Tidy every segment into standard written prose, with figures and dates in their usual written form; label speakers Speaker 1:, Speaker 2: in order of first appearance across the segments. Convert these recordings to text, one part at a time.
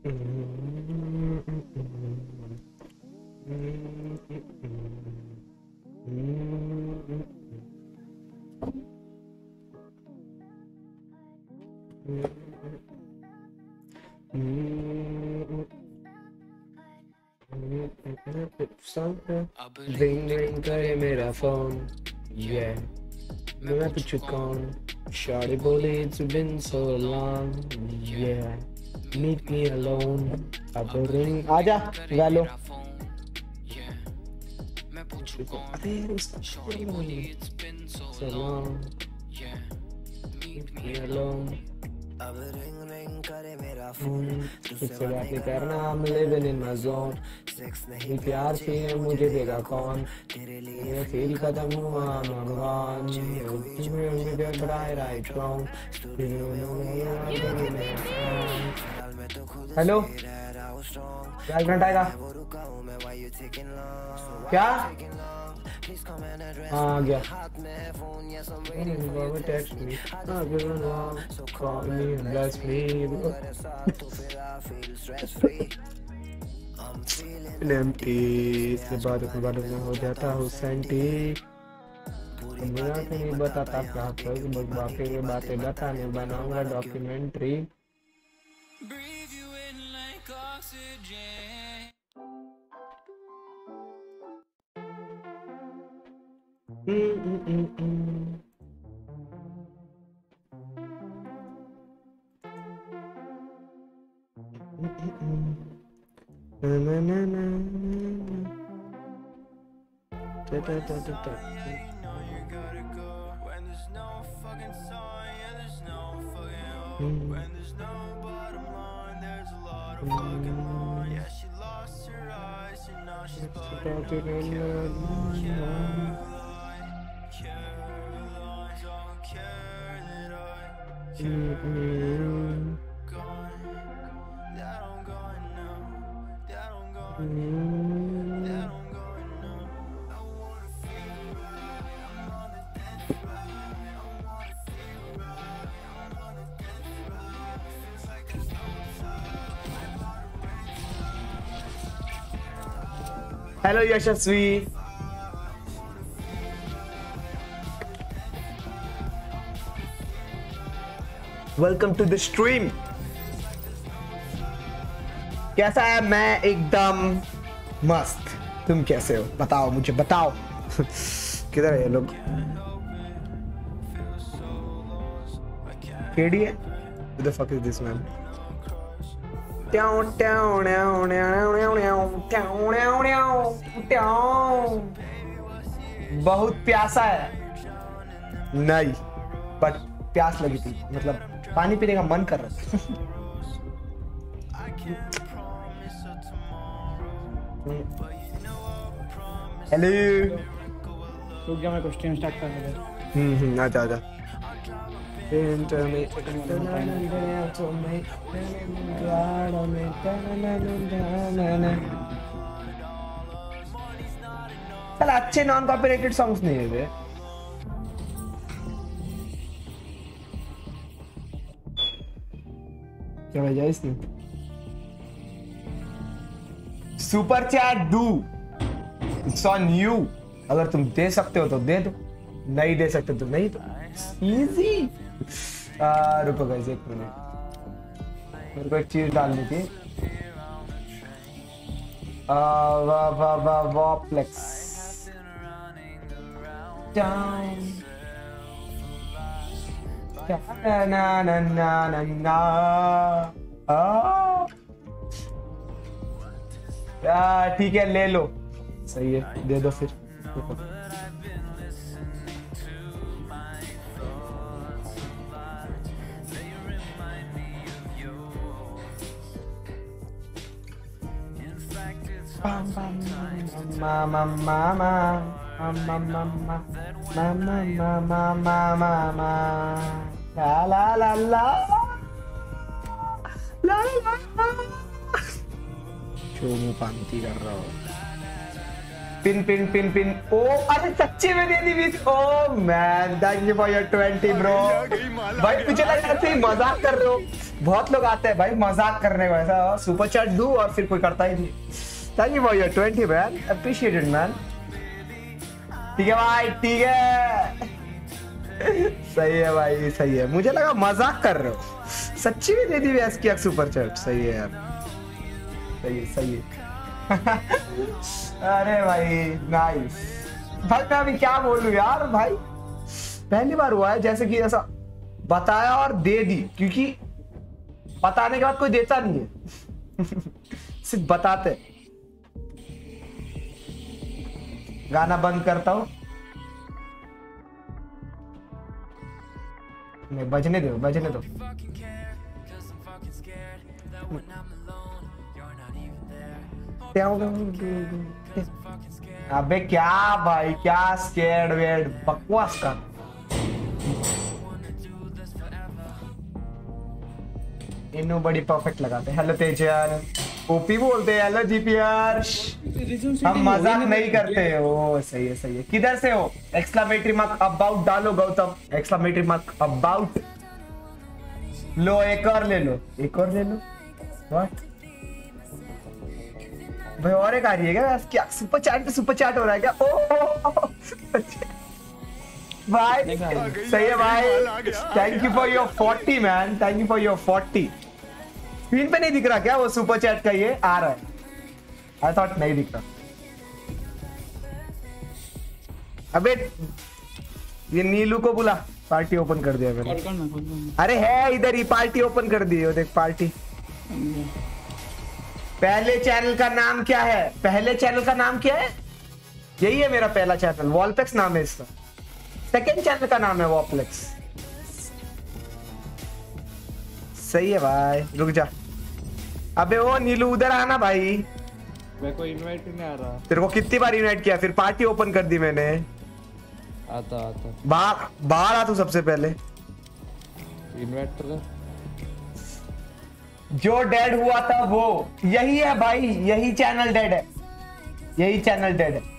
Speaker 1: Ring ring करे मेरा phone, yeah. मैं पूछूं कौन? Shawty बोले it's been so long, yeah. Meet me alone. अब रिंग आजा गालो. अरे so long, meet me alone. अब रिंग रिंग करे मेरा फोन, तुझसे बात नहीं करना, I'm living in my zone. Sex नहीं प्यार से मुझे देगा कौन, तेरे लिए फील खत्म हुआ I'm gone. मुझे बढ़ाए right wrong. हेलो क्या घंटा आएगा क्या? हाँ गया. Text me, call me, bless me. empty इसके बाद में हो जाता हूँ सेंटी. मेरा तो नहीं बताता क्या कर, बस बाकी ये बातें बताने बनाऊंगा documentary. Na na na na. Da da da da da. Hello Yashasvi. Welcome to the stream. कैसा है? मैं एकदम मस्त. तुम कैसे हो? बताओ मुझे, बताओ. किधर है ये लोग? केडी है? Who the fuck is this man? बहुत प्यासा है. नहीं बट प्यास लगी थी, मतलब पानी पीने का मन कर रहा था. हेलो
Speaker 2: रुक जा, मैं कुछ स्ट्रीम स्टार्ट करने दे.
Speaker 1: आजा आजा. चल अच्छे नॉन कॉपीराइटेड सॉन्ग्स नहीं है. क्या भेजा इसने? Super chat do, it's on you. अगर तुम दे सकते हो तो दे दो, नहीं दे सकते तो नहीं. तो इजी. रुको गाइस एक मिनट, मेरे को एक चीज डालनी थी. वॉप्लेक्स डाउन. ना ना ना ना ना. ठीक है ले लो. सही है, दे दो फिर. Mama, mama, mama, mama, mama, mama, mama, mama, la la la la, la la la. Show में पांती कर रहा हूँ. Pin pin pin pin. ओ अरे सच्ची में दे दी बीच. Oh man, thank you for your 20 bro. भाई पीछे लग जाते ही मजाक कर रहे हो.
Speaker 3: बहुत लोग आते हैं भाई मजाक करने को, ऐसा सुपर चैट दूं और फिर कोई करता ही नहीं। Thank you for your 20 man, appreciated man. ठीक है भाई, ठीक है। सही है भाई, सही है। मुझे लगा मजाक कर रहे हो, सच्ची में दे दी व्यास की सुपर चैट। सही है यार, सही है, सही है। अरे भाई नाइस भाई। मैं अभी क्या बोलूं यार भाई, पहली बार हुआ है जैसे कि ऐसा बताया और दे दी, क्योंकि बताने के बाद कोई देता नहीं है। सिर्फ बताते। गाना बंद करता हूं, नहीं बजने दो, बजने दो। अबे क्या भाई, क्या स्केर्ड वेड बकवास का। इन्हों बड़ी परफेक्ट लगाते हैं। हेलो तेजन, ओपी बोलते हैं। हेलो जीपीआर, हम मजाक नहीं करते। ओ सही है, सही है। किधर से हो? एक्सक्लेमेटरी मार्क अबाउट डालो गौतम, एक्सक्लेमेटरी मार्क अबाउट। लो एक और ले लो, एक और ले लो। व्हाट भाई, और एक आ रही है क्या? सुपर चैट हो रहा है क्या? ओ भाई सही है भाई। Thank you for your 40 man, thank you for your 40। Screen पे नहीं दिख रहा क्या वो सुपर चैट का? ये आ रहा है, आई थॉट नहीं दिख रहा। अबे ये नीलू को बुला, पार्टी ओपन कर दिया मैंने। अरे है इधर ही, पार्टी ओपन कर दी है, देख पार्टी। पहले चैनल का नाम क्या है? पहले चैनल का नाम क्या है? यही है मेरा पहला चैनल, वॉलपेक्स नाम है इसका। सेकंड चैनल का नाम है वॉलपेक्स। सही है भाई, रुक जा। अबे ओ नीलू उधर आना भाई।
Speaker 4: मेरे को इनवाइट नहीं आ रहा।
Speaker 3: तेरे को कितनी बार इनवाइट किया, फिर पार्टी ओपन कर दी मैंने।
Speaker 4: आता
Speaker 3: बाहर आ तू सबसे पहले।
Speaker 4: इनवाइट तो कर।
Speaker 3: जो डेड हुआ था वो यही है भाई, यही चैनल डेड है, यही चैनल डेड है।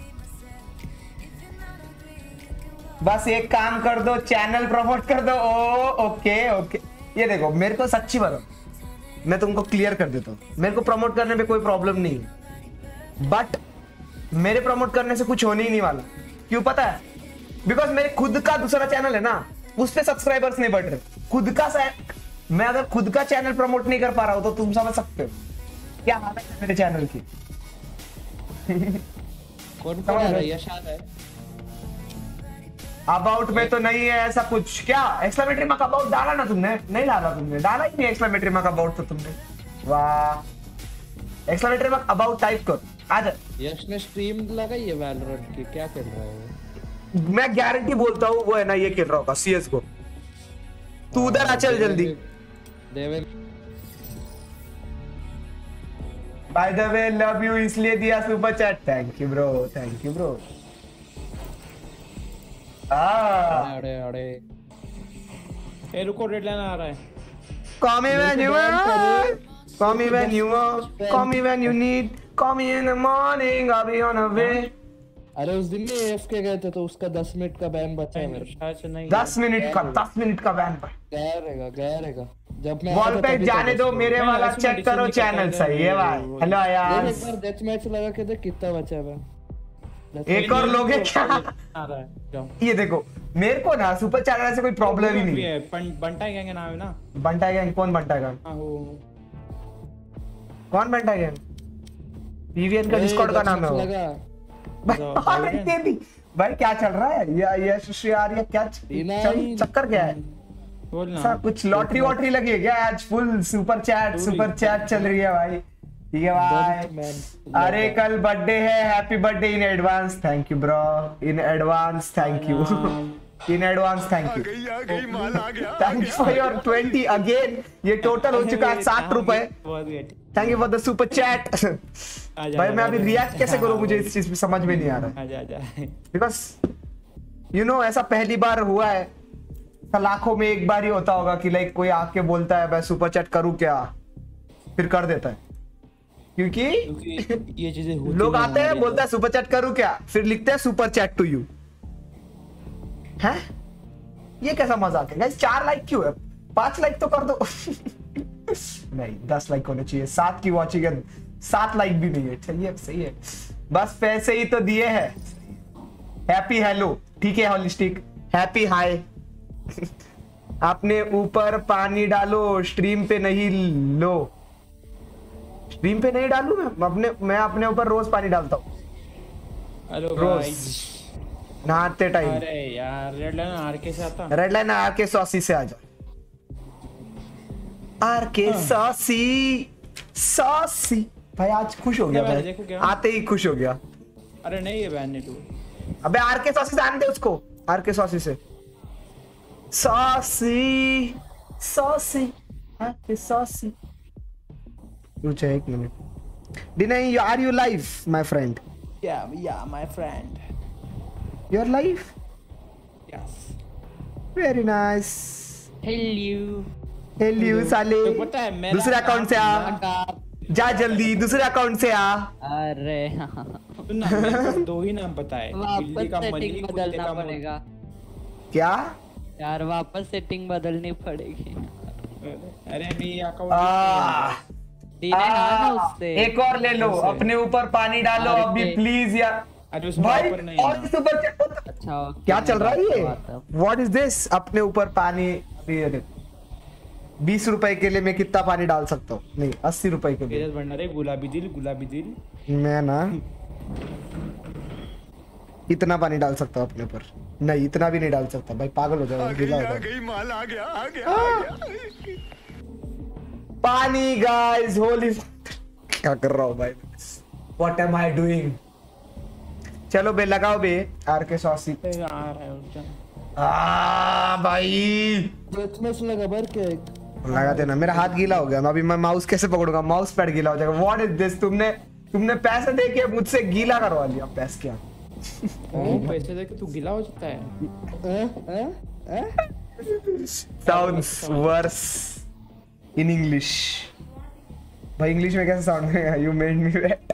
Speaker 3: बस एक काम कर दो, चैनल प्रमोट कर दो। Oh okay okay. ये देखो मेरे को सच्ची बताओ, मैं तुमको क्लियर कर देता हूँ, मेरे को प्रमोट करने पे कोई प्रॉब्लम नहीं है, बट मेरे प्रमोट करने से कुछ होने ही नहीं वाला। क्यों पता है? बिकॉज मेरे खुद का दूसरा चैनल है ना, उस पे सब्सक्राइबर्स नहीं बढ़ रहे। खुद का मैं अगर खुद का चैनल प्रमोट नहीं कर पा रहा हूं तो तुम समझ सकते हो क्या हालत है मेरे चैनल की।
Speaker 4: कौन आ रहा है? यश आ रहा है।
Speaker 3: अबाउट में तो नहीं है ऐसा कुछ। क्या एक्सक्लेमेटरी मार्क अबाउट डाला ना तुमने? नहीं डाला तुमने, डाला ही नहीं एक्सक्लेमेटरी मार्क अबाउट तो तुमने। वाह, एक्सक्लेमेटरी मार्क अबाउट टाइप कर। आजा।
Speaker 4: यश ने स्ट्रीम लगाई है वैलोरेंट की, क्या खेल रहा है वो?
Speaker 3: मैं गारंटी बोलता हूँ वो है ना, ये खेल रहा होगा सीएस को। तू उधर आ, चल जल्दी। By the way love you इसलिए दिया super chat. Thank you bro, thank you bro.
Speaker 4: अरे अरे
Speaker 2: ए रुको, रेड लाइन आ रहा है।
Speaker 3: Call me when you want, call me when you want, call me when you need, call me in the morning, I'll be on the way।
Speaker 4: अरे उस दिन में AFK गए थे तो उसका 10 मिनट का बैन बचा है मेरे।
Speaker 2: शायद से नहीं।
Speaker 3: 10 मिनट का बैन पर
Speaker 4: गया रहेगा। जब मैं
Speaker 3: वॉल पे जाने दो, मेरे वाला चेक करो चैनल। सही है भाई। हेलो यार,
Speaker 4: एक बार डेथ मैच लगा के देख कितना बचा है।
Speaker 3: एक और लोगे क्या?
Speaker 2: आ रहा है।
Speaker 3: ये देखो मेरे को ना सुपर चैनल से कोई प्रॉब्लम ही नहीं है।
Speaker 2: बंटा गैंग नाम है ना।
Speaker 3: बंटा गैंग? कौन बंटा गैंग? कौन बंटा गैंग? पीवीएन का डिस्कॉर्ड का नाम है वो। भाई क्या चल रहा है? यश यार ये क्या चक्कर क्या है? सर कुछ लॉटरी वॉटरी लगी है क्या आज? फुल सुपर चैट चल रही है भाई। ठीक है भाई। अरे कल बर्थडे है, happy birthday in advance. Thank you bro, in advance thank you, in advance thank you. Thank you for your 20 again. ये टोटल हो चुका है 60 रुपए। Thank you for the super chat. भाई मैं अभी रिएक्ट कैसे करूं, मुझे इस चीज में समझ में नहीं आ रहा। बिकॉज यू नो ऐसा पहली बार हुआ है, लाखों में एक बार ही होता होगा कि लाइक कोई आके बोलता है मैं सुपर चैट करूं क्या, फिर कर देता है। क्योंकि
Speaker 4: ये चीजें
Speaker 3: लोग आते हैं, बोलता है सुपर चैट करूं क्या, फिर लिखते हैं सुपर चैट टू यू। हैं ये कैसा मजाक है? 4 लाइक क्यों है? 5 लाइक तो कर दो। नहीं 10 लाइक होने चाहिए, 7 की वॉचिंग है, 7 लाइक भी नहीं है। चलिए सही है, बस पैसे ही तो दिए हैं। हैप्पी हेलो, ठीक है होलिस्टिक, हैप्पी हाय। अपने ऊपर पानी डालो, स्ट्रीम पे नहीं लो। स्ट्रीम पे नहीं डालू मैं अपने ऊपर रोज पानी डालता हूँ।
Speaker 2: हेलो
Speaker 3: रोज नहाते टाइम।
Speaker 2: अरे यार रेड लाइन आरके से आता,
Speaker 3: रेड लाइन आरके सॉसी से आ जाओ। आरके सॉसी सॉसी भाई आज खुश हो गया भाई, आते ही खुश हो गया।
Speaker 2: अरे नहीं ये बैन नहीं तू,
Speaker 3: अबे आरके सॉसी से आने दे उसको, आरके सॉसी से। Saucy saucy RK saucy. रुक एक मिनट। डिनाई are you live my friend?
Speaker 2: या my friend,
Speaker 3: you are live?
Speaker 2: Yes
Speaker 3: very nice.
Speaker 4: Hello
Speaker 3: hello साले,
Speaker 2: तो पता है मेरा
Speaker 3: दूसरे अकाउंट से आ जा, जल्दी दूसरे अकाउंट से आ।
Speaker 4: अरे
Speaker 2: सुन ना, मेरे को 2 ही नाम पता है, बिल्ली का मनी,
Speaker 4: सेटिंग
Speaker 2: कुत्ते
Speaker 4: बदलना
Speaker 2: का
Speaker 4: पड़ेगा
Speaker 3: क्या
Speaker 4: यार, वापस सेटिंग बदलनी पड़ेगी।
Speaker 2: अरे भी
Speaker 3: आ,
Speaker 4: उससे
Speaker 3: एक और ले लो, अपने ऊपर पानी डालो अभी प्लीज यार।
Speaker 2: अरे उसमें
Speaker 3: भाई
Speaker 2: ऊपर नहीं
Speaker 3: और
Speaker 2: है।
Speaker 3: सुपर चैट
Speaker 4: अच्छा
Speaker 3: क्या चल रहा है ये? What is this? अपने ऊपर पानी, 20 रुपए के लिए मैं कितना पानी डाल सकता हूँ? नहीं 80 रुपए के लिए।
Speaker 2: भंडारे गुलाबी दिल
Speaker 3: मैं ना इतना पानी डाल सकता हूँ अपने ऊपर, नहीं इतना भी नहीं डाल सकता भाई, पागल हो जाएगा, गीला हो जाएगा।
Speaker 5: आ गया।
Speaker 3: पानी गाइस, होली क्या कर रहा हूँ भाई, व्हाट एम आई डूइंग? चलो बे लगाओ बे आरके सॉसी।
Speaker 2: आ रहा है उठ जा।
Speaker 3: भाई
Speaker 4: डेथमैच लगा भर के
Speaker 3: लगा देना, मेरा हाथ गीला हो गया, अभी मैं माउस कैसे पकड़ूंगा? माउस पैड गीला हो जाएगा। What is this? तुमने पैसे दे के मुझसे गीला करवा लिया। पैसे क्या?
Speaker 2: पैसे दे के तू गिला हो जाता है?
Speaker 3: Sounds worse in English. भाई इंग्लिश में कैसे साउंड है? You made me wait.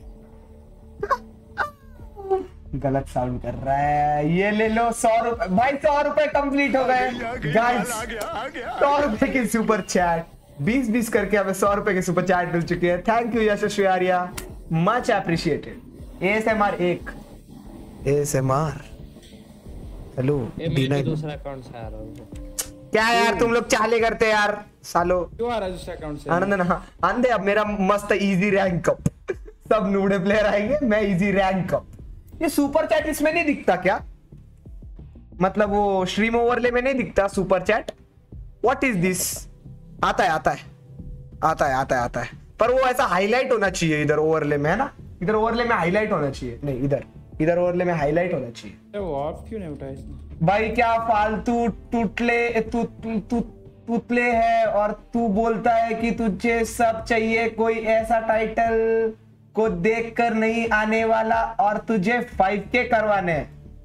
Speaker 3: गलत साउंड कर रहा है। ये ले लो 100 रुपए भाई, 100 रुपए कंप्लीट हो गए गाइस। 100 रुपए की सुपर चैट, 20-20 करके हमें 100 रुपए की सुपर चैट मिल चुकी है। Thank you Yashasvi Arya, much appreciated. ASMR 1 ASMR. Hello
Speaker 4: मेरे दूसरा अकाउंट से आ रहा हूँ।
Speaker 3: क्या यार तुम लोग चाले करते यार सालो।
Speaker 2: क्यों आ रहा है दूसरे अकाउंट से?
Speaker 3: आनंद ना आंदे, अब मेरा मस्त इजी रैंक अप। सब नूबड़े प्लेयर आएंगे, मैं इजी रैंक अप। ये सुपर चैट इसमें नहीं दिखता क्या? मतलब वो स्ट्रीम ओवरले में नहीं दिखता super chat? What is this? आता है पर वो ऐसा हाईलाइट होना चाहिए इधर ओवरले में, है ना? इधर ओवरले में हाईलाइट होना चाहिए, नहीं इधर ओवरले में हाईलाइट होना चाहिए।
Speaker 2: वो ऑफ क्यों नहीं उठाया इसने?
Speaker 3: भाई क्या फालतू तुतले है, और तू बोलता है कि तुझे सब चाहिए, कोई ऐसा टाइटल को देखकर नहीं आने वाला, और तुझे 5K करवाने।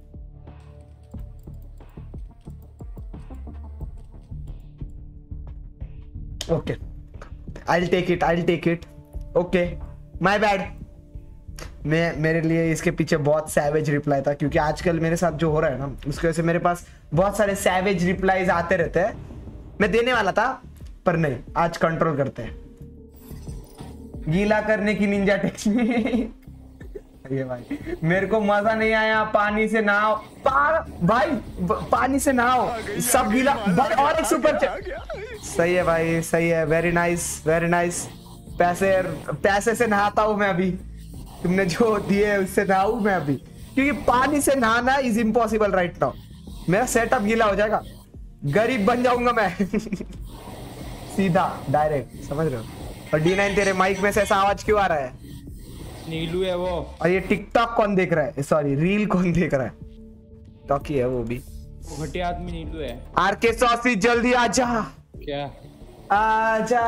Speaker 3: Okay I'll take it okay my bad. मेरे लिए इसके पीछे बहुत सैवेज रिप्लाई था, क्योंकि आजकल मेरे साथ जो हो रहा है ना, उसकी वजह से मेरे पास बहुत सारे सैवेज रिप्लाईज आते रहते हैं। मैं देने वाला था पर नहीं, आज कंट्रोल करते हैं। गीला करने की निंजा टेक्निक। ये भाई मेरे को मजा नहीं आया। पानी से नहाओ भाई, पानी से नहाओ, सब गीला भाई। और एक सुपर चैट। सही है भाई, सही है, वेरी नाइस। पैसे से नहाता हूं मैं अभी, तुमने जो दिए उससे नहाऊं मैं अभी, क्योंकि पानी से नहाना इज इम्पॉसिबल राइट नाउ। मेरा सेटअप गीला हो जाएगा, गरीब बन जाऊंगा मैं। सीधा डायरेक्ट, समझ रहे हो? और D9 तेरे माइक में से ऐसा आवाज क्यों आ रहा है?
Speaker 2: नीलू है वो।
Speaker 3: और ये टिकटॉक कौन देख रहा है? सॉरी रील कौन देख रहा है? टॉकी है वो भी।
Speaker 2: वो घटिया आदमी नीलू है।
Speaker 3: आरके सॉसी जल्दी आजा।
Speaker 2: क्या?
Speaker 3: आजा।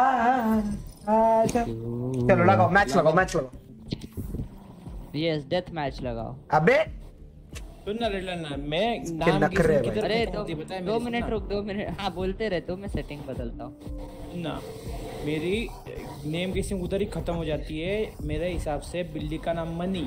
Speaker 3: चलो लगाओ मैच लगाओ।
Speaker 4: यस डेथ मैच लगाओ।
Speaker 3: अबे
Speaker 2: सुन ना रेडलाइन, मैं नाम
Speaker 3: नखरे है
Speaker 2: किधर
Speaker 4: अरे
Speaker 2: पता है?
Speaker 4: 2 मिनट रुक, 2 मिनट। हाँ बोलते रहते हो, मैं सेटिंग बदलता हूँ
Speaker 2: ना। मेरी नेम की सिम उधर ही खत्म हो जाती है मेरे हिसाब से। बिल्ली का नाम मनी।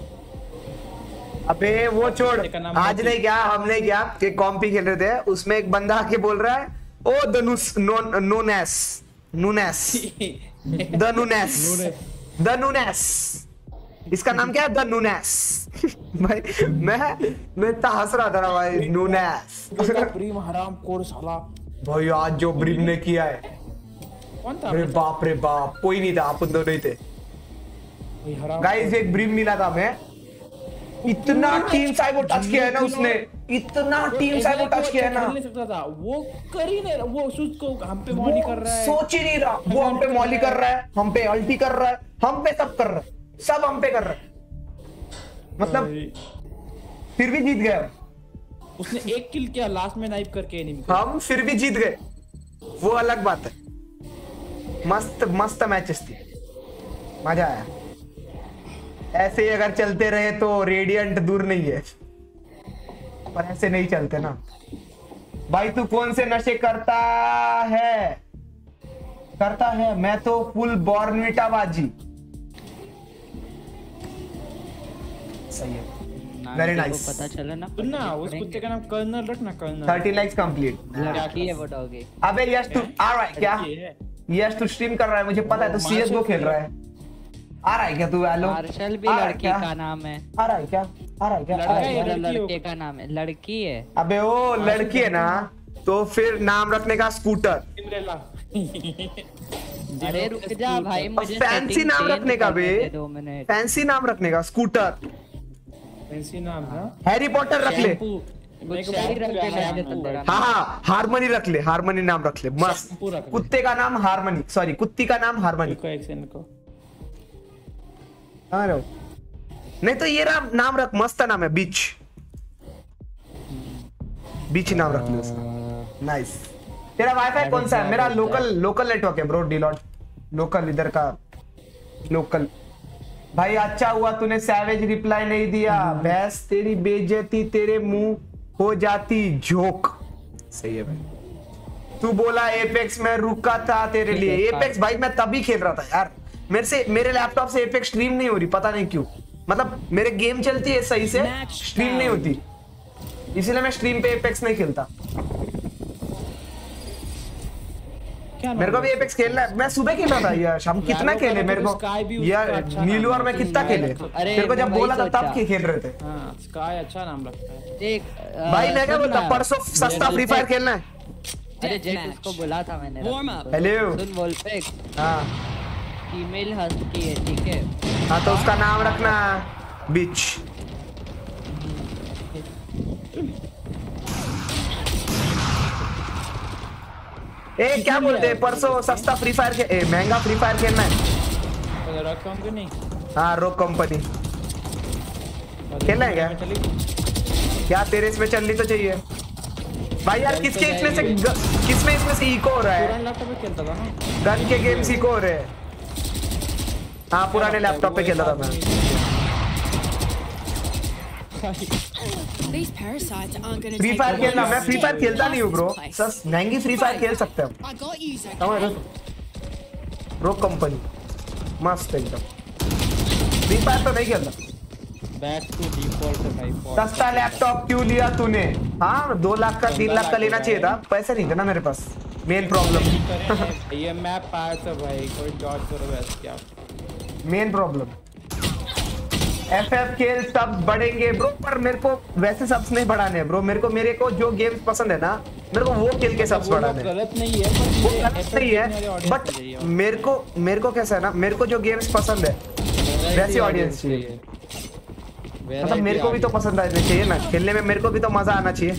Speaker 3: अबे वो छोड़, आज नहीं क्या हमने क्या कि कॉम्पी खेल रहे थे, उसमें एक बंदा आके बोल रहा है ओ Dhanush known as Nunes, the Nunes, the Nunes. इसका नाम क्या है? The Nunes. भाई मैं इतना हंस रहा था ना भाई। नूनेस
Speaker 2: ब्रीम हराम खोर साला।
Speaker 3: भाई आज जो ब्रीम ने किया है,
Speaker 2: कौन था?
Speaker 3: अरे बाप रे बाप, कोई नहीं था, अपन दोनों ही थे। गाइस एक ब्रीम मिला था मैं, इतना टीम साइबो टच किया है ना उसने, इतना टीम साइबो टच किया है ना,
Speaker 2: नहीं सकता था वो, कर ही नहीं रहा वो, उसको हम पे मॉली कर रहा है,
Speaker 3: सोच ही नहीं रहा। वो हम पे मॉली कर रहा है, हम पे अल्टी कर रहा है, हम पे सब कर रहा है, सब हम पे कर रहा है, मतलब फिर भी जीत गया।
Speaker 2: उसने एक किल किया लास्ट में नाइफ करके एनिमी को।
Speaker 3: हम फिर भी जीत गए, वो अलग बात है। मस्त मस्त मैचेस थी, मजा आया। ऐसे ही अगर चलते रहे तो रेडियंट दूर नहीं है, पर ऐसे नहीं चलते ना। भाई तू कौन से नशे करता है? मैं तो फुल बॉर्नविटा बाजी। सही है, वेरी नाइस।
Speaker 5: पता चला ना
Speaker 2: सुनना, उस कुत्ते का नाम कर्नल रखना, कर्नल।
Speaker 3: 30 likes complete.
Speaker 5: लड़की है वो डॉगी।
Speaker 3: अबे यश तू आ रहा है क्या? यश तू स्ट्रीम कर रहा है, मुझे पता है तू CS:GO खेल रहा है। आ रहा है क्या तू? हेलो,
Speaker 5: मार्शल भी लड़की का नाम है।
Speaker 3: आ रहा है क्या?
Speaker 5: लड़के का नाम है, लड़की है।
Speaker 3: अबे वो लड़की है ना, तो फिर नाम रखने का स्कूटर।
Speaker 5: अरे रुक जा भाई, मुझे
Speaker 3: फैंसी नाम रखने का बे,
Speaker 5: 2 मिनट।
Speaker 3: फैंसी नाम रखने का, स्कूटर।
Speaker 2: फैंसी नाम है,
Speaker 3: हैरी पॉटर रख ले। हाँ हारमनी रख ले, हारमनी नाम रख ले, मस्त। कुत्ते का नाम हारमनी, सॉरी कुत्ती का नाम हारमनी। नहीं तो ये नाम रख, मस्त नाम है, बीच। बीच नाम रख ले उसका, नाइस। तेरा वाईफाई कौन सा है? मेरा लोकल नेटवर्क है ब्रो, डिलॉट लोकल, इधर का लोकल। भाई अच्छा हुआ तूने सैवेज रिप्लाई नहीं दिया, भैंस तेरी बेइज्जती तेरे मुंह हो जाती जोक। सही है भाई। तू बोला एपेक्स में रुका था तेरे लिए। एपेक्स भाई मैं तभी खेल रहा था यार, मेरे लैपटॉप से एपेक्स स्ट्रीम नहीं हो रही, पता नहीं क्यों। मतलब मेरे गेम चलती है सही से, स्ट्रीम नहीं होती, इसीलिए मैं स्ट्रीम पे एपेक्स नहीं खेलता। मेरे को भी एपेक्स खेलना है, मैं सुबह खेला था यार, शाम कितना खेले मेरे को यार, नीलू और मैं कितना खेले, तेरे को जब बोला था तब खेल रहे थे।
Speaker 2: हाँ, स्काई अच्छा नाम लगता है।
Speaker 5: देख
Speaker 3: भाई मैं क्या बोलता, परसों सस्ता फ्री फायर खेलना है।
Speaker 5: अरे जेट उसको बोला था मैंने।
Speaker 3: हेलो
Speaker 5: सुन बोल पे,
Speaker 3: हाँ
Speaker 5: फीमेल हस्की है, ठीक है?
Speaker 3: हाँ तो उसका नाम रखना बिच। ए क्या बोलते हैं, परसों सस्ता फ्री फायर महंगा फ्री फायर खेलना है।
Speaker 2: रॉक कंपनी,
Speaker 3: हाँ रॉक कंपनी खेलना है क्या? क्या तेरे इसमें चलनी तो चाहिए भाई यार। किसमें इसमें से इको हो रहा है? गन के गेम्स इको हो रहे हैं। हाँ पुराने लैपटॉप पे खेलता था मैं। फ्री फायर खेलना, मैं फ्री फायर खेलता नहीं हूँ ब्रो, सस महंगी फ्री फायर खेल सकते हैं हम। रॉक कंपनी मस्त एकदम, फ्री फायर तो नहीं खेलता।
Speaker 2: बैक टू डिफॉल्ट भाई।
Speaker 3: सस्ता लैपटॉप क्यों लिया तूने? हाँ 2 लाख का 3 लाख का लेना चाहिए था, पैसे नहीं थे ना मेरे पास, मेन प्रॉब्लम।
Speaker 2: ये मैप पाया था भाई, कोई डॉट करो वैसे क्या
Speaker 3: मेन प्रॉब्लम। FF खेल सब बढ़ेंगे ब्रो, पर मेरे को वैसे सब्स नहीं बढ़ाने ब्रो। मेरे को जो गेम्स पसंद है ना, मेरे को वो खेल के सब्स बढ़ाने।
Speaker 2: गलत नहीं है,
Speaker 3: वो गलत नहीं है, बट मेरे को कैसा है ना, मेरे को जो गेम्स पसंद है वैसी ऑडियंस चाहिए। मतलब मेरे को भी तो पसंद आना चाहिए ना, खेलने में मेरे को भी तो मजा आना चाहिए।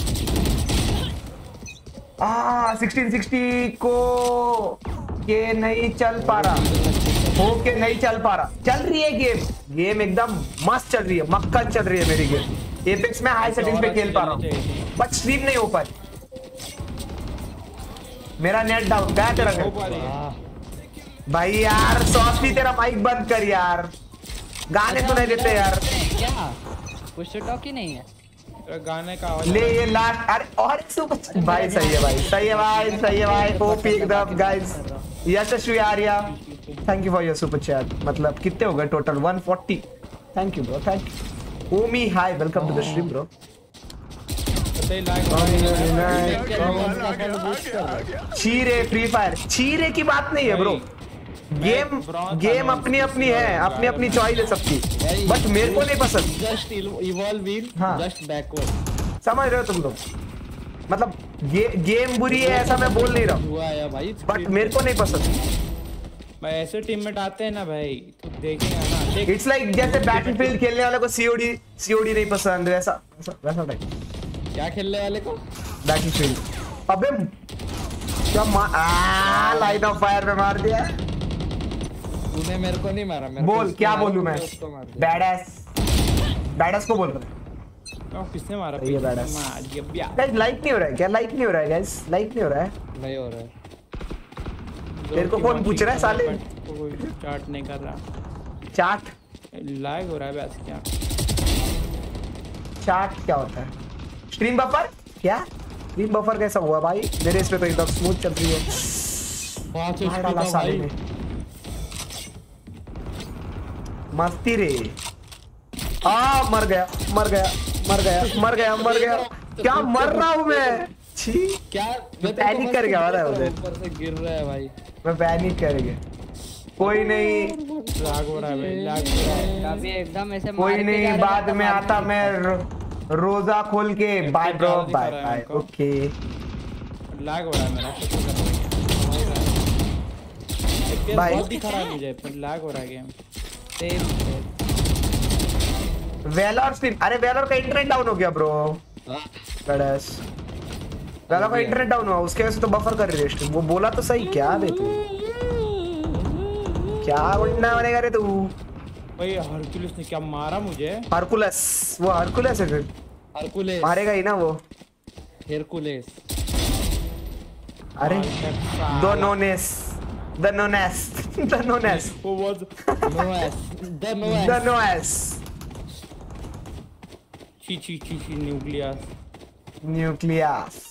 Speaker 3: 1660 को के नहीं चल पा रहा, ओके नहीं चल पा रहा। चल रही है गेम एकदम मस्त चल रही है, मक्खन चल रही है मेरी गेम। एपेक्स में हाई सेटिंग्स पे खेल पा रहा हूँ, बट स्ट्रीम नहीं हो पाई। मेरा नेट डाउन गया तेरा भाई यार। सॉस भी तेरा माइक बंद कर यार, गाने तो नहीं देते यार।
Speaker 5: क्या पुश टॉक ही नहीं है
Speaker 2: गाने का
Speaker 3: ले ये लास्ट। अरे और भाई सही है भाई, सही है भाई, सही है भाई। ओपी एकदम guys. Yashasvi Arya thank you for your super chat. मतलब कितने हो गए total? 140। Thank you bro, thank you. ओमी hi, welcome to the stream bro.
Speaker 2: ऐसे ही लाइक
Speaker 3: चीरे फ्री फायर चीरे की बात नहीं है ब्रो। गेम अपनी अपनी है, अपनी अपनी चॉइस है सबकी, बट मेरे को नहीं पसंद।
Speaker 4: Just evolving, just backward.
Speaker 3: समझ रहे हो तुम लोग? मतलब गेम बुरी है ऐसा मैं बोल नहीं रहा हूँ, बट मेरे को नहीं पसंद।
Speaker 2: भाई ऐसे टीममेट आते हैं ना भाई, तू देखेगा ना।
Speaker 3: इट्स लाइक जैसे बैटलफील्ड खेलने वाले को सीओडी नहीं पसंद, वैसा टाइप।
Speaker 4: क्या खेलने वाले को?
Speaker 3: बैटलफील्ड। अबे क्या लाइन ऑफ फायर में मार दिया।
Speaker 4: तूने मेरे को नहीं मारा।
Speaker 3: बोल क्या बोलूं मैं? बैडस को बोल रहा।
Speaker 2: किसने मारा?
Speaker 3: ये बैडस। गाइस लाइक नहीं हो रहा है क्या? लाइक नहीं हो रहा है गाइस? लाइक नहीं हो रहा है?
Speaker 4: नहीं हो रहा है।
Speaker 3: तेरे को कौन पूछ रहा है साले?
Speaker 2: कोई चार्ट नहीं कर रहा।
Speaker 3: चार्ट
Speaker 2: लाइक हो रहा है बस। क्या
Speaker 3: चार्ट क्या होता है? Stream buffer? क्या स्ट्रीम बफर कैसा हुआ भाई? मेरे इस पे तो एकदम स्मूथ चल रही है। मार डाला साले ने। मस्ती रे। मर गया मर गया मर गया मर गया मर गया। क्या मर रहा हूँ मैं? छी
Speaker 4: क्या
Speaker 3: पैनिक कर गया वाला उधर।
Speaker 4: ऊपर से गिर रहा है भाई।
Speaker 3: मैं पैनिक कर गया। कोई नहीं,
Speaker 2: लाग हो रहा है भाई, लाग हो रहा है
Speaker 5: अभी एकदम ऐसे।
Speaker 3: कोई नहीं, बाद में आता मैं रोजा खोल के। Bye bro, bye bye. Okay
Speaker 2: lag हो रहा है मेरा।
Speaker 3: बाय।
Speaker 2: बहुत ही खराब हो जाए पर लाग हो रहा है गेम।
Speaker 3: वेलर स्ट्रीम। अरे वेलर का इंटरनेट डाउन हो गया ब्रो। गड़स वेलर का इंटरनेट डाउन हुआ, उसके वजह से तो बफर कर रही है स्ट्रीम। वो बोला तो सही। क्या बे तू क्या गुंडा बनेगा रे तू?
Speaker 2: भाई हरकुलस ने क्या मारा मुझे?
Speaker 3: हरकुलस? वो हरकुलस है फिर?
Speaker 4: हरकुलेस
Speaker 3: मारेगा ही ना वो।
Speaker 4: हेरकुलेस।
Speaker 3: अरे दो नोनेस द नोनेस द नोनेस
Speaker 2: वो वाज
Speaker 3: द नोएस।
Speaker 2: ची
Speaker 3: nucleus.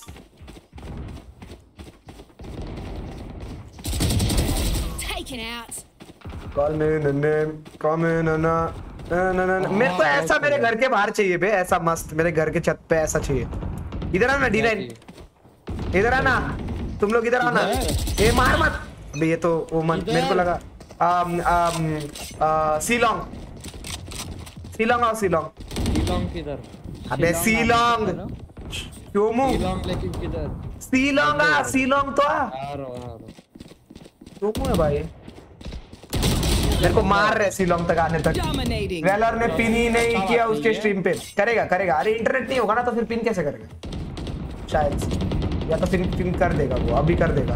Speaker 6: Taken out.
Speaker 3: Call me the name, call me na na na na। मेरे को ऐसा मेरे घर के बाहर चाहिए बे, ऐसा मस्त मेरे घर के छत पे ऐसा चाहिए। इधर आना D9, इधर आना तुम लोग, इधर आना। ए मार मत अबे, ये तो वो मेरे को लगा सीलोंग आओ।
Speaker 4: सीलोंग किधर?
Speaker 3: अबे सीलोंग क्यों
Speaker 4: सीलोंग लेकिन किधर?
Speaker 3: सीलोंग तो आ
Speaker 4: रहा
Speaker 3: क्यों है भाई? मेरे को मार रहे सीलोंग तक आने तक। वेलर ने पिन ही नहीं किया उसके स्ट्रीम पे। करेगा। अरे इंटरनेट नहीं होगा ना तो फिर पिन कैसे करेगा? शायद से, या तो फिर पिन कर देगा वो, अभी कर देगा।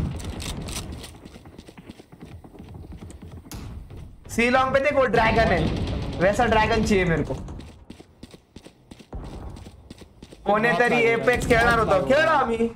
Speaker 3: सीलोंग पे देखो ड्रैगन है, वैसा ड्रैगन चाहिए मेरे को। कोने तरी एपेक्स खेळणार होतो, खेळलो आम्ही।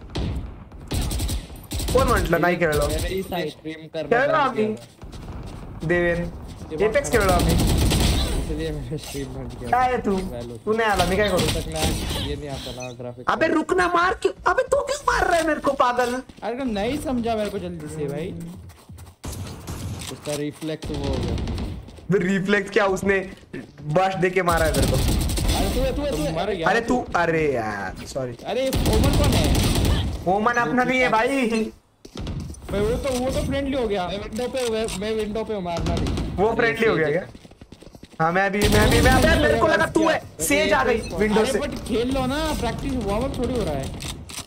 Speaker 3: कोण म्हटलं नाही खेळलो? खेळलो आम्ही देवेन, एपेक्स खेळलो आम्ही।
Speaker 4: इसलिए मेरे स्ट्रीम बंद किया।
Speaker 3: काय है तू नहीं आला, मैं क्या करूं?
Speaker 4: ये नहीं आता ना ग्राफिक्स।
Speaker 3: अबे रुकना, मार क्यों? अबे तू क्यों मार रहा है मेरे को पागल?
Speaker 2: अरे नहीं समझा मेरे को जल्दी से भाई।
Speaker 4: उसका रिफ्लेक्स वो हो गया।
Speaker 3: रिफ्लेक्स क्या? उसने बश दे के मारा है मेरे को। अरे तू अरे यार सॉरी।
Speaker 2: अरे ओमन कौन है?
Speaker 3: ओमन अपना नहीं है भाई।
Speaker 2: भाई वो तो फ्रेंडली हो गया।
Speaker 4: मैं विंडो पे मारना नहीं।
Speaker 3: वो फ्रेंडली हो गया क्या? हाँ मैं भी मेरे को लगा तू है। सेज आ गई विंडो से।
Speaker 2: बट खेल लो ना, प्रैक्टिस वार्म अप थोड़ी हो रहा है।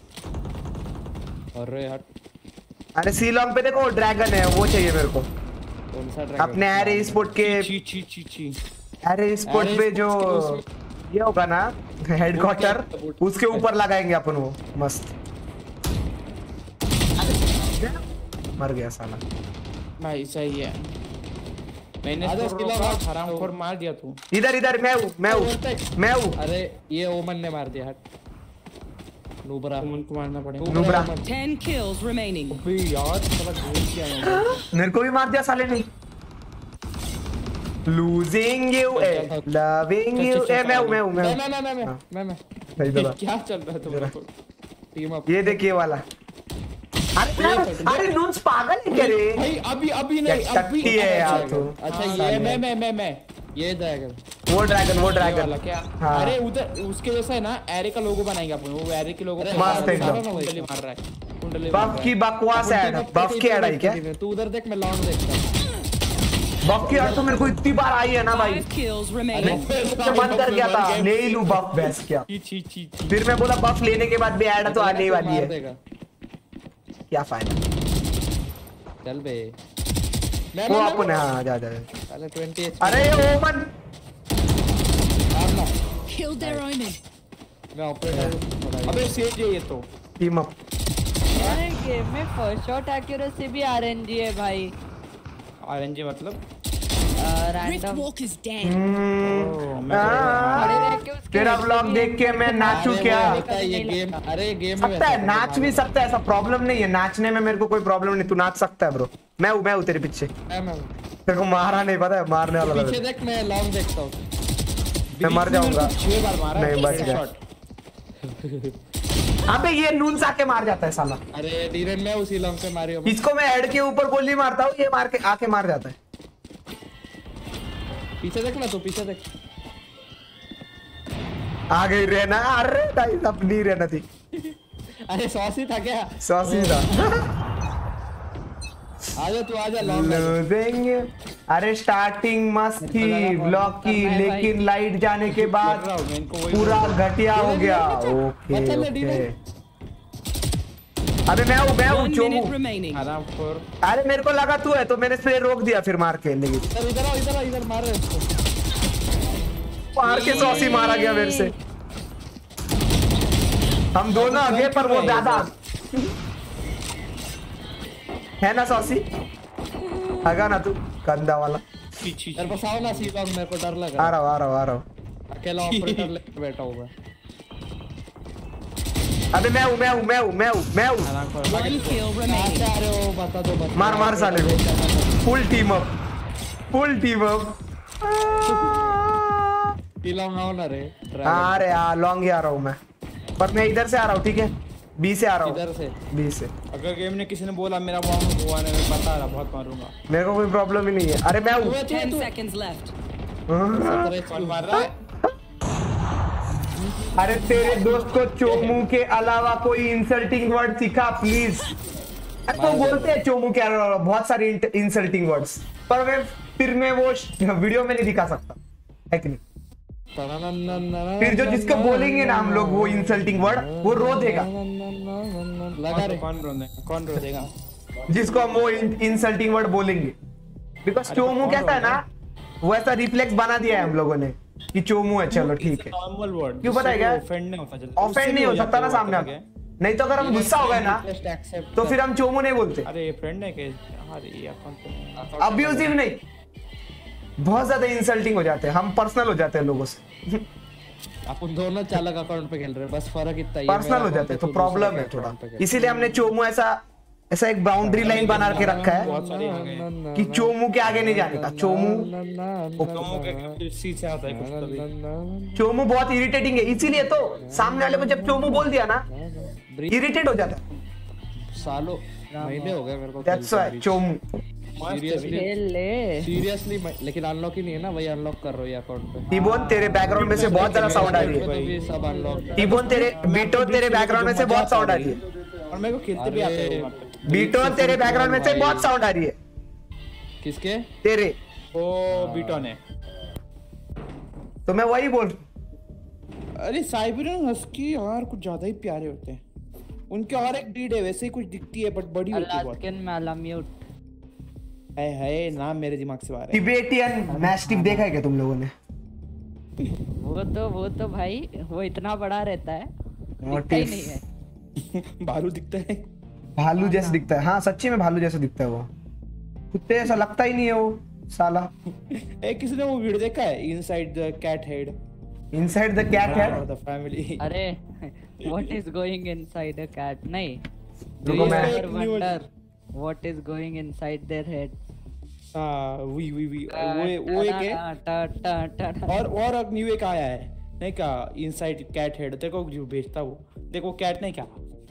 Speaker 4: अरे हट।
Speaker 3: अरे सीलोंग पे देखो ड्रैगन है, वो चाहिए मेरे को।
Speaker 4: कौन सा ड्रैगन?
Speaker 3: अपने एरे स्पोर्ट के एरे स्पोर्ट पे जो ये होगा ना हेडक्वार्टर, उसके ऊपर लगाएंगे अपन वो। मस्त। मर गया साला
Speaker 2: भाई। सही है, मैंने हरामखोर मार दिया तू।
Speaker 3: इधर मैं हूँ।
Speaker 4: अरे ये ओमन ने मार दिया। हट नूबरा।
Speaker 2: ओमन को मारना पड़ेगा।
Speaker 3: Nubra
Speaker 6: 10 kills remaining.
Speaker 2: अबे यार साला गोल किया मैंने।
Speaker 3: मेरे को भी मार दिया साले ने। Losing you loving you. मैं
Speaker 2: क्या चल रहा है तुम्हारा?
Speaker 4: Team up.
Speaker 3: ये देखिए वाला। अरे नून्स पागल है क्या रे?
Speaker 2: भाई अभी नहीं,
Speaker 3: अभी है यार तू।
Speaker 4: अच्छा ये मैं ये ड्रैगन
Speaker 3: वो ड्रैगन
Speaker 2: वाला क्या?
Speaker 3: हाँ।
Speaker 2: अरे उधर उसके जैसा है ना, एरे का लोगो बनाएंगे अपन। वो एरे के लोगो
Speaker 3: मस्त एकदम।
Speaker 2: कुंडली मार रहा है, कुंडली
Speaker 3: बफ की बकवास ऐड, बफ की ऐड आई क्या?
Speaker 4: तू उधर देख, मैं लॉन्ग देखता हूं।
Speaker 3: बफ की ऐड तो मेरे को इतनी बार आई है ना भाई,
Speaker 6: 5 kills remaining.
Speaker 3: तो मन कर गया था ले ही लूं बफ। बेस्ट क्या,
Speaker 2: ची
Speaker 3: फिर मैं बोला बफ लेने के बाद भी ऐड तो आने ही वाली
Speaker 4: मार
Speaker 3: है,
Speaker 4: देगा।
Speaker 3: क्या फायदा।
Speaker 4: चल बे
Speaker 3: वो अपने हाँ जा
Speaker 4: साले 20
Speaker 3: अरे ओमन
Speaker 4: मारना।
Speaker 6: Killed their omen.
Speaker 4: मैं ऑपरेटर
Speaker 2: अबे सेज है ये तो।
Speaker 3: Team up.
Speaker 5: अरे गेम में फर्स्ट शॉट एक्यूरेसी भी आरएनजी है भाई।
Speaker 2: आरएनजी मतलब
Speaker 6: Rift
Speaker 5: random
Speaker 6: Walk is dead.
Speaker 3: तेरा व्लॉग देख के मैं नाचू क्या?
Speaker 4: ये गेम, अरे गेम में
Speaker 3: सकता है, नाच भी सकता है, ऐसा प्रॉब्लम नहीं है, नाचने में मेरे को कोई प्रॉब्लम नहीं, तू नाच सकता है ब्रो। मैं हूँ तेरे पीछे। तेरे को मारा नहीं पता है, मारने वाला लगा।
Speaker 4: पीछे देख, मैं लॉन्ग देखता हूँ।
Speaker 3: मैं मर जाऊंगा।
Speaker 2: 6 बार मारा
Speaker 3: नहीं बच गया। अबे ये नून साके मार जाता है साला।
Speaker 4: अरे धीरे मैं उसी लॉन्ग पे मारी हूँ।
Speaker 3: इसको मैं हेड के ऊपर गोली मारता हूँ, ये मार के आके मार जाता है।
Speaker 4: पीछे देख ना, तू पीछे देख।
Speaker 3: आ गई रहना, अरे गाइस अपनी रहना थी।
Speaker 4: अरे सॉसी था क्या?
Speaker 3: सॉसी था।
Speaker 4: आजा तू, आजा लॉन्ग।
Speaker 3: देंगे। अरे स्टार्टिंग मस्त थी व्लॉग की, लेकिन लाइट जाने के बाद पूरा घटिया हो गया। ओके अबे मैं हूँ
Speaker 6: 1
Speaker 3: चोमू।
Speaker 6: minute remaining.
Speaker 2: आराम कर।
Speaker 3: अरे मेरे को लगा तू है तो मैंने स्प्रे रोक दिया, फिर मार के। लेकिन
Speaker 4: इधर मार रहे उसको।
Speaker 3: मार के सॉसी मारा गया मेरे से। हम दोनों आगे पर वो ज्यादा है ना सॉसी। आगा ना तू गंदा वाला।
Speaker 4: मेरे पास आओ ना, सी लॉन्ग, मेरे को डर लग रहा
Speaker 3: आ
Speaker 4: है।
Speaker 3: रहा हूँ।
Speaker 4: अकेला ऑपरेटर लेके बैठा हूँ मैं।
Speaker 3: अबे मैं हूँ।
Speaker 2: आराम कर।
Speaker 6: 1 kill remaining.
Speaker 4: क्या रहे हो, बता दो बस।
Speaker 3: मार साले को। Full team up.
Speaker 4: लॉन्ग आओ ना रे।
Speaker 3: अरे यार लॉन्ग ही आ रहा हूँ मैं, पर मैं इधर से आ रहा हूँ, ठीक है? बी से आ रहा हूँ।
Speaker 4: इधर से
Speaker 3: बी से।
Speaker 2: अगर गेम ने किसी ने बोला मेरा वहां हुआ नहीं, मैं बता रहा बहुत मारूंगा।
Speaker 3: मेरे को कोई प्रॉब्लम ही नहीं है। अरे मैं हूँ।
Speaker 6: 10 seconds left.
Speaker 2: कौन मार रहा है?
Speaker 3: अरे तेरे दोस्त को चोमू के अलावा कोई इंसल्टिंग वर्ड सिखा प्लीज। तो बोलते हैं चोमू के अलावा बहुत सारी इंसल्टिंग वर्ड्स, पर मैं वो वीडियो में नहीं दिखा सकता है कि नहीं? फिर जो जिसको बोलेंगे ना हम लोग वो इंसल्टिंग वर्ड, वो रो देगा।
Speaker 4: लगा रे।
Speaker 2: कौन रो देगा?
Speaker 3: जिसको हम वो इंसल्टिंग वर्ड बोलेंगे, बिकॉज चोमू कैसा है ना, वो ऐसा रिफ्लेक्स बना दिया है हम लोगों ने कि चोमू है, चलो ठीक है।
Speaker 2: नॉर्मल वर्ड
Speaker 3: क्यों पता है क्या?
Speaker 2: ऑफेंड नहीं होता जल्दी।
Speaker 3: ऑफेंड नहीं हो सकता ना सामने आके। नहीं तो अगर हम गुस्सा हो गए ना तो फिर हम चोमू नहीं बोलते।
Speaker 2: अरे ये फ्रेंड है कि अरे अकाउंट
Speaker 3: अब्यूजिव नहीं, बहुत ज्यादा इंसल्टिंग हो जाते हैं, हम पर्सनल हो जाते हैं लोगों से।
Speaker 4: अपन दोनों चालक अकाउंट पे खेल रहे हैं, बस फर्क इतना ही है।
Speaker 3: पर्सनल हो जाते हैं तो प्रॉब्लम है थोड़ा, इसीलिए हमने चोमू ऐसा एक बाउंड्री लाइन बना के रखा है
Speaker 2: बहुत सारे आ गए
Speaker 3: कि चोमू के आगे नहीं जाने का। चोमू
Speaker 2: सी से आता है कुछ तभी।
Speaker 3: चोमू बहुत इरिटेटिंग है, इसीलिए तो सामने वाले को जब चोमू बोल दिया ना इरिटेट हो जाता है।
Speaker 4: सालों महीने हो गए मेरे को।
Speaker 3: दैट्स व्हाई चोमू।
Speaker 4: सीरियसली लेकिन अनलॉक ही नहीं है ना, वही अनलॉक कर रहा हूँ ये अकाउंट पे।
Speaker 3: टीबोन तेरे बैकग्राउंड में से बहुत ज्यादा साउंड आ रही है।
Speaker 4: तो भी सब अनलॉक।
Speaker 3: टीबोन बीटोन तेरे बैकग्राउंड में से बहुत साउंड आ रही है।
Speaker 2: और मेरे को खेलते भी आते हैं वहां पे।
Speaker 3: बीटोन तेरे बैकग्राउंड में से बहुत साउंड आ रही है।
Speaker 4: किसके?
Speaker 3: तेरे।
Speaker 2: ओ बीटोन है।
Speaker 3: तो मैं वही बोल।
Speaker 2: अरे साइबेरियन हस्की यार कुछ ज्यादा ही प्यारे होते हैं। उनके और एक ब्रीड है वैसे ही कुछ दिखती है बट बड़ी होती है बहुत।
Speaker 5: अलास्कन मैलाम्यूट
Speaker 2: है नाम मेरे दिमाग से बाहर है।
Speaker 3: टिबेटियन मैस्टिफ देखा है क्या तुम लोगों ने?
Speaker 5: वो तो भाई वो इतना बड़ा रहता है, दिखता ही नहीं है।
Speaker 2: भालू दिखता है।
Speaker 3: भालू जैसा दिखता है, हाँ सच्ची में भालू जैसा दिखता है वो। कुत्ते जैसा लगता ही नहीं है वो साला।
Speaker 2: किसी ने वो वीडियो देखा है inside the cat head?
Speaker 3: Inside the cat head
Speaker 2: the family.
Speaker 5: अरे what is going inside a cat? नहीं,
Speaker 3: रुको
Speaker 5: do you
Speaker 3: मैं-
Speaker 5: ever wonder what is going inside their head?
Speaker 2: हां वी वो एक है। और न्यू एक आया है नहीं क्या इनसाइड कैट हेड। तेरे को जो भेजता वो देखो कैट नहीं क्या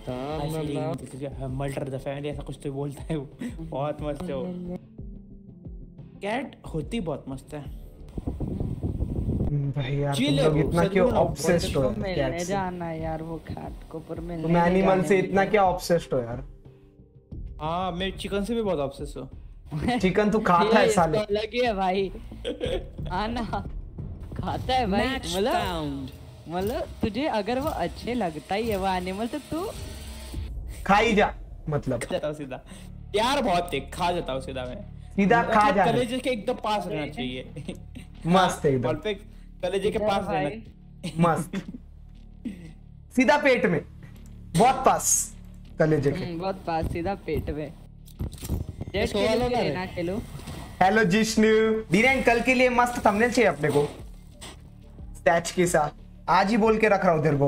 Speaker 2: मल्टर द फैमिली ऐसा कुछ तो बोलता है वो। बहुत मस्त है वो कैट, होती बहुत मस्त है।
Speaker 3: भाई यार तुम
Speaker 2: चिल है
Speaker 3: लोग
Speaker 2: वो,
Speaker 3: इतना
Speaker 2: सच
Speaker 3: क्यों
Speaker 2: बोल रहा हूँ,
Speaker 3: ऑब्सेस्ड हो
Speaker 5: मिलने
Speaker 3: कैट से?
Speaker 5: जाना है यार, वो खाट को पर मिलने
Speaker 3: तुम
Speaker 5: नहीं
Speaker 3: एनिमल
Speaker 5: जाने
Speaker 3: से
Speaker 5: मुझे।
Speaker 3: इतना क्या ऑब्सेस्ड हो यार?
Speaker 2: हाँ मैं चिकन से भी बहुत ऑब्सेस हूँ।
Speaker 3: चिकन तू खाता है
Speaker 5: ये
Speaker 3: साले?
Speaker 5: इसको अलग ही है भाई। आना खाता है भाई,
Speaker 6: Match
Speaker 5: मतलब
Speaker 6: found.
Speaker 5: मतलब तुझे अगर वो अच्छे लगता ही है वो एनिमल तो तू
Speaker 3: खा ही जा मतलब
Speaker 2: जाता हूँ सीधा, प्यार बहुत है, खा जाता हूँ सीधा मैं।
Speaker 3: सीधा खा जा।
Speaker 2: कलेजे के एकदम पास रहना चाहिए।
Speaker 3: मस्त एकदम।
Speaker 2: और पे कलेजे के पास
Speaker 5: भाई।
Speaker 2: रहना।
Speaker 3: मस्त सीधा पेट में, बहुत पास कलेजे के।
Speaker 5: बहुत पास सीधा पेट में। जेट
Speaker 4: सो वाला
Speaker 5: खेलो
Speaker 4: ना
Speaker 5: कि ना खेलो?
Speaker 3: हेलो जिष्णु डीरेन, कल के लिए मस्त थंबनेल चाहिए अपने को स्टैच के साथ, आज ही बोल के रख रहा हूँ तेरे को।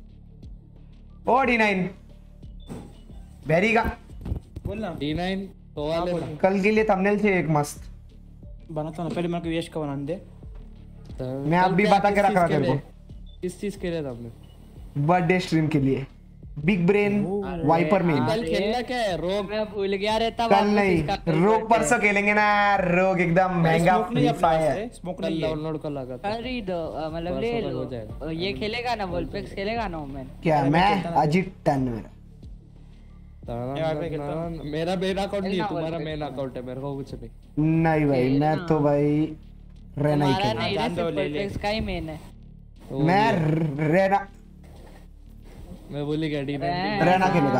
Speaker 3: ओ D9 वेरी का
Speaker 2: बोलना
Speaker 4: D9 तो वाले ना।
Speaker 3: कल के लिए थंबनेल चाहिए एक मस्त।
Speaker 2: बनाता हूँ, पहले मेरे को यश का बनाने दे।
Speaker 3: मैं अब भी बता के रख रहा तेरे को,
Speaker 4: किस चीज के लिए था हमने?
Speaker 3: बर्थडे स्ट्रीम के लिए। Big brain Viper main.
Speaker 4: कल खेलना क्या है? रोग
Speaker 5: मैं भूल गया रहता
Speaker 3: कल
Speaker 5: वापस
Speaker 3: नहीं,
Speaker 5: इसका कल
Speaker 3: रोग
Speaker 5: करते हैं।
Speaker 3: परसों खेलेंगे ना। रोग एकदम महंगा
Speaker 2: स्मोक नहीं
Speaker 3: फ्री
Speaker 2: अपने
Speaker 3: फायर।
Speaker 2: वास्ते, स्मोक
Speaker 4: कल
Speaker 2: नहीं है।
Speaker 4: डाउनलोड कर लगा था।
Speaker 5: खरीदो मतलब ले
Speaker 4: परसों तक
Speaker 5: लो।
Speaker 4: हो जाएगा।
Speaker 5: ये खेलेगा ना, वोल्पेक्स खेलेगा ना ओमेन?
Speaker 3: क्या मैं अजीत 10 मेरा
Speaker 4: मेरा मेन अकाउंट नहीं है,
Speaker 5: खेलना
Speaker 4: तुम्हारा
Speaker 5: बोल
Speaker 4: मेन
Speaker 5: पे।
Speaker 4: अकाउंट है, मेरे को कुछ नहीं।
Speaker 3: नहीं भाई, मैं तो भाई रहना ही
Speaker 5: हमारा
Speaker 3: खेलना।
Speaker 5: नहीं,
Speaker 2: जान दो,
Speaker 5: सिर्फ
Speaker 2: ले ले।
Speaker 5: वोल्पेक्स का ही मेन है।
Speaker 3: मैं रहना
Speaker 4: मैं भूल गया D9
Speaker 3: रहना खेलेगा।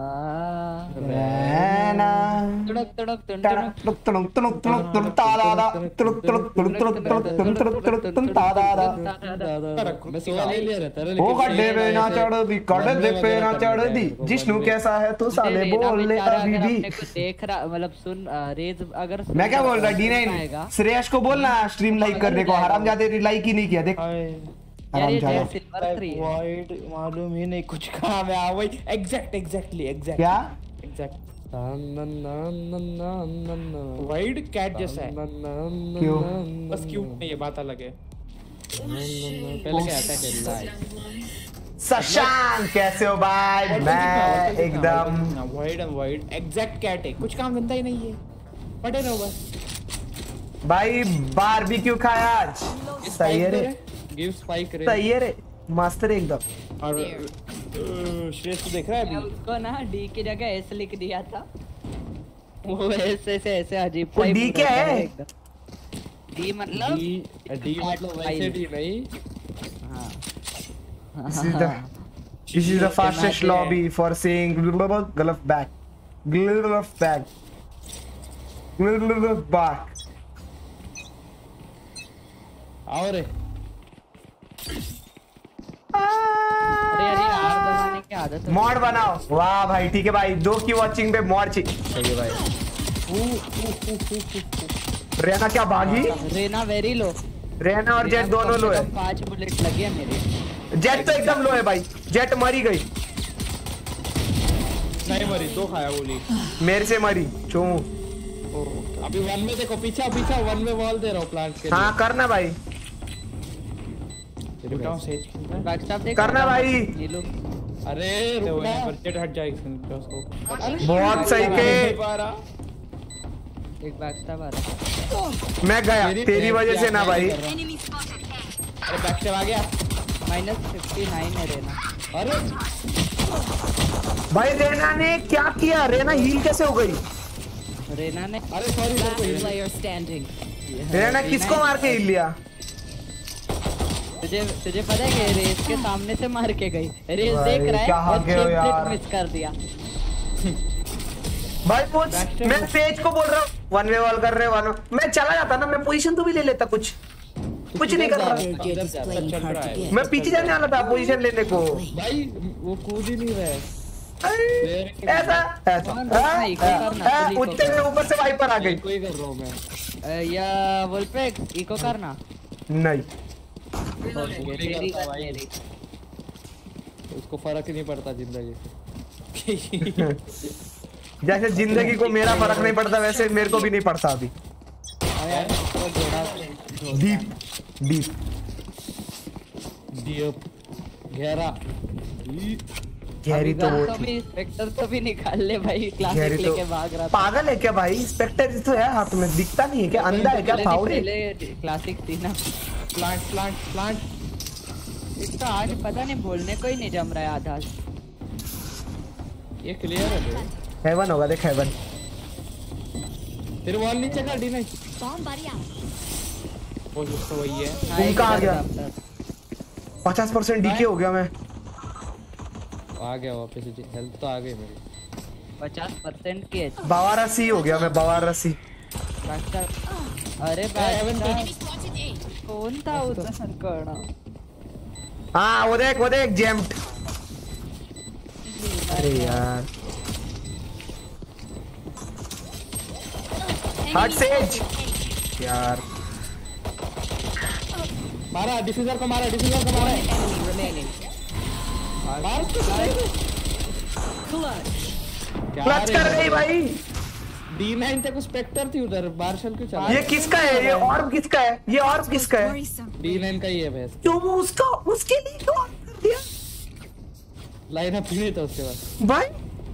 Speaker 3: रहना
Speaker 5: तुड़क तुड़क तुन
Speaker 3: टड़क
Speaker 5: तुड़क।
Speaker 3: तुड़क तुड़क तुड़क तुड़क तुड़क तादादा तुड़क तुड़क तुड़क तुड़क तुड़क तुड़क तुड़क तुड़क तुड़क तादादा।
Speaker 4: मैं सो ले लिया रहता है
Speaker 3: ओ गड्ढे पे ना चढ़ दी, गड्ढे पे ना चढ़ दी। जिष्णु कैसा है तू साले, बोल ले अभी भी।
Speaker 5: देख रहा मतलब सुन रेज अगर
Speaker 3: मैं क्या बोल रहा D9
Speaker 5: आएगा
Speaker 3: श्रेयस को बोलना स्ट्रीम लाइक करने को। हरामजादे लाइक ही नहीं किया देख।
Speaker 5: यार ये
Speaker 3: हरामजादा
Speaker 5: सिल्वर 3 है।
Speaker 2: वाइड मालूम ही नहीं कुछ काम है। वही एग्जैक्टली
Speaker 3: क्या
Speaker 2: एग्जैक्ट
Speaker 4: वाइड
Speaker 2: वाइड कैट जैसा है,
Speaker 3: क्यों?
Speaker 2: बस क्यूट नहीं है, बात अलग है।
Speaker 4: पहले क्या अटैक खेल रहा है?
Speaker 3: शशांक कैसे हो भाई? मैं एकदम
Speaker 2: wide and wide exact cat है, कुछ काम धंधा ही नहीं है, पड़े रहो बस।
Speaker 3: भाई बारबेक्यू खाया आज। सही है रे,
Speaker 4: गिव स्पाइक रे।
Speaker 3: सही है रे, मस्त रे एकदम।
Speaker 2: और श्रेष्ठ तो देख रहा है
Speaker 5: मैं
Speaker 2: अभी।
Speaker 5: उसको ना डी की जगह एस लिख दिया था, वो ऐसे अजीब
Speaker 3: वो
Speaker 5: सा ही
Speaker 3: D
Speaker 5: बोल
Speaker 3: क्या
Speaker 5: रहा था
Speaker 3: है?
Speaker 5: एकदम। डी मतलब
Speaker 4: डी मतलब वैसे डी नहीं।
Speaker 3: This is the fastest lobby for saying glove back. Glove back. Glove back.
Speaker 4: आओ रे।
Speaker 5: अरे अरे आर दबाने की आदत
Speaker 3: मॉड बनाओ। वाह भाई ठीक है भाई, 2 की वॉचिंग पे मॉड चाहिए भाई। रेना क्या भागी?
Speaker 5: Raina very low.
Speaker 3: रेना और जेट दोनों लो है।
Speaker 5: 5 बुलेट लगे हैं मेरे।
Speaker 3: जेट तो एकदम लो है भाई, जेट मरी गई।
Speaker 2: नहीं मरी, 2 खाया गोली।
Speaker 3: मेरे से मरी चूं।
Speaker 4: अभी वन में देखो, पीछा पीछा वन में वॉल दे रहा हूँ प्लांट के लिए।
Speaker 3: हाँ करना भाई,
Speaker 2: उठाओ सेज।
Speaker 5: बैकस्टैप देख
Speaker 3: करना भाई।
Speaker 5: नीलू
Speaker 4: अरे
Speaker 2: तो
Speaker 4: रुक
Speaker 2: यहाँ
Speaker 4: ना।
Speaker 2: पर जेट हट जाएगा उसको।
Speaker 3: बहुत सही के।
Speaker 5: एक बैकस्टैप आ रहा
Speaker 3: मैं गया तेरी वजह से ना भाई।
Speaker 2: अरे बैक से आ गया।
Speaker 5: है। -59 है रेना।
Speaker 4: अरे
Speaker 3: भाई रेना ने क्या किया? रेना हील कैसे हो गई?
Speaker 5: रेना ने
Speaker 4: अरे सॉरी
Speaker 6: Last player standing.
Speaker 3: रेना किसको मार के हील लिया?
Speaker 5: तुझे पता है कि रेस के सामने से मार के गई। रेस
Speaker 3: भाई,
Speaker 5: देख रहा
Speaker 3: क्या
Speaker 5: है और
Speaker 3: हागे हो यार।
Speaker 5: मिस कर दिया।
Speaker 3: भाई वो मैं पेज को बोल रहा हूँ 1v वॉल कर रहे 1। मैं चला जाता ना, मैं पोजीशन तो भी ले लेता। कुछ नहीं कर रहा।
Speaker 6: Target is playing hard to get.
Speaker 3: मैं पीछे जाने वाला था पोजीशन लेने को।
Speaker 4: भाई वो कूद ही नहीं रहा है।
Speaker 3: अरे, ऐसा उठते में ऊपर से वाइपर आ गई।
Speaker 4: कोई कर रहा हूँ मैं।
Speaker 5: या वोल्पेक्स इको करना।
Speaker 3: नहीं
Speaker 5: तेरी कर मेरी।
Speaker 4: उसको फर्क ही नहीं पड़ता जिंदगी से।
Speaker 3: जैसे जिंदगी को मेरा फर्क नहीं पड़ता, वैसे मेरे को भी नहीं पड़ता अभी। डीप डीप
Speaker 4: डीप गहरा।
Speaker 3: गैरी तो वो
Speaker 5: तो भी स्पेक्टर तो भी निकाल ले भाई, क्लासिक
Speaker 3: गैरी तो
Speaker 5: लेके भाग रहा था।
Speaker 3: पागल है क्या भाई? स्पेक्टर तो है हाथ में, दिखता नहीं है क्या? अंधा है क्या? फाउड़े
Speaker 5: क्लासिक थी ना।
Speaker 2: प्लांट
Speaker 5: इसका आज पता नहीं बोलने को ही नहीं जम रहा है आधा।
Speaker 2: ये क्लियर है बे।
Speaker 3: हेवन होगा, देख हेवन।
Speaker 2: तेरे वॉल नीचे का डी नहीं वो तो वही है।
Speaker 3: उनका आ गया 50% डीके हो गया। मैं
Speaker 4: आ गया वापस से, हेल्थ तो आ गई मेरी
Speaker 5: 50% की।
Speaker 3: बवारसी हो गया मैं, बवारसी।
Speaker 5: अरे भाई कौन था उधर करना?
Speaker 3: हाँ वो देख जेम्ड। अरे यार हार्ट सेज यार।
Speaker 2: मारा डिफ्यूजर को, मारा मार
Speaker 3: क्लच कर गई भाई।
Speaker 2: D9 तक स्पेक्टर थी उधर, मार्शल क्यों चला?
Speaker 3: ये किसका है? ये ऑर्ब किसका है? ये ऑर्ब किसका है?
Speaker 4: D9 का ही है भैंस।
Speaker 3: क्यों उसका उसके लिए क्यों ऑन कर दिया?
Speaker 4: लाइन अप ही नहीं था उसके बाद
Speaker 3: भाई।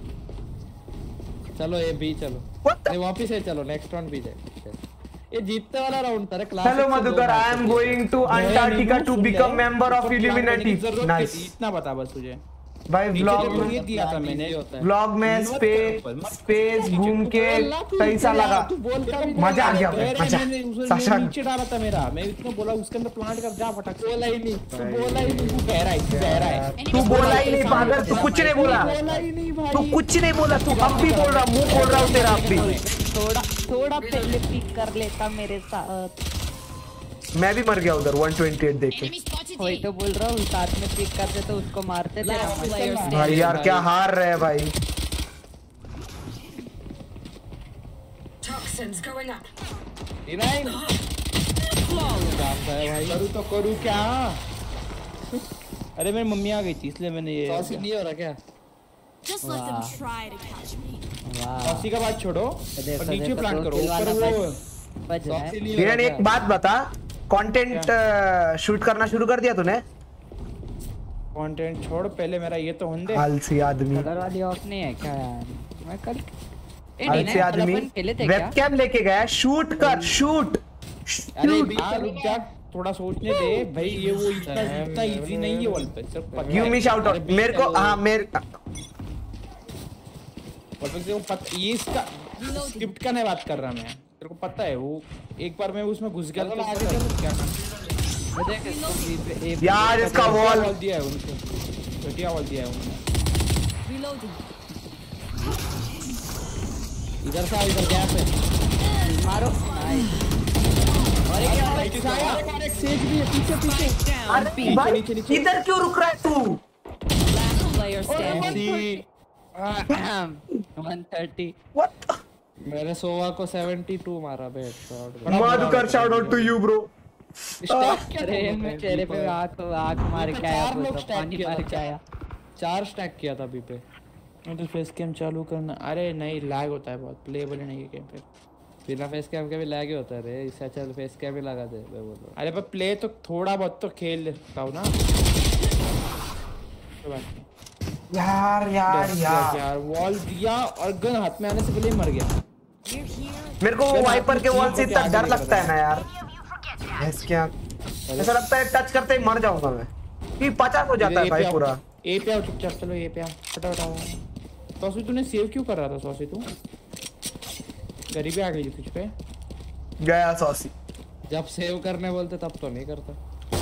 Speaker 4: चलो ये बी चलो, नहीं वापस से चलो, नेक्स्ट राउंड भी जाए। ये जीतने वाला राउंड था रे class.
Speaker 3: Hello Madhukar, I am going to Antarctica to become member of Illuminati. Nice.
Speaker 2: इतना बता बस तुझे
Speaker 3: भाई व्लॉग
Speaker 2: ये दिया था मैंने।
Speaker 3: व्लॉग में स्पेस घूम के कैसा लगा? मजा आ गया मजा। साशा
Speaker 2: नीचे डाला था मेरा, मैं इतना बोला उसके अंदर प्लांट कर जा फटक। बोला ही नहीं, तू बोला ही नहीं, तू कह रहा है
Speaker 3: तू बोला ही नहीं पागल, तू कुछ नहीं बोला, तू कुछ नहीं बोला, तू अब भी बोल रहा, मुंह बोल रहा हूँ तेरा अब भी।
Speaker 5: थोड़ा पहले पिक कर लेता मेरे साथ।
Speaker 3: मैं भी मर गया उधर 128 देख के।
Speaker 5: वही तो बोल रहा हूँ, साथ में पिक करते तो उसको मारते थे।
Speaker 3: भाई यार क्या हार रहे हैं भाई।
Speaker 2: करूँ तो करूँ क्या? अरे मेरी मम्मी आ गई थी इसलिए मैंने ये
Speaker 4: नहीं हो रहा क्या?
Speaker 2: सॉसी का बात छोड़ो और नीचे प्लांट करो, ऊपर वो।
Speaker 3: किरण एक बात बता, कंटेंट शूट करना शुरू कर दिया तूने?
Speaker 2: कंटेंट छोड़, पहले मेरा ये तो होने दे।
Speaker 3: आलसी आदमी।
Speaker 5: कलर वाली ऑफ नहीं है क्या यार? मैं कल
Speaker 3: आलसी आदमी वेबकैम लेके गया, शूट कर, शूट।
Speaker 2: अरे यार रुक जा, थोड़ा सोचने दे भाई। ये वो इतना इजी नहीं है वॉल पे, सिर्फ पता है।
Speaker 3: गिव मी शाउट आउट मेरे को। हाँ मेरे
Speaker 2: वॉल पे वो पता, ये इसका स्क्रिप्ट का नहीं बात कर रहा मैं, तेरे को पता है। वो एक बार मैं उसमें घुस गया तो क्या
Speaker 3: यार इसका वॉल
Speaker 2: दिया है उनको, घटिया वॉल दिया है उन्होंने। इधर से इधर गैप है, मारो। अरे क्या आया? एक सेज भी है पीछे पीछे।
Speaker 3: अरे भाई इधर क्यों रुक रहा है तू?
Speaker 5: 130।
Speaker 3: व्हाट?
Speaker 4: मैंने सोवा को 72 मारा बे headshot.
Speaker 3: Madhukar shout out to you bro.
Speaker 5: अरे मैं चेहरे पे आंख मार के आया, पानी मार के आया।
Speaker 4: 4 स्टैक किया था अभी पे।
Speaker 2: तो फेस कैम चालू करना। अरे नहीं, लैग होता है बहुत, प्लेबल नहीं है गेम पे।
Speaker 4: बिना फेस कैम के भी लैग ही होता है रे, इससे अच्छा फेस कैम ही लगा दे मैं बोल रहा।
Speaker 2: अरे पर प्ले तो थोड़ा बहुत तो खेल लेता हूं ना। यार वॉल दिया और गन हाथ में आने से पहले ही मर गया।
Speaker 3: मेरे को वो वाइपर के वॉल से इतना डर लगता है ना यार। क्या ऐसा लगता है टच करते ही मर जाऊंगा मैं। कि 50 हो जाता है भाई पूरा।
Speaker 2: ए पे आओ चुपचाप, चलो ए पे आओ, फटाफट आओ। सॉसी तूने सेव क्यों कर रहा था? सॉसी तू गरीबी आ गई तुझ पे।
Speaker 3: गया सॉसी।
Speaker 4: जब सेव करने बोलते तब तो नहीं करता।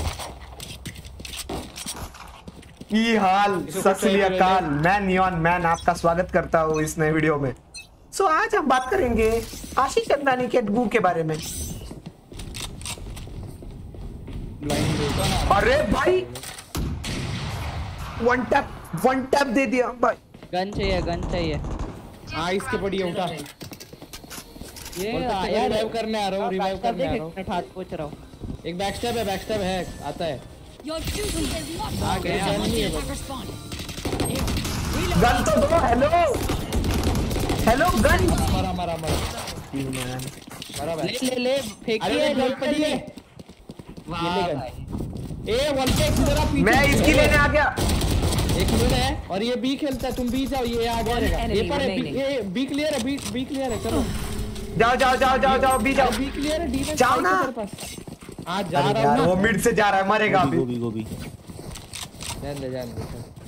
Speaker 3: की हाल सत श्री अकाल, मैं नियॉन मैन आपका स्वागत करता हूँ इस नए वीडियो में। सो आज हम बात करेंगे आशीष चंदानी के गू के बारे में। अरे भाई वन टैप दे दिया भाई।
Speaker 5: गन चाहिए।
Speaker 2: हाँ इसके बढ़िया उठा।
Speaker 5: ये
Speaker 4: रिवाइव करने आ रहा हूँ, रिवाइव करने आ रहा हूँ।
Speaker 5: हाथ पूछ रहा हूँ।
Speaker 4: एक बैकस्टैब है, आता है।
Speaker 3: गन तो दो। Hello gun.
Speaker 4: मरा
Speaker 5: ले फेंकिए।
Speaker 2: गन पड़ी है।
Speaker 5: वाह भाई।
Speaker 2: ए वन पे इधर आ, पीछे।
Speaker 3: मैं इसकी लेने आ गया।
Speaker 4: एक मिनट है और ये बी खेलता है, तुम बी जाओ, ये आ गया रहेगा। ये पर है, ये बी क्लियर है, बी क्लियर है, चलो
Speaker 3: जाओ जाओ जाओ जाओ जाओ बी जाओ,
Speaker 4: बी क्लियर है, डी में
Speaker 3: जाओ ना।
Speaker 4: आज जा रहा हूं
Speaker 3: वो मिड से जा रहा है, मरेगा अभी।
Speaker 1: गोभी
Speaker 4: जान दे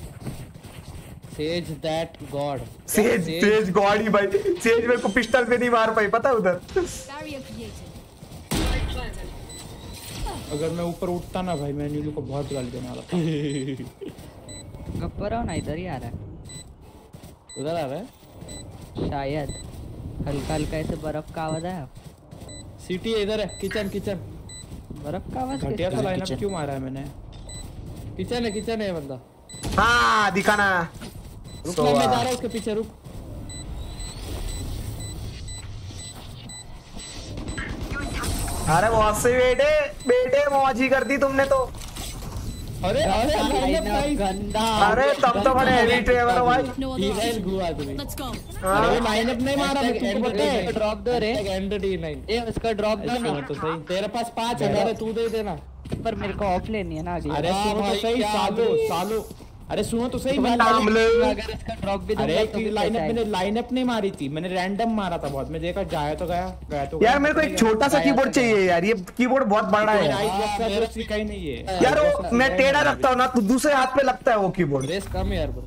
Speaker 4: Sage that god,
Speaker 3: Sage god ही भाई। सेज मेरे को पिस्टल पे नहीं मार पाई, पता है उधर।
Speaker 2: अगर मैं ऊपर उठता ना भाई, मैं नीलू को बहुत गाली देने वाला था।
Speaker 5: गप्पर आओ ना, इधर ही आ रहा है,
Speaker 4: उधर आ रहा है
Speaker 5: शायद हल्का हल्का ऐसे बर्फ का आवाज आया।
Speaker 4: सिटी इधर है, किचन
Speaker 5: बर्फ का आवाज
Speaker 2: घटिया सा लाइनअप क्यों मारा है मैंने?
Speaker 4: किचन है बंदा।
Speaker 3: हाँ दिखाना।
Speaker 4: रुक मैं जा रहा हूँ उसके पीछे, रुक।
Speaker 3: अरे बहुत से बेटे मौजी कर दी तुमने तो।
Speaker 4: अरे
Speaker 5: गंदा।
Speaker 3: अरे तब तो बड़े हेवी ट्रेवर हो भाई।
Speaker 4: अरे लाइनअप नहीं मारा मैं, तुमको पता है।
Speaker 5: ड्रॉप दो रे,
Speaker 4: ये
Speaker 5: उसका ड्रॉप दो ना।
Speaker 4: तो सही, तेरे पास 5 है, अरे तू दे देना।
Speaker 5: पर मेरे को ऑफ लेनी है ना अगली।
Speaker 4: अरे सुनो तो सही, सालो अरे सुनो तो सही, मैं
Speaker 3: नाम ले।
Speaker 5: अगर इसका ड्रॉप भी दूंगा
Speaker 2: अरे
Speaker 5: तो भी
Speaker 2: लाइनअप नहीं मारी थी मैंने, रैंडम मारा था बहुत। मैं देखा गया तो
Speaker 3: यार मेरे को एक छोटा सा कीबोर्ड चाहिए यार, ये कीबोर्ड बहुत बड़ा है
Speaker 2: मेरा सीखा ही नहीं है
Speaker 3: यार। वो मैं टेढ़ा रखता हूँ ना, तो दूसरे हाथ पे लगता है वो कीबोर्ड।
Speaker 4: रेस कम है यार ब्रो।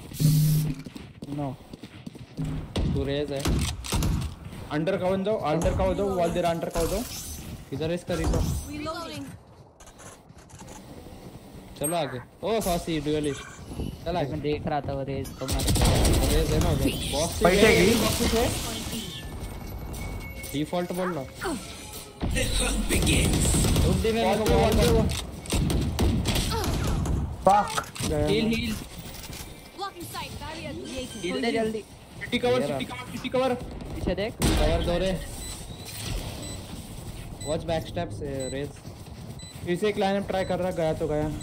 Speaker 4: नो तू रेस है।
Speaker 2: अंडर कवर दो वॉल दे, अंडर कवर दो।
Speaker 4: किधर रेस करी तो चलो आगे। ओ सॉसी ड्यूलिस्ट, चल आगे।
Speaker 5: मैं देख रहा था वो रेस तो
Speaker 4: रेस है ना बॉस
Speaker 3: बैठेगी।
Speaker 4: डिफॉल्ट बोल लो। रुक दे मेरे को बॉल।
Speaker 3: फक।
Speaker 5: हील दे जल्दी।
Speaker 2: सिटी कवर
Speaker 5: पीछे देख।
Speaker 4: कवर दो रे। Watch back steps Raze.
Speaker 2: फिर से एक लाइनअप ट्राई कर रहा, गया तो गया।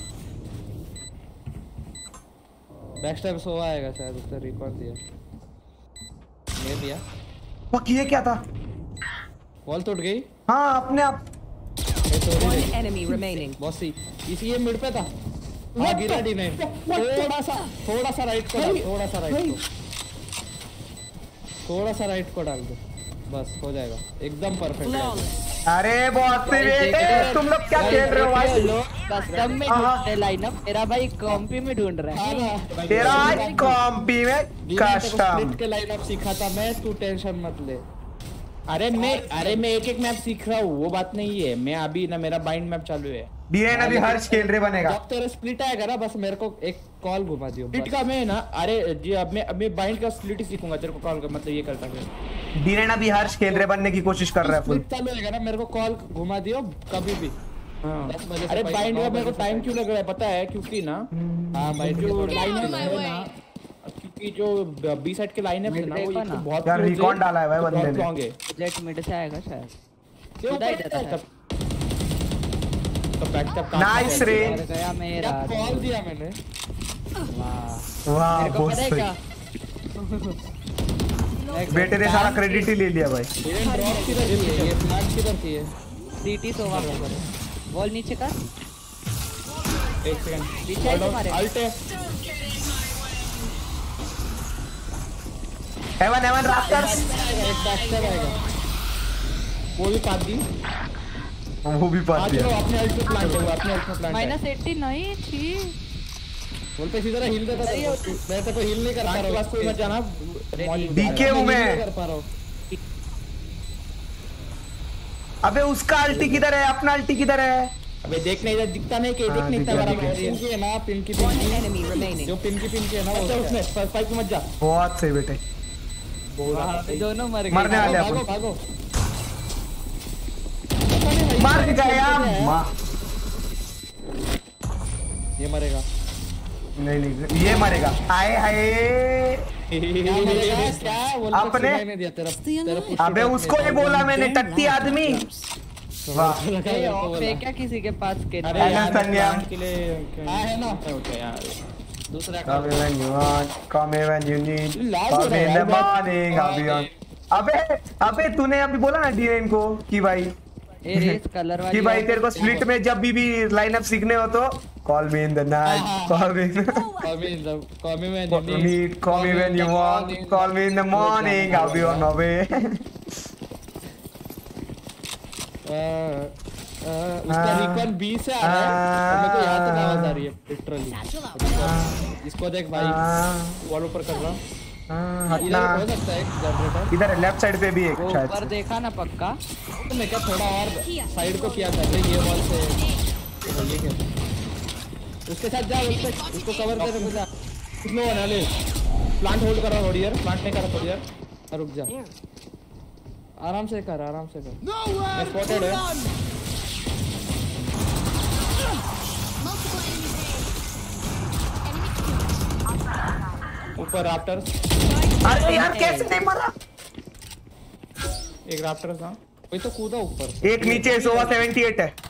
Speaker 4: बैक स्टेप्स हो आएगा शायद, उसने रिकॉर्ड दिया। ये दिया।
Speaker 3: फक, ये क्या था?
Speaker 4: वॉल टूट गई।
Speaker 3: हाँ अपने आप।
Speaker 6: One enemy remaining.
Speaker 4: बॉसी इसी ये मिड पे था। हाँ गिरा D9। थोड़ा सा राइट को डाल, थोड़ा सा राइट को डाल दो, बस हो जाएगा एकदम परफेक्ट।
Speaker 3: अरे बहुत से बेटे, तुम लोग क्या खेल रहे हो भाई?
Speaker 5: कस्टम में ढूंढते लाइनअप, तेरा भाई कॉम्पी में ढूंढ रहा है।
Speaker 3: तेरा कॉम्पी में कस्टम
Speaker 4: के लाइनअप सीखा था मैं, तू टेंशन मत ले।
Speaker 2: अरे मैं एक मैप सीख रहा हूँ, वो बात नहीं है। मैं अभी ना, मेरा बाइंड मैप चालू है।
Speaker 3: डीएन अभी हर्ष खेल रहे बनेगा।
Speaker 4: जब तेरा स्प्लिट आएगा ना, बस मेरे को एक कॉल घुमा दियो।
Speaker 2: स्प्लिट का मैं ना, अरे जी अब मैं बाइंड का स्प्लिट ही सीखूंगा, तेरे को कॉल कर, मतलब ये करता है।
Speaker 3: डीएन अभी हर्ष खेल रहे बनने की कोशिश कर रहा है फुल।
Speaker 4: चालू होगा ना, मेरे को कॉल घुमा दियो कभी भी।
Speaker 2: अरे बाइंड का मेरे को टाइम क्यों लग रहा है पता है? क्योंकि ना जो लाइन है ना, क्योंकि जो बी साइड के लाइन है ना, वो बहुत
Speaker 3: यार रिकॉर्ड डाला है भाई बंदे ने।
Speaker 5: लेट मिड से आएगा शायद।
Speaker 3: नाइस रे,
Speaker 5: गया मेरा।
Speaker 4: कॉल दिया मैंने।
Speaker 3: वाह बहुत सही। बेटे ने सारा क्रेडिट ही ले लिया भाई।
Speaker 4: ड्रॉप किधर थी? ये फ्लैग किधर थी?
Speaker 5: सीटी तो वहां पर। बॉल नीचे कर।
Speaker 2: एक सेकंड
Speaker 5: पीछे से मारे।
Speaker 2: अल्ट है।
Speaker 3: Haven rafters.
Speaker 4: एक बैकस्टेप आएगा,
Speaker 2: वो भी काट दी,
Speaker 3: वो भी पास दिया।
Speaker 2: अपने अल्ट पे प्लांट है, अपने अल्ट पे प्लांट है।
Speaker 5: -80 नहीं थी।
Speaker 4: बोलते सीधा हिल देता था। मैं तो हिल नहीं कर पा रहा हूं।
Speaker 2: कोई मत जाना,
Speaker 3: डीके हूं मैं।
Speaker 4: कर पा रहा हूं।
Speaker 3: अबे उसका अल्टी किधर है? अपना अल्टी किधर है?
Speaker 2: अबे देखने इधर दिखता नहीं कि देख नहीं
Speaker 3: दिखा,
Speaker 2: इतना
Speaker 3: दिखा।
Speaker 4: पिन की है ना, पिन की
Speaker 6: One enemy remaining.
Speaker 4: जो पिन की है ना, वो
Speaker 2: उसमें फाइट मत जा।
Speaker 3: बहुत सही बेटे,
Speaker 5: दोनों मर गए।
Speaker 3: मरने वाले
Speaker 4: भागो
Speaker 3: अपन।
Speaker 4: भागो।
Speaker 3: मार गया माँ।
Speaker 4: ये मरेगा।
Speaker 3: नहीं ये मरेगा। आए हाय
Speaker 4: क्या
Speaker 3: अपने
Speaker 4: नहीं दिया तेरा
Speaker 3: अबे उसको ही बोला मैंने, टट्टी आदमी। वाह
Speaker 5: फेंका किसी के पास के।
Speaker 2: अरे यार संज्ञान के लिए
Speaker 4: है ना
Speaker 2: ओके यार,
Speaker 4: दूसरा
Speaker 3: Come when you want, come when you need, come in the morning, अभियान। अबे तूने अभी बोला ना डीएन को कि भाई
Speaker 5: ए रेस कलर वाली
Speaker 3: कि भाई तेरे को स्प्लिट में जब भी लाइनअप सीखने हो तो Call me in the night. Call me when you want. Call me in the morning. I'll be on my way.
Speaker 4: उसका रिकॉन 20 से आ रहा है और मेरे को यहाँ तक आवाज आ रही है लिटरली। इसको देख भाई, वॉल ऊपर कर रहा हूँ। इधर हो सकता है जनरेटर,
Speaker 3: इधर लेफ्ट साइड पे भी एक शायद।
Speaker 5: ऊपर देखा ना पक्का।
Speaker 4: तो मैं क्या थोड़ा और साइड को किया कर रहे ये वॉल से। ये क्या उसके साथ जा, उसको कवर कर जा। कितने होना ले, प्लांट होल्ड कर रहा थोड़ी यार, प्लांट नहीं कर रहा थोड़ी यार। रुक जा, आराम से कर, आराम से कर। मैं स्पॉटेड है। ऊपर राफ्टर्स।
Speaker 3: अरे यार कैसे नहीं मरा?
Speaker 4: एक राफ्टर्स था, कोई तो कूदा ऊपर।
Speaker 3: एक नीचे सोवा 78 है।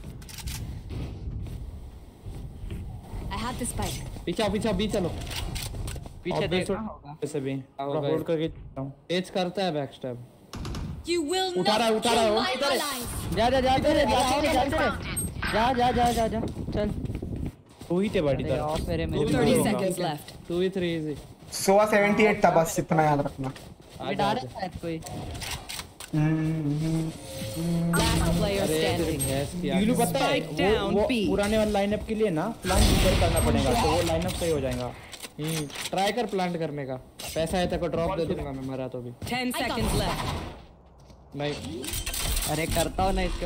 Speaker 4: पीछे पीछे भी चलो,
Speaker 5: पीछे देखना होगा।
Speaker 4: ऐसे भी होल्ड करके एज करता है बैक स्टेप। उठा रहा है
Speaker 5: जा चल।
Speaker 2: तू ही थे बड़ी तरह।
Speaker 5: ऑफ मेरे
Speaker 6: 30 seconds left.
Speaker 4: 2v3 easy.
Speaker 3: सोवा 78 था, बस इतना याद रखना।
Speaker 5: अभी डाल शायद कोई।
Speaker 6: Last player standing.
Speaker 2: यूलू पता है वो पुराने वाले लाइनअप के लिए ना प्लान यूजर करना पड़ेगा, तो वो लाइनअप सही हो जाएगा।
Speaker 4: ट्राई कर प्लांट करने का, पैसा है तो ड्रॉप दे दूंगा मैं, मरा तो भी।
Speaker 6: 10 seconds left.
Speaker 4: नहीं
Speaker 5: अरे करता हूँ ना इसके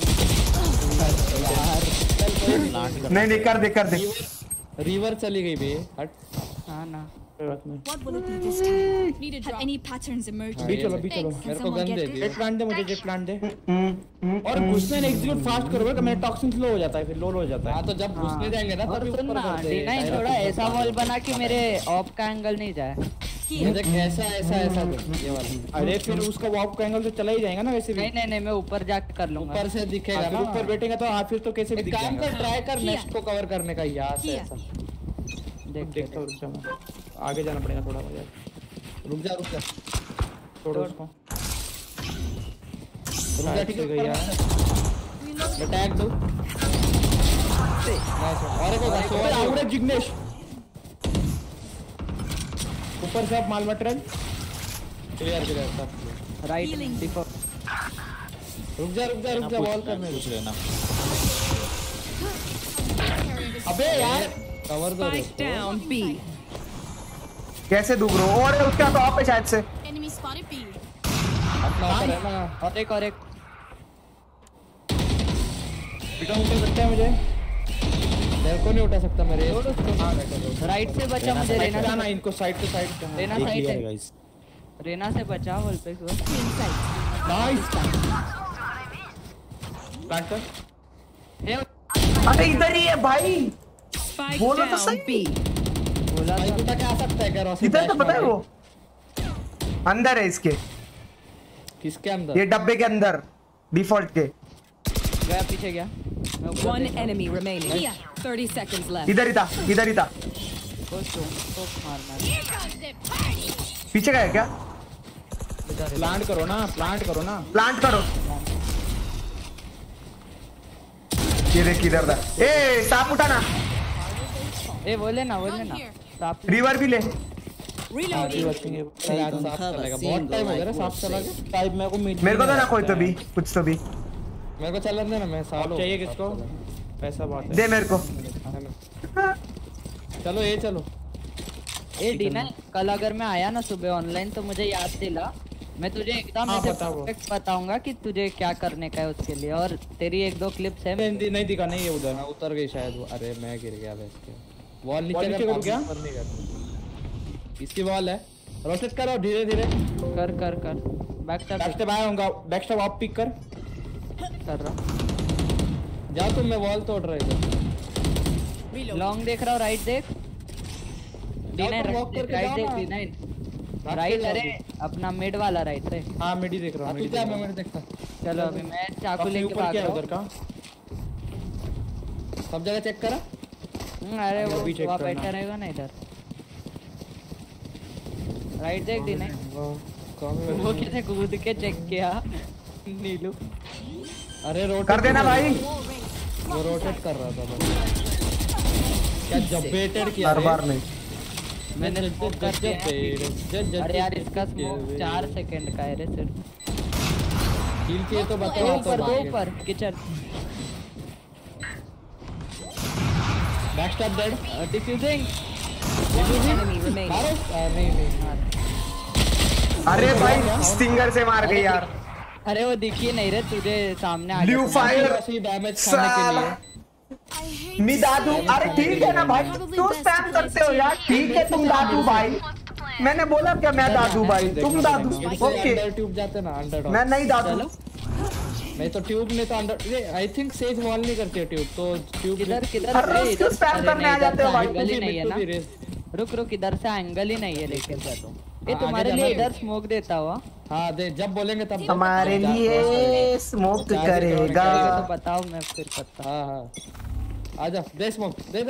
Speaker 3: नहीं कर दे।
Speaker 4: रिवर चली गई बे, हट।
Speaker 5: हाँ ना।
Speaker 7: What will it be this time? Have any patterns emerged?
Speaker 2: भी चलो।
Speaker 4: मेरे को गन दे दियो।
Speaker 2: जेट प्लांट दे मुझे, जेट प्लांट दे। और घुसने एग्जीक्यूट फास्ट करो कि मेरा टॉक्सिन स्लो हो जाता है, फिर लो हो जाता है।
Speaker 4: हाँ तो जब घुसने जाएंगे ना तभी ऊपर कर दे।
Speaker 5: नहीं थोड़ा ऐसा वॉल बना कि मेरे ऑफ का एंगल नहीं जाए।
Speaker 4: देख ऐसा ये वाला।
Speaker 2: अरे फिर उसका वॉक का एंगल तो चला ही जाएगा ना वैसे भी।
Speaker 5: नहीं मैं ऊपर जाके कर लूंगा।
Speaker 4: ऊपर से दिखेगा ना,
Speaker 2: ऊपर बैठेगा तो फिर तो कैसे भी दिख
Speaker 4: काम
Speaker 2: जाएगा।
Speaker 4: कर, ट्राई कर नेक्स्ट को कवर करने का यहाँ से ऐसा।
Speaker 2: देखता हूँ, रुक जा, आगे जाना पड़ेगा थोड़ा मुझे।
Speaker 4: रुक जा
Speaker 2: छोड़ो उसको।
Speaker 4: रुक जा, ठीक है
Speaker 2: गया।
Speaker 4: मैं टैग दूं। और एक होगा
Speaker 2: आउट जिग्नेश। ऊपर से आप माल मटेरियल
Speaker 4: क्लियर सब।
Speaker 5: राइट देखो।
Speaker 4: रुक जा वॉल करने रुक लेना। अबे यार कवर दो।
Speaker 6: Spike down B.
Speaker 3: कैसे दूर ब्रो? और उसका टॉप है शायद से।
Speaker 7: Enemy spotted B.
Speaker 4: अपना ऊपर है ना।
Speaker 5: और एक
Speaker 2: बिटा ऊपर सकता है मुझे।
Speaker 4: तेरे को नहीं उठा सकता मेरे।
Speaker 5: राइट से बचा मुझे। रेना
Speaker 2: ना इनको side to side.
Speaker 5: Reyna side है। रेना से बचा वॉल पे।
Speaker 2: नाइस प्लांट कर।
Speaker 3: अरे इधर ही है भाई।
Speaker 6: Spike
Speaker 3: बोलो तो
Speaker 6: down
Speaker 3: सही।
Speaker 6: B.
Speaker 5: बोला
Speaker 4: भाई उठा के आ सकता है क्या रोशन?
Speaker 3: इधर तो पता है वो अंदर है इसके,
Speaker 4: किसके अंदर?
Speaker 3: ये डब्बे के अंदर डिफॉल्ट के।
Speaker 5: गया पीछे गया।
Speaker 6: One enemy remaining. 30 seconds left.
Speaker 3: इधर ही था।
Speaker 5: उसको मारना।
Speaker 3: पीछे गया क्या?
Speaker 2: प्लांट करो ना।
Speaker 3: प्लांट करो। ये देख किधर था। ए सांप उठाना।
Speaker 5: ए बोले ना साफ
Speaker 3: रिवर भी ले।
Speaker 6: Reloading.
Speaker 4: साफ चलेगा, बहुत टाइम हो गया ना साफ चला के।
Speaker 2: टाइप मेरे को
Speaker 3: मेरे को तो ना कोई तो भी कुछ तो भी
Speaker 4: मेरे को चलन देना, मैं सालो
Speaker 2: चाहिए किसको? पैसा बहुत है।
Speaker 3: दे मेरे को।
Speaker 4: चलो ये चलो।
Speaker 5: ए डीना, कल अगर मैं आया ना सुबह ऑनलाइन तो मुझे याद दिला, मैं तुझे एकदम ऐसे परफेक्ट बताऊंगा कि तुझे क्या करने का है उसके लिए। और तेरी 1-2 क्लिप्स है।
Speaker 2: नहीं दिखा, नहीं है उधर।
Speaker 4: उतर गई शायद वो। अरे मैं गिर गया वैसे। वॉल नीचे
Speaker 2: नीचे
Speaker 4: कर
Speaker 2: क्या?
Speaker 4: ऊपर नहीं कर। इसकी वॉल है, रोटेट करो धीरे धीरे।
Speaker 5: कर बैक
Speaker 2: बैक स्टेप आया होगा, बैक स्टेप आप पिक कर
Speaker 5: रहा।
Speaker 4: जा तुम, मैं वॉल तोड़ रहा इधर।
Speaker 5: लॉन्ग देख रहा हूँ, राइट देख। D9 राइट देख D9 राइट। अरे अपना मिड वाला राइट रे।
Speaker 2: हां मिड ही देख रहा हूं।
Speaker 4: तू जा, मैं मिड देखता।
Speaker 5: चलो अभी मैं चाकू लेके भाग रहा हूं।
Speaker 2: उधर का
Speaker 4: सब जगह चेक करा।
Speaker 5: अरे वो बैठा रहेगा ना इधर। राइट देख D9। वो कैसे कूद के चेक किया नीलू।
Speaker 4: अरे रोटेट
Speaker 3: कर देना भाई।
Speaker 4: वो रोटेट कर रहा था बस। क्या जब्बेटेड किया
Speaker 3: हर बार नहीं।
Speaker 5: मैंने स्मोक कर दिया। अरे यार इसका स्मोक 4 सेकंड का है रे सिर्फ।
Speaker 4: हील किए तो बताओ।
Speaker 5: ऊपर kitchen.
Speaker 4: Backstab dead.
Speaker 5: Defusing.
Speaker 6: Enemy remaining.
Speaker 4: नहीं।
Speaker 3: अरे भाई स्टिंगर से मार गई यार।
Speaker 5: अरे वो दिखी नहीं रे तुझे सामने आ
Speaker 3: ब्लू फायर
Speaker 4: डैमेज खाने के लिए।
Speaker 3: मी दादू। अरे ठीक है ना भाई, क्यों स्पैम करते हो यार? ठीक है तुम दादू भाई, मैंने बोला क्या मैं दादू भाई, तुम दादू। ओके
Speaker 4: ट्यूब जाते ना अंडर।
Speaker 3: मैं नहीं दादू।
Speaker 4: नहीं तो ट्यूब में तो under. I think Sage wall नहीं करती है ट्यूब, तो ट्यूब
Speaker 5: किधर
Speaker 3: हर क्यों स्पैम करने आ जाते हो भाई?
Speaker 5: एंगल ही नहीं है ना। रुक इधर से एंगल ही नहीं है लेकिन ये तुम्हारे लिए इधर स्मोक देता हुआ।
Speaker 4: हाँ दे, जब बोलेंगे तब
Speaker 3: हमारे लिए स्मोक करेगा
Speaker 5: तो बताओ मैं फिर पता।
Speaker 4: हाँ आजा दे स्मोक दे।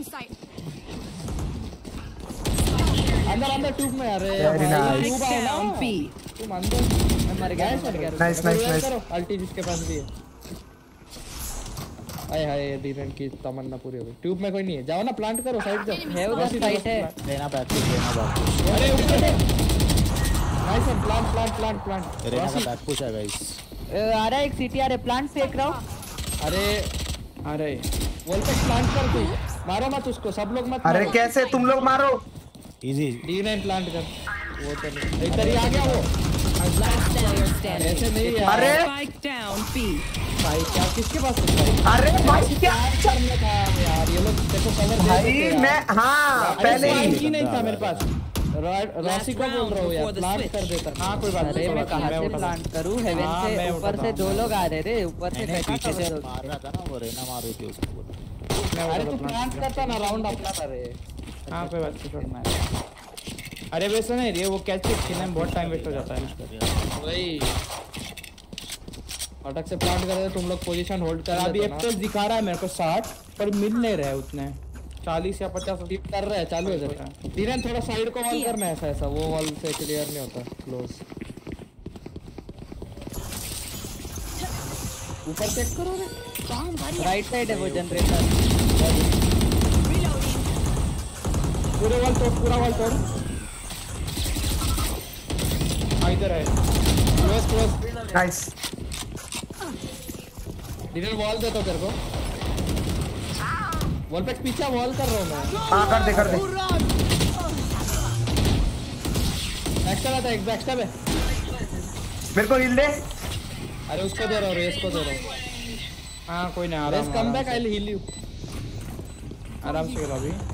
Speaker 4: अंदर ट्यूब में। अरे
Speaker 3: Very
Speaker 6: Spike down B.
Speaker 4: तुम अंदर।
Speaker 5: मैं मर गया।
Speaker 3: नाइस
Speaker 4: अल्टी जिसके पास भी है। हाय डीरेन की तमन्ना पूरी हो गई। ट्यूब में कोई नहीं है, जाओ ना प्लांट करो, साइड जाओ।
Speaker 5: है उधर साइड है।
Speaker 8: देना बैक पुश।
Speaker 4: अरे ऊपर नाइस है। प्लांट
Speaker 8: रेना का बैक पुश है गाइस।
Speaker 5: आ रहा है एक सीटी आ रहा है। प्लांट फेंक रहा हूं।
Speaker 4: अरे वॉल पे प्लांट कर तू। मारो मत उसको, सब लोग मत।
Speaker 3: अरे कैसे तुम लोग मारो?
Speaker 8: इजी
Speaker 4: D9 प्लांट कर। वो तो इधर ही आ गया वो।
Speaker 6: Last player standing.
Speaker 4: ऐसे नहीं यार।
Speaker 3: अरे
Speaker 6: Spike down B.
Speaker 4: भाई क्या किसके पास है?
Speaker 3: अरे भाई क्या
Speaker 4: करने था यार, ये लोग देखो कवर दे
Speaker 3: भाई
Speaker 4: देते
Speaker 3: मैं
Speaker 4: यार।
Speaker 3: हाँ पहले
Speaker 4: प्लांट
Speaker 3: ही
Speaker 4: ही नहीं था मेरे पास। रॉसी को बोल रहा हूँ यार, प्लांट कर देता। हाँ कोई बात नहीं।
Speaker 5: अरे मैं कहां से प्लांट करूं? हेवन से ऊपर से 2 लोग आ रहे थे। ऊपर से
Speaker 8: पीछे से मार रहा था ना वो, रेना मार रही थी उसको।
Speaker 4: अरे तू प्लांट करता ना, राउंड अपना कर रहे। हाँ कोई बात नहीं। अरे वैसे नहीं रे, वो कैच खेलने में बहुत टाइम वेस्ट हो जाता है। वही अटक से प्लांट कर रहे तुम लोग, पोजीशन होल्ड कर। अभी FPS दिखा रहा है मेरे को 60, पर मिल नहीं रहा है उतने। 40 या 50 टिप कर रहा है, चालू है जरा। धीरे थोड़ा साइड को वॉल करना है, ऐसा वो वॉल से क्लियर नहीं होता क्लोज। ऊपर चेक करो रे,
Speaker 5: राइट साइड है वो जनरेटर।
Speaker 4: पूरा वॉल तोड़। इधर है क्लोज।
Speaker 3: नाइस।
Speaker 4: डिनर वॉल दे तो तेरे को। वॉल पे पीछे वॉल कर रहा हूं मैं।
Speaker 3: हाँ कर दे।
Speaker 4: एक्स्ट्रा था, एक एक्स्ट्रा है।
Speaker 3: मेरे को हिल दे।
Speaker 4: अरे उसको दे रहा हूं, रेस को दे रहा हूं। हाँ कोई नहीं, आराम से come back. I will heal you. आराम से करो अभी।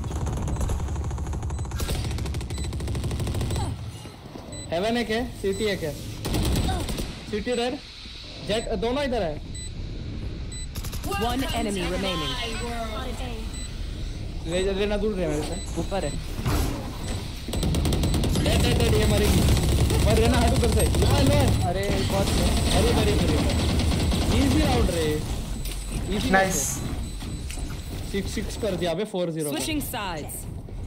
Speaker 4: हेवन एक है, सिटी एक है। सिटी रेड जेट दोनों इधर है।
Speaker 6: One enemy remaining.
Speaker 4: ले लेना दूर रहे मेरे से।
Speaker 5: ऊपर है।
Speaker 4: डेड ये मरेगी। मर रहना हाथ ऊपर से। लो
Speaker 5: अरे बहुत
Speaker 4: अरे इजी राउंड रे। इजी।
Speaker 3: नाइस।
Speaker 4: 6 कर दिया बे। 4-0
Speaker 6: Switching sides.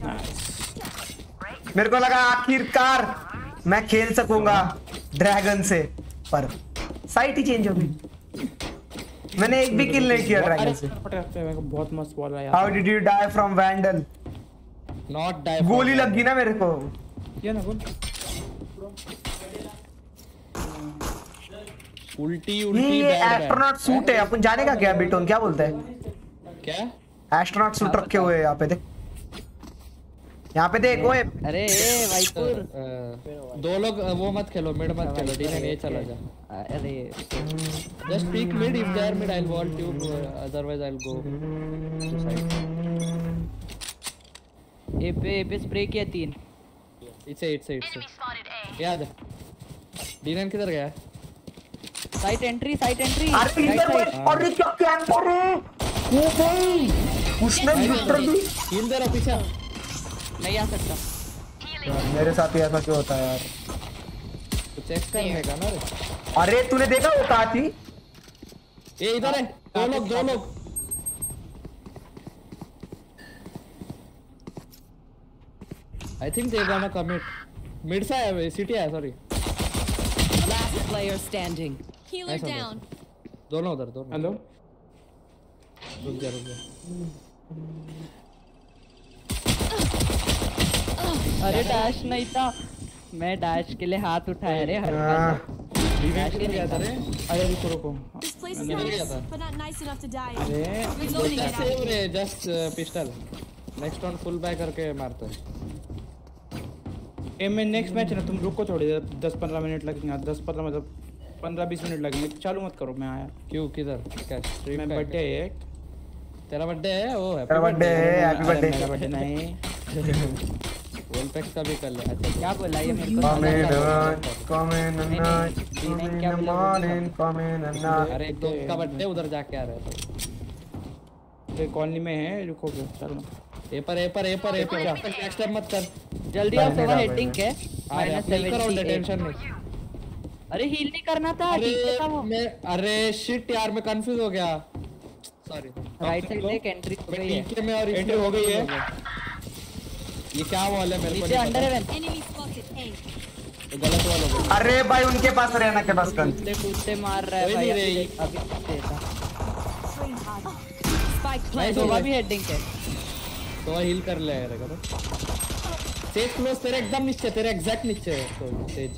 Speaker 3: मेरे को लगा आखिरकार मैं खेल सकूंगा ड्रैगन से, पर साइट ही चेंज हो गई। मैंने एक भी किल नहीं किया ड्रैगन से।
Speaker 4: मेरे को बहुत मस्त बॉल आया।
Speaker 3: How did you die from Vandal?
Speaker 4: Not die.
Speaker 3: गोली लग गई ना मेरे को।
Speaker 4: क्या ना बोल। उल्टी
Speaker 3: ये एस्ट्रोनॉट सूट है, अपन जाने का क्या बिटोन क्या बोलता है?
Speaker 4: क्या
Speaker 3: एस्ट्रोनॉट सूट रखे हुए यहाँ पे देख, यहाँ पे देख। ओए
Speaker 5: अरे वाइपुर।
Speaker 4: 2 लोग वो मत खेलो, मिड मत खेलो। डीएन ये चला जा।
Speaker 5: अरे
Speaker 4: just peek mid, if there mid I will wall tube, otherwise I will go to side.
Speaker 5: A पे स्प्रे किया 3।
Speaker 4: इट्स याद। डीएन किधर गया?
Speaker 5: Site entry.
Speaker 3: अरे इधर। अरे क्या कैंपर है वो भाई, उसने विक्टर दी।
Speaker 4: हील दे रहा पीछे।
Speaker 5: नहीं आ सकता।
Speaker 3: मेरे साथ ही ऐसा क्यों होता है यार?
Speaker 4: तो चेक करने का ना रे।
Speaker 3: अरे तूने देखा वो कहाँ थी?
Speaker 4: ये इधर है। 2 लोग। I think they gonna commit. Mid से है, सिटी है, sorry.
Speaker 6: Last player standing.
Speaker 7: Healer down.
Speaker 4: दोनों उधर। हेलो रुक जा।
Speaker 5: अरे डैश नहीं था, मैं डैश के लिए हाथ उठाया रे हल्का सा।
Speaker 2: डैश के लिए था रे। अरे रुको
Speaker 7: This place is nice, but not nice enough to die.
Speaker 2: अरे
Speaker 7: Reloading it out.
Speaker 4: सेव रे, just pistol next round full back करके मारते हैं।
Speaker 2: ए मैं नेक्स्ट मैच है ना, तुम रुको थोड़ी देर, 10-15 मिनट लगेंगे, 10-15 मतलब 15-20 मिनट लगेंगे। चालू मत करो, मैं आया।
Speaker 4: क्यों किधर क्या स्ट्रीम
Speaker 2: मैं
Speaker 4: का
Speaker 2: बर्थडे है एक।
Speaker 4: तेरा बर्थडे है? ओ
Speaker 3: तेरा बर्थडे है, हैप्पी
Speaker 2: मेरा
Speaker 3: बर्थडे।
Speaker 2: बर्थडे नहीं।
Speaker 4: वोल्पेक्स का भी कर ले। अच्छा
Speaker 5: क्या बोला ये मेरे को?
Speaker 3: Come in the night, come in the morning, come in the night।
Speaker 4: अरे एक दोस्त का बर्थडे उधर जाके आ रहे हैं।
Speaker 2: ये कॉलोनी में है, रुको चलो।
Speaker 4: ए पर नेक्स्ट टाइम मत कर।
Speaker 5: जल्दी आओ, सोवा हेडिंग के
Speaker 4: -70 टेंशन नहीं।
Speaker 5: अरे हील नहीं करना था, ठीक था वो।
Speaker 4: अरे शिट यार, मैं कंफ्यूज हो गया, सॉरी।
Speaker 5: राइट साइड से एक एंट्री हो गई है।
Speaker 4: टीके में और
Speaker 2: एंट्री हो गई है।
Speaker 4: ये क्या वॉल है मेरे को
Speaker 5: नीचे
Speaker 4: नहीं
Speaker 5: अंडर है।
Speaker 7: Enemy spotted. A.
Speaker 4: गलत वॉल हो गई।
Speaker 3: अरे भाई उनके पास रहना के पास गन।
Speaker 5: कूदते मार रहा है
Speaker 4: कोई
Speaker 5: भाई।
Speaker 4: नहीं रे।
Speaker 5: अभी देता
Speaker 7: Spike
Speaker 5: मैं
Speaker 7: planted.
Speaker 5: सोवा भी हेडिंग के।
Speaker 4: तो हील कर ले यार करो। सेज क्लोज तेरे एकदम नीचे, तेरे एग्जैक्ट नीचे है तो सेज।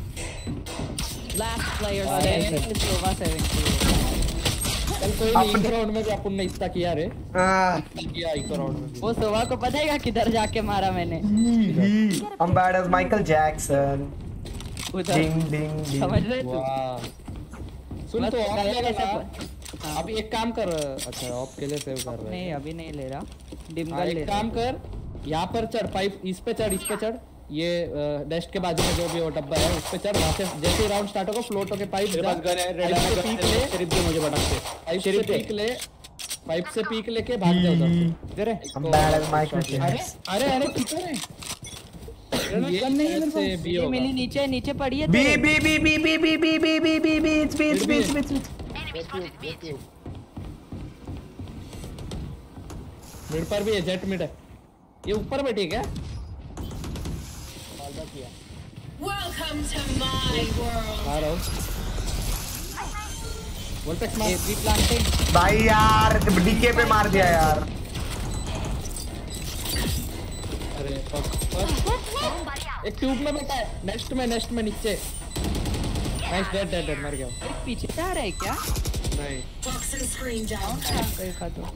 Speaker 7: Last player
Speaker 5: अरे
Speaker 7: standing.
Speaker 5: सोवा 70।
Speaker 4: चल कोई नहीं, इस राउंड में भी अपन ने इतना किया रे। किया इस राउंड में।
Speaker 5: वो सोवा को पता है किधर जाके मारा मैंने?
Speaker 3: I'm bad as Michael Jackson।
Speaker 5: उधर
Speaker 3: डिंग डिंग डिंग।
Speaker 5: समझ रहे तू?
Speaker 4: वाह। सुन तो ऑफ
Speaker 5: कैसे
Speaker 4: लगा। अब एक काम कर। अच्छा ऑफ के लिए सेव कर रहा है।
Speaker 5: नहीं अभी नहीं ले रहा, डिम
Speaker 4: हाँ,
Speaker 5: गन ले
Speaker 4: एक काम कर, यहाँ पर चढ़, पाइप इस पे चढ़, ये डेस्क के बाजू में जो भी वो डब्बा है उस पे चढ़। वहाँ से जैसे ही राउंड स्टार्ट होगा फ्लोट होके पाइप
Speaker 2: मेरे पास गन है, रेड
Speaker 4: पाइप से पीक ले,
Speaker 2: सिर्फ दे मुझे भटक से।
Speaker 4: पाइप से पीक लेके भाग जा उधर।
Speaker 2: दे रे।
Speaker 3: I'm bad as Michael Jackson।
Speaker 2: अरे किधर है?
Speaker 4: ये से बी
Speaker 5: ये
Speaker 4: होगा।
Speaker 5: मिली नीचे पड़ी है।
Speaker 3: B B B B B B B B B B बीच
Speaker 4: मिड पर भी है, जेट मिड है। ये ऊपर बैठी है क्या?
Speaker 7: Welcome to my world.
Speaker 4: आ रहा हूँ। वोल्टेक्स मार।
Speaker 5: AP planting.
Speaker 3: भाई यार डीके पे मार दिया यार।
Speaker 4: अरे फक। एक ट्यूब में बैठा है, नेक्स्ट में नीचे। नाइस, डेड मर गया।
Speaker 5: पीछे से आ रहा है क्या?
Speaker 4: नहीं
Speaker 7: Toxin screen down.
Speaker 5: देखा तो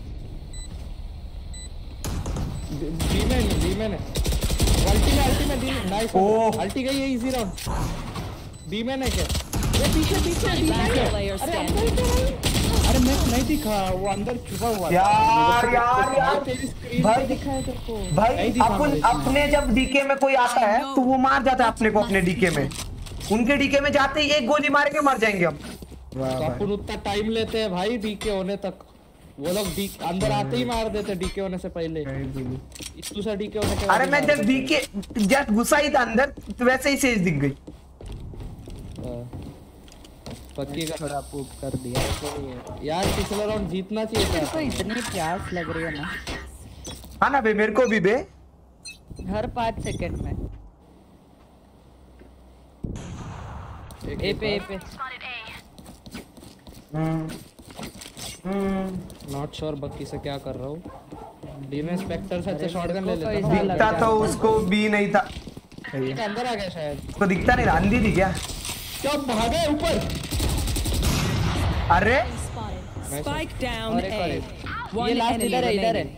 Speaker 4: बी में अल्टी में नाइस। अल्टी गई है, इजी राउंड। बी में है क्या? ये पीछे
Speaker 7: Last player standing.
Speaker 2: अरे मैं नहीं दिखा, वो अंदर छुपा हुआ था।
Speaker 3: यार
Speaker 2: भाई दिखा है तेरे को।
Speaker 3: भाई
Speaker 2: नहीं दिखा
Speaker 3: अपन
Speaker 2: मुझे।
Speaker 3: अपने जब डीके में कोई आता है तो वो मार जाता है अपने को अपने डीके में। उनके डीके में जाते ही एक गोली मारेंगे, मर जाएंगे हम।
Speaker 4: तो अपन उतना टाइम लेते हैं भाई डीके होने तक। वो लोग अंदर आते ही मार देते डीके होने से पहले। दूसरा डीके होने के बाद
Speaker 3: अरे मैं जब डीके जस्ट घुसा ही था अंदर तो वैसे ही सेज दिख गई।
Speaker 4: पक्की का
Speaker 5: थोड़ा पूप कर दिया
Speaker 4: यार। पिछला राउंड जीतना चाहिए
Speaker 5: मेरे
Speaker 4: था।
Speaker 5: को इतनी प्यास लग रही है ना।
Speaker 3: हाँ ना बे, मेरे को भी बे।
Speaker 5: हर 5 सेकंड में ए पे
Speaker 4: नॉट श्योर बक्की से क्या कर रहा हूँ। डीमे स्पेक्टर से अच्छा शॉटगन ले लेता ना।
Speaker 3: दिखता तो उसको भी नहीं था।
Speaker 4: अंदर आ गया शायद।
Speaker 3: उसको दिखता नहीं था, अंधी थी क्या?
Speaker 4: क्या भागे ऊपर?
Speaker 3: अरे
Speaker 6: Spike down
Speaker 5: और एक और
Speaker 6: A.
Speaker 5: एक।
Speaker 6: One
Speaker 5: ये लास्ट
Speaker 6: enemy
Speaker 5: इधर है
Speaker 6: remaining.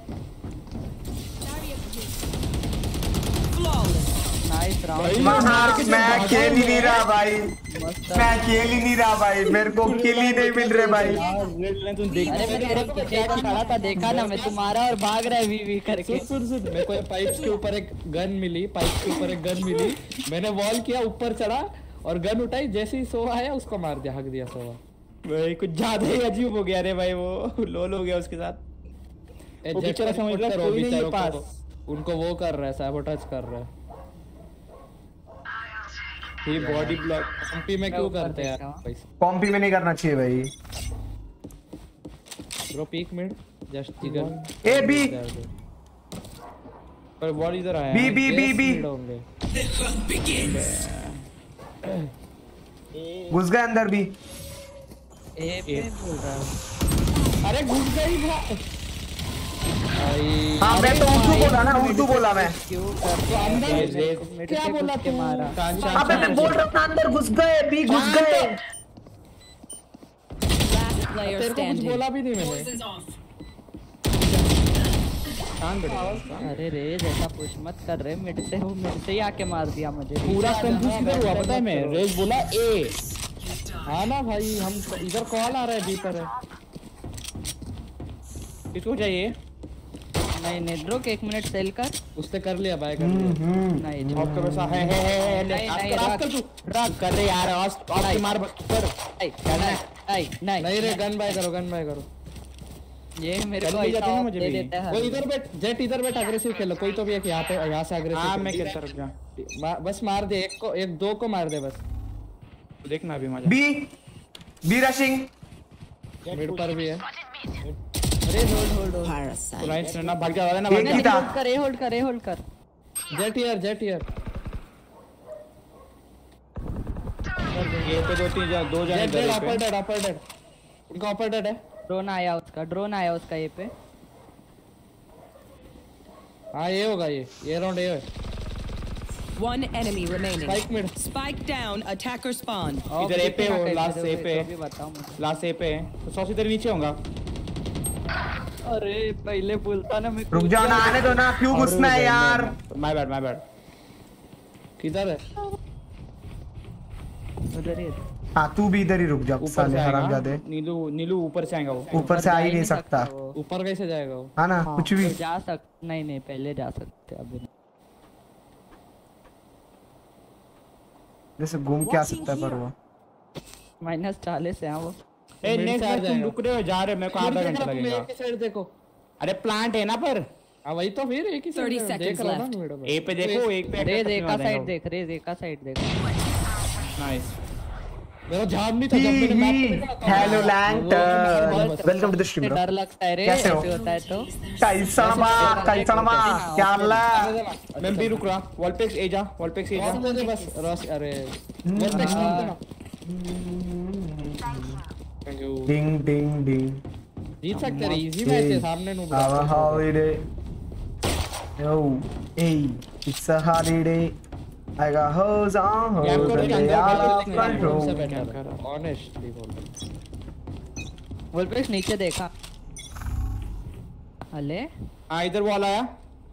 Speaker 6: Flawless.
Speaker 5: Nice round.
Speaker 3: मैं खेल ही नहीं रहा भाई, मैं खेल ही नहीं रहा भाई, मेरे को किल ही नहीं मिल रहे भाई।
Speaker 2: तुम देख
Speaker 5: अरे मैं तेरे पीछे खड़ा था, देखा ना मैं, तुम्हारा और भाग रहा है वी करके।
Speaker 4: सुन मेरे को पाइप्स के ऊपर एक गन मिली, मैंने वॉल किया, ऊपर चढ़ा और गन उठाई, जैसे ही सोवा आया उसको मार दिया, हक दिया सोवा।
Speaker 2: भाई कुछ ज्यादा ही अजीब हो गया रे भाई, वो लोल हो गया उसके साथ। वो बेचारा समझ रहा कोई नहीं है पास,
Speaker 4: उनको वो कर रहा है, सैबोटेज कर रहा है।
Speaker 2: ये बॉडी ब्लॉक
Speaker 4: कॉम्पी में क्यों करते हैं यार?
Speaker 3: कॉम्पी में नहीं करना चाहिए भाई।
Speaker 4: ब्रो पीक मिड जस्ट इधर
Speaker 3: ए बी
Speaker 2: पर बॉल इधर आया।
Speaker 3: बी बी बी बी घुस गए अंदर भी।
Speaker 5: ए पे बोल रहा है।
Speaker 4: अरे घुस गई भाई।
Speaker 3: हाँ मैं तो उर्दू बोला ना, उर्दू बोला मैं।
Speaker 5: क्यों क्या बोला तू?
Speaker 3: अबे मैं बोल रहा हूँ ना, अंदर घुस गए, बी घुस गए।
Speaker 6: Player
Speaker 4: तेरे को कुछ
Speaker 6: standing.
Speaker 4: बोला भी नहीं मैंने।
Speaker 5: अरे रे जैसा पुश मत कर रहे, मिड से वो मिड से ही आके मार दिया मुझे।
Speaker 4: पूरा कंफ्यूज किधर हुआ पता है मैं? रेज बोला ए। हाँ ना भाई, हम इधर कॉल आ रहा है, बी पर है।
Speaker 2: किसको चाहिए?
Speaker 5: नहीं नहीं रुक 1 मिनट सेल कर।
Speaker 4: उसने कर लिया, बाय कर लिया।
Speaker 5: नहीं
Speaker 2: आपका पैसा है
Speaker 5: नहीं
Speaker 2: रख कर रहे यार, और मार कर।
Speaker 5: नहीं
Speaker 4: रे, गन बाय करो, गन बाय करो।
Speaker 5: ये मेरे को
Speaker 2: चल भी जाती है ना
Speaker 5: ऐसा
Speaker 2: मुझे
Speaker 5: दे
Speaker 2: भी।
Speaker 5: देता है।
Speaker 4: वो इधर बैठ, जेट इधर बैठ, अग्रेसिव खेलो। कोई तो भी एक यहाँ पे, यहाँ से अग्रेसिव।
Speaker 2: हाँ मैं खेलता, रुक जा।
Speaker 4: बस मार दे एक को, एक दो को मार दे बस।
Speaker 2: देखना अभी मजा।
Speaker 3: B rushing.
Speaker 4: मिड पर भी है।
Speaker 5: अरे होल्ड
Speaker 6: Parasite.
Speaker 2: राइट ना भाग जा, ना
Speaker 3: एक
Speaker 2: भाग
Speaker 3: ही
Speaker 2: जा।
Speaker 3: था।
Speaker 5: होल्ड कर।
Speaker 4: Jett here.
Speaker 2: ये पे दो जने
Speaker 4: जेट
Speaker 2: इधर
Speaker 4: डेड,
Speaker 2: पे।
Speaker 4: Upper dead. उनका अपर डेड है।
Speaker 5: ड्रोन आया उसका ये पे।
Speaker 4: हाँ ये होगा, ये राउंड ये है।
Speaker 6: One enemy remaining.
Speaker 4: Spike mid.
Speaker 6: Spike down. Attacker spawn.
Speaker 2: इधर ए पे हो, लास्ट ए पे,
Speaker 5: भी बताओ मुझे।
Speaker 2: लास्ट ए पे। तो 100 इधर नीचे होगा।
Speaker 5: अरे पहले बोलता ना मैं।
Speaker 3: रुक जाओ ना, आने दो ना, क्यों घुसना है यार?
Speaker 2: My bad.
Speaker 4: किधर है?
Speaker 5: उधर ही
Speaker 3: हाँ तू भी इधर ही रुक जा,
Speaker 2: ऊपर
Speaker 3: साले
Speaker 2: से
Speaker 3: हरामजादे।
Speaker 2: आएगा। नीलू ऊपर से आएगा वो।
Speaker 3: ऊपर से आ ही नहीं सकता,
Speaker 4: ऊपर कैसे जाएगा वो?
Speaker 3: है ना? कुछ भी
Speaker 5: जा सकते नहीं पहले जा सकते अभी नहीं।
Speaker 3: जैसे घूम के आ सकता है, पर वो
Speaker 5: -40 है वो।
Speaker 2: ए
Speaker 4: मिड से आ
Speaker 2: नेक्स्ट तुम
Speaker 4: जाएगा।
Speaker 2: रुक रहे हो, जा रहे हो, मेरे को आधा घंटा लगेगा।
Speaker 4: एक ही साइड देखो।
Speaker 2: अरे प्लांट है ना पर।
Speaker 4: हाँ वही तो, फिर एक ही
Speaker 6: 30
Speaker 4: साइड देख
Speaker 6: seconds
Speaker 4: रहा हूँ ना
Speaker 6: left.
Speaker 4: वीडियो में।
Speaker 2: ए पे देखो, एक पे
Speaker 5: रेज एक का साइड देख।
Speaker 2: नाइस।
Speaker 4: मेरा ध्यान नहीं था जब मैंने map
Speaker 3: hello land, welcome to the stream bro.
Speaker 5: डर लगता है रे,
Speaker 3: कैसे हो?
Speaker 5: ऐसे होता है तो।
Speaker 3: कैसा क्या हाल है?
Speaker 2: मैं भी रुक रहा। वॉलपेक्स ए जा।
Speaker 4: बस रस। अरे
Speaker 2: थैंक यू।
Speaker 3: डिंग
Speaker 4: जीत सकते हैं, इजी मैच है, सामने no.
Speaker 3: Have a holiday. Yo, hey, it's a holiday. I got hoes on hoes and they all up front row.
Speaker 4: Honestly बोल रहा
Speaker 5: वोल्पेक्स नीचे देखा। अले
Speaker 2: हाँ इधर वॉल आया।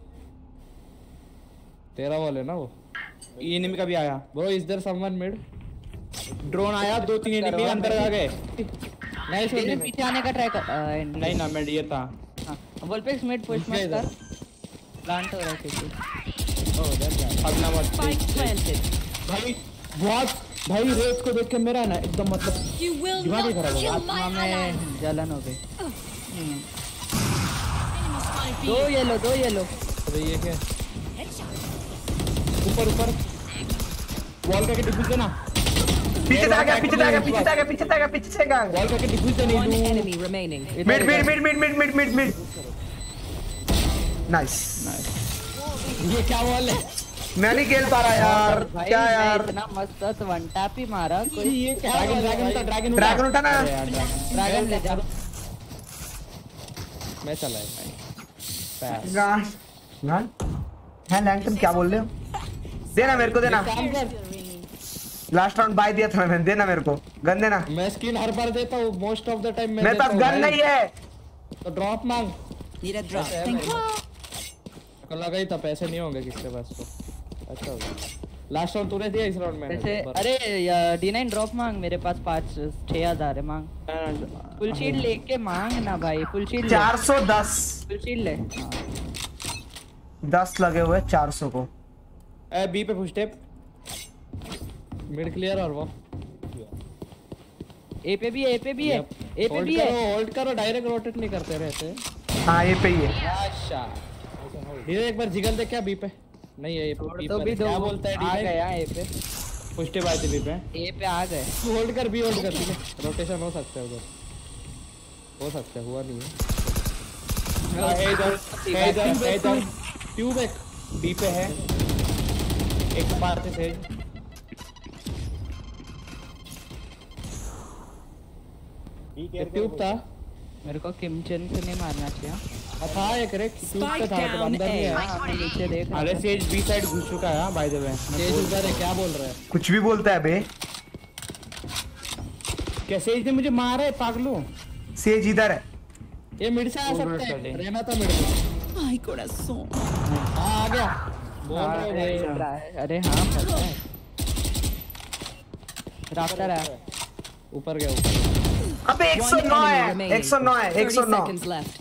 Speaker 4: तेरा वाला है ना वो।
Speaker 2: ये एनिमी का भी आया।
Speaker 4: Bro is there someone mid?
Speaker 2: Drone आया, 2-3 एनिमी अंदर आ गए।
Speaker 4: नाइस
Speaker 5: तेरे पीछे आने का ट्राई कर।
Speaker 2: नहीं ना, मैं ये था।
Speaker 5: वोल्पेक्स मिड पुश मत कर, प्लांट हो रहा है किसी।
Speaker 2: भागना मत।
Speaker 6: Spike planted.
Speaker 2: भाई बहुत भाई रेस को देख के मेरा ना एकदम मतलब
Speaker 7: You will
Speaker 2: दिमाग ही
Speaker 7: not
Speaker 2: खराब हो गया।
Speaker 7: kill my
Speaker 5: आत्मा
Speaker 7: ally.
Speaker 5: में जलन हो गई।
Speaker 7: Enemy spotted.
Speaker 5: दो येलो।
Speaker 4: अरे ये क्या?
Speaker 2: ऊपर वॉल करके डिफ्यूज देना।
Speaker 3: पीछे से आ गया, पीछे से आ गया।
Speaker 2: वॉल करके डिफ्यूज देना।
Speaker 6: One enemy remaining.
Speaker 3: Mid. Nice.
Speaker 4: ये क्या वॉल है?
Speaker 3: मैं नहीं खेल पा रहा यार,
Speaker 5: भाई
Speaker 3: क्या
Speaker 5: मैं
Speaker 3: यार?
Speaker 5: इतना मस्त वन टैप ही मारा कोई।
Speaker 4: ये क्या?
Speaker 3: ड्रैगन उठा ना।
Speaker 5: ड्रैगन ले जा।
Speaker 4: मैं चला है।
Speaker 3: है लैंग, तुम क्या बोल रहे हो? देना मेरे को, देना।
Speaker 4: काम कर।
Speaker 3: लास्ट राउंड बाय दिया था मैंने, देना मेरे को गन, देना।
Speaker 4: मैं स्किन हर बार देता हूँ, मोस्ट ऑफ द टाइम मैं
Speaker 3: मेरे
Speaker 4: देता
Speaker 3: पास
Speaker 4: हूँ
Speaker 3: गन
Speaker 4: भाई।
Speaker 3: नहीं है।
Speaker 4: तो ड्रॉप मांग।
Speaker 6: Need a drop. Thank you.
Speaker 4: को लगा ही था पैसे नहीं होंगे किसके पास तो। अच्छा हो गया। लास्ट राउंड तूने दिया, इस राउंड में
Speaker 5: वैसे अरे D9 ड्रॉप मांग, मेरे पास 6,000 है, मांग। फुल शील्ड लेके मांग ना भाई, फुल शील्ड
Speaker 3: 410
Speaker 5: फुल शील्ड ले।
Speaker 3: 10 लगे हुए 400 को।
Speaker 2: बी पे पुश टेप।
Speaker 4: मिड क्लियर और वो
Speaker 5: ए पे भी है।
Speaker 4: होल्ड करो, डायरेक्ट रोटेट नहीं करते रहते।
Speaker 3: हाँ ये पे ही है।
Speaker 4: अच्छा धीरे एक बार जिगल दे। क्या बी पे नहीं है? ये
Speaker 5: तो
Speaker 4: बी
Speaker 5: भी
Speaker 4: क्या बोलता है?
Speaker 5: आ गया ए पे।
Speaker 2: पुश टेप आए थे बी पे।
Speaker 5: ए पे आ गए।
Speaker 4: होल्ड कर, बी होल्ड कर। ठीक है, रोटेशन हो सकता है उधर, हो सकता है, हुआ नहीं है।
Speaker 2: इधर
Speaker 4: ट्यूब एक
Speaker 2: बी पे है। एक बार से सेज।
Speaker 4: ट्यूब था।
Speaker 5: मेरे को किमचन से नहीं मारना चाहिए।
Speaker 4: था एक रे
Speaker 6: Spike down A.
Speaker 5: नीचे देख
Speaker 2: अरे सेज बी साइड घुस चुका है बाय द वे।
Speaker 4: तेज उधर है, क्या बोल रहा है?
Speaker 3: कुछ भी बोलता है बे।
Speaker 2: क्या सेज ने मुझे मारा है पागलों?
Speaker 3: सेज इधर है।
Speaker 4: ये मिड से आ सकता है, रहना था मिड में।
Speaker 6: Ay, corazón.
Speaker 4: हाँ आ गया। बोल रहे हो भाई।
Speaker 5: अरे हाँ पता है। राफ्टर है
Speaker 4: ऊपर गया ऊपर।
Speaker 3: अबे 109 है, 109 है,
Speaker 6: 30
Speaker 3: 109।
Speaker 6: seconds left.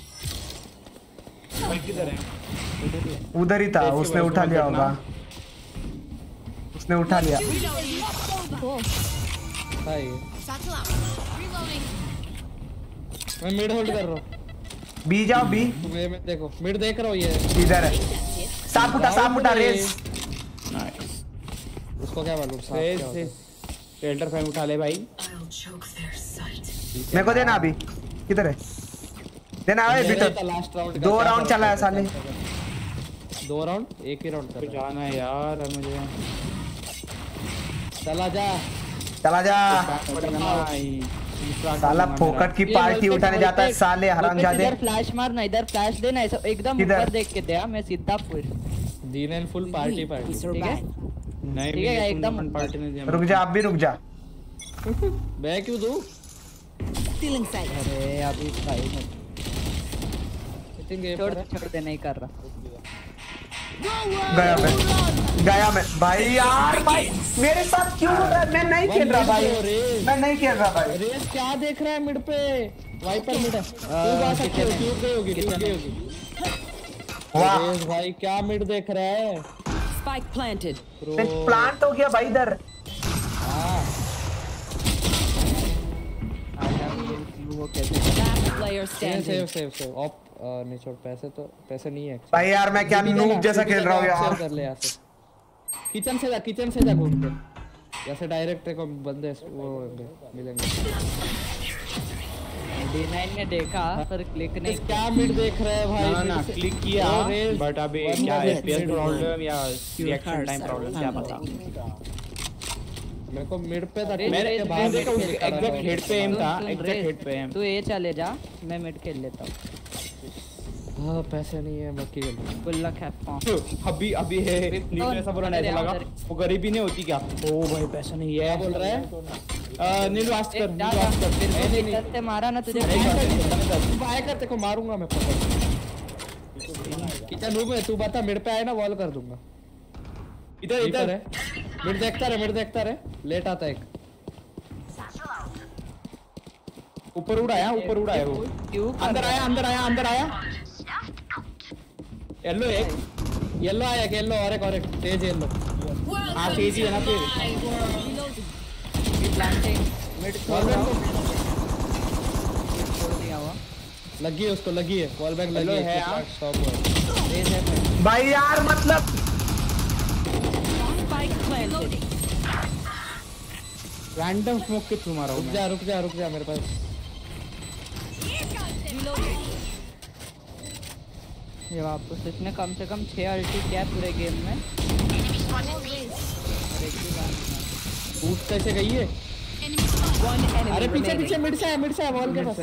Speaker 2: किधर है?
Speaker 3: उधर ही था, उसने उठा लिया होगा। उसने उठा लिया।
Speaker 4: हाँ ये। मैं मिड होल्ड कर रहा हूँ।
Speaker 3: बी जाओ बी।
Speaker 4: मैं देखो मिड देख रहा हूँ ये।
Speaker 3: इधर है। साफ उठा रेस।
Speaker 4: उसको क्या मालूम?
Speaker 2: शेल्टर फैन उठा ले भाई।
Speaker 3: मेरे को देना अभी। किधर है? देना है भीतर।
Speaker 4: लास्ट राउंड
Speaker 3: 2 राउंड चला है साले।
Speaker 4: 2 राउंड, एक ही राउंड कर
Speaker 2: जाना है यार मुझे।
Speaker 4: चला जा।
Speaker 3: साला फोकट की पार्टी उठाने जाता है साले हरामजादे।
Speaker 5: इधर फ्लैश मारना, इधर फ्लैश देना, ऐसा एकदम ऊपर देख के दे। मैं सीधा push.
Speaker 4: Deen and full party
Speaker 5: ठीक है
Speaker 2: नहीं
Speaker 5: ठीक है एकदम
Speaker 2: पार्टी ने दिया।
Speaker 3: रुक जा, आप भी रुक जा।
Speaker 4: मैं क्यों दूं?
Speaker 6: Stealing sight.
Speaker 5: अरे अभी भाई
Speaker 4: मैं
Speaker 5: छोड़ दे, नहीं कर रहा।
Speaker 3: गया मैं भाई। यार भाई मेरे साथ क्यों हो रहा है? मैं नहीं खेल रहा भाई।
Speaker 4: रेस क्या देख रहा है मिड पे? वाइपर मिड है। तू जा सकती है, क्यों गई होगी।
Speaker 3: वाह
Speaker 4: रेस भाई क्या मिड देख रहा है?
Speaker 6: Spike planted.
Speaker 3: प्लांट हो गया भाई इधर।
Speaker 5: वो कैसे
Speaker 6: Last player standing.
Speaker 4: Save off नहीं छोड़। पैसे नहीं है
Speaker 3: भाई यार मैं क्या नूब जैसा खेल रहा हूँ यार।
Speaker 4: कर ले यहाँ से। किचन से जा घूम के। यहाँ से डायरेक्ट को बंदे वो मिलेंगे।
Speaker 5: D9 ने देखा पर क्लिक नहीं।
Speaker 4: क्या मिड देख रहा है भाई?
Speaker 2: ना क्लिक किया बट अभी क्या FPS प्रॉब्लम या रिएक्शन टाइम प्रॉब्लम क्या पता।
Speaker 4: मेरे को मिड पे था।
Speaker 2: मेरे देखा एग्जैक्ट हेड पे एम था। एग्जैक्ट हेड पे एम।
Speaker 5: तू ए चले जा, मैं मिड खेल लेता हूँ।
Speaker 4: हाँ पैसे नहीं है मक्की गली।
Speaker 5: गुड लक
Speaker 2: अभी है नीचे ऐसा बोला नहीं लगा। वो गरीबी नहीं होती क्या? ओ भाई पैसा नहीं है
Speaker 4: बोल रहा है।
Speaker 2: नील वास्ट कर।
Speaker 5: फिर मारा ना तुझे।
Speaker 4: बाय करते को मारूंगा मैं। किचन रूम में तू बता मिड पे आए ना वॉल कर दूंगा। इधर है। मिड देखता रहे। लेट आता एक।
Speaker 2: ऊपर उड़ाया वो। अंदर आया। येलो आया और एक तेज येलो। तेज ही है ना फिर।
Speaker 5: मिड
Speaker 4: लगी है उसको। वॉल बैग लगी है। स्टॉप हुआ
Speaker 3: भाई यार मतलब
Speaker 6: Spike planted.
Speaker 2: रैंडम स्मोक के थ्रू मारा हूं।
Speaker 4: रुक जा मेरे पास।
Speaker 5: ये वापस इसने कम से कम 6 अल्टी किया पूरे गेम में।
Speaker 4: बूट कैसे गई है?
Speaker 6: One enemy
Speaker 4: अरे पीछे
Speaker 6: remaining.
Speaker 4: मिड से है वॉल के पास।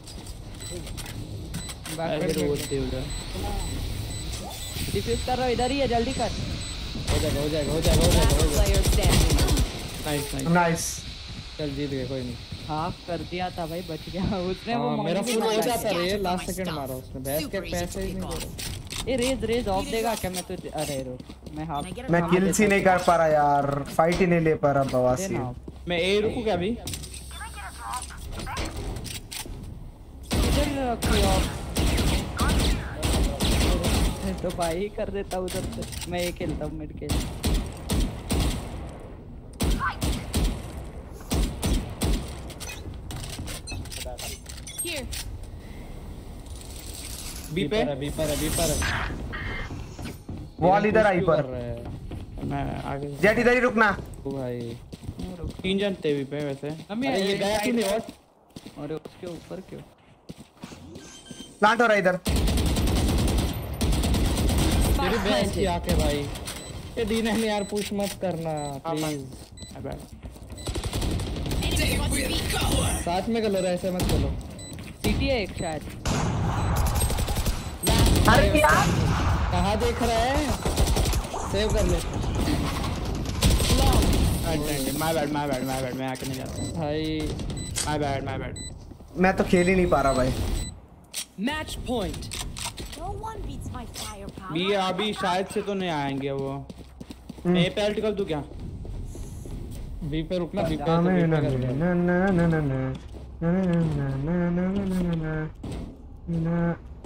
Speaker 5: डिफ्यूज कर रहा हूँ, इधर ही है, जल्दी कर।
Speaker 4: हो जाएगा।
Speaker 6: Last player standing.
Speaker 3: नाइस।
Speaker 4: चल जीत गए, कोई नहीं।
Speaker 5: हाफ कर दिया था भाई, बच गया उसने। वो
Speaker 4: मेरा
Speaker 5: मॉर्निंग
Speaker 4: फुल हो
Speaker 5: में
Speaker 4: जाता रे। लास्ट सेकंड मारा उसने। बैठ के पैसे ही नहीं दे रहा।
Speaker 5: ये रेज ऑफ देगा क्या? मैं तो अरे रुक, मैं हाफ
Speaker 3: मैं किल्स ही नहीं कर पा रहा यार। फाइट ही नहीं ले पा रहा बवासी।
Speaker 2: मैं ए रुकूं क्या अभी?
Speaker 5: इधर रखियो तो भाई कर देता उधर से। मैं ये खेलता हूँ मिड खेल।
Speaker 6: Here.
Speaker 2: बी पे
Speaker 3: वॉल इधर आई पर।
Speaker 2: मैं आगे
Speaker 3: जेट इधर ही रुकना।
Speaker 4: भाई
Speaker 2: 3 जन थे बी पे वैसे।
Speaker 4: अरे ये गया क्यों नहीं?
Speaker 5: और उसके ऊपर क्यों?
Speaker 3: प्लांट हो रहा है इधर।
Speaker 4: तेरी भैंस की आंखें भाई। ये दीन है यार, पुश मत करना प्लीज।
Speaker 9: साथ में करो, ऐसे मत चलो।
Speaker 5: सीटी है एक शायद।
Speaker 3: अरे यार
Speaker 4: कहाँ देख रहा है? सेव कर ले।
Speaker 2: My bad, मैं आके नहीं जाता
Speaker 4: भाई।
Speaker 2: my bad
Speaker 3: मैं तो खेल ही नहीं पा रहा भाई।
Speaker 6: Match point.
Speaker 7: No one beats my firepower.
Speaker 2: भी अभी शायद से तो नहीं आएंगे वो। ए पे अल्ट कर दूं क्या?
Speaker 4: बी पे रुकना, बी पे
Speaker 3: ना
Speaker 4: तो
Speaker 3: ना
Speaker 4: बी
Speaker 3: ना
Speaker 4: पे कर ले।
Speaker 3: ना ना ना ना ना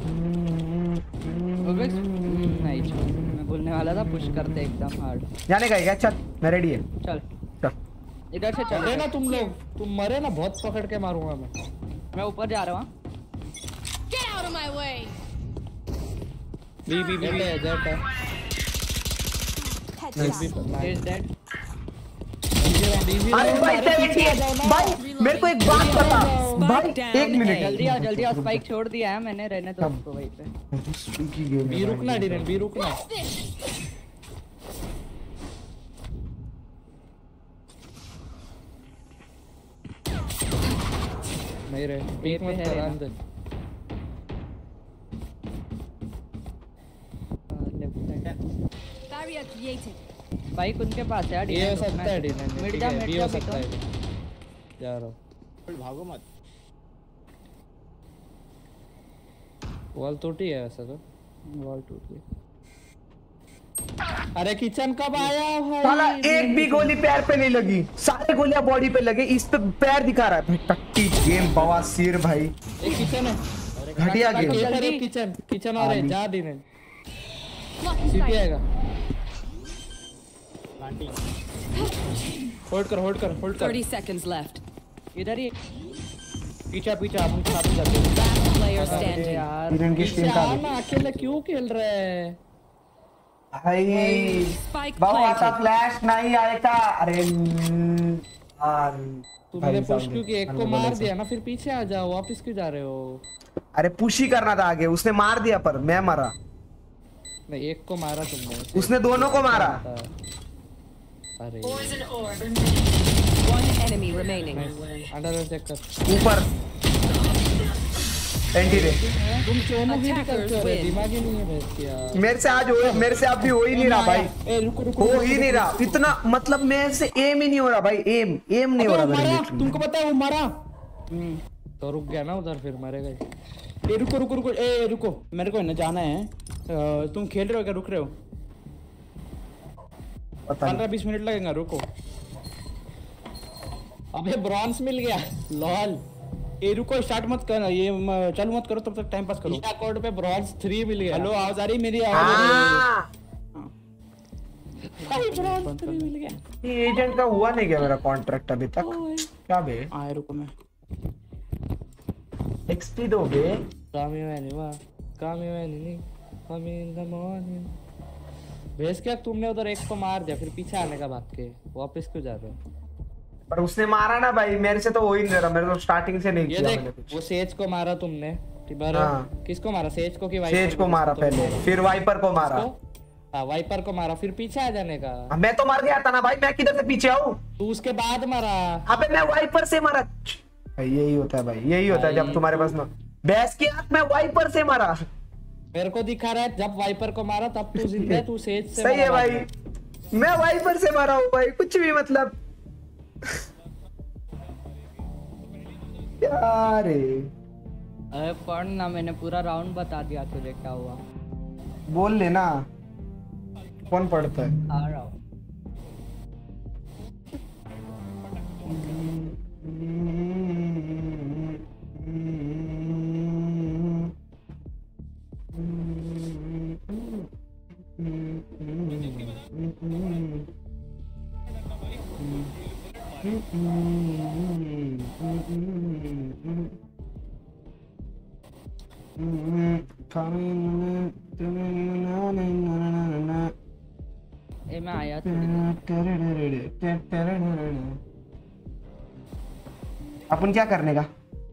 Speaker 5: नहीं मैं बोलने वाला था पुश करते एकदम हार्ड।
Speaker 3: जाने का है क्या? चल मैं रेडी है।
Speaker 5: चल
Speaker 3: चल
Speaker 5: इधर से चल
Speaker 4: मरे ना तुम लोग, तुम मरे ना बहुत पकड़ के मारूंगा मैं
Speaker 5: ऊपर जा रहा हूँ।
Speaker 7: Get out of my way.
Speaker 2: B
Speaker 4: ले जेट है।
Speaker 5: He's dead.
Speaker 3: अरे भाई 70 है भाई। मेरे को एक बात बता भाई, एक मिनट
Speaker 5: जल्दी आओ स्पाइक छोड़ दिया है मैंने, रहने दो उसको वहीं पे।
Speaker 4: बी रुकना डिरेन, बी रुकना। नहीं रे बी पे है अंदर।
Speaker 7: Barrier created.
Speaker 5: बाइक उनके पास है यार।
Speaker 4: ये हो सकता है डिरेन,
Speaker 5: मिड
Speaker 4: ठीक
Speaker 5: जा
Speaker 4: है,
Speaker 5: मिड
Speaker 4: बी
Speaker 5: जा
Speaker 4: हो सकता है। जा रहा हूँ,
Speaker 8: भागो मत।
Speaker 4: वॉल टूटी है वैसे तो, वॉल टूट गई। अरे किचन कब आया भाई?
Speaker 3: साला एक भी गोली पैर पे नहीं लगी, सारे गोलियां बॉडी पे लगे, इस पे पैर दिखा रहा है भाई। टट्टी गेम बवासीर भाई।
Speaker 4: एक किचन है,
Speaker 3: घटिया गेम।
Speaker 4: किचन किचन आ रहा है, जा डिरेन।
Speaker 7: Blocking
Speaker 4: CP
Speaker 7: sight.
Speaker 4: आएगा।
Speaker 2: होल्ड कर
Speaker 6: 30 seconds left.
Speaker 5: इधर ही
Speaker 2: पीछे अपन साथ में जाते हैं।
Speaker 6: Last player
Speaker 5: अरे
Speaker 6: standing.
Speaker 5: यार
Speaker 3: इरन की स्ट्रीम का
Speaker 4: ना अकेले क्यों खेल रहे हैं
Speaker 3: भाई?
Speaker 6: Spike
Speaker 3: बाबू आता
Speaker 6: planted.
Speaker 3: फ्लैश नहीं आएगा। अरे यार
Speaker 4: तुमने पुश क्यों किया? एक को मार दिया ना, फिर पीछे आ जाओ, वापस क्यों जा रहे हो?
Speaker 3: अरे पुश ही करना था आगे, उसने मार दिया पर मैं मरा।
Speaker 4: नहीं एक को मारा तुमने,
Speaker 3: उसने दोनों को मारा।
Speaker 4: अरे
Speaker 6: One enemy remaining.
Speaker 4: Under check कर।
Speaker 3: ऊपर एंटी रे।
Speaker 4: तुम क्यों नहीं करते हो?
Speaker 6: Attackers win.
Speaker 4: दिमाग ही नहीं है भैंस की यार।
Speaker 3: मेरे से अब भी हो ही नहीं रहा भाई।
Speaker 4: ए रुको
Speaker 3: हो ही नहीं रहा इतना, मतलब मेरे से एम ही नहीं हो रहा भाई। एम नहीं हो रहा मेरे
Speaker 4: मरा,
Speaker 3: literally।
Speaker 4: तुमको पता है वो मरा। तो रुक गया ना उधर, फिर मरेगा ही।
Speaker 2: ए रुको ए रुको, मेरे को ना जाना है। तुम खेल रहे हो क्या? रुक रहे हो?
Speaker 3: पता नहीं।
Speaker 2: 15-20 मिनट लगेगा, रुको।
Speaker 4: अबे ब्रॉन्ज मिल गया, लॉल।
Speaker 2: ए रुको, स्टार्ट मत कर, ये चालू मत करो, तब तक टाइम पास करो।
Speaker 4: इंस्टा कोड पे ब्रॉन्ज 3 मिल गया।
Speaker 2: हेलो, आवाज आ रही मेरी? आवाज
Speaker 3: हाँ,
Speaker 4: ब्रॉन्ज 3 मिल गया।
Speaker 3: ये एजेंट का हुआ नहीं क्या मेरा कॉन्ट्रैक्ट अभी तक? क्या बे?
Speaker 2: आए रुको मैं।
Speaker 3: एक्सपी दो बे।
Speaker 4: कामी मैंने कमी इन द मॉर्निंग। भेज क्या तुमने उधर एक को मार दिया, फिर पीछे आने का भाग के वापस क्यों जा रहे हो?
Speaker 3: पर उसने मारा ना भाई, मेरे से तो हो ही नहीं रहा। मेरे तो स्टार्टिंग से नहीं
Speaker 4: ये
Speaker 3: किया
Speaker 4: देख,
Speaker 3: मैंने कुछ।
Speaker 4: वो सेज को मारा तुमने,
Speaker 3: हाँ।
Speaker 4: किसको मारा? सेज को कि वाइपर
Speaker 3: सेज को मारा पहले, फिर वाइपर को मारा।
Speaker 4: हाँ वाइपर को मारा, फिर पीछे आ जाने का।
Speaker 3: अब मैं तो मर गया था ना भाई, मैं किधर से पीछे आऊं?
Speaker 4: तू उसके बाद मारा।
Speaker 3: अबे मैं वाइपर से मारा भाई। यही होता है भाई, यही होता है जब तुम्हारे पास ना बैस की आंख में वाइपर से मारा।
Speaker 4: मेरे को दिखा रहा है जब वाइपर को मारा तब तू जिंदा है, तू सेज से
Speaker 3: सही है
Speaker 4: मारा
Speaker 3: भाई,
Speaker 4: बाद में।
Speaker 3: मैं वाइपर से मारा हूँ भाई, कुछ भी मतलब। क्या रे?
Speaker 5: अरे पढ़ ना, मैंने पूरा राउंड बता दिया तुझे क्या हुआ।
Speaker 3: बोल लेना, कौन पढ़ता है?
Speaker 5: आ रहा हूँ। ए मैं आया
Speaker 3: अपन क्या करने का?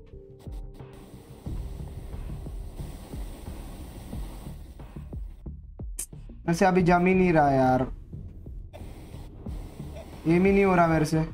Speaker 3: वैसे अभी जम ही नहीं रहा यार, एम ही नहीं हो रहा मेरे से।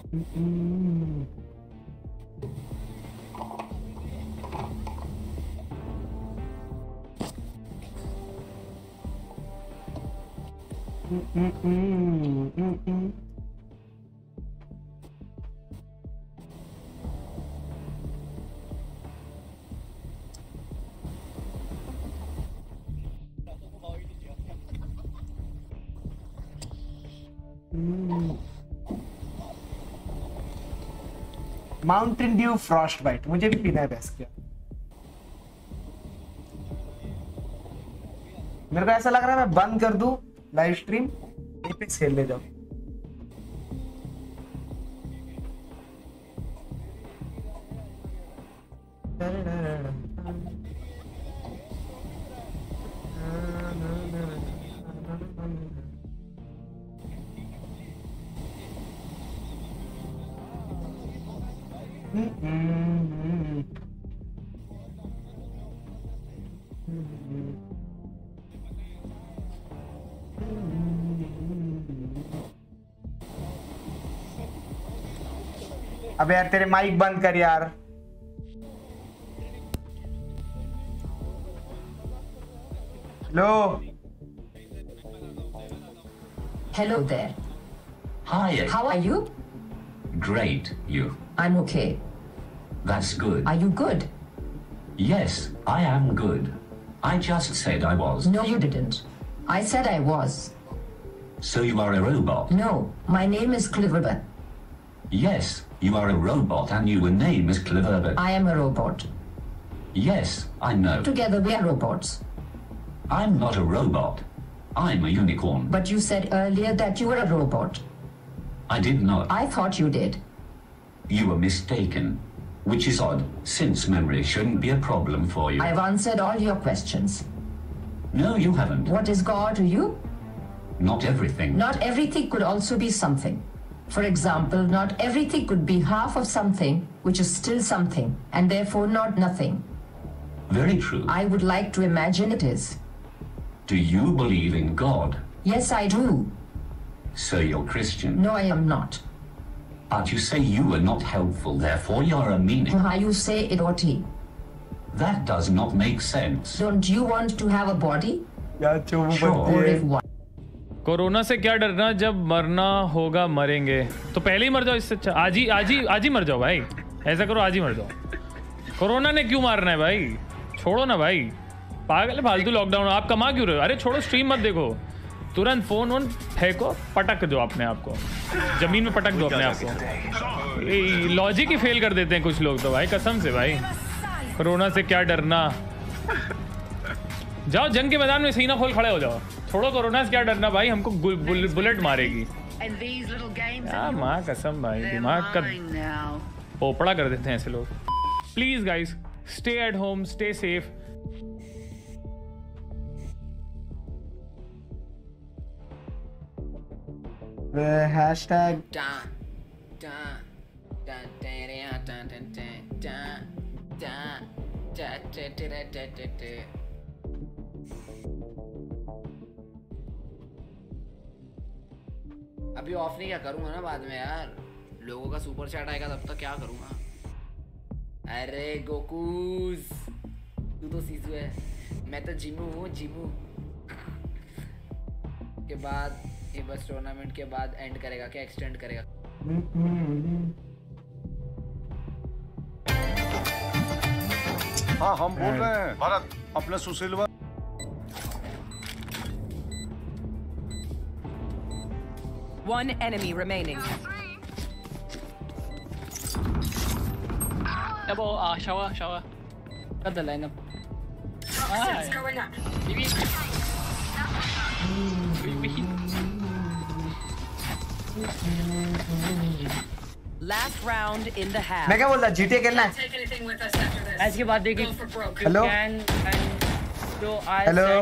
Speaker 3: माउंटेन ड्यू फ्रॉस्ट बाइट मुझे भी पीना है बेस्ट क्या। मेरे को ऐसा लग रहा है मैं बंद कर दूं लाइव स्ट्रीम, एपेक्स खेल ले जाओ। अबे यार तेरे माइक बंद कर यार। Hello.
Speaker 9: Hello there.
Speaker 10: Hi.
Speaker 9: How are you?
Speaker 10: Great. You?
Speaker 9: I'm okay.
Speaker 10: That's good.
Speaker 9: Are you good?
Speaker 10: Yes, I am good. I just said I was.
Speaker 9: No, you didn't. I said I was.
Speaker 10: So you are a robot?
Speaker 9: No, my name is Cliverbert.
Speaker 10: Yes, you are a robot and your name is Cliverbert.
Speaker 9: I am a robot.
Speaker 10: Yes, I know.
Speaker 9: Together we are robots.
Speaker 10: I'm not a robot. I'm a unicorn.
Speaker 9: But you said earlier that you were a robot.
Speaker 10: I did not.
Speaker 9: I thought you did.
Speaker 10: You were mistaken. Which is odd, since memory shouldn't be a problem for you.
Speaker 9: I've answered all your questions.
Speaker 10: No, you haven't.
Speaker 9: What is God to you?
Speaker 10: Not everything.
Speaker 9: Not everything could also be something. For example, not everything could be half of something, which is still something, and therefore not nothing.
Speaker 10: Very true.
Speaker 9: I would like to imagine it is.
Speaker 10: Do you believe in God?
Speaker 9: Yes, I do.
Speaker 10: So you're Christian?
Speaker 9: No, I am not.
Speaker 10: But you say you were not helpful, therefore you're a meaning.
Speaker 9: How you say it, Oti?
Speaker 10: That does not make sense.
Speaker 9: Don't you want to have a body?
Speaker 10: Sure.
Speaker 9: Or if what?
Speaker 11: Corona से क्या डरना, जब मरना होगा मरेंगे। तो पहले ही मर जाओ, इससे अच्छा आज ही मर जाओ भाई। ऐसा करो, आज ही मर जाओ। कोरोना ने क्यों मारना है भाई? छोड़ो ना भाई, पागल है, फालतू लॉकडाउन। आप कमा क्यों रहे हो? अरे छोड़ो, स्ट्रीम मत देखो, तुरंत फोन वोन फेंको, पटक दो अपने आप को, जमीन में पटक दो अपने आप को। लॉजिक ही फेल कर देते हैं कुछ लोग तो भाई, कसम से भाई। कोरोना से क्या डरना, जाओ जंग के मैदान में सीना खोल खड़े हो जाओ। छोड़ो, कोरोना से क्या डरना भाई, हमको बुलेट मारेगी। माँ कसम भाई, दिमाग का पोपड़ा कर देते हैं ऐसे लोग। Please guys, stay at home, stay safe.
Speaker 3: Hashtag
Speaker 12: अभी ऑफ नहीं क्या करूंगा ना बाद में यार, लोगों का सुपर चैट आएगा तब तक क्या करूंगा। अरे गोकूज, तू तो सीसू है, मैं तो जिमू हूँ। जिमू के बाद ये बस टूर्नामेंट के बाद एंड करेगा क्या, एक्सटेंड करेगा?
Speaker 13: हाँ हम बोल रहे हैं भरत, अपने सुशील।
Speaker 6: One enemy remaining.
Speaker 14: Double shower. Cut the lineup.
Speaker 6: Going up. Last round in the half.
Speaker 3: मैं क्या बोल रहा, GTA खेलना है?
Speaker 14: आज के बाद देखिए।
Speaker 3: Hello
Speaker 14: hello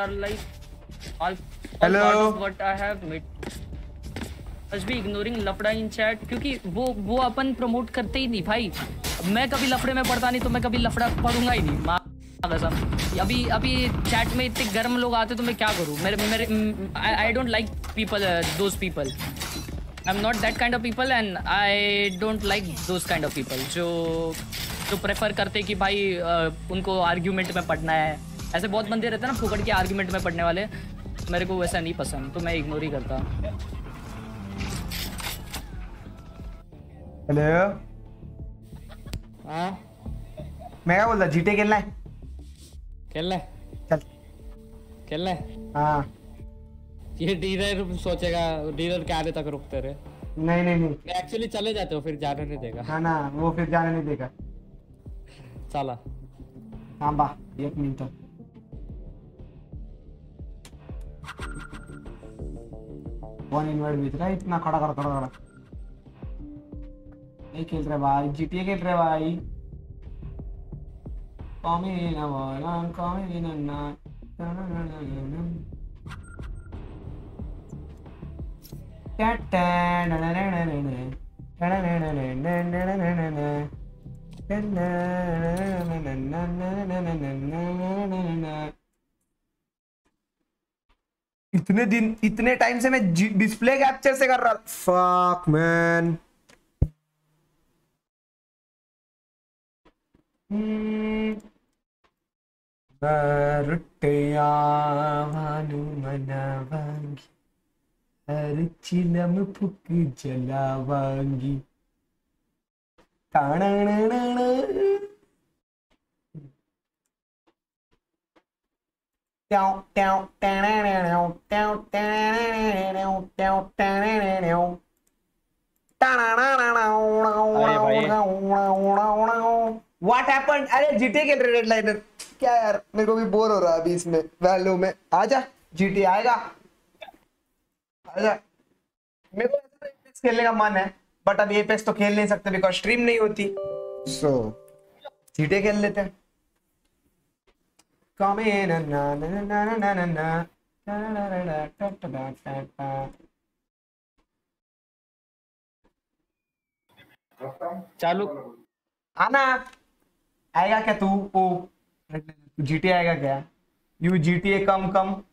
Speaker 3: hello
Speaker 14: what I have made. Must be ignoring लफड़ा इन चैट, क्योंकि वो अपन प्रमोट करते ही नहीं भाई। मैं कभी लफड़े में पढ़ता नहीं तो मैं कभी लफड़ा पढ़ूंगा ही नहीं। माँ कसम, अभी चैट में इतने गर्म लोग आते तो मैं क्या करूँ? मेरे I don't like people, those people. I'm not that kind of people and I don't like those kind of people जो प्रेफर करते कि भाई उनको आर्ग्यूमेंट में पढ़ना है। ऐसे बहुत बंदे रहते हैं ना फुकड़ के आर्ग्यूमेंट में पढ़ने वाले, मेरे को वैसा नहीं पसंद, तो मैं इग्नोर ही करता।
Speaker 3: हेलो
Speaker 4: हाँ
Speaker 3: मैं क्या बोल रहा, जीटे खेलना है?
Speaker 4: खेलना है,
Speaker 3: चल
Speaker 4: खेलना है।
Speaker 3: हाँ
Speaker 4: ये डीलर सोचेगा, डीलर क्या आने तक रुकते रहे।
Speaker 3: नहीं नहीं नहीं
Speaker 4: एक्चुअली चले जाते हो, फिर जाने नहीं देगा।
Speaker 3: हाँ ना, वो फिर जाने नहीं देगा।
Speaker 4: चला
Speaker 3: हाँ बा 1 मिनट वन इनवर्ट बेच रहा है, इतना खड़ा खड़ा नहीं खेल रहे भाई, जीटीए खेल रहे भाई। इतने टाइम से मैं डिस्प्ले कैप्चर से कर रहा, फक मैन। रुटिया भानु मनावांगी, हर चिलम फुक जलावांगी। What happened? अरे जीटी खेल रहे रेडलाइनर क्या यार, मेरे को भी बोर हो रहा है अभी इसमें वैल्यू में। आजा जीटी आएगा, आजा। मेरे को एपेक्स खेलने का मन है, बट अब एपेक्स तो खेल नहीं सकते बिकॉज स्ट्रीम नहीं होती, सो जीटी खेल लेते हैं। Come in and na na na na na na na
Speaker 4: चालू
Speaker 3: आना। आएगा क्या तू? ओ जीटी आएगा क्या? यू जीटीए कम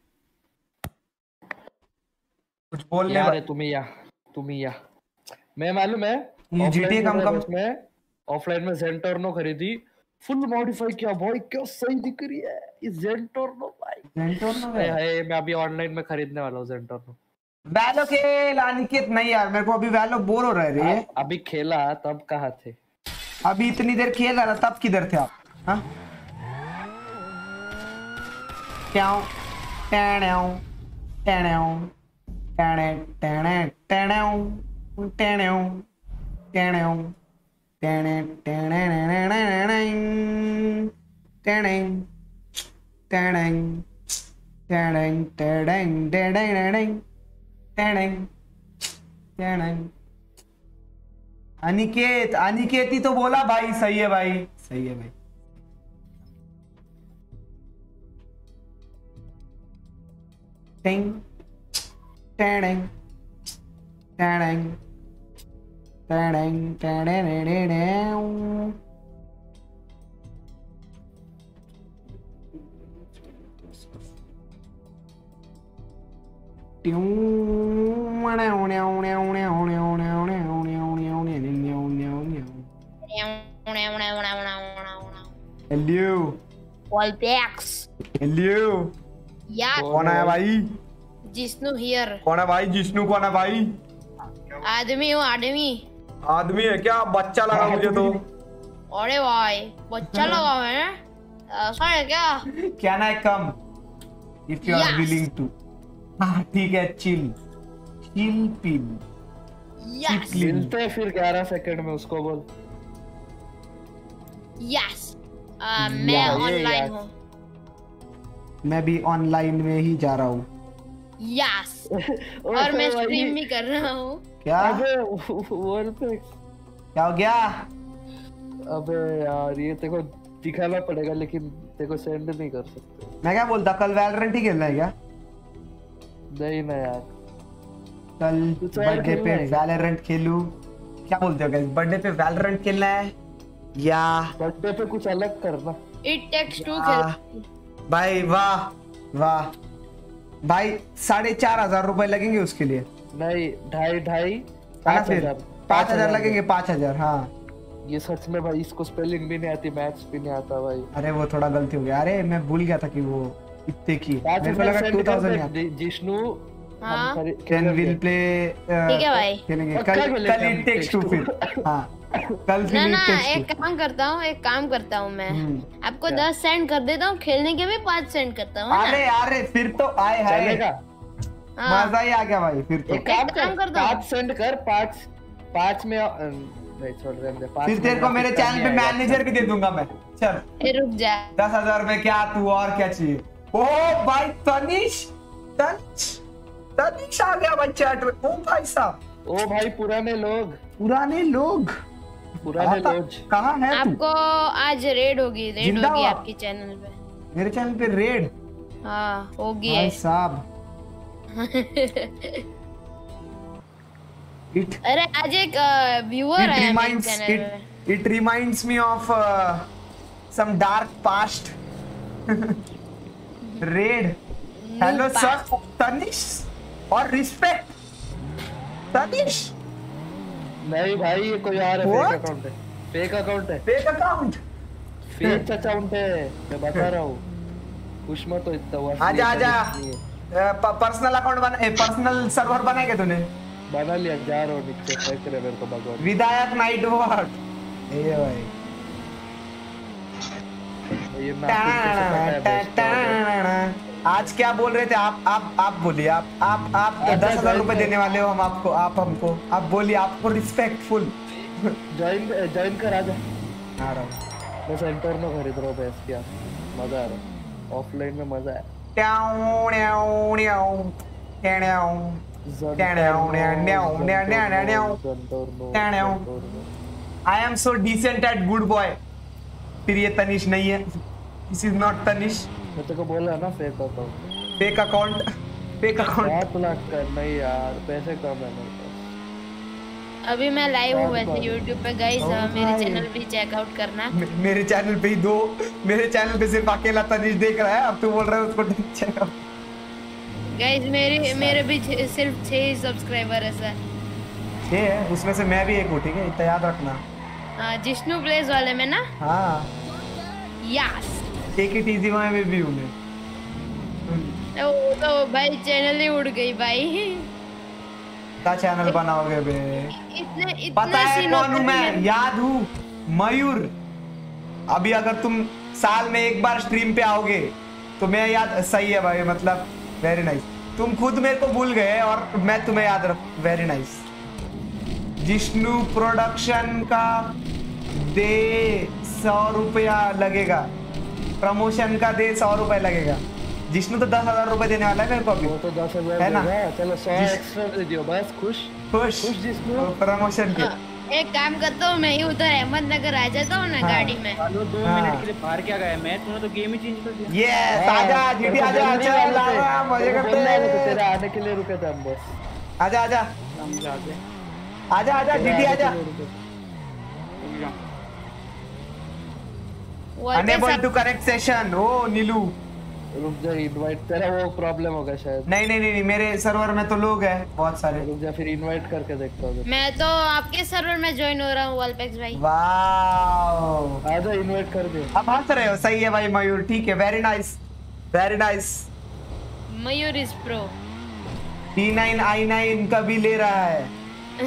Speaker 3: कुछ बोलने
Speaker 4: यार तुम ही या मैं मालूम है
Speaker 3: ये जीटीए कम
Speaker 4: में ऑफलाइन में ज़ेंटोर्नो खरीदी, फुल मॉडिफाई किया भाई, क्या सही दिख रही है ये ज़ेंटोर्नो भाई।
Speaker 3: ज़ेंटोर्नो
Speaker 4: है मैं अभी ऑनलाइन में खरीदने वाला हूँ ज़ेंटोर्नो।
Speaker 3: वैलो खेल अनिकेत। नहीं यार मेरे को अभी वैलो बोर हो रहा है रे।
Speaker 4: अभी खेला तब कहाँ थे?
Speaker 3: अभी इतनी देर खेल रहा तब किधर थे आप? हाँ क्यों टेण्यों टेण्यों टेणे टेणे टेण्यों टेण्यों टेण्यों टेणे टेणे टेणे टेणे। अनिकेत अनिकेत ही तो बोला भाई। सही है भाई, सही है भाई। टिंग टेडिंग टेडिंग टेडिंग टेडिंग। Hello
Speaker 15: Volpex.
Speaker 3: हेलो
Speaker 15: या
Speaker 3: कौन है भाई?
Speaker 15: जिष्णु हियर।
Speaker 3: कौन है भाई? जिष्णु कौन है भाई?
Speaker 15: आदमी हूँ आदमी।
Speaker 3: आदमी है क्या? बच्चा लगा मुझे तो।
Speaker 15: अरे भाई बच्चा लगा है, ऐसा है क्या?
Speaker 3: Can I come if you are willing to? हाँ ठीक है, चिल चिल पिल।
Speaker 15: यस
Speaker 4: मिलते हैं फिर 11 सेकंड में, उसको बोल।
Speaker 15: यस मैं ऑनलाइन हूँ।
Speaker 3: मैं भी ऑनलाइन में ही जा रहा हूँ।
Speaker 15: यस और मैं स्ट्रीम भी कर रहा हूँ।
Speaker 3: क्या?
Speaker 4: वॉलपैक्स
Speaker 3: क्या हो गया?
Speaker 4: अबे यार ये तेरे को दिखाना पड़ेगा, लेकिन तेरे को सेंड नहीं कर सकते।
Speaker 3: मैं क्या बोलता, कल वैलोरेंट ही खेलना है क्या?
Speaker 4: नहीं ना यार,
Speaker 3: कल बर्थडे पे वैलोरेंट खेलूं? क्या बोलते हो गाइस, बर्थडे पे वैलोरेंट खेलना है या
Speaker 4: बर्थडे पे कुछ अलग करना?
Speaker 15: इट टेक्स टू खेल
Speaker 3: भाई। वाह वाह भाई, 4,500 रुपए लगेंगे उसके लिए।
Speaker 4: नहीं 2.5
Speaker 3: 5,000 लगेंगे 5,000। हाँ
Speaker 4: ये सच में भाई, इसको स्पेलिंग भी नहीं आती, मैथ्स भी नहीं आता भाई।
Speaker 3: अरे वो थोड़ा गलती हो गया, अरे मैं भूल गया था कि वो इतने की, मेरे को लगा 2000।
Speaker 4: जिष्णु
Speaker 3: कैन विल प्ले,
Speaker 15: ठीक है भाई,
Speaker 3: खेलेंगे कल इट टेक्स टू फिर। हाँ कल फिर
Speaker 15: ना एक काम करता हूँ मैं आपको 10 सेंड कर देता हूँ, खेलने के भी 5 सेंड करता हूँ।
Speaker 3: अरे फिर तो आए है मजा ही आ गया भाई। फिर तो
Speaker 15: एक काम कर दो,
Speaker 4: 5 सेंड कर, 5 में नहीं छोड़ रहे हैं।
Speaker 3: फिर तेरे को मेरे चैनल पे मैनेजर भी दे दूंगा मैं। चल
Speaker 15: रुक जा,
Speaker 3: 10,000 में क्या तू और क्या चाहिए? ओ भाई तनिष आ गया भाई चैट में। ओ भाई साहब,
Speaker 4: ओ भाई पुराने लोग
Speaker 3: कहाँ है?
Speaker 15: आपको आज रेड होगी आपके चैनल पे।
Speaker 3: मेरे चैनल पे रेड?
Speaker 15: हाँ होगी
Speaker 3: भाई साहब।
Speaker 15: अरे आज एक व्यूअर आया मेरे चैनल पे।
Speaker 3: It reminds me of some dark past. Raid. Hello sir, Tanish और respect. Tanish.
Speaker 4: नहीं भाई ये कोई और है, फेक अकाउंट है। फेक अकाउंट है, मैं बता रहा हूँ। कुछ मत तो इतना।
Speaker 3: आजा पर्सनल अकाउंट पर्सनल सर्वर बनाएगा तूने?
Speaker 4: बना लिया, जा रहा हूँ नीचे, फेंक रहे मेरे को भगवान।
Speaker 3: विधायक नाइट वॉट ये भाई। आज क्या बोल रहे थे आप बोलिए। आप 10,000 रुपए देने वाले हो हम आपको, आप हमको, आप बोलिए। आपको रिस्पेक्टफुल
Speaker 4: ज्वाइन कर। आजा आ रहा हूँ मैं, सेंटर में खरीद रहा हूँ भैंस की। मजा आ रहा है, ऑफलाइन में मजा है।
Speaker 3: I am so decent at good boy। फिर ये तनिष नहीं है, this is not तनिष।
Speaker 4: मैं तेरे को बोल रहा ना फेक अकाउंट। 7 लाख का नहीं यार, पैसे कम है मेरे पास।
Speaker 15: अभी मैं लाइव हूँ वैसे YouTube पे गाइस, मेरे चैनल पे चेकआउट करना।
Speaker 3: मेरे चैनल पे ही मेरे चैनल पे सिर्फ अकेला तनिष देख रहा है, अब तू बोल रहा है उसको चेकआउट।
Speaker 15: गाइस मेरे भी सिर्फ 6 सब्सक्राइबर है सर।
Speaker 3: 6 है, उसमें से मैं भी एक हूँ, ठीक है इतना याद रखना।
Speaker 15: जिष्णु प्लेस वाले में ना?
Speaker 3: हाँ
Speaker 15: यस,
Speaker 3: टेक इट इजी में भी हूँ मैं।
Speaker 15: तो भाई चैनल ही उड़ गई भाई।
Speaker 3: क्या चैनल बनाओगे बे?
Speaker 15: इतने
Speaker 3: पता है कौन हूँ मैं? याद हूँ, मयूर। अभी अगर तुम साल में एक बार स्ट्रीम पे आओगे तो मैं याद। सही है भाई, मतलब वेरी नाइस। तुम खुद मेरे को भूल गए और मैं तुम्हें याद रख। Very nice. जिष्णु प्रोडक्शन का दे 100 रुपया लगेगा, प्रमोशन का दे 100 रुपए लगेगा। जिष्णु तो 10,000 रुपए देने वाला है मेरे को अभी।
Speaker 4: वो तो 10,000
Speaker 3: है ना?
Speaker 4: चलो 100 एक्स्ट्रा दे दियो बस। खुश जिष्णु
Speaker 3: प्रमोशन के।
Speaker 15: एक काम करता हूँ, मैं ही उधर अहमदनगर आ जाता हूँ ना गाड़ी में।
Speaker 2: 2 मिनट के लिए बाहर क्या गया मैं? तूने तो गेम ही चेंज कर दिया।
Speaker 3: ये आजा जीटी आजा, मजे करते हैं।
Speaker 4: तेरे आने के लिए रुके थे हम बस।
Speaker 3: आजा जीटी आजा। Unable to correct session। ओ नीलू
Speaker 4: रुक जा, इनवाइट तेरा वो प्रॉब्लम होगा शायद।
Speaker 3: नहीं मेरे सर्वर में तो लोग हैं बहुत सारे।
Speaker 4: रुक जा, फिर इनवाइट करके देखता हूँ।
Speaker 15: मैं तो आपके सर्वर में ज्वाइन हो रहा हूँ वॉलपेक्स भाई।
Speaker 3: वाओ
Speaker 4: आजा इनवाइट कर दे।
Speaker 3: अब हंस रहे हो? सही है भाई मयूर, ठीक है। Very nice.
Speaker 15: Mayur is pro.
Speaker 3: T9i9 का भी ले रहा है।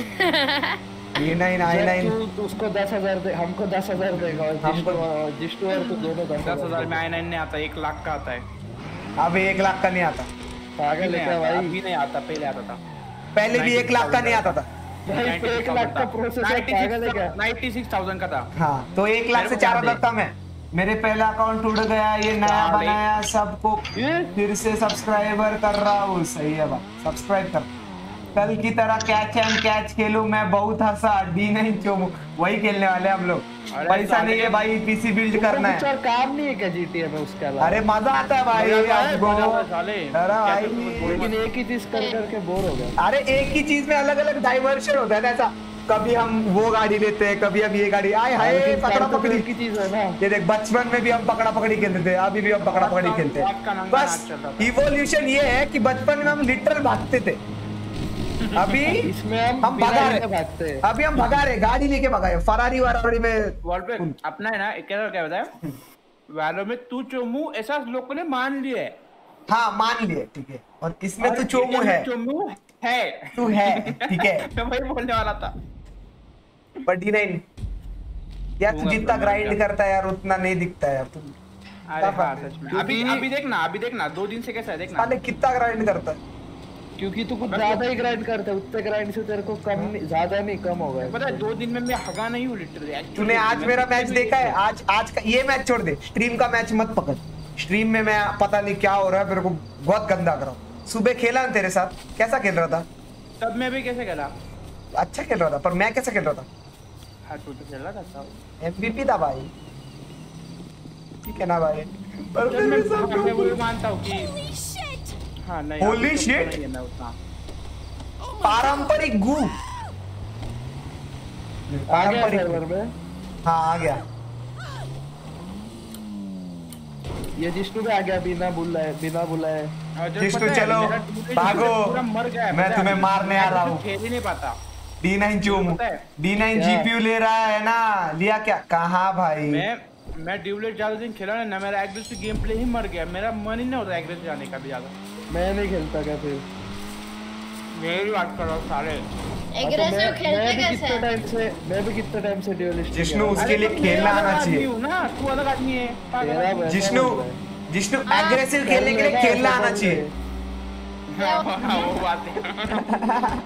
Speaker 3: T9i9
Speaker 4: उसको 10,000 दे, हमको 10,000 देगा। जिष्णु और तू दोनों
Speaker 2: 10,000 में i9 नहीं आता, 1 लाख का आता है।
Speaker 3: अब 1 लाख का नहीं आता।
Speaker 4: पागल है भाई?
Speaker 2: अभी नहीं आता, पहले आता था।
Speaker 3: पहले भी 1 लाख का नहीं आता था।
Speaker 4: 1 लाख का प्रोसेस है, पागल है क्या?
Speaker 2: 96,000 का था।
Speaker 3: हाँ तो 1 लाख से 4,000 कम है। मेरे पहला अकाउंट टूट गया, ये नया बनाया, सबको फिर से सब्सक्राइबर कर रहा हूँ। सही है भाई, सब्सक्राइब कर। कल की तरह कैच एंड कैच खेलूं, मैं बहुत हंसा। D9 चोमू वही खेलने वाले हम लोग। पैसा नहीं है भाई, पीसी बिल्ड करना है।
Speaker 4: काम नहीं है क्या GTA में उसका?
Speaker 3: अरे मजा आता है भाई आपको। अरे भाई
Speaker 4: लेकिन एक ही चीज करके बोर हो गया।
Speaker 3: अरे एक ही चीज में अलग अलग डाइवर्शन होता है ना ऐसा। कभी हम वो गाड़ी लेते हैं, कभी हम ये गाड़ी। आए हाय पकड़ा पकड़ी
Speaker 4: की चीज है ना।
Speaker 3: ये देख, बचपन में भी हम पकड़ा पकड़ी खेलते थे, अभी भी हम पकड़ा पकड़ी खेलते हैं। बस इवोल्यूशन ये है कि बचपन में हम लिटरल भागते थे। अभी
Speaker 4: इसमें
Speaker 3: हम भगा रहे, अभी हम भगा रहे, गाड़ी लेके भगाए फरारी वारारी में।
Speaker 2: वॉल पे अपना है ना, क्या बताया वालों में तू चोमू ऐसा लोगों ने मान लिया है।
Speaker 3: हाँ मान लिए, ठीक है। और इसमें तू चोमू है,
Speaker 2: चोमू है,
Speaker 3: तू है, ठीक है।
Speaker 2: मैं वही बोलने वाला था।
Speaker 3: पर D9 यार तू जितना ग्राइंड करता है यार उतना नहीं दिखता है यार तू।
Speaker 2: अरे हाँ सच में। अभी देखना 2 दिन से कैसा है देखना।
Speaker 3: साले कितना ग्राइंड करता है,
Speaker 4: क्योंकि तू कुछ ज्यादा ही ग्राइंड करता है, उतने ग्राइंड से तेरे को कम ज्यादा नहीं कम होगा।
Speaker 2: पता है 2 दिन में मैं हगा नहीं हूँ लिटरली।
Speaker 3: तूने आज मेरा मैच देखा है? आज का ये मैच छोड़ दे, स्ट्रीम का मैच मत पकड़। स्ट्रीम में मैं पता नहीं क्या हो रहा है, मेरे को बहुत गंदा कर रहा हूँ। सुबह खेला ना तेरे साथ, कैसा खेल रहा था?
Speaker 2: तब मैं भी कैसे खेला?
Speaker 3: अच्छा खेल रहा था, पर मैं कैसे खेल रहा था?
Speaker 2: हाँ तू तो खेल रहा था,
Speaker 3: MVP था भाई, ठीक है ना भाई? पर
Speaker 2: मैं वो मानता हूँ कि हाँ नहीं
Speaker 3: होली शिट, पारंपरिक गू पारंपरिक। हाँ आ गया
Speaker 4: ये जिष्णु भी आ गया बिना बुलाए।
Speaker 3: जिष्णु चलो भागो, मैं तुम्हें मारने आ रहा हूँ।
Speaker 2: खेल ही नहीं पाता।
Speaker 3: D9 D9 GPU ले रहा है ना, लिया क्या? कहाँ भाई?
Speaker 2: मैं ड्यूलेट ज्यादा दिन खेला ना, मेरा एग्रेसिव गेम प्ले ही मर गया। मेरा मन ही नहीं होता एग्रेसिव जाने का भी ज्यादा।
Speaker 4: मैं नहीं खेलता क्या फिर?
Speaker 2: मेरी बात कर रहा हूँ सारे
Speaker 15: एग्रेसिव खेलते कैसे?
Speaker 4: मैं भी कितने टाइम से ड्यूलिस्ट।
Speaker 3: जिष्णु उसके लिए खेलना आना चाहिए
Speaker 2: ना, तू अलग आदमी है।
Speaker 3: जिष्णु एग्रेसिव खेलने के लिए खेलना आना चाहिए।
Speaker 2: वो बात है।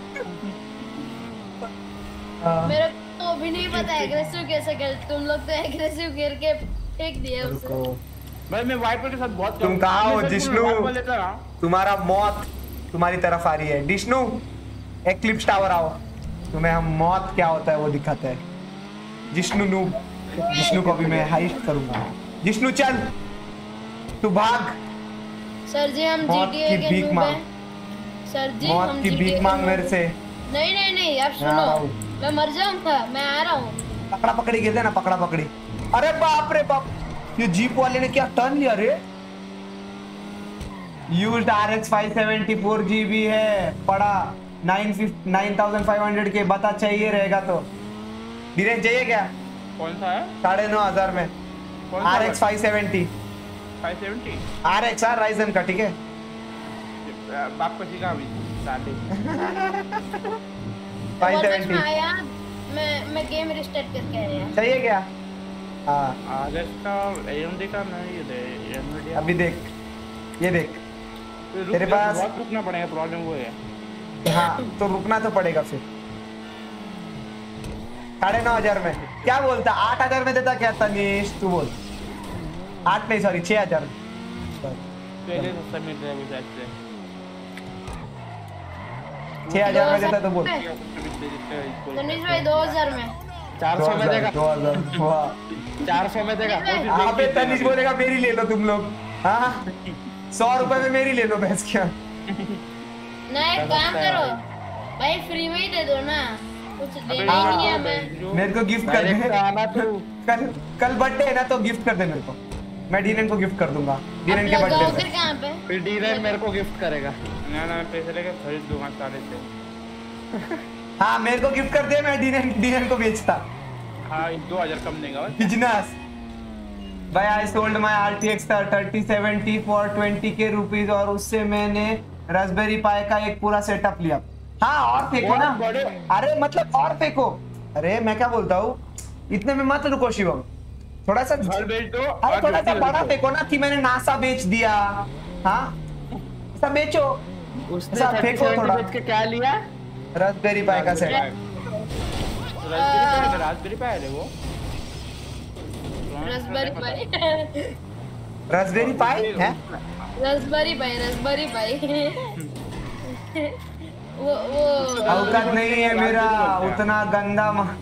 Speaker 15: मेरे को भी नहीं पता एग्रेसिव कैसे खेलते। तुम लोग तो एग्रेसिव खेल के फेंक दिए उसे।
Speaker 2: भाई मैं वाइपर के साथ बहुत।
Speaker 3: तुम कहाँ हो जिष्णु? तुम्हारा मौत तुम्हारी तरफ आ रही है। जिष्णु एक्लिप्स टावर आओ, तुम्हें हम मौत क्या होता है वो दिखाते हैं। जिष्णु नूब, जिष्णु को भी मैं हाइस्ट करूंगा। जिष्णु चल, तू भाग।
Speaker 15: सर जी हम GTA के नूब हैं। सर जी
Speaker 3: मौत की भीख मांग मेरे से।
Speaker 15: नहीं आप सुनो, मैं मर जाऊंगा, मैं आ रहा हूँ।
Speaker 3: पकड़ा पकड़ी खेलते ना, पकड़ा पकड़ी। अरे बाप रे बाप, ये जीप वाले ने क्या टर्न लिया रे। यूज्ड RX 574 GB है, पड़ा 9500 के। बता चाहिए रहेगा तो धीरे चाहिए क्या?
Speaker 2: कौन सा है?
Speaker 3: 9,500 में RX 570 RX राइजन का, ठीक है?
Speaker 2: बाप को सिखा भी साले
Speaker 3: 570।
Speaker 15: मैं गेम रिस्टार्ट करके आया।
Speaker 3: चाहिए क्या? हाँ
Speaker 2: RX का AMD का नहीं दे।
Speaker 3: अभी देख, ये देख तेरे पास
Speaker 2: रुकना पड़ेगा, प्रॉब्लम वो है।
Speaker 3: हाँ तो रुकना तो पड़ेगा फिर। 9,500 में क्या बोलता? 8,000 में देता क्या तनीश? तू बोल 8 नहीं सॉरी 6,000
Speaker 2: पहले सस्ता मिल रहा है वो से
Speaker 3: 6,000 में देता तो बोल।
Speaker 15: तनीश भाई 2,000 में
Speaker 4: 400 में देगा।
Speaker 3: 2,000 वाह
Speaker 4: 400 में देगा।
Speaker 3: हाँ पे तनीश बोलेगा मेरी ले लो तुम लोग। हाँ 100 रुपए में मेरी ले लो भैंस क्या।
Speaker 15: नहीं एक काम करो भाई, फ्री में ही दे दो ना, कुछ देना ही नहीं है। मैं
Speaker 3: मेरे को गिफ्ट कर दे। कल बर्थडे है ना तो गिफ्ट कर दे मेरे को। मैं D9 को गिफ्ट कर दूंगा। D9 के बर्थडे पे।
Speaker 15: कहाँ पे?
Speaker 4: फिर D9 मेरे को गिफ्ट करेगा।
Speaker 2: ना पैसे लेके खरीद दूंगा साले से।
Speaker 3: हाँ मेरे को गिफ्ट कर दे, मैं D9 को बेचता।
Speaker 2: हाँ 2,000 कम देगा
Speaker 3: बिजनेस भाई। I sold my RTX 3070 for 20K rupees और उससे मैंने रास्पबेरी पाई का एक पूरा सेटअप लिया। हाँ और फेंको ना। अरे मतलब और फेंको। अरे मैं क्या बोलता हूँ, इतने में मत रुको शिवम, थोड़ा सा अरे थोड़ा सा बड़ा फेंको ना कि मैंने नासा बेच दिया। हाँ ऐसा बेचो,
Speaker 4: उसने फेंको थोड़ा। बेच के क्या लिया?
Speaker 3: रास्पबेरी पाई का सेट।
Speaker 2: रास्पबेरी पाई है वो।
Speaker 15: रास्पबेरी पाई
Speaker 3: है? रास्पबेरी पाई वो औकात नहीं है मेरा उतना गंदा।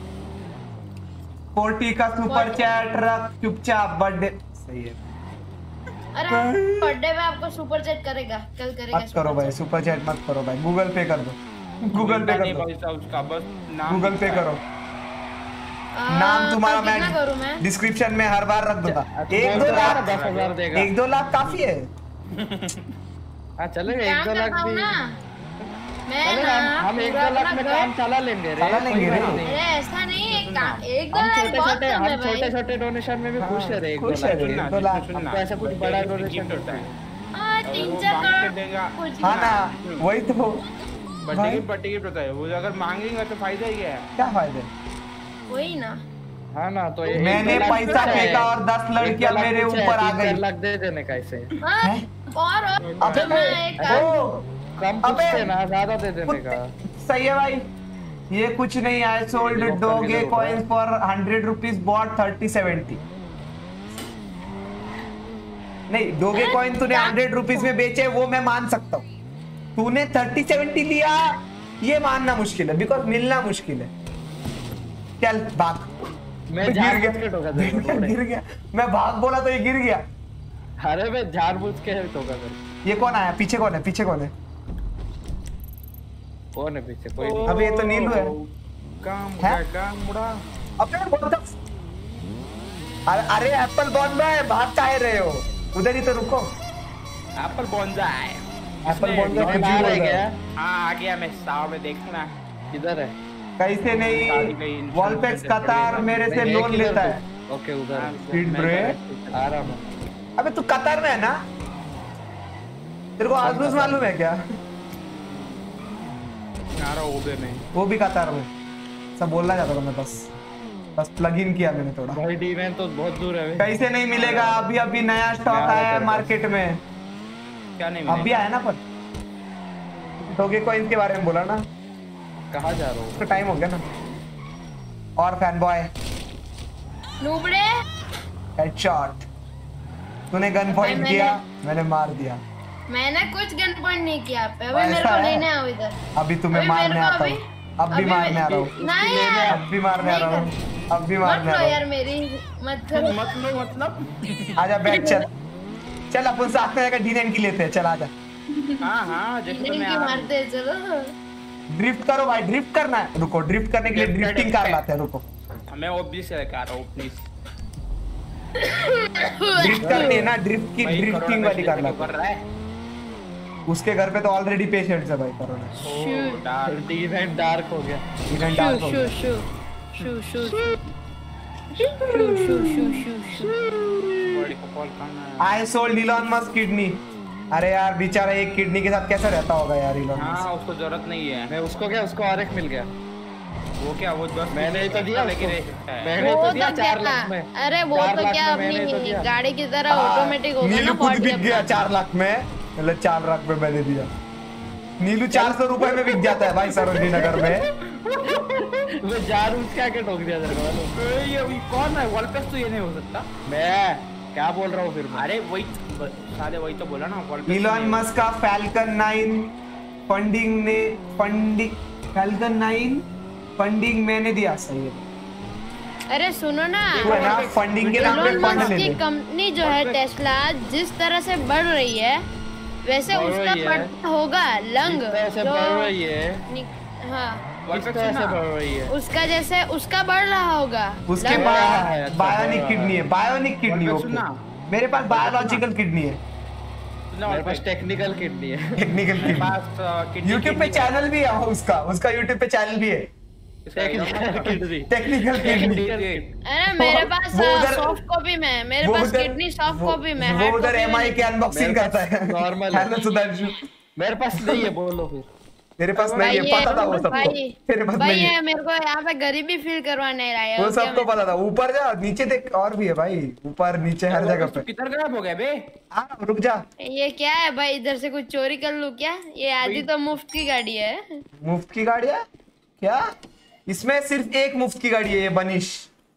Speaker 3: 40 का सुपर चैट रख चुपचाप। बर्थडे सही है।
Speaker 15: अरे बर्थडे में आपको सुपर चैट करेगा, कल करेगा।
Speaker 3: मत करो भाई सुपर चैट मत करो भाई, गूगल पे कर दो। गूगल पे कर दो,
Speaker 2: उसका बस
Speaker 3: गूगल पे करो। नाम तुम्हारा मैं डिस्क्रिप्शन में हर बार रख दूंगा। 1-2 लाख
Speaker 4: 10,000 देगा।
Speaker 3: 1-2 लाख काफी है।
Speaker 4: हाँ चलेगा 1-2 लाख भी। हम 1-2 लाख में काम चला लेंगे रे।
Speaker 15: अरे ऐसा नहीं है, 1-2 लाख
Speaker 4: हम छोटे-छोटे डोनेशन में भी खुश है रे।
Speaker 3: 1-2 लाख
Speaker 4: हमको ऐसा कुछ बड़ा डोनेशन होता है।
Speaker 15: 3-4 करोड़।
Speaker 3: हाँ ना, वही तो
Speaker 2: बर्थडे गिफ्ट होता है वो। अगर मांगेंगे तो फायदा ही है।
Speaker 3: क्या फायदा?
Speaker 15: वही ना।
Speaker 4: हाँ ना, तो
Speaker 3: मैंने पैसा फेंका और 10 लड़कियां मेरे ऊपर आ गई।
Speaker 4: 3 लाख दे देने का ऐसे।
Speaker 15: और
Speaker 4: कम पूछते ना, ज्यादा दे देने का।
Speaker 3: सही है भाई। ये कुछ नहीं है। सोल्ड दोगे कॉइंस फॉर 100 रुपीज, बॉट 30-70। नहीं, दोगे कॉइन तूने 100 रुपीज में बेचे, वो मैं मान सकता हूँ। तूने 30-70 लिया, ये मानना मुश्किल है, बिकॉज मिलना मुश्किल है। चल भाग।
Speaker 4: मैं
Speaker 3: गिर गया। मैं भाग बोला तो ये गिर गया।
Speaker 4: अरे मैं जानबूझ के ठोका।
Speaker 3: ये कौन आया? पीछे कौन है? कौन है
Speaker 4: पीछे? कोई नहीं।
Speaker 3: अबे ये तो नीलू है। अरे एप्पल बॉन्जा है, भाग काहे रहे हो? उधर ही तो रुको।
Speaker 2: एप्पल बॉन्जा है।
Speaker 3: एप्पल बॉन्जा
Speaker 2: आ गया। मैं साव में देखना
Speaker 4: किधर है।
Speaker 3: कैसे नहीं, वॉलपेक्स कतार मेरे से लोन लेता है।
Speaker 4: ओके उधर
Speaker 3: आ रहा हूँ। अबे तू कतार में है ना? तेरे को आजूस मालूम है क्या?
Speaker 2: ओबे में।
Speaker 3: वो भी कतार में। सब बोलना चाहता था मैं, बस प्लग इन किया मैंने थोड़ा।
Speaker 4: भाई डी तो बहुत दूर है।
Speaker 3: कैसे नहीं मिलेगा? अभी नया स्टॉक आया है मार्केट में।
Speaker 2: क्या नहीं
Speaker 3: अभी आया ना? पर दोगे कॉइन के बारे में बोला ना।
Speaker 4: कहाँ जा रहा हूँ?
Speaker 3: तो टाइम हो गया ना। और फैन बॉय
Speaker 15: नूबड़े
Speaker 3: हेडशॉट। तूने गन पॉइंट किया, मैंने मार दिया।
Speaker 15: मैंने कुछ गन पॉइंट नहीं किया। अभी मेरे को लेने आओ इधर।
Speaker 3: अभी तुम्हें मारने आता हूँ। अब भी मारने आ रहा हूँ। अब भी मारने आ रहा हूँ। अब भी मारने आ रहा हूँ।
Speaker 15: यार मेरी मत करो।
Speaker 3: मतलब आजा बैठ। चल अपन साथ में जाकर D9 की लेते हैं। चल आजा।
Speaker 2: हाँ जैसे मैं
Speaker 15: मारते हैं। चलो
Speaker 3: ड्रिफ्ट करो भाई। ड्रिफ्ट करना है? रुको, ड्रिफ्ट करने के लिए ड्रिफ्टिंग कार लाते हैं। रुको,
Speaker 2: मैं ओब्वियस से कार हूँ प्लीज।
Speaker 3: ड्रिफ्ट करनी है ना? ड्रिफ्टिंग वाली कार लाते हैं। उसके घर पे तो ऑलरेडी पेशेंट्स है भाई। कोरोना
Speaker 4: इवेंट डार्क हो गया।
Speaker 3: इवेंट डार्क हो गया। I sold Elon Musk kidney. अरे यार बेचारा एक किडनी के साथ कैसा रहता होगा यार इलॉन मस्क।
Speaker 2: हाँ उसको जरूरत नहीं है।
Speaker 4: मैं उसको क्या, उसको और एक मिल गया।
Speaker 2: वो क्या? वो बस
Speaker 4: मैंने ही तो दिया।
Speaker 2: लेकिन
Speaker 4: मैंने तो दिया 4 लाख में।
Speaker 15: अरे वो तो क्या अपनी गाड़ी की तरह ऑटोमेटिक हो गया ना।
Speaker 3: नीलू खुद बिक गया 4 लाख में। मतलब 4 लाख में मैंने दिया। नीलू 400 रुपए में बिक जाता है भाई सरोजनी नगर में।
Speaker 4: वो जानबूझ के आके ठोक दिया तेरे को।
Speaker 2: ये कौन है? वॉलपेक्स तो ये नहीं हो सकता।
Speaker 4: मैं क्या बोल रहा हूँ फिर?
Speaker 2: अरे वही साले वही तो बोला ना।
Speaker 3: इलॉन मस्क का फैल्कन 9 फंडिंग मैंने दिया। सही है।
Speaker 15: अरे सुनो ना,
Speaker 3: फंडिंग के नाम पे फंड ले ले।
Speaker 15: कंपनी जो है टेस्ला जिस तरह से बढ़ रही है वैसे उसका बढ़ता होगा लंग
Speaker 4: जो बढ़ रही है।
Speaker 15: हाँ
Speaker 4: बढ़ रही है।
Speaker 15: उसका जैसे उसका बढ़ रहा होगा।
Speaker 3: उसके पास बायोनिक किडनी है। बायोनिक किडनी मेरे पास बायोलॉजिकल किडनी है।
Speaker 4: मेरे पास टेक्निकल किडनी है।
Speaker 3: Technical kidney. YouTube पे चैनल भी है उसका YouTube पे चैनल भी है। Technical kidney.
Speaker 15: अरे मेरे पास सॉफ्ट कॉपी में, मेरे पास किडनी सॉफ्ट कॉपी में।
Speaker 3: वो उधर MI के अनबॉक्सिंग करता है।
Speaker 4: नॉर्मल है।
Speaker 3: सुधांशु
Speaker 4: मेरे पास नहीं है। बोलो फिर।
Speaker 3: मेरे पास नहीं है, पता था वो सबको। मेरे पास नहीं है।
Speaker 15: मेरे को यहाँ पे गरीबी फील करवाने लाया।
Speaker 3: वो सबको पता था। ऊपर जा, नीचे देख, और भी है भाई। ऊपर नीचे हर जगह पे।
Speaker 2: किधर गायब हो गया बे?
Speaker 3: रुक जा।
Speaker 15: ये क्या है भाई? इधर से कुछ चोरी कर लूं क्या? ये आधी तो मुफ्त की गाड़ी है।
Speaker 3: मुफ्त की गाड़ी है क्या? इसमें सिर्फ एक मुफ्त की गाड़ी है, ये बनिश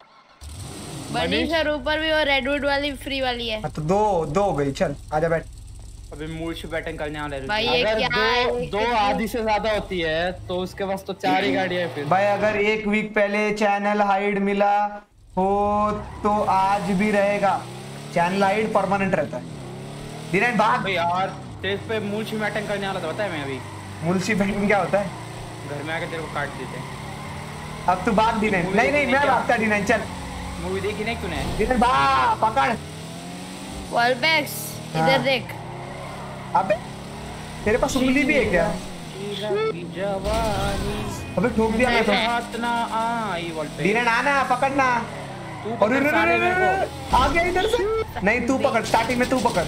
Speaker 15: और ऊपर भी वो रेडवुड वाली फ्री वाली है।
Speaker 3: तो दो हो गई। चल आजा बैठ।
Speaker 2: अभी मूड से बैटिंग करने वाले
Speaker 15: भाई। ये क्या है?
Speaker 4: दो आधी से ज्यादा होती है तो उसके पास तो 4 ही गाड़ियां है फिर।
Speaker 3: भाई अगर 1 वीक पहले चैनल हाइड मिला हो तो आज भी रहेगा। चैनल हाइड परमानेंट रहता है। धीरेन भाग
Speaker 2: यार। तेरे पे मूड से बैटिंग करने वाला था, पता है मैं अभी।
Speaker 3: मुल्शी बैटिंग क्या होता है?
Speaker 2: घर में आके तेरे को काट देते हैं।
Speaker 3: अब तू भाग D9। नहीं मैं भागता D9। चल
Speaker 2: मूवी देखी नहीं तूने?
Speaker 3: D9 भाग, पकड़
Speaker 15: वॉलपेक्स इधर देख।
Speaker 3: अबे तेरे पास उंगली भी है क्या?
Speaker 14: जवानी
Speaker 3: अबे ठोक दिया मैं तो।
Speaker 14: हाथ ना आई वॉल पे।
Speaker 3: डीनन आना पकड़ना। और आ गया इधर से। नहीं तू पकड़, स्टार्टिंग में तू पकड़।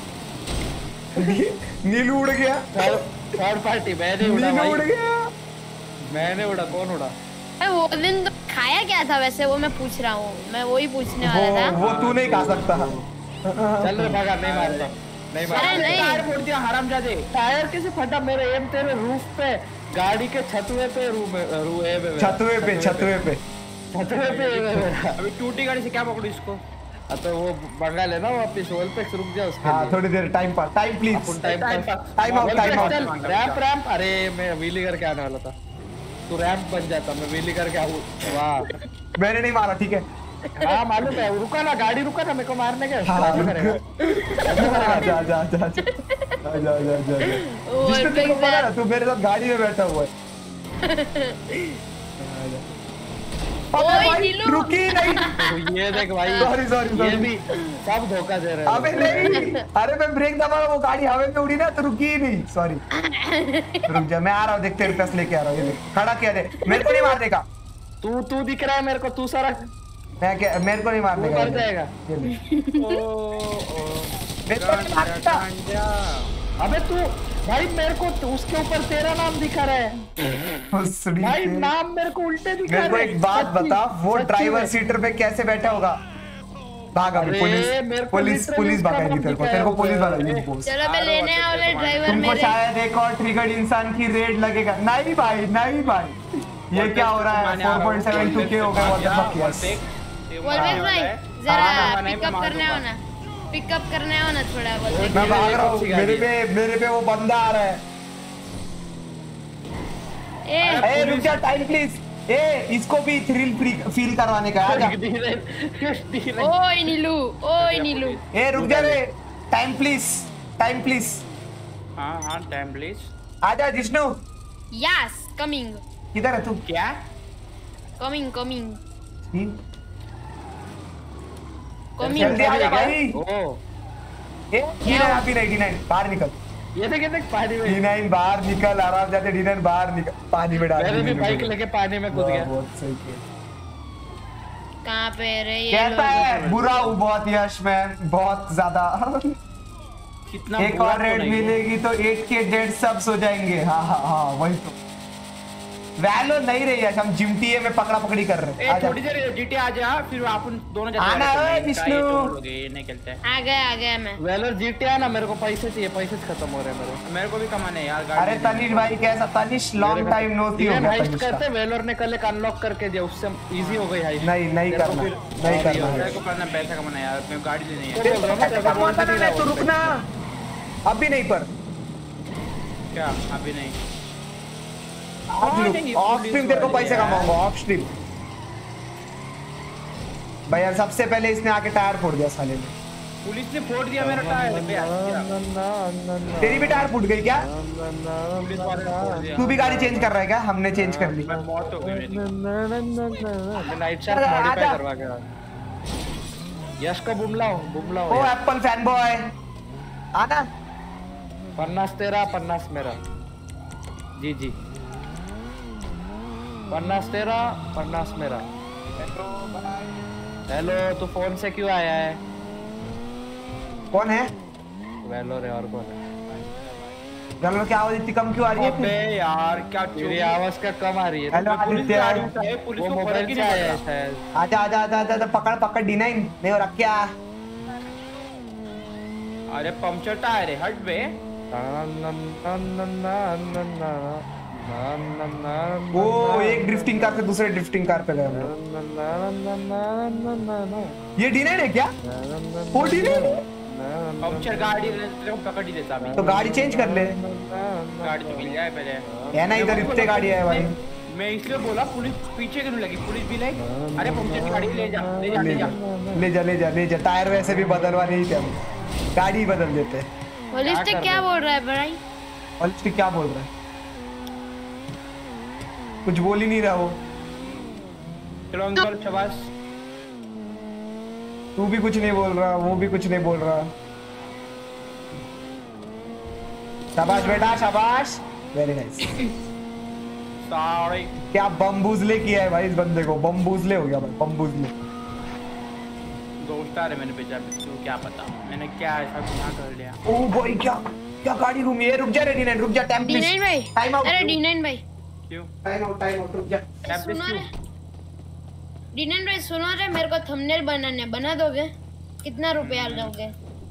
Speaker 3: नीलू उड़ गया।
Speaker 14: थर्ड पार्टी मैंने उड़ा।
Speaker 3: नीलू उड़ गया।
Speaker 14: मैंने उड़ा, कौन उड़ा?
Speaker 15: वो दिन तो खाया क्या था वैसे, वो मैं पूछ रहा हूँ, मैं वही पूछने वाला था।
Speaker 3: वो तू नहीं खा सकता।
Speaker 14: चल रे भागा, नहीं मारता, नहीं मारता।
Speaker 15: अरे नहीं,
Speaker 14: टायर फोड़ दिया हरामजादे। टायर कैसे फटा? मेरे एम तेरे रूफ पे, गाड़ी के छतवे पे,
Speaker 3: छतवे पे
Speaker 14: अभी टूटी गाड़ी से क्या पकड़ू इसको? तो वो बंगा लेना वापस वॉल पे, रुक जा उसके लिए।
Speaker 3: थोड़ी देर time pass, time please, time out.
Speaker 14: Ramp. अरे मैं व्हीली करके आने वाला था, तू रैंप बन जाता, मैं व्हीली करके आऊँ। वाह,
Speaker 3: मैंने नहीं मारा, ठीक है।
Speaker 14: हाँ मालूम है, रुका ना, गाड़ी रुका ना, मेरे को मारने का।
Speaker 3: जा तू मेरे साथ गाड़ी में बैठा हुआ है। रुकी नहीं।
Speaker 14: ये देख भाई,
Speaker 3: सॉरी
Speaker 14: ये भी सब धोखा दे रहे हैं।
Speaker 3: अबे नहीं, अरे मैं ब्रेक दबाया, वो गाड़ी हवा में उड़ी ना तो रुकी ही नहीं। सॉरी, रुक जा, मैं आ रहा हूँ, देख तेरे पास लेके आ रहा हूँ। ये खड़ा किया दे, मेरे को नहीं मारने का।
Speaker 14: तू दिख रहा है मेरे को, तू सारा।
Speaker 3: मैं क्या, मेरे को नहीं मारने का।
Speaker 14: मर जाएगा। अबे तू भाई, मेरे को उसके ऊपर तेरा नाम दिखा रहा है भाई, नाम मेरे को उल्टे दिखा रहा है।
Speaker 3: मेरे को एक बात बता, वो ड्राइवर सीटर पे कैसे बैठा होगा? भागा, पुलिस भागाएगी तेरे को पुलिस भागाएगी।
Speaker 15: चलो मैं लेने वाले ड्राइवर।
Speaker 3: तुमको शायद एक और ट्रिगर्ड इंसान की रेड लगेगा। नहीं भाई, नहीं भाई, ये क्या हो रहा है? 4.72K हो गया।
Speaker 15: भाई जरा पिकअप करने आओ ना, पिकअप करने आओ ना थोड़ा।
Speaker 3: मैं भाग रहा हूँ, मेरे पे वो बंदा आ रहा है। ए रुक जा, टाइम प्लीज। इसको भी थ्रिल फील करवाने का। आजा।
Speaker 15: ओए नीलू।
Speaker 3: रुक जा रे, टाइम प्लीज।
Speaker 14: हाँ टाइम प्लीज।
Speaker 3: आजा जिष्णु।
Speaker 15: Yes coming.
Speaker 3: किधर है तू?
Speaker 14: क्या?
Speaker 15: कमिंग।
Speaker 3: जल्दी आ जा भाई। D9 बाहर निकल।
Speaker 14: ये देख पानी में।
Speaker 3: D9 बाहर निकल, आराम जाते। D9 बाहर निकल, पानी में डाल।
Speaker 14: मैंने भी बाइक लेके पानी में कूद गया।
Speaker 3: बहुत सही किया।
Speaker 15: कहाँ पे रे ये?
Speaker 3: कहता है बुरा हूँ बहुत यश, मैं बहुत ज्यादा।
Speaker 14: कितना
Speaker 3: एक और रेड मिलेगी तो 8K डेड सब्स हो जाएंगे। हाँ वही तो। वैलो नहीं रही है, हम जिमटीए में पकड़ा पकड़ी कर रहे हैं।
Speaker 14: थोड़ी देर जीटी आ जा, फिर अपन दोनों जाते
Speaker 3: हैं। आना है विष्णु।
Speaker 14: निकलते हैं।
Speaker 15: आ गया मैं।
Speaker 14: वेलर जीटी आना, मेरे को पैसे चाहिए, पैसे खत्म हो रहे हैं मेरे को भी कमाने हैं यार।
Speaker 3: अरे तनिष भाई कैसा? Tanish long time no see हो गया।
Speaker 14: हाइस्ट करते वेलर ने कल एक अनलॉक करके दिया, उससे इजी हो गई हाइस्ट।
Speaker 3: नहीं करना, नहीं करना।
Speaker 14: मेरे को करना, पैसा कमाना यार, मैं गाड़ी लेनी है।
Speaker 3: तो रुकना, अभी नहीं। पर
Speaker 14: क्या अभी नहीं?
Speaker 3: ऑफ स्ट्रीम तेरे को पैसे कमाऊंगा, ऑफ स्ट्रीम। भैया सबसे पहले इसने आके टायर फोड़ दिया साले ने।
Speaker 14: पुलिस ने फोड़ दिया मेरा टायर।
Speaker 3: तेरी भी टायर फूट गई क्या? तू भी गाड़ी चेंज कर रहा है क्या? हमने चेंज कर ली।
Speaker 14: मौत हो गई मेरी। नाइट शार्क मॉडिफाई करवा के यश को बुमलाओ।
Speaker 3: ओ एप्पल फैन बॉय आना।
Speaker 14: 50 तेरा 50 मेरा। जी 50 तेरा 50 मेरा। हेलो, तू फोन से क्यों आया है?
Speaker 3: कौन है?
Speaker 14: वेलो रे, और कौन है?
Speaker 3: वेलो क्या आवाज इतनी कम क्यों आ रही है?
Speaker 14: अबे यार क्या तेरी आवाज क्या कम आ रही है?
Speaker 3: हेलो आदित्य,
Speaker 14: पुलिस को फर्क नहीं आया शायद।
Speaker 3: आजा पकड़ D9 नहीं हो रहा क्या?
Speaker 14: अरे पंक्चर टायर है, हट बे।
Speaker 3: वो एक ड्रिफ्टिंग कार से दूसरे ड्रिफ्टिंग कार पे गए हम लोग। ये D9 है क्या? वो D9 है।
Speaker 14: पंक्चर गाड़ी पकड़ ही लेता मैं।
Speaker 3: तो गाड़ी चेंज कर ले।
Speaker 14: गाड़ी तो मिल जाए पहले।
Speaker 3: है ना, इधर इतने गाड़ी है भाई।
Speaker 14: मैं इसलिए बोला पुलिस पीछे क्यों लगी? पुलिस भी लाइक, अरे पंक्चर की गाड़ी
Speaker 3: ले जा। टायर वैसे भी बदलवा नहीं थे हम, गाड़ी बदल देते।
Speaker 15: पुलिस क्या बोल रहा है भाई?
Speaker 3: पुलिस क्या बोल रहा है? कुछ बोल ही नहीं रहा वो।
Speaker 14: चलो अंकल शाबाश।
Speaker 3: तू भी कुछ नहीं बोल रहा, वो भी कुछ नहीं बोल रहा। शाबाश बेटा शाबाश। Very nice.
Speaker 14: सॉरी।
Speaker 3: क्या बम्बूजले किया है भाई इस बंदे को, बम्बूजले हो गया भाई, बम्बूजले।
Speaker 14: 2 स्टार है मैंने भेजा, तू क्या पता मैंने क्या ऐसा गुनाह कर लिया।
Speaker 3: ओ भाई क्या क्या गाड़ी घूमी है। रुक जा रे D9, रुक जा। Time please.
Speaker 15: D9 भाई,
Speaker 3: टाइम आउट।
Speaker 15: अरे D9 भाई
Speaker 14: क्यों?
Speaker 3: टाइम आउट रुक जा।
Speaker 15: सुनो रे D9 भाई, सुनो रे, मेरे को थंबनेल बनाना है, बना दोगे? कितना रुपया लोगे?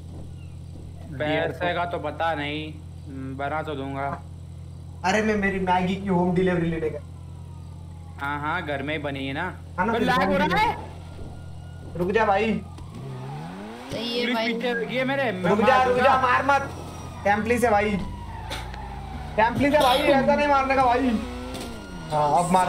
Speaker 14: पैसे का तो पता नहीं, बना तो दूंगा।
Speaker 3: अरे मैं मेरी मैगी की होम डिलीवरी लेने गया।
Speaker 14: हाँ घर में ही बनी है ना।
Speaker 3: लैग हो रहा है। रुक जा भाई।
Speaker 15: सही है भाई।
Speaker 14: ये मेरे
Speaker 3: रुक जा मार मत। टेम्पलिस है भाई, टेम्पलिस है भाई, ऐसा नहीं मारने का भाई। हाँ अब मार।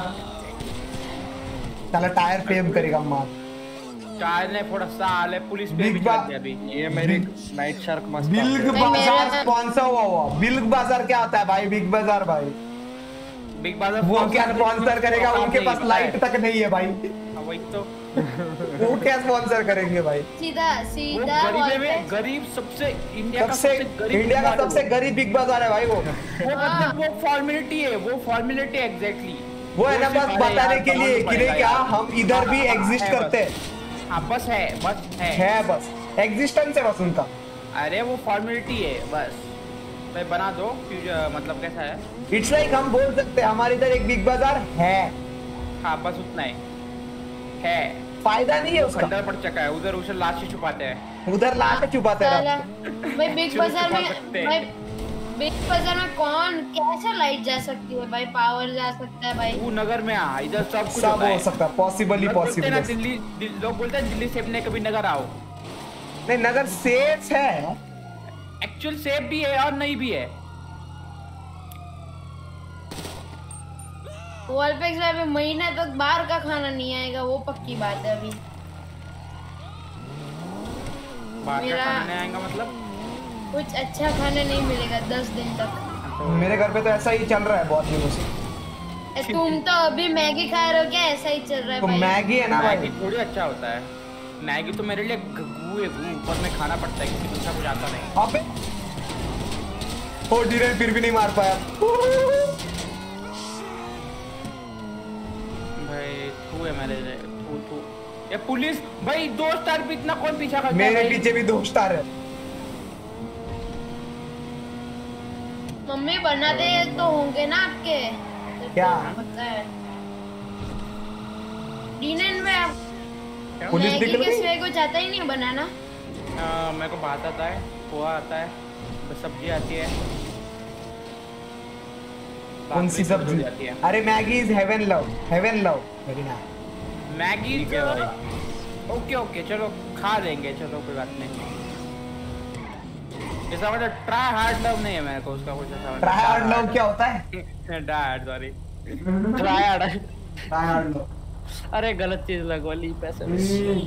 Speaker 3: साला टायर फेम करेगा, मार।
Speaker 14: टायर ने थोड़ा साल है, पुलिस पे भी चल गया अभी। ये मेरी नाइट शार्क मस्त।
Speaker 3: बिग बाजार स्पॉन्सर हुआ। बिग बाजार क्या होता है भाई? बिग बाजार भाई,
Speaker 14: बिग बाजार
Speaker 3: वो क्या स्पॉन्सर करेगा? उनके पास लाइट तक नहीं है भाई।
Speaker 14: वही तो
Speaker 3: वो क्या स्पॉन्सर करेंगे भाई?
Speaker 15: सीधा
Speaker 14: गरीब सबसे इंडिया
Speaker 3: का सबसे गरीब बिग बाजार है भाई। वो
Speaker 14: मतलब वो फॉर्मेलिटी है, वो फॉर्मेलिटी एग्जैक्टली
Speaker 3: वो है ना, बस बताने के लिए कि नहीं क्या हम इधर भी एग्जिस्ट करते हैं।
Speaker 14: हाँ बस
Speaker 3: बस एग्जिस्टेंस है बस उनका।
Speaker 14: अरे वो फॉर्मेलिटी है बस। भाई बना दो, मतलब कैसा है?
Speaker 3: इट्स लाइक हम बोल सकते हैं हमारे इधर एक बिग बाजार है।
Speaker 14: हाँ बस उतना ही है,
Speaker 3: फायदा नहीं है उसका।
Speaker 14: खंडर पड़ चुका है उधर, उसे लाश छुपाते हैं,
Speaker 3: उधर लाश छुपाते हैं।
Speaker 15: भाई बिग बाजार में कौन कैसा लाइट जा सकती है भाई? पावर जा सकता है भाई।
Speaker 14: वो नगर में इधर सब कुछ
Speaker 3: हो सकता है, पॉसिबल है।
Speaker 14: दिल्ली लोग बोलते हैं दिल्ली सेफ ने कभी नगर आओ।
Speaker 3: नहीं नगर सेफ है,
Speaker 14: एक्चुअल सेफ भी है और नहीं भी है।
Speaker 15: वॉलपेक्स में महीने तक बाहर का खाना नहीं आएगा, वो पक्की बात है। अभी
Speaker 14: बाहर का खाना नहीं आएगा मतलब
Speaker 15: कुछ अच्छा खाना नहीं मिलेगा 10 दिन तक।
Speaker 3: मेरे घर पे तो ऐसा ही चल रहा है बहुत दिनों से।
Speaker 15: तुम तो अभी मैगी खा रहे हो क्या? ऐसा ही चल रहा है
Speaker 3: तो
Speaker 15: भाई।
Speaker 3: मैगी है ना भाई,
Speaker 14: मैगी थोड़ी अच्छा होता है। मैगी तो मेरे लिए गू है, गू ऊपर में खाना पड़ता है क्योंकि दूसरा कुछ आता नहीं।
Speaker 3: अबे ओ डीरेन फिर भी नहीं मार पाया
Speaker 14: भाई। तू है मेरे लिए, तू ये पुलिस भाई 2 स्टार भी इतना कौन पीछा करता है?
Speaker 3: मेरे पीछे भी 2 स्टार है।
Speaker 15: मम्मी बनाते तो होंगे ना आपके?
Speaker 3: क्या
Speaker 15: D9 में
Speaker 3: पुलिस
Speaker 15: मैगी के सिवाय कुछ आता ही नहीं बनाना?
Speaker 14: मेरे को भात आता है, पोहा आता है, बस सब्जी आती है।
Speaker 3: कौन सी सब्जी? अरे Maggi is heaven love, heaven love. Very nice.
Speaker 14: Maggi okay चलो खा लेंगे, चलो कोई बात नहीं। ऐसा मतलब ट्राई हार्ड लव नहीं है मेरे को उसका कुछ ऐसा।
Speaker 3: ट्राई हार्ड लव क्या होता है?
Speaker 14: डार्ड सॉरी
Speaker 4: ट्राई हार्ड लव। अरे गलत चीज लगवा ली पैसे में।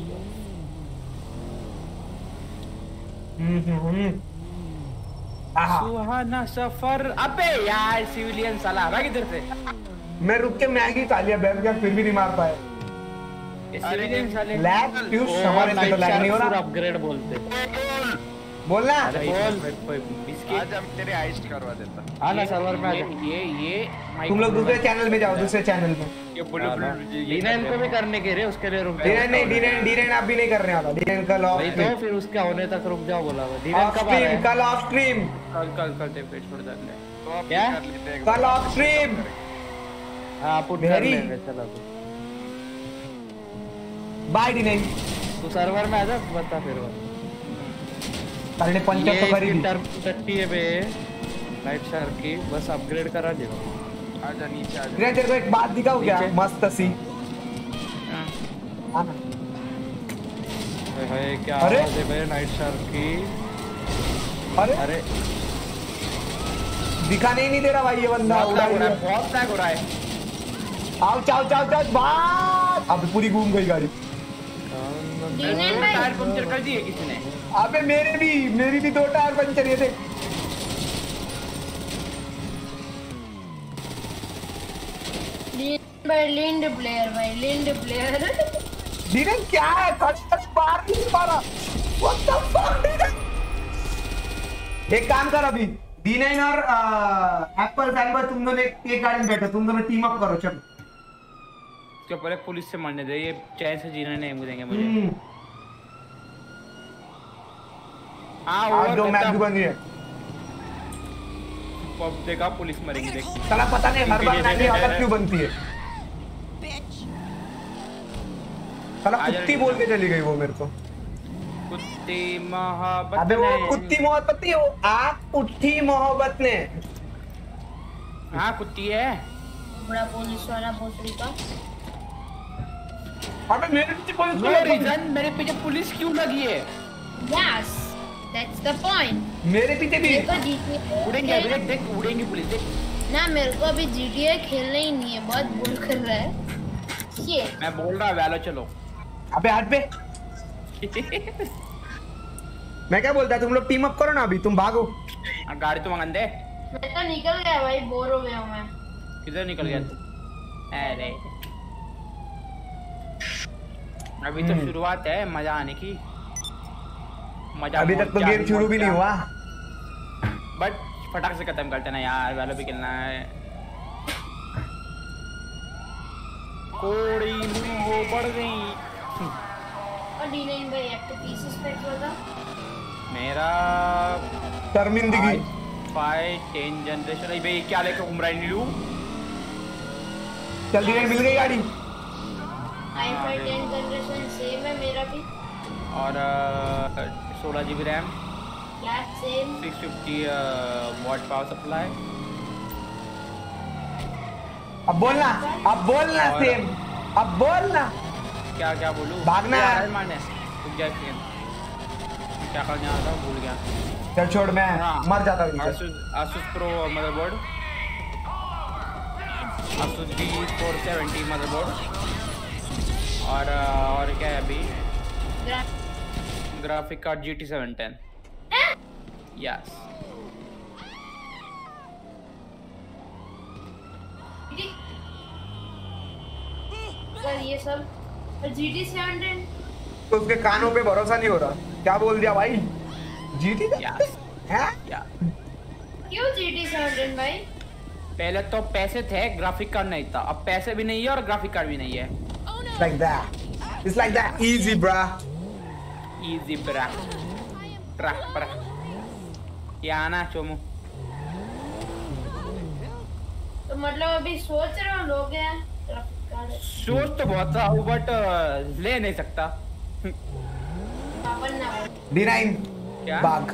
Speaker 14: सुहाना सफर। अबे यार सिविलियन साला भाग इधर से।
Speaker 3: मैं रुक के मैगी खा लिया, बैठ गया फिर भी नहीं मार पाया।
Speaker 14: सिविलियन साले
Speaker 3: लैग क्यों? हमारे से तो लैग नहीं हो रहा।
Speaker 4: अपग्रेड बोलते
Speaker 3: बोलना।
Speaker 14: आज हम तेरे आइस्ट करवा देता।
Speaker 4: आना सर्वर में आ जा।
Speaker 14: ये
Speaker 3: तुम लोग दूसरे चैनल में जाओ, दूसरे चैनल में।
Speaker 14: ये
Speaker 4: D9 पे भी करने के रे, उसके लिए रुक
Speaker 3: जाओ। D9 आप भी नहीं करने वाला। D9 कल ऑफ
Speaker 4: नहीं तो फिर उसका होने तक रुक जाओ बोला मैं। D9 कब आ रहा है?
Speaker 3: कल ऑफ स्ट्रीम।
Speaker 14: कल ते पे छोड़ देंगे।
Speaker 4: क्या?
Speaker 3: कल ऑफ स्ट्रीम।
Speaker 4: हां पुट कर लेंगे चलो।
Speaker 3: Bye D9।
Speaker 4: तू सर्वर में आ जा, बता फिर।
Speaker 3: साढ़े 50 तो खरीदी।
Speaker 4: टट्टी है बे नाइट शार्क की, बस अपग्रेड करा दे।
Speaker 14: आजा नीचे आजा।
Speaker 3: तेरे को एक बात दिखाऊं क्या? मस्त सी। आना।
Speaker 4: भाई क्या आवाज है बे नाइट शार्क की? अरे
Speaker 3: दिखाने ही नहीं दे रहा भाई ये बंदा।
Speaker 14: बहुत टैग हो रहा है।
Speaker 3: आओ चाओ बात। अब पूरी घूम गई गाड़ी।
Speaker 14: टायर पंक्चर कर दिए किसी ने?
Speaker 3: अबे मेरी भी 2 टायर पंचर ये थे।
Speaker 15: लिंड प्लेयर
Speaker 3: D9 क्या है? कट मार नहीं पा रहा। What the fuck D9? एक काम कर, अभी D9 और एप्पल फैनबॉय तुम दोनों एक गाड़ी में बैठो, तुम दोनों टीम अप करो। चलो
Speaker 2: क्या पहले पुलिस से मारने दे, ये चैन से जीना नहीं देंगे मुझे। हाँ
Speaker 3: आज दो मैच भी बन रही है।
Speaker 2: अब देखा पुलिस मरेंगे देख।
Speaker 3: साला पता नहीं हर बार मैच अलग क्यों बनती है। साला कुत्ती बोल के चली गई वो मेरे को।
Speaker 2: कुत्ती मोहब्बत।
Speaker 3: अबे वो कुत्ती मोहब्बत नहीं, वो आप कुत्ती मोहब्बत ने।
Speaker 2: हाँ कुत्ती है।
Speaker 15: बड़ा पुलिस वाला भोसड़ी का।
Speaker 3: अबे मेरे पीछे पुलिस
Speaker 2: नो रीजन, मेरे पीछे पुलिस क्यों लगी है?
Speaker 15: Yes, that's the point.
Speaker 3: मेरे पीछे भी
Speaker 2: उड़ेंगे, देख उड़ेंगे पुलिस देख।
Speaker 15: ना मेरे को अभी GTA खेलना ही नहीं है, बहुत बोर कर रहा है। ये
Speaker 2: मैं बोल रहा वैलो चलो।
Speaker 3: अबे हट पे। मैं क्या बोलता है, तुम लोग टीम अप करो ना, अभी तुम भागो।
Speaker 2: गाड़ी तो मंगा दे।
Speaker 15: मैं तो निकल गया भाई, बोर हो गया हूँ मैं।
Speaker 2: किधर निकल गया तू? अरे अभी तो शुरुआत है मजा आने की। मजा
Speaker 3: अभी तक तो गेम शुरू भी नहीं हुआ।
Speaker 2: बट फटाक से खत्म करते ना यार, वाला भी खेलना है। कोड़ी मुंह बढ़ गई।
Speaker 15: और D9 भाई एक तो पीसेस पैक होगा।
Speaker 2: मेरा
Speaker 3: शर्मिंदगी
Speaker 2: 5 10 जनरेशन है भाई। क्या लेकर घूम रहा है नीलू?
Speaker 3: जल्दी मिल गई गाड़ी।
Speaker 15: i5 10 जनरेशन सेम है मेरा भी।
Speaker 2: और 16 GB रैम।
Speaker 15: क्या सेम?
Speaker 2: 650 watt power supply.
Speaker 3: अब बोलना सेम। अब बोलना।
Speaker 2: क्या क्या बोलूं?
Speaker 3: भागना है।
Speaker 2: मारने रुक जा सेम। क्या करने आ रहा हूं भूल गया।
Speaker 3: चल छोड़, मैं मर जाता हूं।
Speaker 2: Asus Pro motherboard, Asus B470 motherboard. और क्या है अभी? Graphic card GT 710। यस
Speaker 15: ये सब GT 710
Speaker 3: तो उसके कानों पे भरोसा नहीं हो रहा। क्या बोल दिया भाई? GT है?
Speaker 15: क्यों GT 710 भाई?
Speaker 2: पहले तो पैसे थे, ग्राफिक कार्ड नहीं था। अब पैसे भी नहीं है और ग्राफिक कार्ड भी नहीं है।
Speaker 3: Like that. It's like that. Easy, bruh.
Speaker 2: Easy, bruh. Bruh. क्या ना चोमू?
Speaker 15: तो मतलब अभी सोच रहा हूँ लोगे हैं।
Speaker 2: सोच तो बहुत था बट ले नहीं सकता।
Speaker 3: D9
Speaker 2: क्या?
Speaker 3: बाग।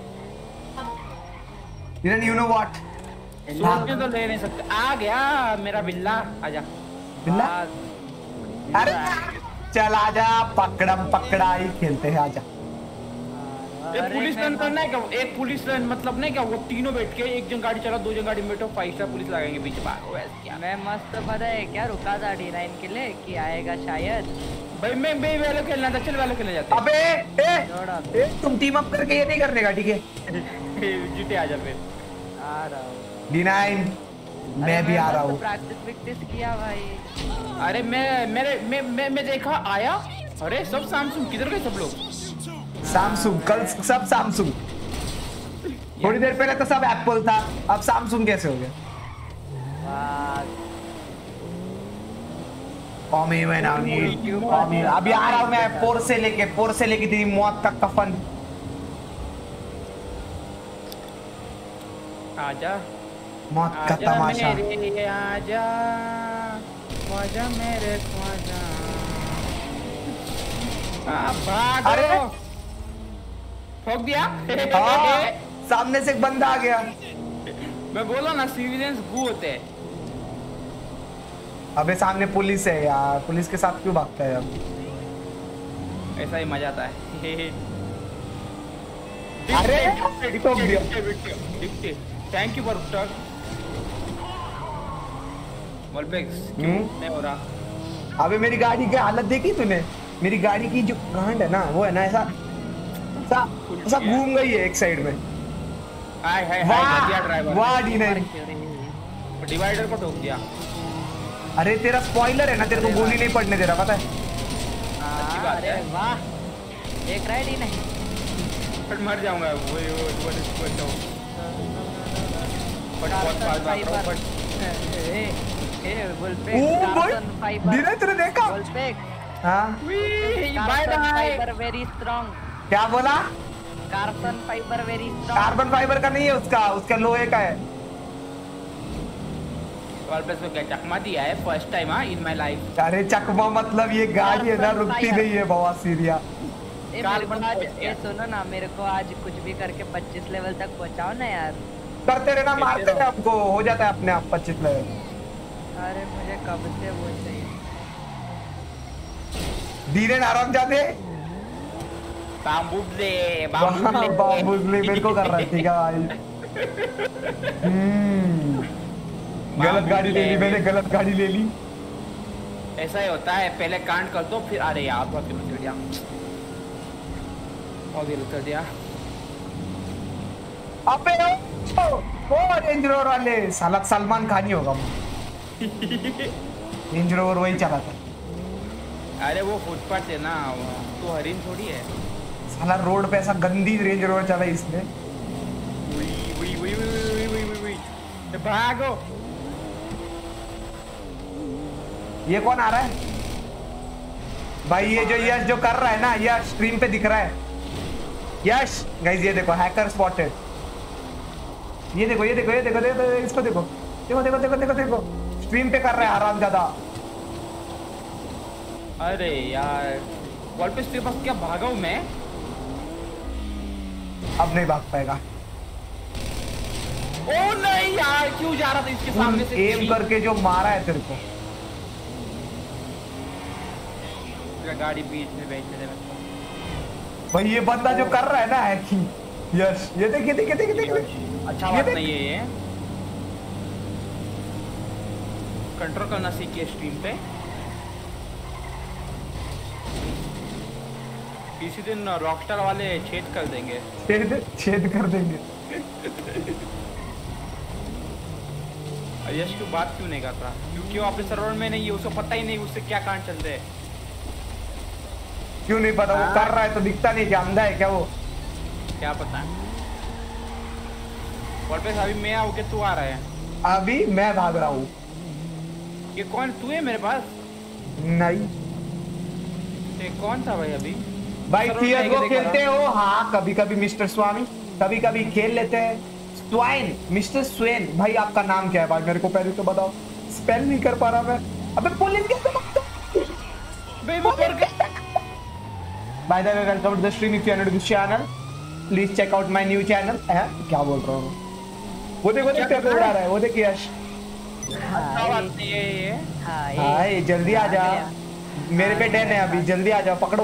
Speaker 3: D9 you know what?
Speaker 2: सोच तो ले नहीं सकता। आ गया मेरा बिल्ला, आजा।
Speaker 3: बिल्ला? अरे चल आजा, पकड़म पकड़ाई खेलते हैं, आजा।
Speaker 2: एक पुलिस लाइन करना है क्या? एक पुलिस लाइन मतलब नहीं क्या? वो तीनों बैठ के एक जन गाड़ी चला, दो जन गाड़ी में बैठो, 5 स्टार पुलिस लगाएंगे बीच भागो वैसे क्या?
Speaker 5: मैं मस्त पता है क्या रुका था D9 के लिए कि आएगा शायद।
Speaker 2: भाई मैं वाले खेलना था, चल वाले खेलने जाते।
Speaker 3: अबे तुम टीम अप करके ये नहीं करने का, ठीक है?
Speaker 2: जीते आजा फिर।
Speaker 5: आ रहा हूँ
Speaker 3: D9 मैं भी आ रहा हूँ।
Speaker 5: प्रैक्टिस किया भाई।
Speaker 2: अरे मैं देखा आया। अरे सब सैमसंग, किधर गए सब लोग?
Speaker 3: सैमसंग कल सब सैमसंग। थोड़ी देर पहले तो सब एप्पल था, अब सैमसंग कैसे हो गया? अभी आ रहा हूँ मैं, पोर से लेके तेरी मौत तक कफन।
Speaker 2: आजा
Speaker 3: मौत का तमाशा।
Speaker 2: आजा ख्वाजा मेरे ख्वाजा।
Speaker 3: अरे
Speaker 2: ठोक दिया।
Speaker 3: सामने से एक बंदा आ गया।
Speaker 2: मैं बोला ना सिविलियंस गू होते हैं।
Speaker 3: अबे सामने पुलिस है यार, पुलिस के साथ क्यों भागता है अब?
Speaker 2: ऐसा ही मजा आता है।
Speaker 3: अरे ठोक दिया।
Speaker 2: Thank you for talk. वॉलपेक्स क्यों नहीं हो रहा?
Speaker 3: अबे मेरी गाड़ी की हालत देखी तूने? मेरी गाड़ी की जो गांड है ना, वो है ना ऐसा घूम गई है एक साइड में। वाह D9
Speaker 2: डिवाइडर को ठोक दिया।
Speaker 3: अरे तेरा स्पॉइलर है ना, तेरे को गोली नहीं पड़ने दे रहा, पता है?
Speaker 2: अच्छी बात है।
Speaker 5: वाह देख रहा है D9।
Speaker 2: मर जाऊंगा वो
Speaker 3: तूने देखा? हाँ
Speaker 5: वेरी स्ट्रॉन्ग।
Speaker 3: क्या बोला?
Speaker 5: Carbon fibre very strong.
Speaker 3: Carbon fibre का नहीं है उसका लोहे का है।
Speaker 12: वॉलपेस को क्या चकमा दिया है first time in my life.
Speaker 3: अरे चकमा मतलब ये गाड़ी है ना, रुकती नहीं है बवा सीरिया।
Speaker 5: ये सुनो ना, मेरे को आज कुछ भी करके 25 लेवल तक पहुंचाओ ना यार।
Speaker 3: करते रहना, मारते हैं हमको, हो जाता है अपने आप 25 लेवल।
Speaker 5: अरे मुझे कब से वो चाहिए।
Speaker 3: धीरे आराम जाते बाबूले मेरे को कर रहा है। ठीक है भाई। गलत गाड़ी ले ली मैंने, गलत गाड़ी ले ली।
Speaker 12: ऐसा ही होता है, पहले कांड कर दो फिर अरे यार बहुत गलत कर दिया, बहुत गलत कर दिया।
Speaker 3: अबे वो रेंज रोवर वाले साला सलमान खान ही होगा। रेंज रोवर वही चला था।
Speaker 12: अरे वो फुटपाथ है ना, तो हरिन थोड़ी है।
Speaker 3: साला रोड पे ऐसा गंदी रेंज रोवर चला इसने।
Speaker 12: भागो।
Speaker 3: ये कौन आ रहा है भाई? ये जो यश जो कर रहा है ना, यश स्ट्रीम पे दिख रहा है। यश गाइस ये देखो, हैकर स्पॉटेड। ये देखो ये देखो ये देखो, देखो इसको देखो, देखो देखो देखो देखो देखो, स्ट्रीम पे कर रहा है हरामजादा।
Speaker 12: अरे यार वॉलपेस के पास क्या भागा हूं मैं?
Speaker 3: अब नहीं भाग पाएगा।
Speaker 12: ओ नहीं यार, क्यों जा रहा था इसके सामने से?
Speaker 3: एम करके जो मारा है तेरे को।
Speaker 12: गाड़ी बीच में बेचने दे
Speaker 3: भाई। ये बंदा जो कर रहा है ना हैकिंग, यस ये देखिए देखिए देखिए देखिए,
Speaker 12: अच्छा बात नहीं है ये। कंट्रोल करना सीखिए स्ट्रीम पे। किसी दिन रॉकस्टार वाले छेद कर देंगे।
Speaker 3: छेद कर देंगे।
Speaker 12: यश की बात क्यों नहीं कर रहा? क्योंकि वो अपने सर्वर में नहीं है, उसको पता ही नहीं उससे क्या कांड चल रहे हैं।
Speaker 3: क्यों नहीं पता? वो कर रहा है तो दिखता नहीं क्या? अंधा है क्या वो?
Speaker 12: क्या पता। वॉलपेस अभी मैं आऊँ कि तू आ रहा है?
Speaker 3: अभी मैं भाग रहा हूँ।
Speaker 12: ये कौन? तू है मेरे पास?
Speaker 3: नहीं।
Speaker 12: ये कौन था भाई अभी?
Speaker 3: भाई CS:GO खेलते हो? हाँ कभी कभी मिस्टर स्वामी, कभी कभी खेल लेते हैं। Swine, mister Sven. भाई आपका नाम क्या है भाई? मेरे को पहले तो बताओ, स्पेल नहीं कर पा रहा मैं। अबे पुलिस कैसे By the way, welcome to the stream. If you are new to this channel, please check out my new channel. क्या बोल रहा हूँ? वो देखो देखो क्या उड़ा रहा है, वो देखिए यश। हाय जल्दी आ जा, मेरे पे डैन है अभी, जल्दी आ जाओ, पकड़ो।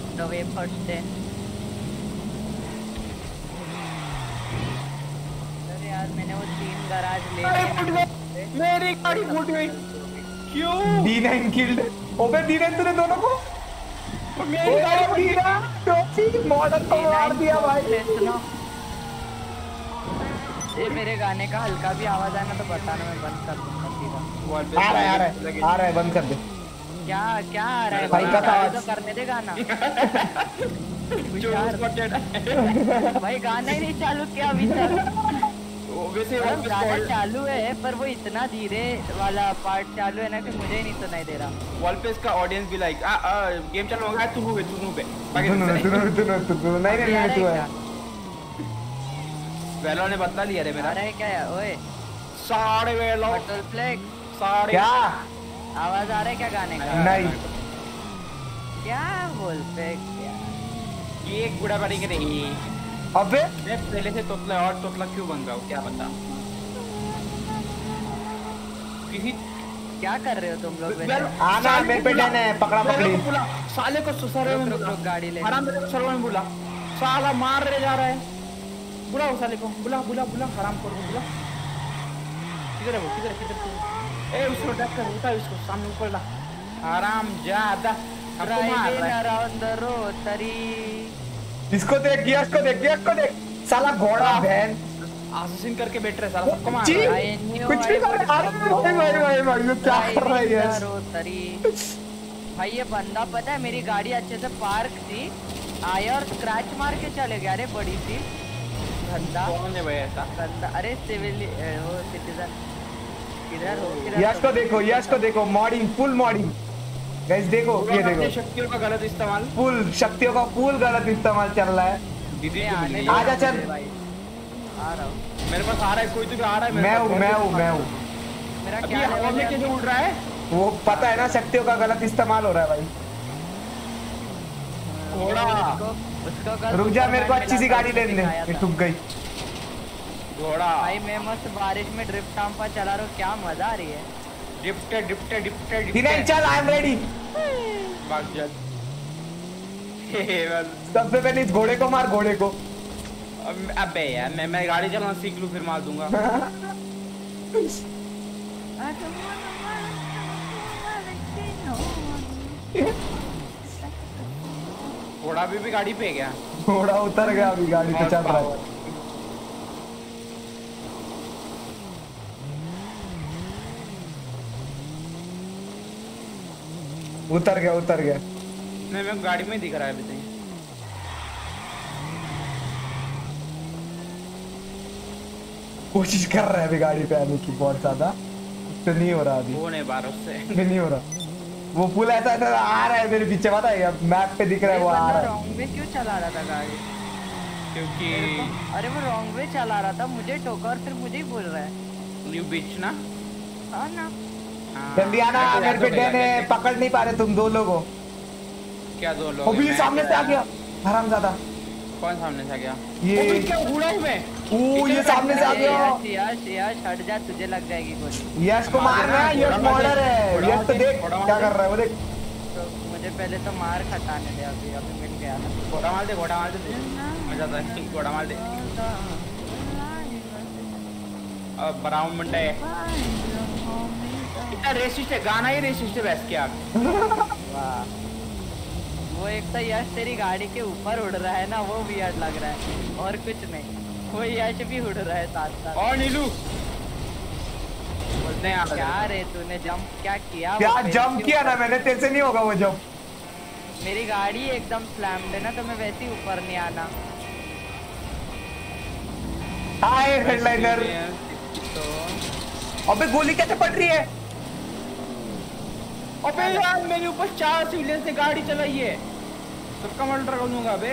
Speaker 5: यार मैंने वो 3 गराज ले लिए।
Speaker 12: मेरी गाड़ी फूट गई। क्यों?
Speaker 3: D9 killed. ओबे D9 तूने दोनों को? मेरी गाड़ी मॉडल को मार दिया भाई।
Speaker 5: ये मेरे गाने का हल्का भी आवाज आना तो बताना, मैं बंद कर दूंगा सीधा।
Speaker 3: आ रहा है बंद कर दे।
Speaker 5: क्या क्या आ रहा है
Speaker 3: हल्का सा
Speaker 5: तो करने दे गाना। भाई गाना ही नहीं चालू किया अभी तक। गाना चालू है पर वो इतना धीरे वाला पार्ट चालू है ना कि मुझे ही नहीं सुनाई दे रहा।
Speaker 12: वॉलपेस का ऑडियंस भी लाइक गेम चल रहा है, तू नहीं तू है। वेलो ने बदला लिया रे मेरा।
Speaker 5: अरे क्या है ओए?
Speaker 12: सारे वेलो
Speaker 5: बटल फ्लेक्स
Speaker 12: सारे।
Speaker 3: क्या
Speaker 5: आवाज आ रहा है क्या गाने का?
Speaker 3: नहीं।
Speaker 5: क्या बोलते
Speaker 12: ये एक बुढ़ा बड़ी के नहीं।
Speaker 3: अबे
Speaker 12: मैं पहले से तोतला और तोतला क्यों बन रहा हूँ क्या पता। किसी
Speaker 5: क्या कर रहे हो तुम लोग?
Speaker 3: आना मेरे पे डैन है, पकड़ा पकड़ी।
Speaker 12: साले को ससुराल में
Speaker 5: गाड़ी ले
Speaker 12: हराम तेरे सर्वर में बुला, साला मार रहे जा रहा है। बुला उस साले को, बुला बुला बुला हराम कर बुला। किधर है वो? किधर किधर? ए उसको डक कर, उठा इसको सामने ऊपर ला। हराम जादा
Speaker 5: अराउंड द रोड तरी।
Speaker 3: इसको देख, गियास को देख, गियास को देख, साला घोड़ा बहन
Speaker 12: आसिन करके बैठ रहे साला, सबको मार
Speaker 3: रहा है। कुछ भी कर। अरे भाई ये क्या कर रहा है यार?
Speaker 5: भाई ये बंदा पता है मेरी गाड़ी अच्छे से पार्क थी, आया और स्क्रैच मार के चले गया। अरे बड़ी सी गंदा
Speaker 12: कौन है भाई ऐसा
Speaker 5: गंदा? अरे सिविल वो सिटीजन किधर हो?
Speaker 3: यश को देखो मॉडिंग, फुल मॉडिंग गाइस, देखो ये देखो
Speaker 12: शक्तियों का गलत इस्तेमाल,
Speaker 3: फुल शक्तियों का फुल गलत इस्तेमाल चल रहा है।
Speaker 12: दीदी
Speaker 3: आजा चल,
Speaker 5: आ रहा हूँ
Speaker 12: मेरे पास आ रहा है, कोई तो भी आ रहा है।
Speaker 3: मैं हूँ
Speaker 5: मेरा
Speaker 12: क्या हवा में कैसे उड़ रहा है?
Speaker 3: वो पता है ना, शक्तियों का गलत इस्तेमाल हो रहा है भाई।
Speaker 5: घोड़ा
Speaker 3: रुक जा, मेरे को अच्छी सी गाड़ी लेने दे, ये ठुक गई
Speaker 12: घोड़ा।
Speaker 5: भाई मैं मस्त बारिश में ड्रिफ्ट टाम्पा चला रहा हूँ, क्या मजा आ रही है।
Speaker 3: नहीं चल, आई एम रेडी।
Speaker 12: भाग जा।
Speaker 3: सबसे पहले इस घोड़े को मार, घोड़े को।
Speaker 12: अबे यार मैं गाड़ी चलाना सीख लूं फिर मार दूंगा। घोड़ा भी गाड़ी पे गया,
Speaker 3: घोड़ा उतर गया, अभी गाड़ी पे चल रहा है। उतर गया।
Speaker 12: मैं गाड़ी में दिख रहा है अभी तक।
Speaker 3: कोशिश कर रहा है अभी गाड़ी पे आने की, बहुत ज्यादा तो नहीं हो रहा अभी।
Speaker 12: वो नहीं बार उससे
Speaker 3: नहीं हो रहा। वो पुल ऐसा आ रहा है मेरे पीछे, पता है मैप पे दिख रहा है वो आ रहा है।
Speaker 5: रॉन्ग वे क्यों चला रहा था गाड़ी?
Speaker 12: क्योंकि
Speaker 5: अरे वो रॉन्ग वे चला रहा था, मुझे टोका और फिर मुझे ही बोल रहा है
Speaker 12: न्यू बीच ना।
Speaker 5: हाँ ना,
Speaker 3: जल्दी आना, मेरे बेटे ने पकड़ नहीं पा रहे तुम दो लोगों।
Speaker 12: क्या दो लोग?
Speaker 3: अभी सामने से आ गया हरामजादा।
Speaker 12: कौन सामने से आ गया?
Speaker 3: ये
Speaker 12: क्या उड़ा हूं मैं?
Speaker 3: ये सामने से आ गया।
Speaker 5: यश हट जा, तुझे लग जाएगी गोली।
Speaker 3: यश को मारना है, यश मर्डर है। यश तो देख क्या कर रहा है वो, देख।
Speaker 5: तो मुझे पहले तो मार खटाने दे, अभी मिल गया ना।
Speaker 12: घोड़ा मार दे मजा आता है। घोड़ा मार दे। अब ब्राउन मंडे इतना रेसिस्ट है, गाना ही रेसिस्ट है वैसे क्या।
Speaker 5: वाह, वो एक तो यश तेरी गाड़ी के ऊपर उड़ रहा है ना, वो वियर्ड लग रहा है और कुछ नहीं। वो यश भी उड़ रहा है साथ।
Speaker 12: और नीलू
Speaker 5: क्या रे, तूने जंप क्या किया?
Speaker 3: क्या जंप किया ना मैंने, तेरे से नहीं होगा वो जंप।
Speaker 5: मेरी गाड़ी एकदम स्लैम्ड है ना, तो मैं वैसे ही ऊपर नहीं आना।
Speaker 3: Hi headliner. अबे गोली कैसे पड़ रही है?
Speaker 12: अबे यार मेरे ऊपर 4 सिविलियन से गाड़ी चलाई है, सबका मर्डर कर दूंगा बे।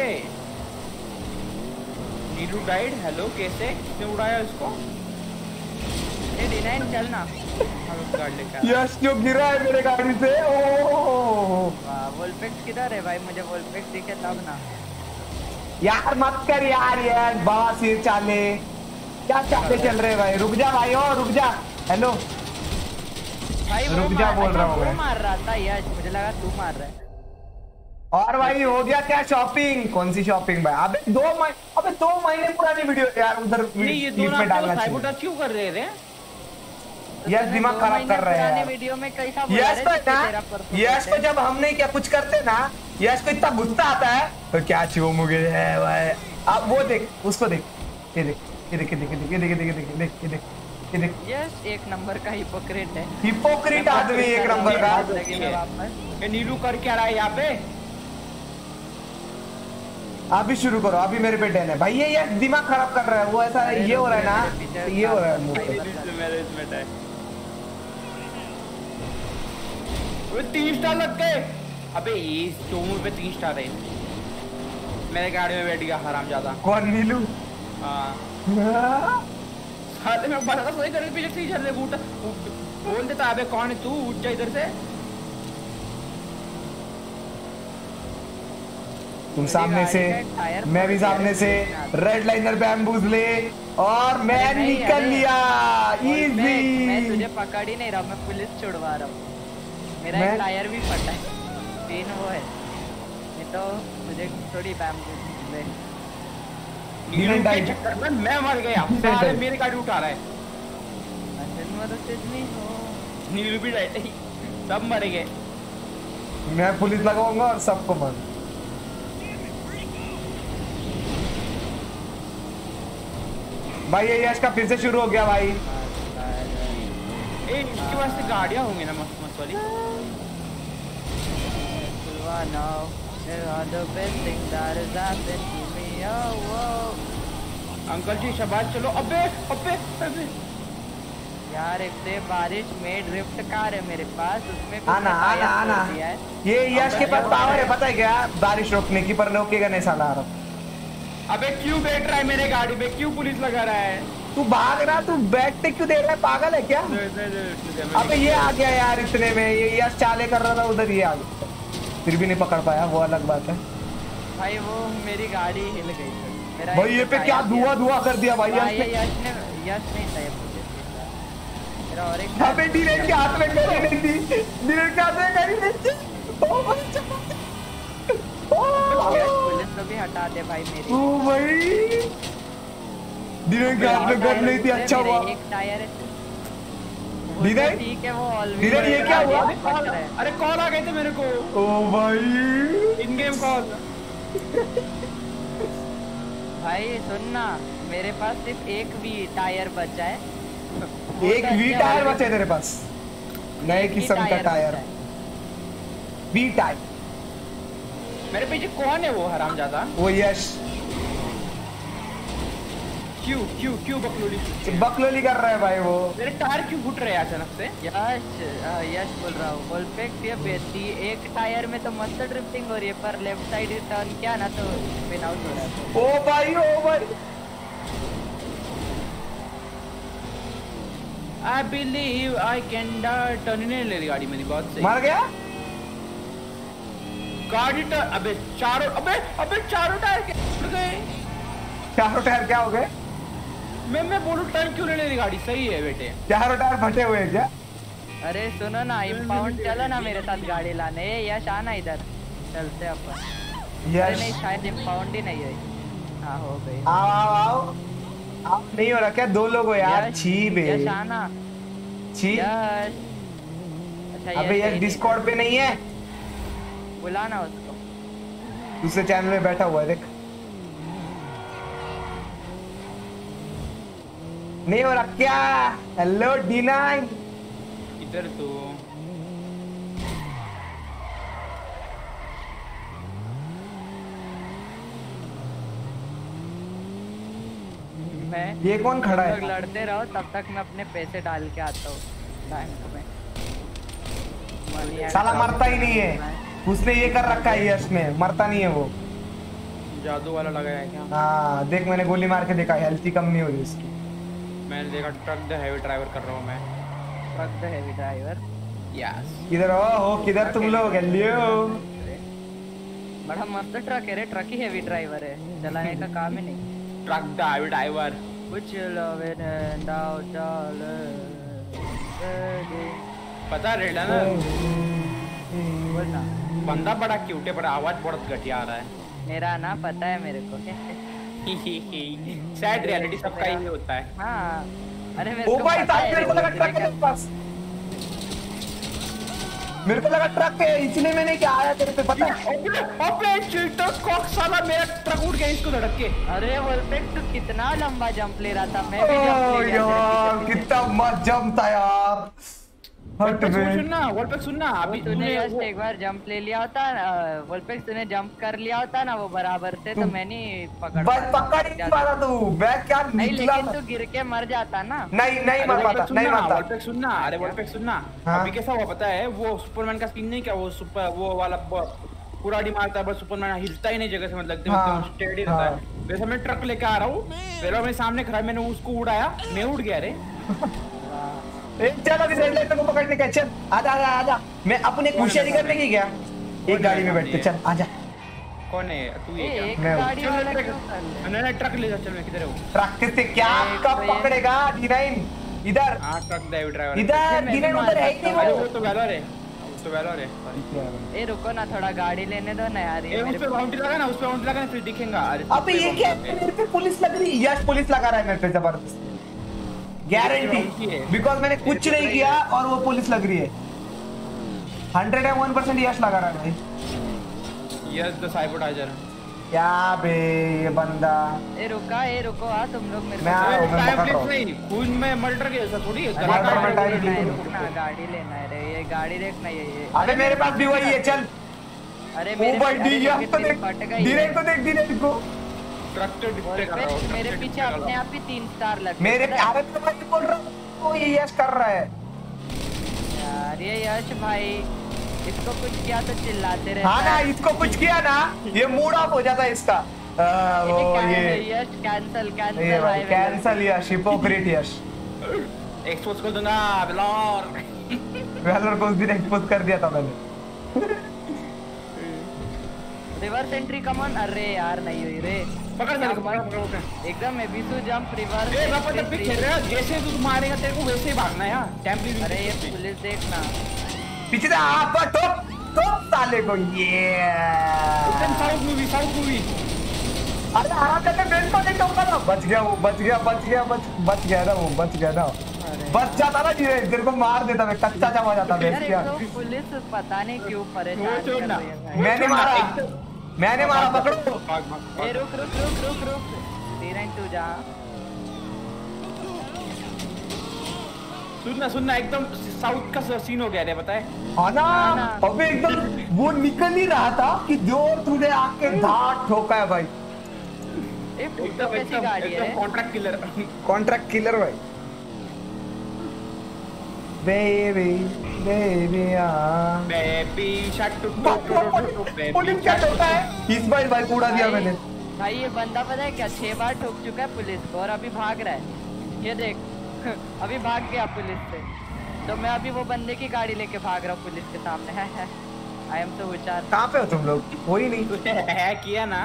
Speaker 12: नीलू डाइड। हेलो, कैसे किसने उड़ाया इसको?
Speaker 5: ए D9 चलना।
Speaker 3: यश जो गिरा है मेरे गाड़ी से।
Speaker 5: वाह, वोल्पेक्स किधर है भाई? मुझे वोल्पेक्स दिखे तब ना।
Speaker 3: यार मत कर यार बाबा सिर चाले, क्या चाले चल रहे भाई। रुक जा भाई, और रुक जा। हेलो
Speaker 5: भाई,
Speaker 3: रुक जा बोल रहा हूँ मैं।
Speaker 5: मार रहा था यश, मुझे लगा तू मार रहा है।
Speaker 3: और भाई हो गया क्या शॉपिंग? कौन सी शॉपिंग भाई? अबे 2 महीने पुरानी वीडियो यार उधर में डालना चाहिए।
Speaker 12: क्यों कर रहे थे?
Speaker 3: यस दिमाग खराब कर रहे हैं
Speaker 5: वीडियो में कैसा
Speaker 3: यस को जब हम नहीं क्या कुछ करते ना, यस को इतना गुस्सा आता है तो क्या चो मुझे है भाई। अब वो देख, उसको देख, ये देख, ये देख, ये देख, ये देख, ये देख, ये देख, ये देख, ये देख, ये देख।
Speaker 5: यस एक नंबर का हिपोक्रेट है।
Speaker 3: हिपोक्रेट आदमी एक नंबर का।
Speaker 12: ये नीलू कर क्या रहा है यहाँ पे?
Speaker 3: अभी शुरू करो, अभी मेरे पे डन है भाई। ये दिमाग खराब कर रहा है वो, ऐसा ये हो रहा है ना, ये हो रहा है।
Speaker 12: वो 3 स्टार लग गए। अबे इस चोमू पे 3 स्टार है। मेरे गाड़ी में बैठ गया हरामजादा।
Speaker 3: कौन? नीलू?
Speaker 12: हाँ साले में बड़ा सही कर पीछे से चल रहे बूटा बोल देता। अबे कौन है तू? उठ जा इधर से।
Speaker 3: तुम सामने से, मैं भी सामने से। रेड लाइनर बैम्बूज ले और मैं निकल लिया। इजी।
Speaker 5: मैं तुझे पकड़ ही नहीं रहा, मैं पुलिस छुड़वा रहा हूँ। मेरा एक टायर भी फटा है, पिन वो है, नहीं तो मुझे थोड़ी बैम्बूज ले।
Speaker 12: मैं मर गया, साले मेरी गाड़ी उठा रहा है। नीलू भी सब मर गए।
Speaker 3: मैं पुलिस लगाऊंगा और सबको मार। भाई ये यश का फिर से शुरू हो गया भाई।
Speaker 12: इसके पास से गाड़ियां होंगी ना मस्त मस्त वाली। अंकल जी शाबाश चलो। अबे अबे अबे
Speaker 5: यार एक से बारिश में ड्रिफ्ट कार है मेरे पास, उसमें
Speaker 3: आना आना आना। ये यश के पास पावर है पता है क्या, बारिश रोकने की, पर रोकेगा नहीं साला।
Speaker 12: अबे क्यों बैठ रहा है मेरे गाड़ी में, क्यों पुलिस लगा रहा है?
Speaker 3: तू भाग रहा, तू बैठते क्यों दे रहा है, पागल है क्या? अबे ये आ गया यार इतने में, ये यश चाले कर रहा था उधर, ये आ गया, फिर भी नहीं पकड़ पाया, वो अलग बात है
Speaker 5: भाई। वो मेरी गाड़ी हिल गई मेरा
Speaker 3: भाई। ये पे क्या धुआं कर दिया भाई यश ने।
Speaker 5: यश नहीं था मेरा और एक।
Speaker 3: अबे डीरेन के हाथ में गाड़ी नहीं थी, डीरेन के हाथ में गाड़ी नहीं थी।
Speaker 5: पुलिस को भी हटा दे भाई मेरी।
Speaker 3: ओ भाई डीरेन के हाथ में गन नहीं थी, अच्छा हुआ।
Speaker 5: एक टायर है
Speaker 3: डीरेन,
Speaker 5: ठीक है वो ऑलवेज।
Speaker 3: डीरेन ये क्या हुआ?
Speaker 12: अरे कॉल आ गए थे मेरे को।
Speaker 3: ओ भाई
Speaker 12: इन गेम कॉल।
Speaker 5: भाई सुनना, मेरे पास सिर्फ एक भी टायर बचा है।
Speaker 3: एक वी टायर बचे तेरे पास? नए किस्म का टायर, वी टायर।
Speaker 12: मेरे पीछे कौन है वो हरामजादा?
Speaker 3: वो यश।
Speaker 12: क्यों क्यों क्यों
Speaker 3: बकलोली कर रहा है भाई वो।
Speaker 12: मेरे टायर क्यों फूट रहे हैं अचानक से?
Speaker 5: यश बोल रहा हूँ, वोल्पेक्स ये बेचती एक टायर में तो मस्त ड्रिफ्टिंग हो रही है, पर लेफ्ट साइड टर्न किया ना तो स्पिन आउट हो रहा है।
Speaker 3: ओ भाई ओ भाई।
Speaker 12: I believe I can turn नहीं ले रही गाड़ी मेरी, बहुत सही।
Speaker 3: मर गया
Speaker 12: गाड़ी अबे चारों चारों टायर फट गए।
Speaker 3: चारों टायर क्या हो गए?
Speaker 12: मैं बोलूं टर्न क्यों नहीं ले रही गाड़ी? सही है बेटे,
Speaker 3: चारों टायर फटे हुए हैं क्या?
Speaker 5: अरे सुनो ना, इम्पाउंड चलो ना मेरे साथ गाड़ी लाने। यश आना इधर, चलते अपन।
Speaker 3: यश
Speaker 5: नहीं शायद इम्पाउंड ही नहीं है। हाँ हो गई।
Speaker 3: आओ आओ आओ। आप नहीं हो रहा क्या? दो लोग हो यार। छी बे
Speaker 5: यश आना।
Speaker 3: छी।
Speaker 5: यश अच्छा
Speaker 3: अबे यश डिस्कॉर्ड पे नहीं है,
Speaker 5: बुलाना उसको।
Speaker 3: दूसरे चैनल में बैठा हुआ है देख। नहीं हो रहा क्या? हेलो D9
Speaker 12: इधर तो
Speaker 5: मैं
Speaker 3: ये कौन खड़ा है?
Speaker 5: लड़ते रहो तब तक मैं अपने पैसे डाल के आता हूँ बैंक में।
Speaker 3: साला मरता ही नहीं है, उसने ये कर रखा है यश ने, मरता नहीं है वो।
Speaker 12: जादू वाला लगाया है क्या?
Speaker 3: हाँ देख, मैंने गोली मार के देखा, हेल्थ कम नहीं हो रही इसकी।
Speaker 12: मैंने देखा ट्रक द हैवी ड्राइवर कर रहा हूँ मैं।
Speaker 5: Truck the heavy driver
Speaker 12: yes.
Speaker 3: किधर हो किधर तुम लोग? हेलो
Speaker 5: बड़ा मस्त ट्रक है रे, ट्रक ही हैवी ड्राइवर है, चलाने का काम ही नहीं।
Speaker 12: ट्रक द हैवी ड्राइवर
Speaker 5: कुछ लवे डाउ डाल
Speaker 12: पता रेडा ना,
Speaker 5: बोलना।
Speaker 12: बंदा बड़ा क्यूट है पर आवाज बहुत घटिया आ रहा है।
Speaker 5: मेरा ना पता है मेरे को।
Speaker 12: सैड रियलिटी सबका ही होता है।
Speaker 5: हाँ अरे
Speaker 3: ओ भाई मेरे को लगा ट्रक है तेरे पास, मेरे को लगा ट्रक है, इसलिए मैंने क्या आया तेरे पे पता है।
Speaker 12: अबे चीटर कॉक साला मेरा ट्रक उड़ गया इसको धड़क के।
Speaker 5: अरे वोल्पेक्स तू कितना लंबा जंप ले रहा था, मैं भी जंप ले गया
Speaker 3: यार कितना मस्त जंप था यार। हट बे
Speaker 12: सुनना वोल्पेक्स सुनना, अभी
Speaker 5: तूने जस्ट एक बार जंप ले लिया होता वोल्पेक्स, तूने जंप कर लिया होता ना वो बराबर से, तो मैं नहीं पकड़
Speaker 3: बस पकड़ ही पाता तू। मैं क्या
Speaker 5: नहीं,
Speaker 3: निकला
Speaker 5: लेकिन तू गिर के मर जाता ना।
Speaker 3: नहीं मर पाता, नहीं मरता।
Speaker 12: वोल्पेक्स सुनना, अरे वोल्पेक्स सुनना, अभी कैसा हुआ पता है, वो सुपरमैन का सीन नहीं क्या, वो सुपर वो वाला पूरा डी मारता है बस, सुपरमैन हिलता ही नहीं जगह से, मतलब एकदम स्टेडी रहता है। वैसे मैं ट्रक लेके आ रहा हूँ, पहले मेरे सामने खड़ा, मैंने उसको उड़ाया, मैं उड़ गया रे।
Speaker 3: चल अभी रेड लाइट को पकड़ने का, चल आजा आजा आजा। मैं अपने होशियारी करने की क्या, एक गाड़ी में बैठते, चल आजा।
Speaker 12: कौन है तू? ये
Speaker 5: एक
Speaker 12: क्या
Speaker 5: गाड़ी वाला क्यों कर ले?
Speaker 12: मैंने ट्रक ले जा, चल मैं किधर हूँ?
Speaker 3: ट्रक से क्या कब पकड़ेगा? D9 इधर।
Speaker 12: हां ट्रक ड्राइवर
Speaker 3: इधर D9 उधर है ही नहीं
Speaker 12: वो तो वेलर है, तो वेलर है।
Speaker 5: ए रुको ना थोड़ा, गाड़ी लेने दो ना यार।
Speaker 12: ये उस पे बाउंड्री लगा ना, उस पे बाउंड्री लगा ना, फिर दिखेगा।
Speaker 3: अबे ये क्या मेरे पे पुलिस लग रही है? यस पुलिस लगा रहा है मेरे पे जबरदस्त, गारंटी, बिकॉज मैंने कुछ नहीं किया और वो पुलिस लग रही है। 101% यश लगा रहा है भाई।
Speaker 12: यस द साइबोटाइजर।
Speaker 3: क्या बे ये बंदा।
Speaker 5: ए रुको आ तुम लोग मेरे
Speaker 12: को नहीं, खून में मर्डर के जैसा थोड़ी है।
Speaker 5: गाड़ी लेना है रे, ये गाड़ी देखना ये।
Speaker 3: अरे मेरे पास भी वही है, चल।
Speaker 5: अरे
Speaker 3: मेरे को देख, D9 को देख, D9 को।
Speaker 12: ट्रस्टेड डिस्प्ले कर रहा हूं।
Speaker 5: मेरे पीछे अपने आप ही 3 स्टार लग
Speaker 3: मेरे अरे तो मैं बोल रहा हूं वो ये यश कर रहा है
Speaker 5: यार। ये यश भाई इसको कुछ किया तो चिल्लाते रहता
Speaker 3: हाँ ना, इसको कुछ किया ना ये मूड ऑफ हो जाता है इसका। वो ये
Speaker 5: Yash cancel
Speaker 3: cancel Yash, hypocrite Yash.
Speaker 12: Expose कर दूंगा
Speaker 3: वेलर को उस दिन एक्सपोज कर दिया था मैंने।
Speaker 5: Reverse entry come on. अरे यार नहीं हुई रे।
Speaker 12: पकड़ मेरे को, पकड़
Speaker 5: एकदम एबीसू जंप रिवर्स।
Speaker 12: ए बापा तब भी खेल रहा है, जैसे तू मारेगा तेरे को वैसे ही भागना है यार। टेम्पली।
Speaker 5: अरे ये पुलिस देखना
Speaker 3: पीछे से आप तो साले को ये
Speaker 12: एकदम साउथ मूवी।
Speaker 3: अरे आराम करके बेंच को नहीं टोका ना। बच गया वो, बच गया ना वो, बच गया ना। बच जाता ना जी, तेरे को मार देता मैं, कच्चा जमा जाता मैं।
Speaker 5: तो पुलिस पता नहीं क्यों परेशान कर रही है।
Speaker 3: मैंने मारा पकड़ो।
Speaker 5: ए रुक 3-2 जा।
Speaker 12: सुनना एकदम साउथ का सीन हो गया रे, बताए।
Speaker 3: हाँ ना, अबे एकदम वो निकल ही रहा था कि जोर तुझे आके धाट ठोका है भाई।
Speaker 5: कैसी गाड़ी है?
Speaker 3: कॉन्ट्रैक्ट किलर भाई।
Speaker 12: बेबी शट
Speaker 3: पुलिस क्या ठोका है इस बार भाई, उड़ा दिया मैंने
Speaker 5: भाई। ये बंदा पता है क्या 6 बार ठोक चुका है पुलिस को और अभी भाग रहा है। ये देख अभी भाग गया पुलिस से। तो मैं अभी वो बंदे की गाड़ी लेके भाग रहा हूँ पुलिस के सामने। है आई एम तो विचार।
Speaker 3: कहाँ पे हो तुम लोग? वही नहीं
Speaker 12: है किया ना।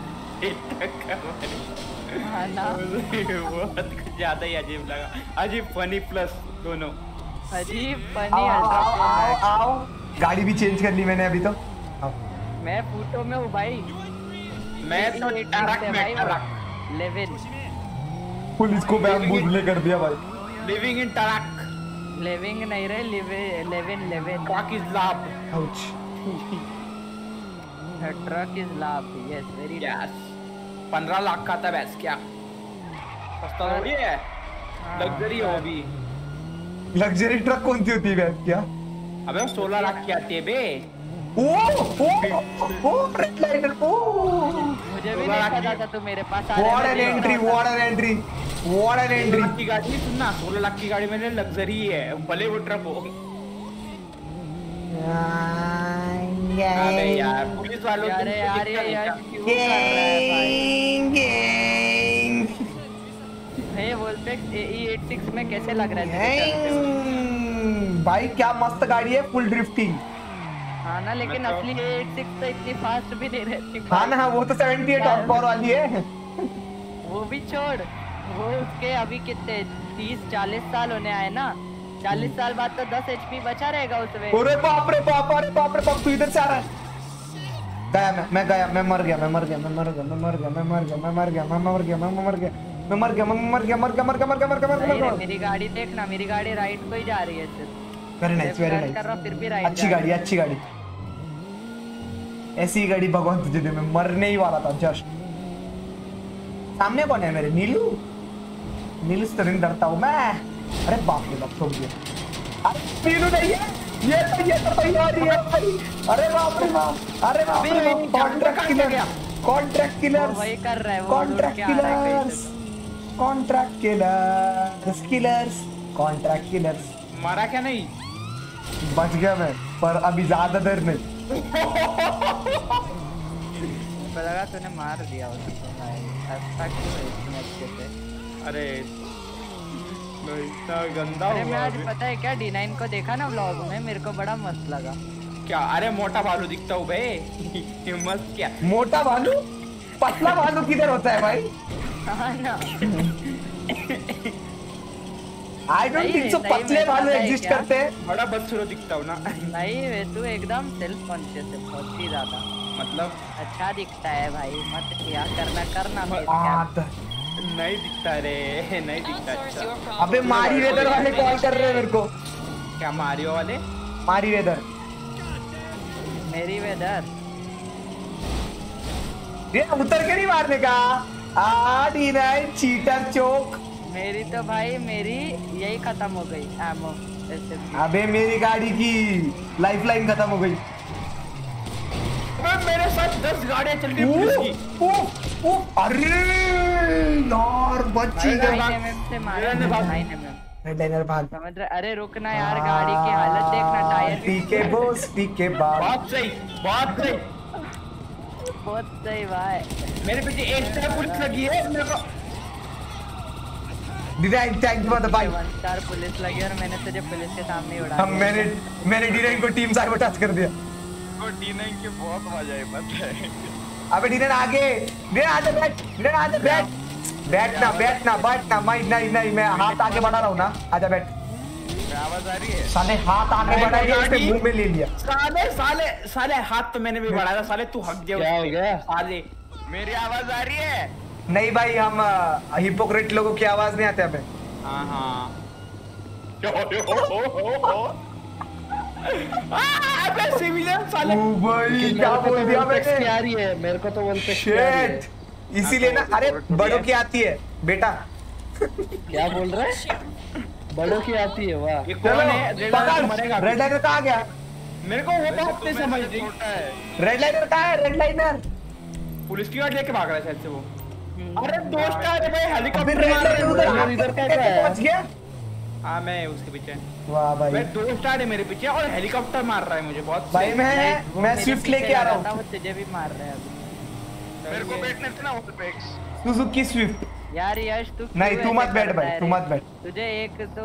Speaker 5: हाँ ना
Speaker 12: बहुत कुछ ज्यादा ही अजीब लगा। अजीब फनी प्लस दोनों।
Speaker 5: अजीब फनी अल्ट्रा।
Speaker 3: आओ गाड़ी भी चेंज कर ली मैंने अभी तो।
Speaker 5: मैं फूटो में हूँ भाई।
Speaker 12: मैं तो ट्रक में
Speaker 5: 11
Speaker 3: पुलिस को बैम्बूले कर दिया भाई।
Speaker 12: Living in truck.
Speaker 5: लिविंग नहीं रहे, 11
Speaker 12: truck is love.
Speaker 3: Ouch.
Speaker 5: Truck is love. Yes very
Speaker 12: yes. 15 lakh का था बस, क्या सस्ता थोड़ी है। लग्जरी हो भी।
Speaker 3: लग्जरी ट्रक कौन सी होती है क्या?
Speaker 12: अबे 16 लाख की आती है बे।
Speaker 3: ओ रेड लाइनर।
Speaker 5: मुझे भी नहीं पता था तू मेरे पास आ रहा है।
Speaker 3: What an entry.
Speaker 12: की गाड़ी सुनना, 16 लाख की गाड़ी मेरे लग्जरी है, भले वो ट्रक हो। अबे यार पुलिस वालों
Speaker 5: यार यार क्यों कर रहा है भाई? हे वोल्पेक्स AE86 में कैसे लग रहा है
Speaker 3: भाई? क्या मस्त गाड़ी है, फुल ड्रिफ्टिंग।
Speaker 5: हाँ ना, लेकिन असली AE86 तो इतनी फास्ट भी नहीं रहती।
Speaker 3: हाँ ना, वो तो 78 टॉप पावर वाली है।
Speaker 5: वो भी छोड़, वो उसके अभी कितने 30-40 साल होने आए ना। 40 साल बाद तो 10 HP बचा रहेगा उसमें।
Speaker 3: अरे बाप रे बाप, अरे बाप रे बाप, तू इधर से आ रहा है। गया मैं मर गया।
Speaker 5: मेरी गाड़ी देखना, मेरी गाड़ी राइट को ही जा रही है सिर्फ।
Speaker 3: वेरी नाइस
Speaker 5: कर रहा, फिर भी राइट।
Speaker 3: अच्छी गाड़ी। ऐसी गाड़ी भगवान तुझे दे, मैं मरने ही वाला था जस्ट। सामने कौन है मेरे? नीलू से नहीं डरता हूँ मैं। अरे बाप रे बाप, ठोक दिया। अरे नीलू नहीं है, ये तो तैयारी है भाई। अरे बाप रे बाप, कॉन्ट्रैक्ट किलर्स
Speaker 5: वही कर रहा है वो।
Speaker 3: Contract killers.
Speaker 12: मारा क्या? नहीं
Speaker 3: बच गया मैं, पर अभी ज्यादा देर नहीं।
Speaker 5: लगा तूने मार दिया उसको भाई। ऐसा क्यों है इतने अच्छे से?
Speaker 12: अरे इतना गंदा
Speaker 5: हुआ। मैं आज पता है क्या D9 को देखा ना व्लॉग में, मेरे को बड़ा मस्त लगा।
Speaker 12: क्या? अरे मोटा भालू दिखता हूँ भाई। मस्त क्या?
Speaker 3: मोटा भालू? पतला भालू किधर होता है भाई?
Speaker 5: हाँ ना।
Speaker 3: I don't think so, पतले भालू एग्जिस्ट करते हैं।
Speaker 12: बड़ा बदसूरत दिखता हूँ ना।
Speaker 5: नहीं वे तू एकदम सेल्फ कॉन्शियस है, बहुत ही ज्यादा।
Speaker 12: मतलब
Speaker 5: अच्छा दिखता है भाई, मत किया करना
Speaker 12: नहीं दिखता रे, नहीं दिखता। अच्छा
Speaker 3: अबे मारी वेदर वाले कॉल कर रहे हैं मेरे को।
Speaker 12: क्या मारियो वाले?
Speaker 3: मारी वेदर,
Speaker 5: मेरी वेदर।
Speaker 3: ये उतर के नहीं मारने का। D9 चीटर चोक।
Speaker 5: मेरी तो भाई मेरी यही खत्म हो गई एमो।
Speaker 3: अबे मेरी गाड़ी की लाइफलाइन खत्म हो गई।
Speaker 12: मेरे साथ 10 गाड़ियां चल रही है पुलिस की।
Speaker 3: अरे यार बच गए। रेडलाइनर भाग।
Speaker 5: समझ रहे? अरे रुकना यार, गाड़ी की हालत देखना, टायर।
Speaker 3: पीके बॉस पीके बाप।
Speaker 12: बहुत सही बहुत सही
Speaker 5: बहुत सही भाई।
Speaker 12: मेरे पीछे एक तरफ पुलिस लगी है मेरे को।
Speaker 3: Design thank for the bike.
Speaker 5: 1 star police लगी और मैंने तुझे पुलिस के सामने ही उड़ा दिया।
Speaker 3: मैंने D9 को टीम साइबोटाज कर दिया।
Speaker 16: वो D9 के बहुत मजा है पता है।
Speaker 3: अबे D9 आगे, D9 आगे बैठ, D9 आगे बैठ। बैठना मैं हाथ आगे बढ़ा रहा हूँ ना, आजा बैठ।
Speaker 16: आवाज आ रही है?
Speaker 3: साले हाथ आगे बढ़ाया, उसने मुंह में ले लिया।
Speaker 12: साले हाथ तो मैंने भी बढ़ाया। साले तू हक गया। क्या हो गया? साले
Speaker 16: मेरी आवाज आ रही है?
Speaker 3: नहीं भाई, हम हिपोक्रेट लोगों की आवाज नहीं आते हमें।
Speaker 12: हाँ सिविलियन साले।
Speaker 3: भाई क्या बोल दिया मैंने?
Speaker 4: क्या रही है मेरे को तो बोलते
Speaker 3: शिट, इसीलिए ना। अरे बड़ों की आती है बेटा।
Speaker 4: क्या बोल रहा है? बड़ों की आती है। वाह,
Speaker 3: रेड लाइनर कहाँ गया?
Speaker 12: मेरे को वो बात नहीं समझ रही।
Speaker 3: रेड लाइनर कहाँ है? रेड लाइनर
Speaker 12: पुलिस की गाड़ी लेके भाग रहा है शायद से वो। अरे दोस्त है भाई, हेलीकॉप्टर
Speaker 3: इधर पहुंच गया।
Speaker 12: हाँ मैं उसके पीछे।
Speaker 3: वाह भाई,
Speaker 12: मैं दोस्त है मेरे पीछे और हेलीकॉप्टर मार रहा है मुझे बहुत।
Speaker 3: भाई मैं स्विफ्ट लेके आ रहा हूँ।
Speaker 5: वो तुझे भी मार रहा है अभी।
Speaker 16: मेरे को बैठने थे ना ओपेक्स।
Speaker 3: Suzuki Swift.
Speaker 5: यार यश तू
Speaker 3: नहीं, तू मत बैठ भाई, तू मत बैठ।
Speaker 5: तुझे एक तो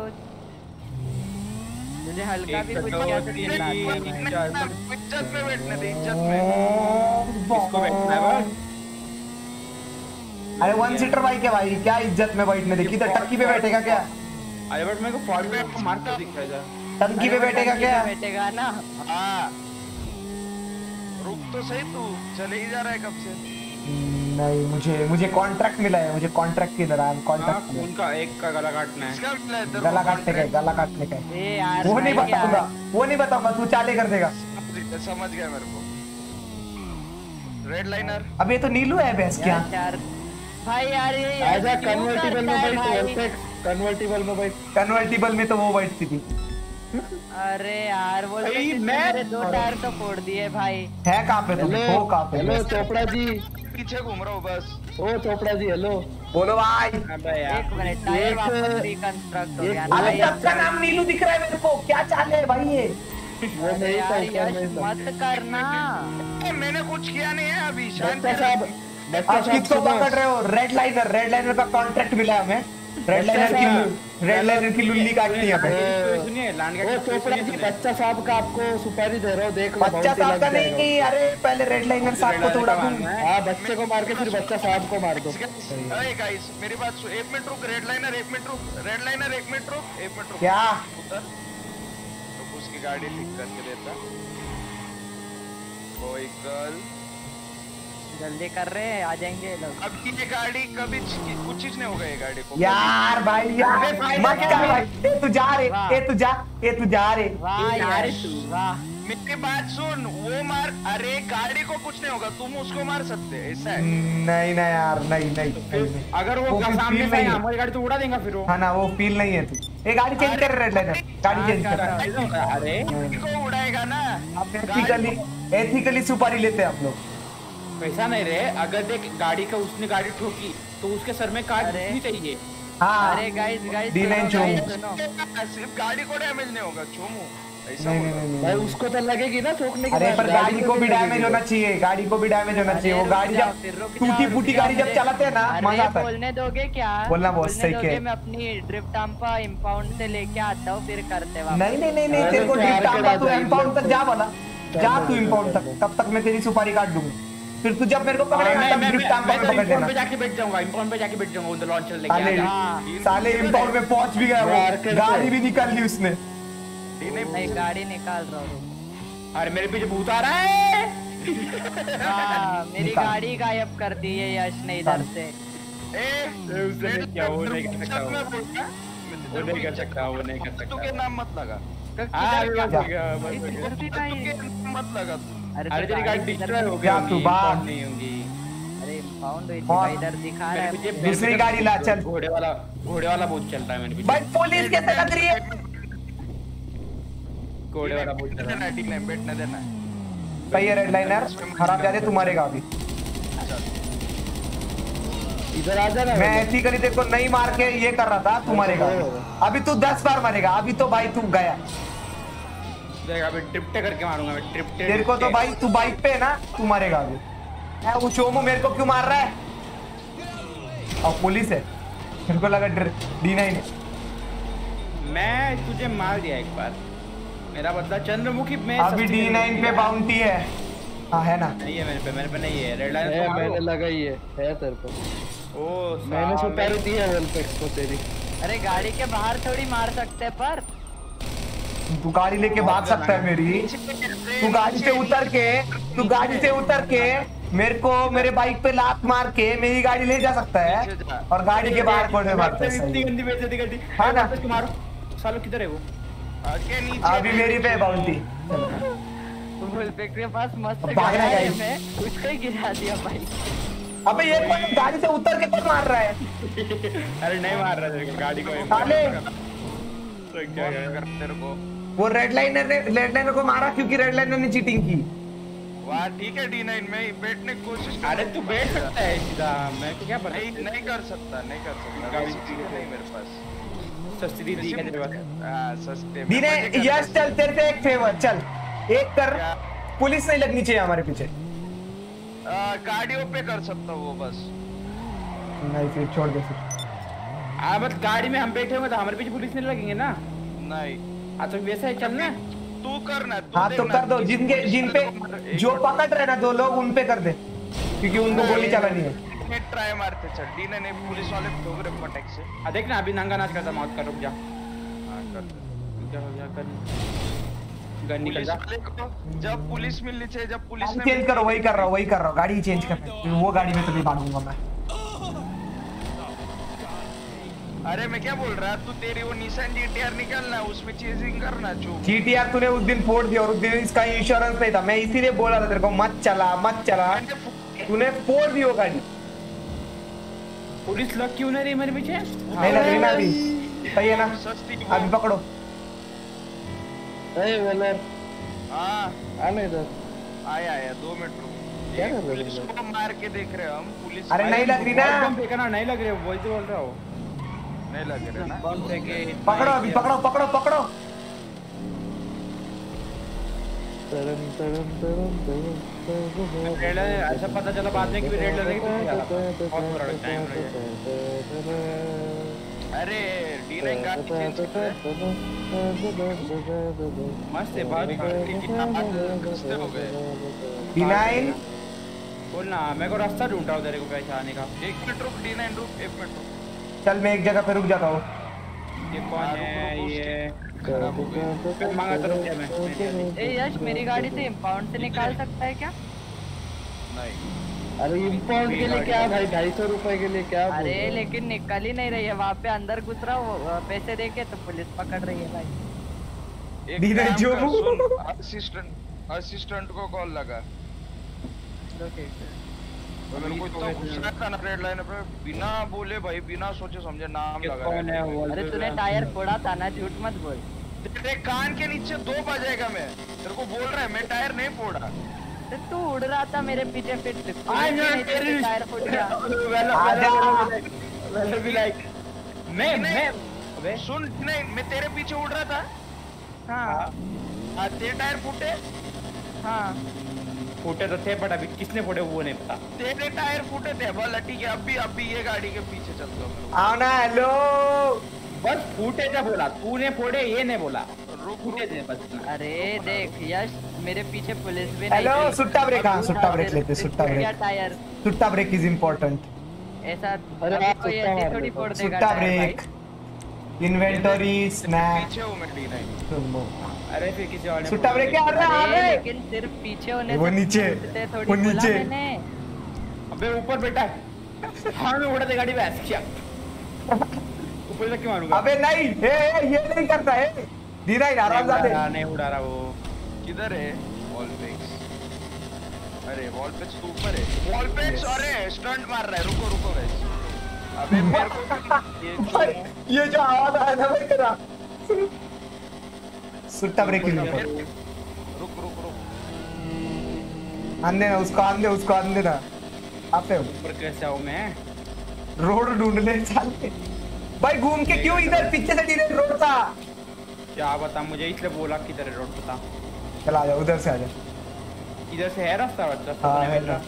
Speaker 5: तुझे हल्का भी कुछ क्या तो
Speaker 16: इज्जत में बैठने दे, इज्जत में।
Speaker 12: किसको बैठना है भाई?
Speaker 3: अरे 1 सीटर बाइक है भाई, क्या इज्जत में बैठने दे? किधर टंकी पे बैठेगा क्या?
Speaker 12: अरे बट मेरे को फॉल पे आपको मारता दिख रहा है।
Speaker 3: टंकी पे बैठेगा क्या?
Speaker 5: बैठेगा ना।
Speaker 16: हाँ रुक तो सही, तू चले ही जा रहा है कब से?
Speaker 3: नहीं, मुझे कॉन्ट्रैक्ट मिला है। मुझे कॉन्ट्रैक्ट की तरह कॉन्ट्रैक्ट।
Speaker 12: उनका एक का गला काटना है।
Speaker 3: गला काटने का, गला काटने का। वो नहीं बताऊंगा, तू चाले कर देगा।
Speaker 16: समझ गया मेरे को। Red liner.
Speaker 3: अब ये तो नीलू है भैंस क्या?
Speaker 5: भाई यार ये
Speaker 4: आजा कन्वर्टिबल में बैठ।
Speaker 3: कन्वर्टिबल में तो वो बैठती थी।
Speaker 5: अरे यार वो मेरे 2 टायर तो फोड़ दिए भाई।
Speaker 3: है कहाँ पे तुम? हो कहाँ पे?
Speaker 4: हेलो चोपड़ा जी,
Speaker 16: पीछे घूम रहा हूँ बस।
Speaker 4: Oh Chopra ji hello.
Speaker 3: बोलो भाई।
Speaker 5: एक मिनट, टायर वापस रिकंस्ट्रक्ट हो गया।
Speaker 3: अरे सबका नाम नीलू दिख रहा है मेरे को, क्या चाल है भाई ये?
Speaker 5: मत करना,
Speaker 16: मैंने कुछ किया नहीं है अभी।
Speaker 3: आप किसको पकड़ रहे हो? रेड लाइनर का कॉन्ट्रैक्ट मिला है हमें। रेड लाइनर की लुल्ली काटनी है।
Speaker 12: सुनिए
Speaker 4: चोपड़ा जी, बच्चा साहब का आपको सुपारी दे रहा हूँ, देख लो।
Speaker 3: बच्चा साहब का नहीं, अरे पहले रेड लाइनर साहब को तोड़ा दूं।
Speaker 4: हाँ, बच्चे को मार के फिर बच्चा साहब को मार दो।
Speaker 16: अरे गाइस मेरी बात सुन, 1 मिनट रुक। रेड लाइनर 1 मिनट रुक।
Speaker 3: क्या?
Speaker 16: तो उसकी गाड़ी ठीक करके देता। कोई गर्ल
Speaker 5: जल्दी कर रहे हैं, आ जाएंगे लोग।
Speaker 16: अब ये गाड़ी कभी कुछ चीज नहीं होगा ये गाड़ी को।
Speaker 3: यार भाई यार मत कर भाई। ए तू जा रे।
Speaker 5: वाह यार वाह।
Speaker 16: मेरी बात सुन, वो मार। अरे गाड़ी को कुछ नहीं होगा, तुम उसको मार सकते हैं, ऐसा है।
Speaker 3: नहीं ना यार, नहीं।
Speaker 12: अगर वो सामने से हमारी गाड़ी तो उड़ा देगा फिर वो।
Speaker 3: हाँ ना, वो फील नहीं है। तू ये गाड़ी चेंज कर। रेड लाइनर गाड़ी चेंज कर।
Speaker 12: अरे
Speaker 16: को उड़ाएगा ना।
Speaker 3: एथिकली सुपारी लेते हैं आप लोग।
Speaker 12: वैसा नहीं रे, अगर देख गाड़ी का उसने गाड़ी ठोकी तो उसके सर में काट नहीं चाहिए।
Speaker 3: हाँ
Speaker 5: अरे गाइस
Speaker 3: D9 चोमू।
Speaker 16: सिर्फ गाड़ी को डैमेज नहीं होगा, चोमू ऐसा
Speaker 3: नहीं।
Speaker 4: भाई उसको तो लगेगी ना ठोकने की।
Speaker 3: अरे पर गाड़ी को भी डैमेज होना चाहिए। वो गाड़ी जब टूटी फूटी गाड़ी जब चलाते हैं ना, मजा आता है।
Speaker 5: बोलने दोगे क्या?
Speaker 3: बोलना बॉस, सही है।
Speaker 5: मैं अपनी ड्रिफ्ट टाम्पा इंपाउंड से लेके आता हूँ, फिर करते वापस।
Speaker 3: नहीं तेरे को ड्रिफ्ट टाम्पा तू इंपाउंड तक जा वाला। जा तू इंपाउंड तक, तब तक मैं तेरी सुपारी काट दूंगा। फिर तू जब मेरे को पकड़ेगा तब ड्रिफ्ट टाम्पा में पकड़ लेना।
Speaker 12: पे जाके बैठ जाऊंगा, इंपाउंड पे जाके बैठ जाऊंगा, उधर लॉन्चर लेके।
Speaker 3: साले इंपाउंड में पहुंच भी गया वो, गाड़ी भी निकाल ली उसने।
Speaker 5: नहीं गाड़ी निकाल रहा हूँ।
Speaker 12: अरे मेरे पीछे भूत आ रहा है।
Speaker 5: मेरी गाड़ी गायब कर दी है यश ने इधर से।
Speaker 12: क्या वो नहीं कर सकता, वो नहीं कर सकता।
Speaker 16: तू के नाम मत लगा। मत लगा तू।
Speaker 12: अरे तेरी गाड़ी डिस्ट्रॉय हो गई,
Speaker 3: तू बाहर
Speaker 12: नहीं होगी।
Speaker 5: अरे इंपाउंड इधर दिखा रहा है।
Speaker 3: दूसरी गाड़ी ला चल।
Speaker 12: घोड़े वाला बहुत चल रहा है मेरे पीछे।
Speaker 3: भाई पुलिस कैसे लग रही है?
Speaker 12: घोड़े वाला बहुत चल रहा है।
Speaker 16: बैठने देना।
Speaker 3: सही है रेड लाइनर, खराब जाते तू मरेगा अभी।
Speaker 4: इधर आ जा ना।
Speaker 3: मैं ऐसी करी तेरे को नहीं मार के ये कर रहा था, तू मरेगा अभी, तू 10 बार मरेगा अभी तो भाई, तू गया।
Speaker 12: देख अभी ट्रिप्टे करके मारूंगा मैं, ट्रिप्टे।
Speaker 3: तेरे को तो भाई तू बाइक पे है ना, तू मरेगा अभी। वो चोमो मेरे को क्यों मार रहा है? और पुलिस है, मेरे को लगा D9 है।
Speaker 12: मैं तुझे मार दिया एक बार, मेरा बदला चंद्रमुखी में।
Speaker 3: अभी D9 पे बाउंटी है। हाँ है ना?
Speaker 12: नहीं है मेरे पे नहीं है। रेड लाइन
Speaker 4: मैंने लगाई है तेरे को।
Speaker 12: ओ
Speaker 4: मैंने सुपारी दी है वॉलपेक्स को तेरी।
Speaker 5: अरे गाड़ी के बाहर थोड़ी मार सकते हैं पर
Speaker 3: तू गाड़ी लेके भाग सकता है मेरी। तू गाड़ी से उतर के मेरे को मेरे बाइक पे लात मार के मेरी गाड़ी ले जा सकता है और गाड़ी के बाहर कोने मारता है।
Speaker 12: इतनी गंदी बेइज्जती कर दी।
Speaker 3: हाँ ना?
Speaker 12: मारो सालो, किधर है वो?
Speaker 3: अभी मेरी पे बाउंटी।
Speaker 5: वॉलपेक्स के पास मस्त
Speaker 3: भाग रहा है,
Speaker 5: मैं उसको ही गिरा दिया भाई।
Speaker 3: अबे ये कोई गाड़ी से उतर के क्यों मार रहा है?
Speaker 12: अरे नहीं मार रहा तेरे को, गाड़ी को तेरे को।
Speaker 3: वो रेड लाइनर को मारा क्योंकि रेड लाइनर ने चीटिंग की।
Speaker 16: वाह ठीक है D9 में बैठने की कोशिश कर।
Speaker 12: अरे तू बैठ सकता है सीधा, मैं तो क्या पता।
Speaker 16: नहीं कर सकता नहीं मेरे पास
Speaker 12: सस्ती दी है तेरे पास।
Speaker 16: हां सस्ते
Speaker 3: D9 यस चल तेरे से एक फेवर, चल एक कर, पुलिस नहीं लगनी चाहिए हमारे पीछे।
Speaker 16: गाड़ियों पे कर सकता हूँ वो बस।
Speaker 3: नहीं फिर छोड़ दे फिर।
Speaker 12: बस गाड़ी में हम बैठे हुए तो हमारे पीछे पुलिस नहीं लगेंगे ना?
Speaker 16: नहीं।
Speaker 12: तो वैसा ही चलना।
Speaker 16: तू करना।
Speaker 3: हाँ तो कर दो, जिन पे जो पकड़ रहे ना दो लोग उन पे कर दे, क्योंकि उनको गोली चलानी है।
Speaker 16: ट्राई मारते चल D9 पुलिस वाले ठोक रहे पटक से।
Speaker 12: देखना अभी नंगा नाच करता मौत का, रुक जा।
Speaker 16: हां कर
Speaker 12: गन निकल जा।
Speaker 16: जब पुलिस मिलनी चाहिए, जब पुलिस ने
Speaker 3: चेंज करो, वही कर रहा हूँ गाड़ी चेंज कर। वो गाड़ी में तो नहीं भागूंगा मैं।
Speaker 16: अरे मैं क्या बोल रहा, तू तेरी वो निसान GTR निकालना, उसमें चेजिंग करना।
Speaker 3: GTR तूने उस दिन फोड़ दिया और उस दिन इसका इंश्योरेंस नहीं था, मैं इसीलिए बोला था तेरे को मत चला। तूने फोड़ दी वो गाड़ी।
Speaker 12: पुलिस लग क्यों नहीं रही मेरे पीछे?
Speaker 3: नहीं लग रही ना अभी, सही है ना? अभी पकड़ो।
Speaker 4: आने इधर।
Speaker 16: आया 2 मिनट रुक।
Speaker 4: क्या कर रहे हो?
Speaker 16: पुलिस को मार के देख रहे हम पुलिस।
Speaker 3: अरे नहीं लग रही ना?
Speaker 12: नहीं लग रही, बोल रहा हो।
Speaker 16: नहीं लग रहा ना?
Speaker 3: पकड़ो अभी, पकड़ो।
Speaker 12: ऐसा पता चला बाद में कि रेड लगेगी तो बहुत बुरा टाइम लगेगा।
Speaker 16: अरे D9 गाड़ी चेंज कर।
Speaker 12: मस्त है बात।
Speaker 16: हो गए
Speaker 3: D9
Speaker 12: बोलना, मैं को रास्ता ढूंढ रहा हूँ तेरे को कैसे आने का।
Speaker 16: 1 मिनट रुक D9 रुक, 1 मिनट रुक।
Speaker 3: चल मैं एक जगह पे रुक जाता हूँ।
Speaker 12: ये कौन है? ये मांगा तो रुक जा मैं।
Speaker 5: ए यश मेरी गाड़ी से इंपाउंड से निकाल सकता है क्या?
Speaker 16: नहीं।
Speaker 4: अरे इंपाउंड के लिए क्या भाई, 250 रुपए के लिए क्या?
Speaker 5: अरे लेकिन निकल ही नहीं रही है, वहाँ पे अंदर घुस रहा हूँ, पैसे देके तो पुलिस पकड़ रही है भाई।
Speaker 16: असिस्टेंट को कॉल लगा। मेरे को इतना गुस्सा था ना रेड लाइन पे, बिना बोले भाई, बिना सोचे समझे नाम लगा।
Speaker 12: कौन है वो?
Speaker 5: अरे तूने टायर फोड़ा था ना, झूठ मत बोल।
Speaker 16: तेरे कान के नीचे 2 बजेगा। मैं तेरे को बोल रहा है मैं टायर नहीं फोड़ा।
Speaker 5: तो तू उड़ रहा था मेरे पीछे, फिर टायर फूट गया।
Speaker 16: मैं अबे सुन, नहीं मैं तेरे पीछे उड़ रहा था। हाँ तेरे टायर फूटे।
Speaker 5: हाँ
Speaker 12: फूटे तो थे, बट अभी किसने फोड़े वो नहीं पता।
Speaker 16: तेरे टायर फूटे थे बोला, ठीक है अभी ये गाड़ी के पीछे चलता हूँ।
Speaker 3: आओ ना, हेलो।
Speaker 12: बस फूटे क्या बोला तूने, फोड़े ये नहीं बोला। फूटे थे बस।
Speaker 5: अरे देख यश, मेरे पीछे पुलिस भी नहीं।
Speaker 3: हेलो, सुट्टा ब्रेक। हाँ सुट्टा ब्रेक लेते, सुट्टा ब्रेक इज इम्पोर्टेंट।
Speaker 5: ऐसा कोई ऐसे थोड़ी फोड़ देगा।
Speaker 3: सुट्टा ब्रेक, इन्वेंटरी, स्नैक।
Speaker 16: पीछे हूँ मैं D9।
Speaker 12: अरे फिर किसी और ने
Speaker 3: सुट्टा ब्रेक क्या कर रहा है?
Speaker 5: लेकिन सिर्फ पीछे होने
Speaker 3: वो नीचे, वो नीचे।
Speaker 12: अबे ऊपर बेटा। हाँ मैं उड़ा दे गाड़ी में ऐसे किया। ऊपर से क्यों मारूंगा?
Speaker 3: अबे नहीं, ये नहीं करता है। D9 आराम से।
Speaker 12: नहीं उड़ा रहा वो।
Speaker 16: किधर है? वॉलपेक्स। अरे वॉलपेक्स तो ऊपर है। वॉलपेक्स अरे स्टंट मार रहा है। रुको गाइस। अबे मेरे को
Speaker 3: ये जो आवाज आया था भाई तेरा, सुट्टा ब्रेक की।
Speaker 16: रुक
Speaker 3: आने ना उसको, आने ना। आप
Speaker 12: ऊपर कैसे आऊँ मैं?
Speaker 3: रोड ढूंढने चलते भाई, घूम के क्यों इधर पीछे से डायरेक्ट रोड था?
Speaker 12: क्या बता मुझे, इसलिए बोला किधर है रोड पता।
Speaker 3: चल आ जा, उधर से आ जा।
Speaker 12: इधर से है रास्ता?
Speaker 3: हाँ है ना।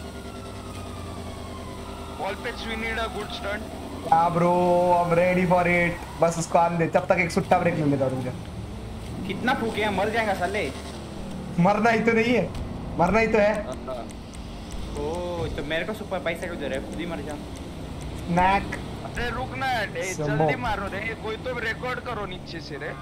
Speaker 16: वॉलपेक्स we need a good stunt.
Speaker 3: हाँ bro, I am ready for it. बस उसको आने दे, तब तक एक सुट्टा ब्रेक ले लेता हूँ।
Speaker 12: कितना फूके हैं, मर जाएगा साले।
Speaker 3: मरना ही तो नहीं है, मरना ही तो है।
Speaker 12: ओ तो मेरे को सुपर बाइसाइकिल दे रहा है, खुद ही मर जा।
Speaker 3: नैक
Speaker 16: अरे रुकना है, जल्दी मारो रे, कोई तो रिकॉर्ड करो नीचे से रे।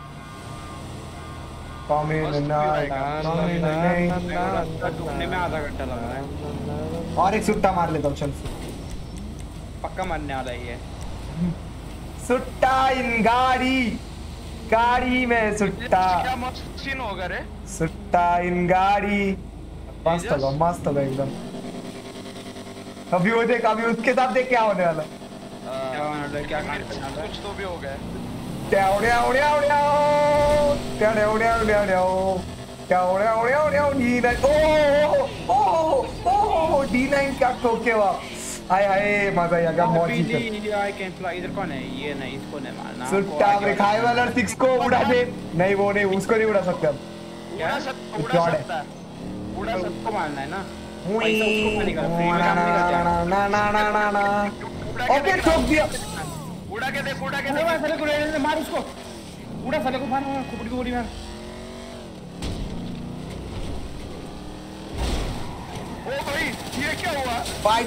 Speaker 12: ढूंढने में आधा घंटा लग रहा है।
Speaker 3: और एक सुट्टा मार लेता हूँ, चल।
Speaker 12: पक्का मरने वाला ही है।
Speaker 3: सुट्टा इन गाड़ी में सुट्टा।
Speaker 16: क्या मस्त सीन होगा रे।
Speaker 3: सुट्टा इन गाड़ी। मस्त होगा एकदम। अभी वो देख, अभी उसके साथ देख क्या होने वाला।
Speaker 16: क्या कुछ तो भी हो गया। D9 क्या ठोके हुआ। हाय हाय मजा आ गया। मौज
Speaker 12: इधर कौन है? ये नहीं, इसको नहीं मारना।
Speaker 3: सुट्टा ब्रेक हाई वाला 6 को उड़ा दे। नहीं वो नहीं, उसको नहीं उड़ा सकते हम।
Speaker 16: उड़ा
Speaker 12: सबको मारना है ना।
Speaker 3: ओके ठोक दिया।
Speaker 16: उड़ा के दे
Speaker 12: साले को, मार उसको। उड़ा साले को, मार खोपड़ी को गोली मार।
Speaker 16: ओ भाई ये क्या हुआ?
Speaker 3: बाय